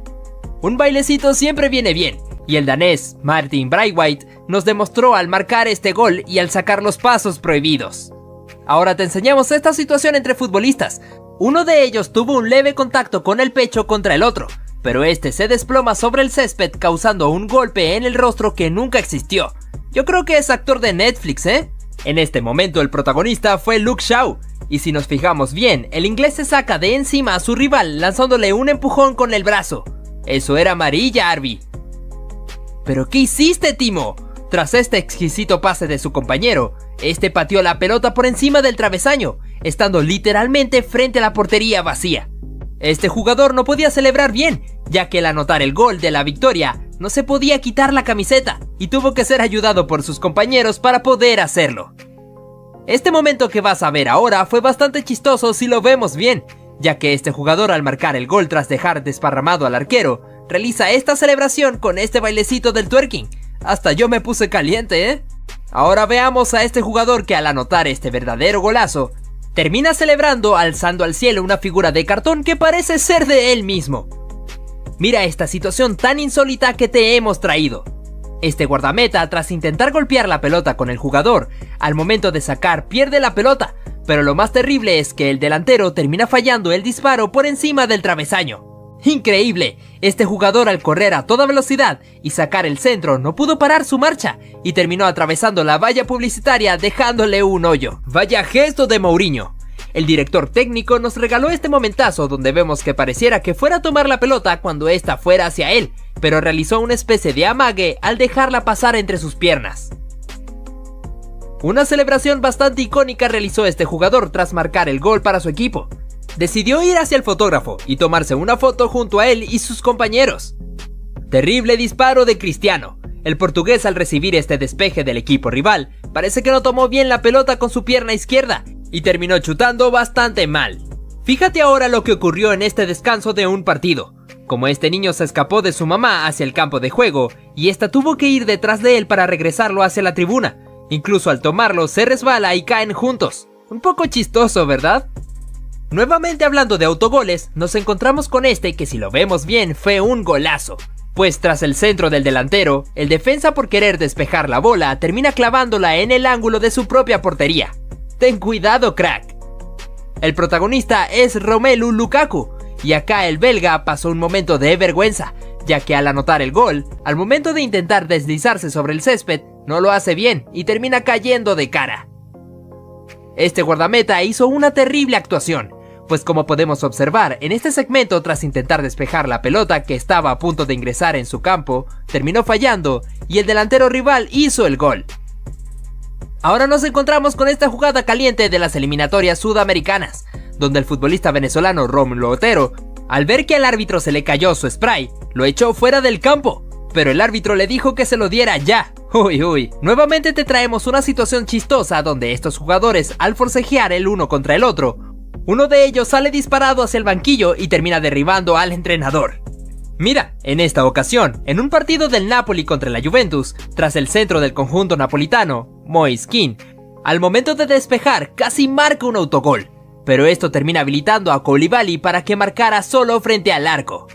Un bailecito siempre viene bien, y el danés Martin Braithwaite nos demostró al marcar este gol y al sacar los pasos prohibidos. Ahora te enseñamos esta situación entre futbolistas. Uno de ellos tuvo un leve contacto con el pecho contra el otro, pero este se desploma sobre el césped causando un golpe en el rostro que nunca existió. Yo creo que es actor de Netflix, ¿eh? En este momento el protagonista fue Luke Shaw, y si nos fijamos bien, el inglés se saca de encima a su rival lanzándole un empujón con el brazo. Eso era amarilla, Arby. ¿Pero qué hiciste, Timo? Tras este exquisito pase de su compañero, este pateó la pelota por encima del travesaño, estando literalmente frente a la portería vacía. Este jugador no podía celebrar bien, ya que al anotar el gol de la victoria, no se podía quitar la camiseta, y tuvo que ser ayudado por sus compañeros para poder hacerlo. Este momento que vas a ver ahora fue bastante chistoso si lo vemos bien, ya que este jugador al marcar el gol tras dejar desparramado al arquero, realiza esta celebración con este bailecito del twerking. Hasta yo me puse caliente, ¿eh? Ahora veamos a este jugador que al anotar este verdadero golazo, termina celebrando alzando al cielo una figura de cartón que parece ser de él mismo. Mira esta situación tan insólita que te hemos traído. Este guardameta, tras intentar golpear la pelota con el jugador, al momento de sacar pierde la pelota, pero lo más terrible es que el delantero termina fallando el disparo por encima del travesaño. ¡Increíble! Este jugador al correr a toda velocidad y sacar el centro no pudo parar su marcha y terminó atravesando la valla publicitaria dejándole un hoyo. ¡Vaya gesto de Mourinho! El director técnico nos regaló este momentazo donde vemos que pareciera que fuera a tomar la pelota cuando ésta fuera hacia él, pero realizó una especie de amague al dejarla pasar entre sus piernas. Una celebración bastante icónica realizó este jugador tras marcar el gol para su equipo. Decidió ir hacia el fotógrafo y tomarse una foto junto a él y sus compañeros. Terrible disparo de Cristiano. El portugués al recibir este despeje del equipo rival, parece que no tomó bien la pelota con su pierna izquierda y terminó chutando bastante mal. Fíjate ahora lo que ocurrió en este descanso de un partido. Como este niño se escapó de su mamá hacia el campo de juego y esta tuvo que ir detrás de él para regresarlo hacia la tribuna. Incluso al tomarlo se resbala y caen juntos. Un poco chistoso, ¿verdad? Nuevamente hablando de autogoles, nos encontramos con este que si lo vemos bien fue un golazo. Pues tras el centro del delantero, el defensa por querer despejar la bola termina clavándola en el ángulo de su propia portería. Ten cuidado, crack. El protagonista es Romelu Lukaku, y acá el belga pasó un momento de vergüenza, ya que al anotar el gol, al momento de intentar deslizarse sobre el césped, no lo hace bien y termina cayendo de cara. Este guardameta hizo una terrible actuación, pues como podemos observar en este segmento tras intentar despejar la pelota que estaba a punto de ingresar en su campo, terminó fallando y el delantero rival hizo el gol. Ahora nos encontramos con esta jugada caliente de las eliminatorias sudamericanas, donde el futbolista venezolano Rómulo Otero, al ver que al árbitro se le cayó su spray, lo echó fuera del campo, pero el árbitro le dijo que se lo diera ya. Uy, nuevamente te traemos una situación chistosa donde estos jugadores al forcejear el uno contra el otro, uno de ellos sale disparado hacia el banquillo y termina derribando al entrenador. Mira, en esta ocasión, en un partido del Napoli contra la Juventus, tras el centro del conjunto napolitano, Moise Kean, al momento de despejar casi marca un autogol. pero esto termina habilitando a Koulibaly para que marcara solo frente al arco.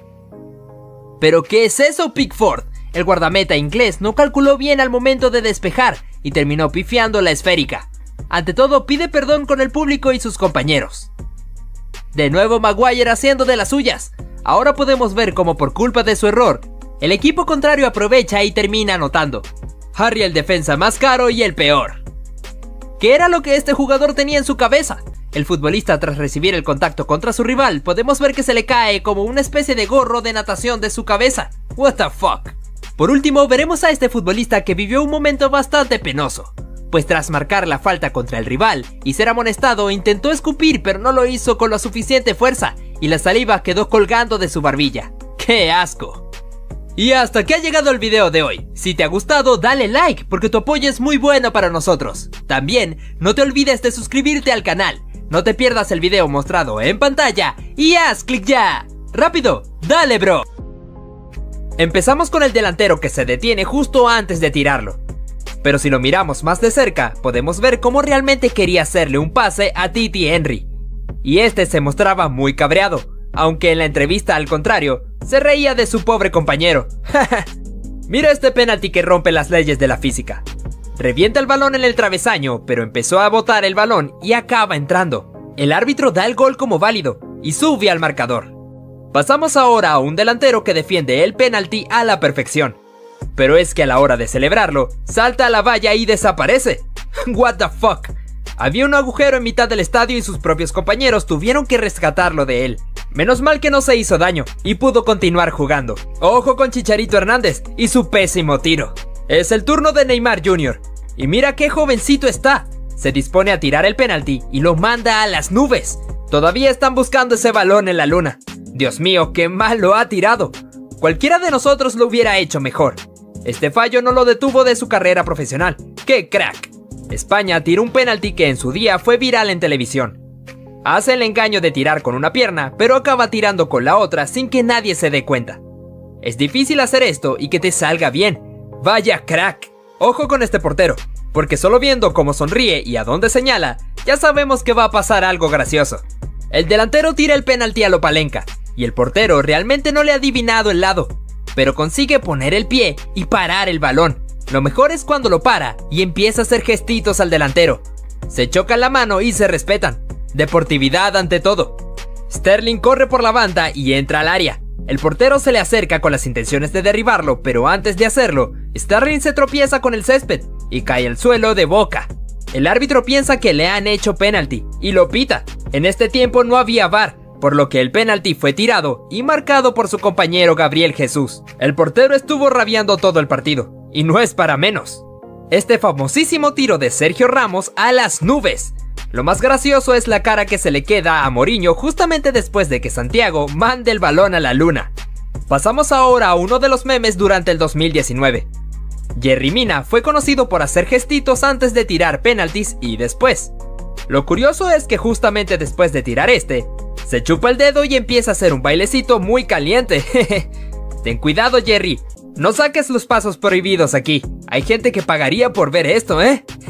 ¿Pero qué es eso, Pickford? El guardameta inglés no calculó bien al momento de despejar y terminó pifiando la esférica. Ante todo, pide perdón con el público y sus compañeros. De nuevo Maguire haciendo de las suyas. Ahora podemos ver cómo por culpa de su error, el equipo contrario aprovecha y termina anotando. Harry el defensa más caro y el peor. ¿Qué era lo que este jugador tenía en su cabeza? El futbolista, tras recibir el contacto contra su rival, podemos ver que se le cae como una especie de gorro de natación de su cabeza. What the fuck. Por último, veremos a este futbolista que vivió un momento bastante penoso, pues tras marcar la falta contra el rival y ser amonestado, intentó escupir pero no lo hizo con la suficiente fuerza y la saliva quedó colgando de su barbilla. ¡Qué asco! Y hasta aquí ha llegado el video de hoy. Si te ha gustado, dale like porque tu apoyo es muy bueno para nosotros. También, no te olvides de suscribirte al canal. No te pierdas el video mostrado en pantalla y haz clic ya. ¡Rápido! ¡Dale, bro! Empezamos con el delantero que se detiene justo antes de tirarlo. Pero si lo miramos más de cerca, podemos ver cómo realmente quería hacerle un pase a Titi Henry. Y este se mostraba muy cabreado, aunque en la entrevista al contrario, se reía de su pobre compañero. Mira este penalti que rompe las leyes de la física. Revienta el balón en el travesaño, pero empezó a botar el balón y acaba entrando. El árbitro da el gol como válido y sube al marcador. Pasamos ahora a un delantero que defiende el penalti a la perfección. Pero es que a la hora de celebrarlo, salta a la valla y desaparece. What the fuck. Había un agujero en mitad del estadio y sus propios compañeros tuvieron que rescatarlo de él. Menos mal que no se hizo daño y pudo continuar jugando. Ojo con Chicharito Hernández y su pésimo tiro. Es el turno de Neymar Jr. Y mira qué jovencito está. Se dispone a tirar el penalti y lo manda a las nubes. Todavía están buscando ese balón en la luna. Dios mío, qué mal lo ha tirado. Cualquiera de nosotros lo hubiera hecho mejor. Este fallo no lo detuvo de su carrera profesional. ¡Qué crack! España tiró un penalti que en su día fue viral en televisión. Hace el engaño de tirar con una pierna, pero acaba tirando con la otra sin que nadie se dé cuenta. Es difícil hacer esto y que te salga bien. ¡Vaya crack! Ojo con este portero, porque solo viendo cómo sonríe y a dónde señala, ya sabemos que va a pasar algo gracioso. El delantero tira el penalti a lo Palenka, y el portero realmente no le ha adivinado el lado, pero consigue poner el pie y parar el balón. Lo mejor es cuando lo para y empieza a hacer gestitos al delantero. Se chocan la mano y se respetan. Deportividad ante todo. Sterling corre por la banda y entra al área. El portero se le acerca con las intenciones de derribarlo, pero antes de hacerlo, Sterling se tropieza con el césped y cae al suelo de boca. El árbitro piensa que le han hecho penalti y lo pita. En este tiempo no había VAR, por lo que el penalti fue tirado y marcado por su compañero Gabriel Jesús. El portero estuvo rabiando todo el partido, y no es para menos. Este famosísimo tiro de Sergio Ramos a las nubes. Lo más gracioso es la cara que se le queda a Mourinho justamente después de que Santiago mande el balón a la luna. Pasamos ahora a uno de los memes durante el 2019. Yerry Mina fue conocido por hacer gestitos antes de tirar penaltis y después. Lo curioso es que justamente después de tirar se chupa el dedo y empieza a hacer un bailecito muy caliente. Ten cuidado, Yerry, no saques los pasos prohibidos aquí. Hay gente que pagaría por ver esto,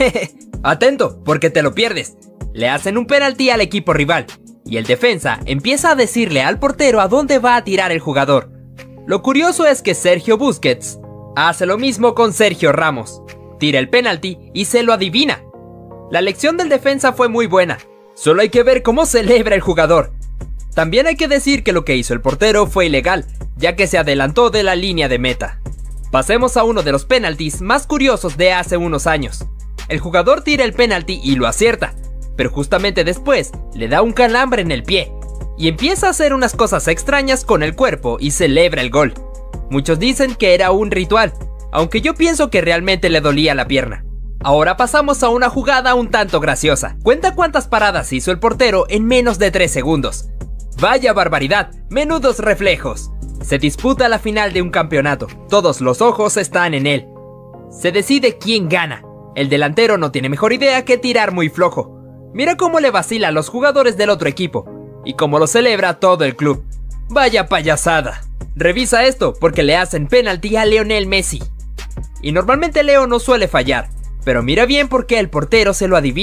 Atento, porque te lo pierdes. Le hacen un penalti al equipo rival y el defensa empieza a decirle al portero a dónde va a tirar el jugador. Lo curioso es que Sergio Busquets hace lo mismo con Sergio Ramos. Tira el penalti y se lo adivina. La lección del defensa fue muy buena. Solo hay que ver cómo celebra el jugador. También hay que decir que lo que hizo el portero fue ilegal, ya que se adelantó de la línea de meta. Pasemos a uno de los penaltis más curiosos de hace unos años. El jugador tira el penalti y lo acierta, pero justamente después le da un calambre en el pie y empieza a hacer unas cosas extrañas con el cuerpo y celebra el gol. Muchos dicen que era un ritual, aunque yo pienso que realmente le dolía la pierna. Ahora pasamos a una jugada un tanto graciosa. Cuenta cuántas paradas hizo el portero en menos de 3 segundos. ¡Vaya barbaridad! ¡Menudos reflejos! Se disputa la final de un campeonato. Todos los ojos están en él. Se decide quién gana. El delantero no tiene mejor idea que tirar muy flojo. Mira cómo le vacila a los jugadores del otro equipo y cómo lo celebra todo el club. ¡Vaya payasada! Revisa esto porque le hacen penalti a Lionel Messi. Y normalmente Leo no suele fallar, pero mira bien porque el portero se lo adivina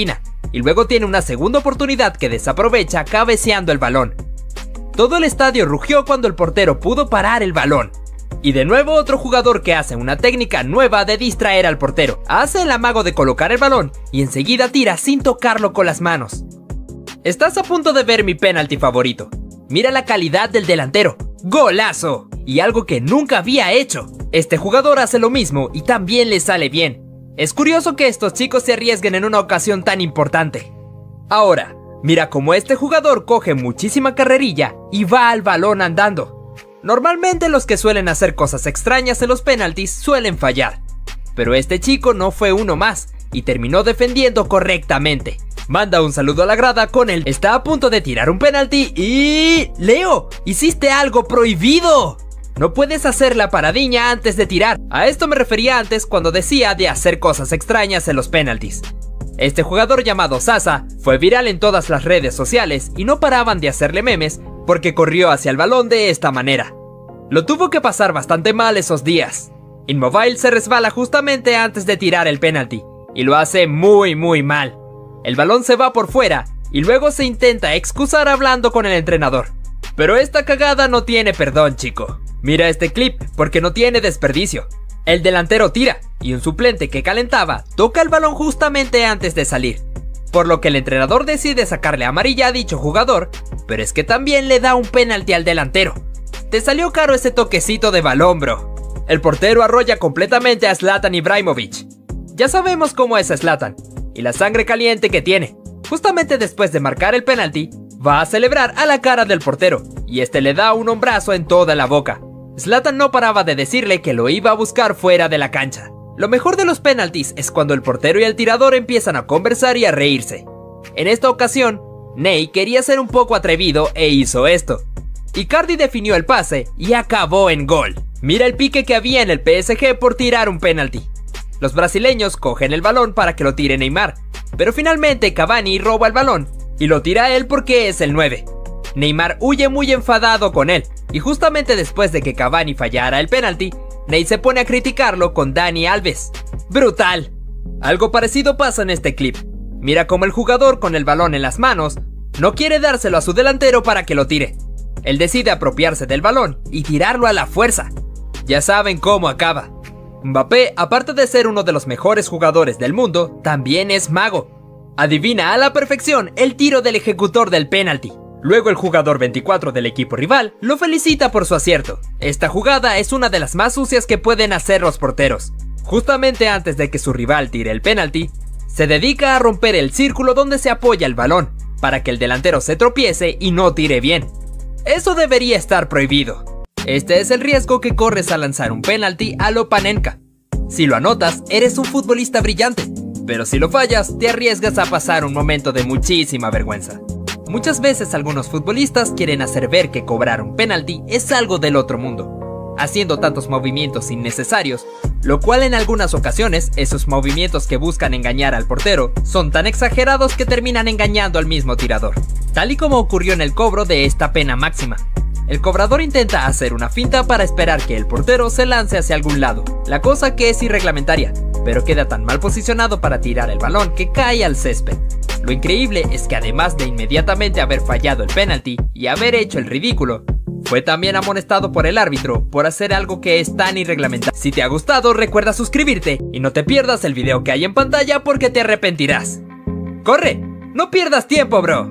y luego tiene una segunda oportunidad que desaprovecha cabeceando el balón. Todo el estadio rugió cuando el portero pudo parar el balón. Y de nuevo otro jugador que hace una técnica nueva de distraer al portero. Hace el amago de colocar el balón y enseguida tira sin tocarlo con las manos. Estás a punto de ver mi penalti favorito. Mira la calidad del delantero. ¡Golazo! Y algo que nunca había hecho. Este jugador hace lo mismo y también le sale bien. Es curioso que estos chicos se arriesguen en una ocasión tan importante. Ahora, mira cómo este jugador coge muchísima carrerilla y va al balón andando. Normalmente los que suelen hacer cosas extrañas en los penaltis suelen fallar. Pero este chico no fue uno más y terminó defendiendo correctamente. Manda un saludo a la grada con él. Está a punto de tirar un penalti y... ¡Leo! ¡Hiciste algo prohibido! No puedes hacer la paradiña antes de tirar. A esto me refería antes cuando decía de hacer cosas extrañas en los penaltis. Este jugador llamado Sasa fue viral en todas las redes sociales y no paraban de hacerle memes porque corrió hacia el balón de esta manera. Lo tuvo que pasar bastante mal esos días. Immobile se resbala justamente antes de tirar el penalti y lo hace muy mal. El balón se va por fuera y luego se intenta excusar hablando con el entrenador. Pero esta cagada no tiene perdón, chico. Mira este clip porque no tiene desperdicio. El delantero tira y un suplente que calentaba toca el balón justamente antes de salir, por lo que el entrenador decide sacarle amarilla a dicho jugador, pero es que también le da un penalti al delantero. Te salió caro ese toquecito de balón, bro. El portero arrolla completamente a Zlatan Ibrahimovic. Ya sabemos cómo es Zlatan y la sangre caliente que tiene. Justamente después de marcar el penalti, va a celebrar a la cara del portero y este le da un hombrazo en toda la boca. Zlatan no paraba de decirle que lo iba a buscar fuera de la cancha. Lo mejor de los penaltis es cuando el portero y el tirador empiezan a conversar y a reírse. En esta ocasión, Ney quería ser un poco atrevido e hizo esto. Icardi definió el pase y acabó en gol. Mira el pique que había en el PSG por tirar un penalti. Los brasileños cogen el balón para que lo tire Neymar, pero finalmente Cavani roba el balón y lo tira él porque es el 9. Neymar huye muy enfadado con él y justamente después de que Cavani fallara el penalti, Ney se pone a criticarlo con Dani Alves. ¡Brutal! Algo parecido pasa en este clip. Mira cómo el jugador con el balón en las manos no quiere dárselo a su delantero para que lo tire. Él decide apropiarse del balón y tirarlo a la fuerza. Ya saben cómo acaba. Mbappé, aparte de ser uno de los mejores jugadores del mundo, también es mago. Adivina a la perfección el tiro del ejecutor del penalti. Luego el jugador 24 del equipo rival lo felicita por su acierto. Esta jugada es una de las más sucias que pueden hacer los porteros. Justamente antes de que su rival tire el penalti, se dedica a romper el círculo donde se apoya el balón, para que el delantero se tropiece y no tire bien. Eso debería estar prohibido. Este es el riesgo que corres al lanzar un penalti a lo Panenka. Si lo anotas, eres un futbolista brillante, pero si lo fallas, te arriesgas a pasar un momento de muchísima vergüenza. Muchas veces algunos futbolistas quieren hacer ver que cobrar un penalti es algo del otro mundo, haciendo tantos movimientos innecesarios, lo cual en algunas ocasiones esos movimientos que buscan engañar al portero son tan exagerados que terminan engañando al mismo tirador, tal y como ocurrió en el cobro de esta pena máxima. El cobrador intenta hacer una finta para esperar que el portero se lance hacia algún lado, la cosa que es irreglamentaria, pero queda tan mal posicionado para tirar el balón que cae al césped. Lo increíble es que además de inmediatamente haber fallado el penalti y haber hecho el ridículo, fue también amonestado por el árbitro por hacer algo que es tan irreglamentario. Si te ha gustado, recuerda suscribirte y no te pierdas el video que hay en pantalla porque te arrepentirás. ¡Corre! ¡No pierdas tiempo, bro!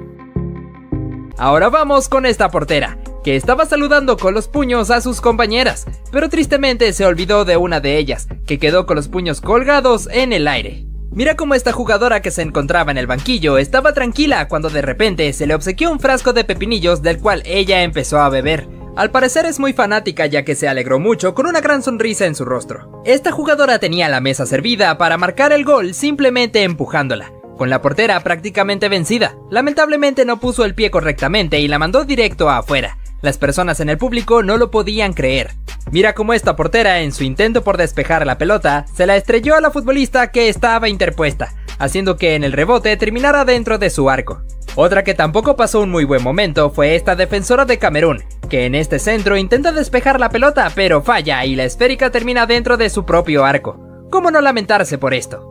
Ahora vamos con esta portera, que estaba saludando con los puños a sus compañeras, pero tristemente se olvidó de una de ellas, que quedó con los puños colgados en el aire. Mira cómo esta jugadora que se encontraba en el banquillo estaba tranquila cuando de repente se le obsequió un frasco de pepinillos del cual ella empezó a beber. Al parecer es muy fanática ya que se alegró mucho con una gran sonrisa en su rostro. Esta jugadora tenía la mesa servida para marcar el gol simplemente empujándola, con la portera prácticamente vencida. Lamentablemente no puso el pie correctamente y la mandó directo afuera. Las personas en el público no lo podían creer. Mira cómo esta portera, en su intento por despejar la pelota, se la estrelló a la futbolista que estaba interpuesta, haciendo que en el rebote terminara dentro de su arco. Otra que tampoco pasó un muy buen momento fue esta defensora de Camerún, que en este centro intenta despejar la pelota pero falla y la esférica termina dentro de su propio arco. ¿Cómo no lamentarse por esto?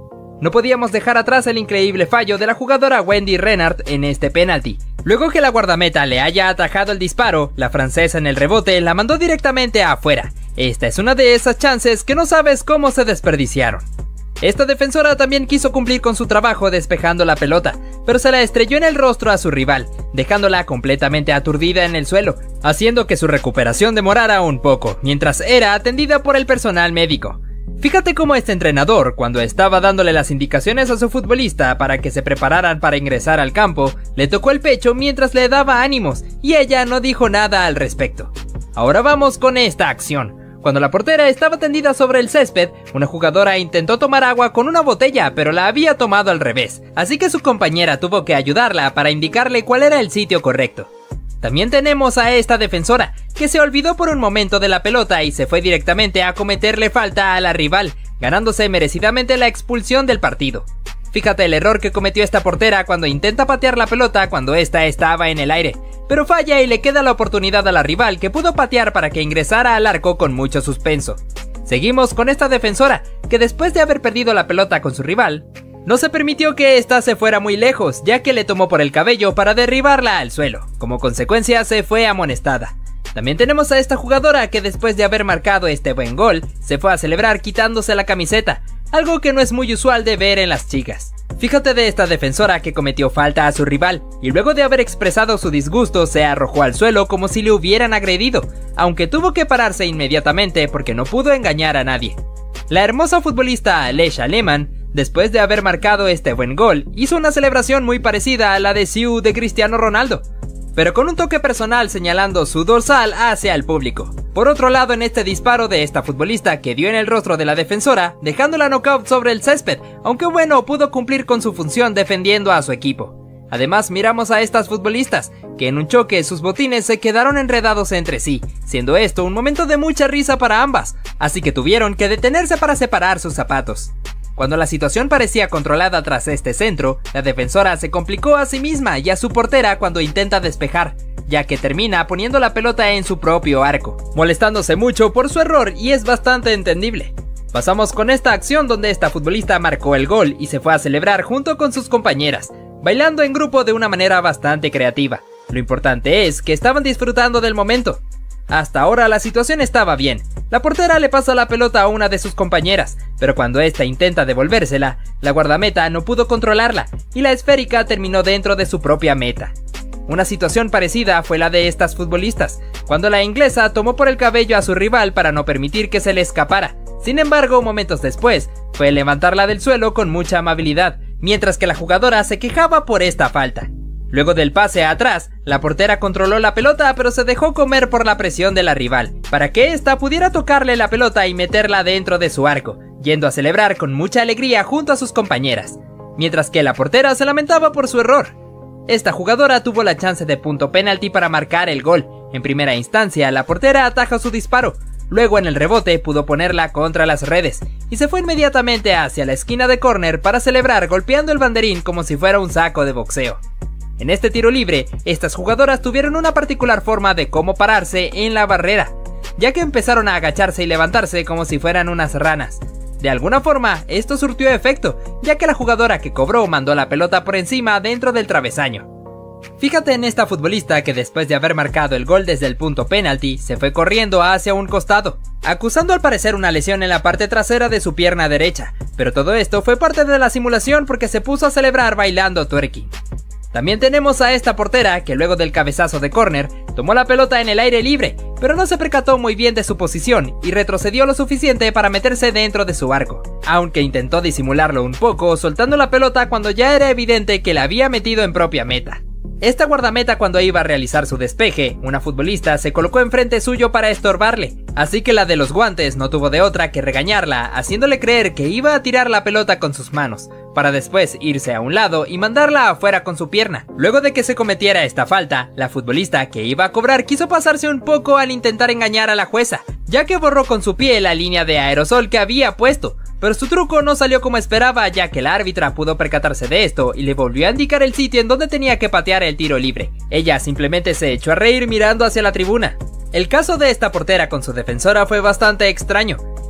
No podíamos dejar atrás el increíble fallo de la jugadora Wendy Renard en este penalti. Luego que la guardameta le haya atajado el disparo, la francesa en el rebote la mandó directamente afuera. Esta es una de esas chances que no sabes cómo se desperdiciaron. Esta defensora también quiso cumplir con su trabajo despejando la pelota, pero se la estrelló en el rostro a su rival, dejándola completamente aturdida en el suelo, haciendo que su recuperación demorara un poco, mientras era atendida por el personal médico. Fíjate cómo este entrenador, cuando estaba dándole las indicaciones a su futbolista para que se prepararan para ingresar al campo, le tocó el pecho mientras le daba ánimos, y ella no dijo nada al respecto. Ahora vamos con esta acción. Cuando la portera estaba tendida sobre el césped, una jugadora intentó tomar agua con una botella, pero la había tomado al revés, así que su compañera tuvo que ayudarla para indicarle cuál era el sitio correcto. También tenemos a esta defensora, que se olvidó por un momento de la pelota y se fue directamente a cometerle falta a la rival, ganándose merecidamente la expulsión del partido. Fíjate el error que cometió esta portera cuando intenta patear la pelota cuando esta estaba en el aire, pero falla y le queda la oportunidad a la rival que pudo patear para que ingresara al arco con mucho suspenso. Seguimos con esta defensora, que después de haber perdido la pelota con su rival, no se permitió que ésta se fuera muy lejos, ya que le tomó por el cabello para derribarla al suelo. Como consecuencia se fue amonestada. También tenemos a esta jugadora que después de haber marcado este buen gol, se fue a celebrar quitándose la camiseta, algo que no es muy usual de ver en las chicas. Fíjate de esta defensora que cometió falta a su rival, y luego de haber expresado su disgusto se arrojó al suelo como si le hubieran agredido, aunque tuvo que pararse inmediatamente porque no pudo engañar a nadie. La hermosa futbolista Alisha Lehmann, después de haber marcado este buen gol, hizo una celebración muy parecida a la de Siu de Cristiano Ronaldo, pero con un toque personal señalando su dorsal hacia el público. Por otro lado, en este disparo de esta futbolista que dio en el rostro de la defensora, dejándola knockout sobre el césped, aunque bueno, pudo cumplir con su función defendiendo a su equipo. Además, miramos a estas futbolistas, que en un choque sus botines se quedaron enredados entre sí, siendo esto un momento de mucha risa para ambas, así que tuvieron que detenerse para separar sus zapatos. Cuando la situación parecía controlada tras este centro, la defensora se complicó a sí misma y a su portera cuando intenta despejar, ya que termina poniendo la pelota en su propio arco, molestándose mucho por su error y es bastante entendible. Pasamos con esta acción donde esta futbolista marcó el gol y se fue a celebrar junto con sus compañeras, bailando en grupo de una manera bastante creativa. Lo importante es que estaban disfrutando del momento. Hasta ahora la situación estaba bien. La portera le pasa la pelota a una de sus compañeras, pero cuando esta intenta devolvérsela, la guardameta no pudo controlarla y la esférica terminó dentro de su propia meta. Una situación parecida fue la de estas futbolistas, cuando la inglesa tomó por el cabello a su rival para no permitir que se le escapara. Sin embargo, momentos después, fue levantarla del suelo con mucha amabilidad, mientras que la jugadora se quejaba por esta falta. Luego del pase atrás, la portera controló la pelota pero se dejó comer por la presión de la rival, para que ésta pudiera tocarle la pelota y meterla dentro de su arco, yendo a celebrar con mucha alegría junto a sus compañeras, mientras que la portera se lamentaba por su error. Esta jugadora tuvo la chance de punto penalti para marcar el gol. En primera instancia, la portera ataja su disparo, luego en el rebote pudo ponerla contra las redes, y se fue inmediatamente hacia la esquina de córner para celebrar golpeando el banderín como si fuera un saco de boxeo. En este tiro libre, estas jugadoras tuvieron una particular forma de cómo pararse en la barrera, ya que empezaron a agacharse y levantarse como si fueran unas ranas. De alguna forma, esto surtió efecto, ya que la jugadora que cobró mandó la pelota por encima dentro del travesaño. Fíjate en esta futbolista que después de haber marcado el gol desde el punto penalti, se fue corriendo hacia un costado, acusando al parecer una lesión en la parte trasera de su pierna derecha, pero todo esto fue parte de la simulación porque se puso a celebrar bailando twerking. También tenemos a esta portera que luego del cabezazo de córner tomó la pelota en el aire libre, pero no se percató muy bien de su posición y retrocedió lo suficiente para meterse dentro de su arco, aunque intentó disimularlo un poco soltando la pelota cuando ya era evidente que la había metido en propia meta. Esta guardameta cuando iba a realizar su despeje, una futbolista se colocó enfrente suyo para estorbarle, así que la de los guantes no tuvo de otra que regañarla, haciéndole creer que iba a tirar la pelota con sus manos, para después irse a un lado y mandarla afuera con su pierna. Luego de que se cometiera esta falta, la futbolista que iba a cobrar quiso pasarse un poco al intentar engañar a la jueza, ya que borró con su pie la línea de aerosol que había puesto, pero su truco no salió como esperaba, ya que la árbitra pudo percatarse de esto y le volvió a indicar el sitio en donde tenía que patear el tiro libre. Ella simplemente se echó a reír mirando hacia la tribuna. El caso de esta portera con su defensora fue bastante extraño,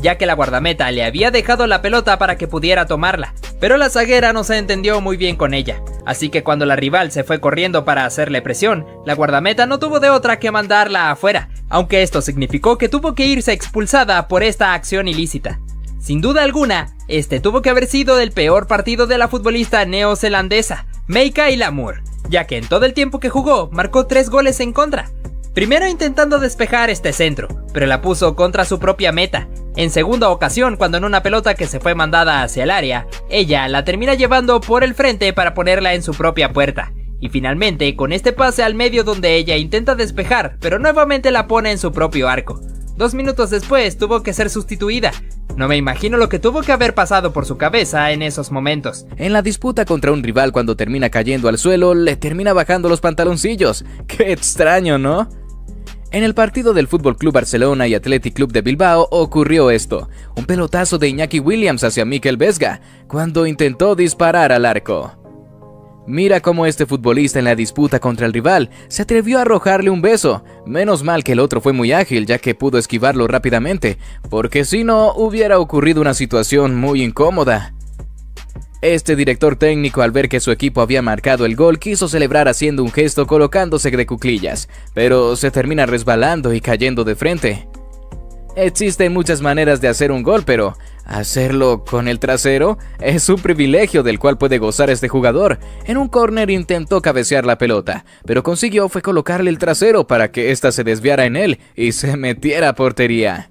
ya que la guardameta le había dejado la pelota para que pudiera tomarla, pero la zaguera no se entendió muy bien con ella, así que cuando la rival se fue corriendo para hacerle presión, la guardameta no tuvo de otra que mandarla afuera, aunque esto significó que tuvo que irse expulsada por esta acción ilícita. Sin duda alguna, este tuvo que haber sido el peor partido de la futbolista neozelandesa, Mikaela Moore, ya que en todo el tiempo que jugó marcó 3 goles en contra. Primero intentando despejar este centro, pero la puso contra su propia meta. En segunda ocasión, cuando en una pelota que se fue mandada hacia el área, ella la termina llevando por el frente para ponerla en su propia puerta. Y finalmente, con este pase al medio donde ella intenta despejar, pero nuevamente la pone en su propio arco. 2 minutos después tuvo que ser sustituida. No me imagino lo que tuvo que haber pasado por su cabeza en esos momentos. En la disputa contra un rival, cuando termina cayendo al suelo, le termina bajando los pantaloncillos. ¡Qué extraño!, ¿no? En el partido del FC Barcelona y Athletic Club de Bilbao ocurrió esto, un pelotazo de Iñaki Williams hacia Mikel Vesga, cuando intentó disparar al arco. Mira cómo este futbolista en la disputa contra el rival se atrevió a arrojarle un beso, menos mal que el otro fue muy ágil ya que pudo esquivarlo rápidamente, porque si no hubiera ocurrido una situación muy incómoda. Este director técnico, al ver que su equipo había marcado el gol, quiso celebrar haciendo un gesto colocándose de cuclillas, pero se termina resbalando y cayendo de frente. Existen muchas maneras de hacer un gol, pero hacerlo con el trasero es un privilegio del cual puede gozar este jugador. En un córner intentó cabecear la pelota, pero consiguió fue colocarle el trasero para que ésta se desviara en él y se metiera a portería.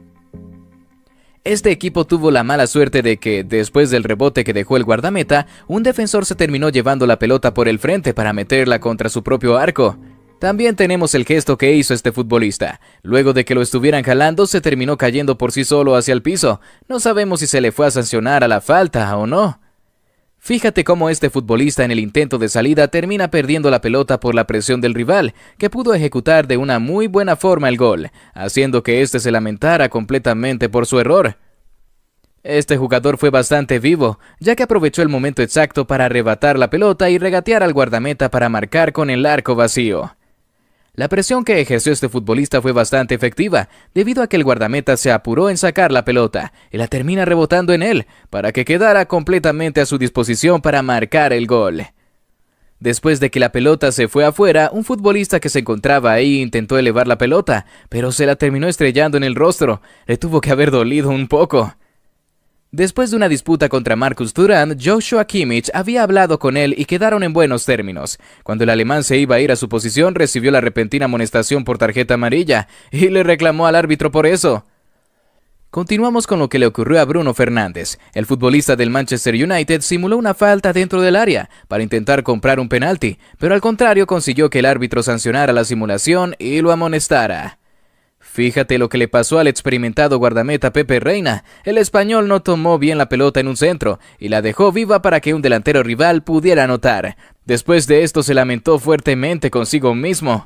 Este equipo tuvo la mala suerte de que, después del rebote que dejó el guardameta, un defensor se terminó llevando la pelota por el frente para meterla contra su propio arco. También tenemos el gesto que hizo este futbolista. Luego de que lo estuvieran jalando, se terminó cayendo por sí solo hacia el piso. No sabemos si se le fue a sancionar a la falta o no. Fíjate cómo este futbolista en el intento de salida termina perdiendo la pelota por la presión del rival, que pudo ejecutar de una muy buena forma el gol, haciendo que este se lamentara completamente por su error. Este jugador fue bastante vivo, ya que aprovechó el momento exacto para arrebatar la pelota y regatear al guardameta para marcar con el arco vacío. La presión que ejerció este futbolista fue bastante efectiva, debido a que el guardameta se apuró en sacar la pelota y la termina rebotando en él, para que quedara completamente a su disposición para marcar el gol. Después de que la pelota se fue afuera, un futbolista que se encontraba ahí intentó elevar la pelota, pero se la terminó estrellando en el rostro. Le tuvo que haber dolido un poco. Después de una disputa contra Marcus Thuram, Joshua Kimmich había hablado con él y quedaron en buenos términos. Cuando el alemán se iba a ir a su posición, recibió la repentina amonestación por tarjeta amarilla y le reclamó al árbitro por eso. Continuamos con lo que le ocurrió a Bruno Fernández. El futbolista del Manchester United simuló una falta dentro del área para intentar comprar un penalti, pero al contrario consiguió que el árbitro sancionara la simulación y lo amonestara. Fíjate lo que le pasó al experimentado guardameta Pepe Reina. El español no tomó bien la pelota en un centro y la dejó viva para que un delantero rival pudiera anotar. Después de esto se lamentó fuertemente consigo mismo.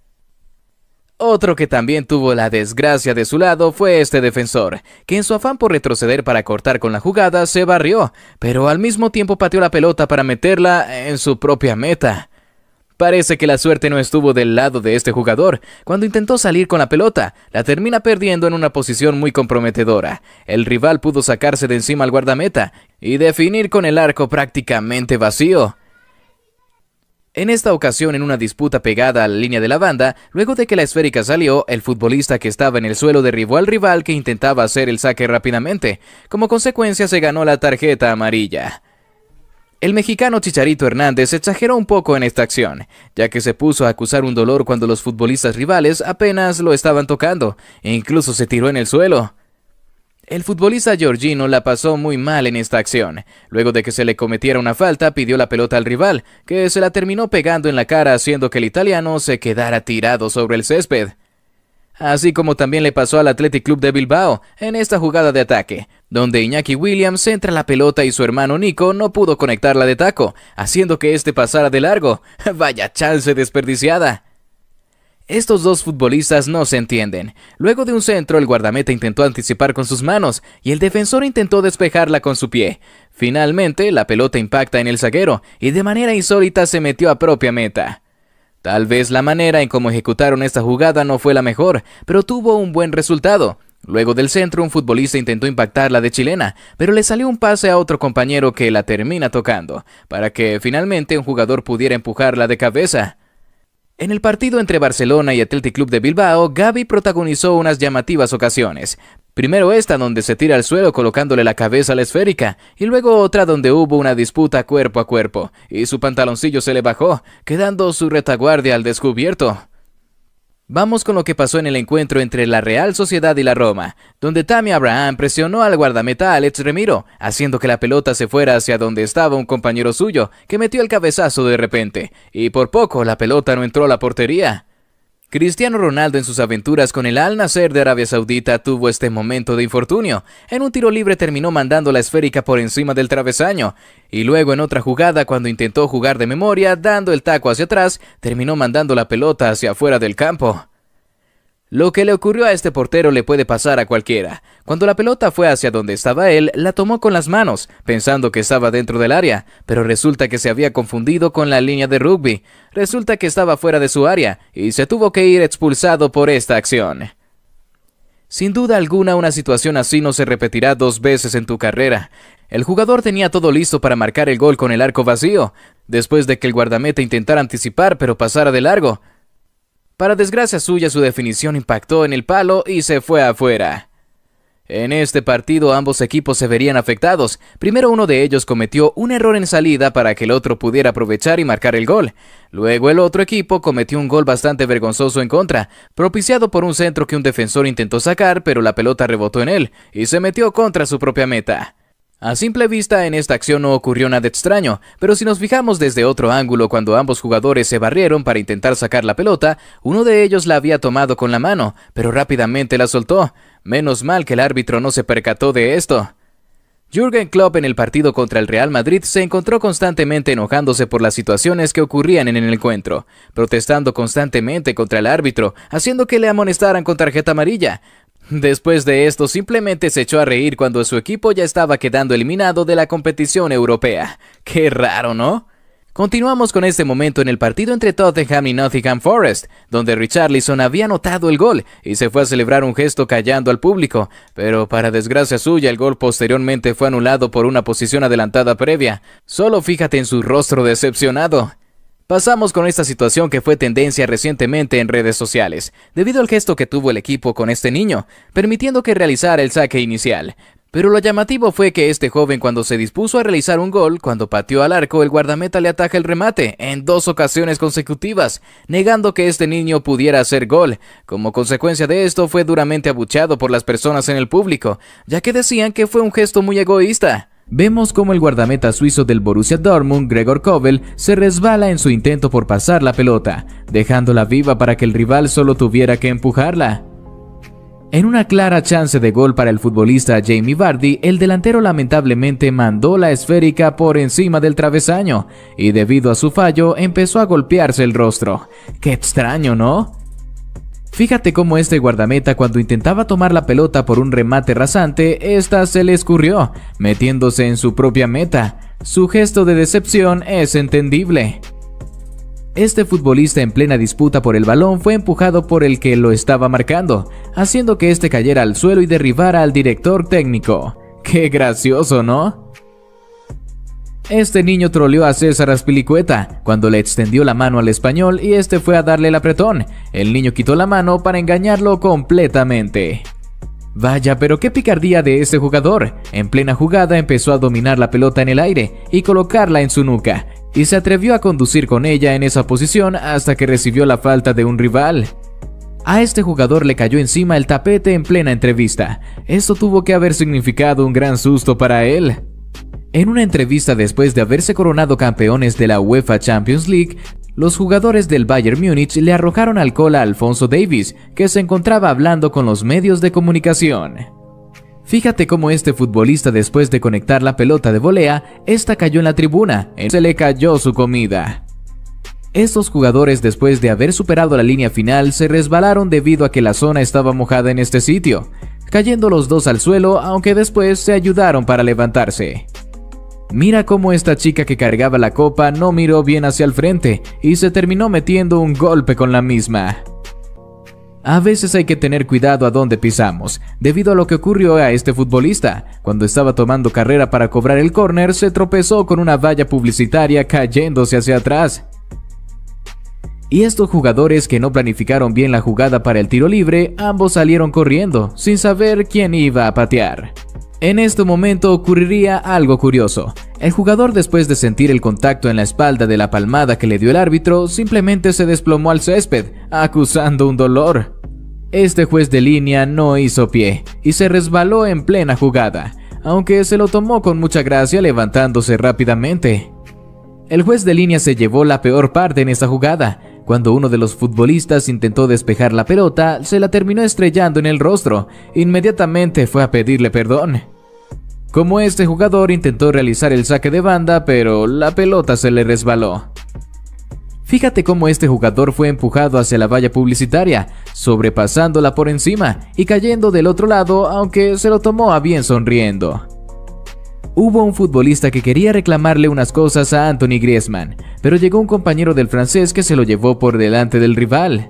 Otro que también tuvo la desgracia de su lado fue este defensor, que en su afán por retroceder para cortar con la jugada se barrió, pero al mismo tiempo pateó la pelota para meterla en su propia meta. Parece que la suerte no estuvo del lado de este jugador. Cuando intentó salir con la pelota, la termina perdiendo en una posición muy comprometedora. El rival pudo sacarse de encima al guardameta y definir con el arco prácticamente vacío. En esta ocasión, en una disputa pegada a la línea de la banda, luego de que la esférica salió, el futbolista que estaba en el suelo derribó al rival que intentaba hacer el saque rápidamente. Como consecuencia, se ganó la tarjeta amarilla. El mexicano Chicharito Hernández exageró un poco en esta acción, ya que se puso a acusar un dolor cuando los futbolistas rivales apenas lo estaban tocando, e incluso se tiró en el suelo. El futbolista georgino la pasó muy mal en esta acción. Luego de que se le cometiera una falta, pidió la pelota al rival, que se la terminó pegando en la cara haciendo que el italiano se quedara tirado sobre el césped. Así como también le pasó al Athletic Club de Bilbao en esta jugada de ataque, donde Iñaki Williams centra la pelota y su hermano Nico no pudo conectarla de taco, haciendo que este pasara de largo. ¡Vaya chance desperdiciada! Estos dos futbolistas no se entienden. Luego de un centro, el guardameta intentó anticipar con sus manos y el defensor intentó despejarla con su pie. Finalmente, la pelota impacta en el zaguero y de manera insólita se metió a propia meta. Tal vez la manera en cómo ejecutaron esta jugada no fue la mejor, pero tuvo un buen resultado. Luego del centro, un futbolista intentó impactarla de chilena, pero le salió un pase a otro compañero que la termina tocando, para que finalmente un jugador pudiera empujarla de cabeza. En el partido entre Barcelona y Athletic Club de Bilbao, Gavi protagonizó unas llamativas ocasiones. Primero esta donde se tira al suelo colocándole la cabeza a la esférica, y luego otra donde hubo una disputa cuerpo a cuerpo, y su pantaloncillo se le bajó, quedando su retaguardia al descubierto. Vamos con lo que pasó en el encuentro entre la Real Sociedad y la Roma, donde Tammy Abraham presionó al guardameta Alex Remiro, haciendo que la pelota se fuera hacia donde estaba un compañero suyo, que metió el cabezazo de repente, y por poco la pelota no entró a la portería. Cristiano Ronaldo en sus aventuras con el Al Nassr de Arabia Saudita tuvo este momento de infortunio. En un tiro libre terminó mandando la esférica por encima del travesaño, y luego en otra jugada cuando intentó jugar de memoria, dando el taco hacia atrás, terminó mandando la pelota hacia afuera del campo. Lo que le ocurrió a este portero le puede pasar a cualquiera. Cuando la pelota fue hacia donde estaba él, la tomó con las manos, pensando que estaba dentro del área, pero resulta que se había confundido con la línea de rugby. Resulta que estaba fuera de su área, y se tuvo que ir expulsado por esta acción. Sin duda alguna, una situación así no se repetirá 2 veces en tu carrera. El jugador tenía todo listo para marcar el gol con el arco vacío, después de que el guardameta intentara anticipar pero pasara de largo. Para desgracia suya, su definición impactó en el palo y se fue afuera. En este partido ambos equipos se verían afectados. Primero uno de ellos cometió un error en salida para que el otro pudiera aprovechar y marcar el gol. Luego el otro equipo cometió un gol bastante vergonzoso en contra, propiciado por un centro que un defensor intentó sacar, pero la pelota rebotó en él y se metió contra su propia meta. A simple vista, en esta acción no ocurrió nada extraño, pero si nos fijamos desde otro ángulo, cuando ambos jugadores se barrieron para intentar sacar la pelota, uno de ellos la había tomado con la mano, pero rápidamente la soltó. Menos mal que el árbitro no se percató de esto. Jürgen Klopp en el partido contra el Real Madrid se encontró constantemente enojándose por las situaciones que ocurrían en el encuentro, protestando constantemente contra el árbitro, haciendo que le amonestaran con tarjeta amarilla. Después de esto, simplemente se echó a reír cuando su equipo ya estaba quedando eliminado de la competición europea. ¡Qué raro!, ¿no? Continuamos con este momento en el partido entre Tottenham y Nottingham Forest, donde Richarlison había anotado el gol y se fue a celebrar un gesto callando al público, pero para desgracia suya el gol posteriormente fue anulado por una posición adelantada previa. Solo fíjate en su rostro decepcionado. Pasamos con esta situación que fue tendencia recientemente en redes sociales, debido al gesto que tuvo el equipo con este niño, permitiendo que realizara el saque inicial. Pero lo llamativo fue que este joven, cuando se dispuso a realizar un gol, cuando pateó al arco, el guardameta le ataja el remate en 2 ocasiones consecutivas, negando que este niño pudiera hacer gol. Como consecuencia de esto, fue duramente abucheado por las personas en el público, ya que decían que fue un gesto muy egoísta. Vemos cómo el guardameta suizo del Borussia Dortmund, Gregor Kobel, se resbala en su intento por pasar la pelota, dejándola viva para que el rival solo tuviera que empujarla. En una clara chance de gol para el futbolista Jamie Vardy, el delantero lamentablemente mandó la esférica por encima del travesaño, y debido a su fallo empezó a golpearse el rostro. ¡Qué extraño!, ¿no? Fíjate cómo este guardameta, cuando intentaba tomar la pelota por un remate rasante, esta se le escurrió, metiéndose en su propia meta. Su gesto de decepción es entendible. Este futbolista en plena disputa por el balón fue empujado por el que lo estaba marcando, haciendo que este cayera al suelo y derribara al director técnico. ¡Qué gracioso!, ¿no? Este niño troleó a César Azpilicueta cuando le extendió la mano al español y este fue a darle el apretón. El niño quitó la mano para engañarlo completamente. Vaya, pero qué picardía de este jugador. En plena jugada empezó a dominar la pelota en el aire y colocarla en su nuca, y se atrevió a conducir con ella en esa posición hasta que recibió la falta de un rival. A este jugador le cayó encima el tapete en plena entrevista. Esto tuvo que haber significado un gran susto para él. En una entrevista después de haberse coronado campeones de la UEFA Champions League, los jugadores del Bayern Múnich le arrojaron alcohol a Alphonso Davies, que se encontraba hablando con los medios de comunicación. Fíjate cómo este futbolista, después de conectar la pelota de volea, esta cayó en la tribuna, se le cayó su comida. Estos jugadores, después de haber superado la línea final, se resbalaron debido a que la zona estaba mojada en este sitio, cayendo los dos al suelo, aunque después se ayudaron para levantarse. Mira cómo esta chica que cargaba la copa no miró bien hacia el frente y se terminó metiendo un golpe con la misma. A veces hay que tener cuidado a dónde pisamos, debido a lo que ocurrió a este futbolista. Cuando estaba tomando carrera para cobrar el córner, se tropezó con una valla publicitaria cayéndose hacia atrás. Y estos jugadores que no planificaron bien la jugada para el tiro libre, ambos salieron corriendo, sin saber quién iba a patear. En este momento ocurriría algo curioso. El jugador, después de sentir el contacto en la espalda de la palmada que le dio el árbitro, simplemente se desplomó al césped, acusando un dolor. Este juez de línea no hizo pie y se resbaló en plena jugada, aunque se lo tomó con mucha gracia levantándose rápidamente. El juez de línea se llevó la peor parte en esta jugada. Cuando uno de los futbolistas intentó despejar la pelota, se la terminó estrellando en el rostro. Inmediatamente fue a pedirle perdón. Como este jugador intentó realizar el saque de banda, pero la pelota se le resbaló. Fíjate cómo este jugador fue empujado hacia la valla publicitaria, sobrepasándola por encima y cayendo del otro lado, aunque se lo tomó a bien sonriendo. Hubo un futbolista que quería reclamarle unas cosas a Anthony Griezmann, pero llegó un compañero del francés que se lo llevó por delante del rival.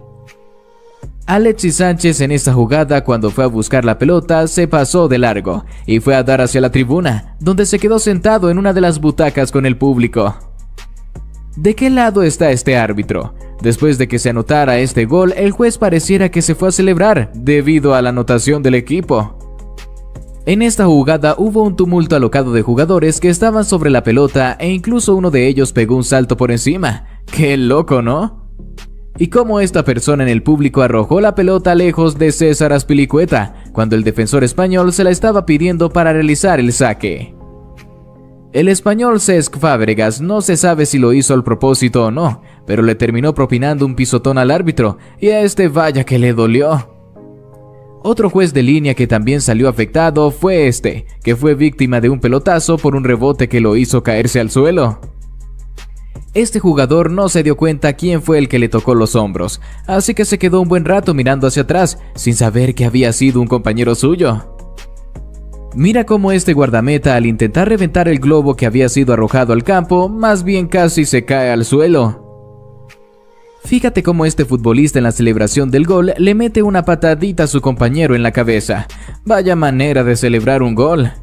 Alexis Sánchez en esta jugada, cuando fue a buscar la pelota, se pasó de largo y fue a dar hacia la tribuna, donde se quedó sentado en una de las butacas con el público. ¿De qué lado está este árbitro? Después de que se anotara este gol, el juez pareciera que se fue a celebrar debido a la anotación del equipo. En esta jugada hubo un tumulto alocado de jugadores que estaban sobre la pelota e incluso uno de ellos pegó un salto por encima. ¡Qué loco!, ¿no? Y cómo esta persona en el público arrojó la pelota lejos de César Azpilicueta, cuando el defensor español se la estaba pidiendo para realizar el saque. El español Cesc Fábregas no se sabe si lo hizo al propósito o no, pero le terminó propinando un pisotón al árbitro, y a este vaya que le dolió. Otro juez de línea que también salió afectado fue este, que fue víctima de un pelotazo por un rebote que lo hizo caerse al suelo. Este jugador no se dio cuenta quién fue el que le tocó los hombros, así que se quedó un buen rato mirando hacia atrás, sin saber que había sido un compañero suyo. Mira cómo este guardameta, al intentar reventar el globo que había sido arrojado al campo, más bien casi se cae al suelo. Fíjate cómo este futbolista en la celebración del gol le mete una patadita a su compañero en la cabeza. Vaya manera de celebrar un gol.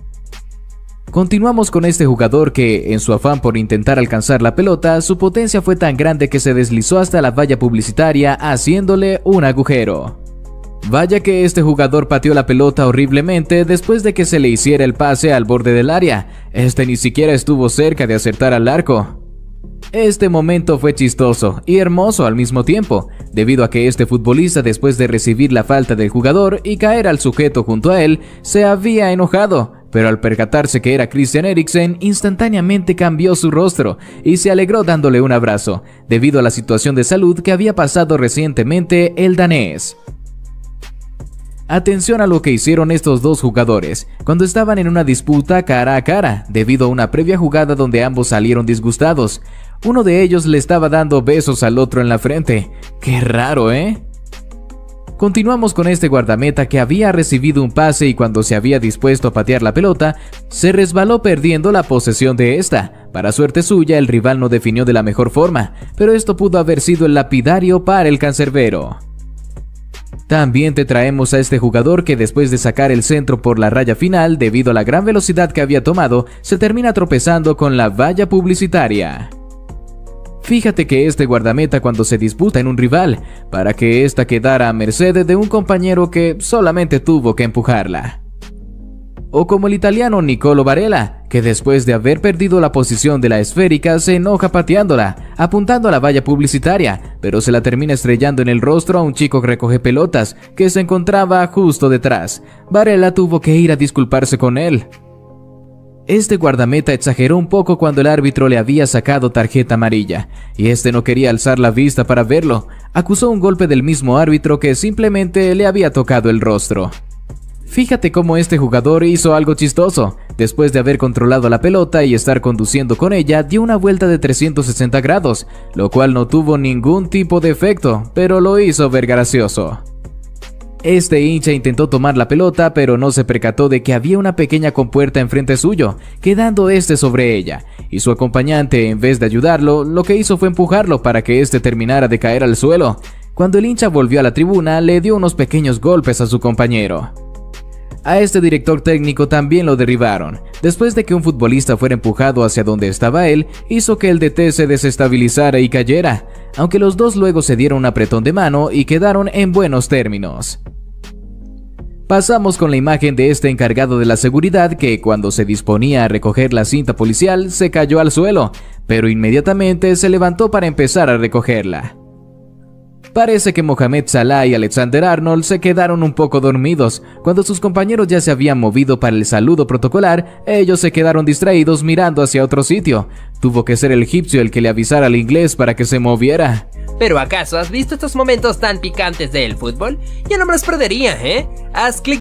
Continuamos con este jugador que, en su afán por intentar alcanzar la pelota, su potencia fue tan grande que se deslizó hasta la valla publicitaria haciéndole un agujero. Vaya que este jugador pateó la pelota horriblemente después de que se le hiciera el pase al borde del área. Este ni siquiera estuvo cerca de acertar al arco. Este momento fue chistoso y hermoso al mismo tiempo, debido a que este futbolista, después de recibir la falta del jugador y caer al sujeto junto a él, se había enojado, pero al percatarse que era Christian Eriksen, instantáneamente cambió su rostro y se alegró dándole un abrazo, debido a la situación de salud que había pasado recientemente el danés. Atención a lo que hicieron estos dos jugadores cuando estaban en una disputa cara a cara, debido a una previa jugada donde ambos salieron disgustados. Uno de ellos le estaba dando besos al otro en la frente. ¡Qué raro!, ¿eh? Continuamos con este guardameta que había recibido un pase y cuando se había dispuesto a patear la pelota, se resbaló perdiendo la posesión de esta. Para suerte suya, el rival no definió de la mejor forma, pero esto pudo haber sido el lapidario para el cancerbero. También te traemos a este jugador que después de sacar el centro por la raya final, debido a la gran velocidad que había tomado, se termina tropezando con la valla publicitaria. Fíjate que este guardameta, cuando se disputa en un rival, para que ésta quedara a merced de un compañero que solamente tuvo que empujarla. O como el italiano Nicolo Barella, que después de haber perdido la posición de la esférica se enoja pateándola, apuntando a la valla publicitaria, pero se la termina estrellando en el rostro a un chico que recoge pelotas, que se encontraba justo detrás. Barella tuvo que ir a disculparse con él. Este guardameta exageró un poco cuando el árbitro le había sacado tarjeta amarilla, y este no quería alzar la vista para verlo. Acusó un golpe del mismo árbitro que simplemente le había tocado el rostro. Fíjate cómo este jugador hizo algo chistoso. Después de haber controlado la pelota y estar conduciendo con ella, dio una vuelta de 360 grados, lo cual no tuvo ningún tipo de efecto, pero lo hizo ver gracioso. Este hincha intentó tomar la pelota, pero no se percató de que había una pequeña compuerta enfrente suyo, quedando este sobre ella, y su acompañante, en vez de ayudarlo, lo que hizo fue empujarlo para que este terminara de caer al suelo. Cuando el hincha volvió a la tribuna, le dio unos pequeños golpes a su compañero. A este director técnico también lo derribaron. Después de que un futbolista fuera empujado hacia donde estaba él, hizo que el DT se desestabilizara y cayera, aunque los dos luego se dieron un apretón de mano y quedaron en buenos términos. Pasamos con la imagen de este encargado de la seguridad que, cuando se disponía a recoger la cinta policial, se cayó al suelo, pero inmediatamente se levantó para empezar a recogerla. Parece que Mohamed Salah y Alexander Arnold se quedaron un poco dormidos. Cuando sus compañeros ya se habían movido para el saludo protocolar, ellos se quedaron distraídos mirando hacia otro sitio. Tuvo que ser el egipcio el que le avisara al inglés para que se moviera. ¿Pero acaso has visto estos momentos tan picantes del fútbol? Yo no me los perdería, ¿eh? Haz clic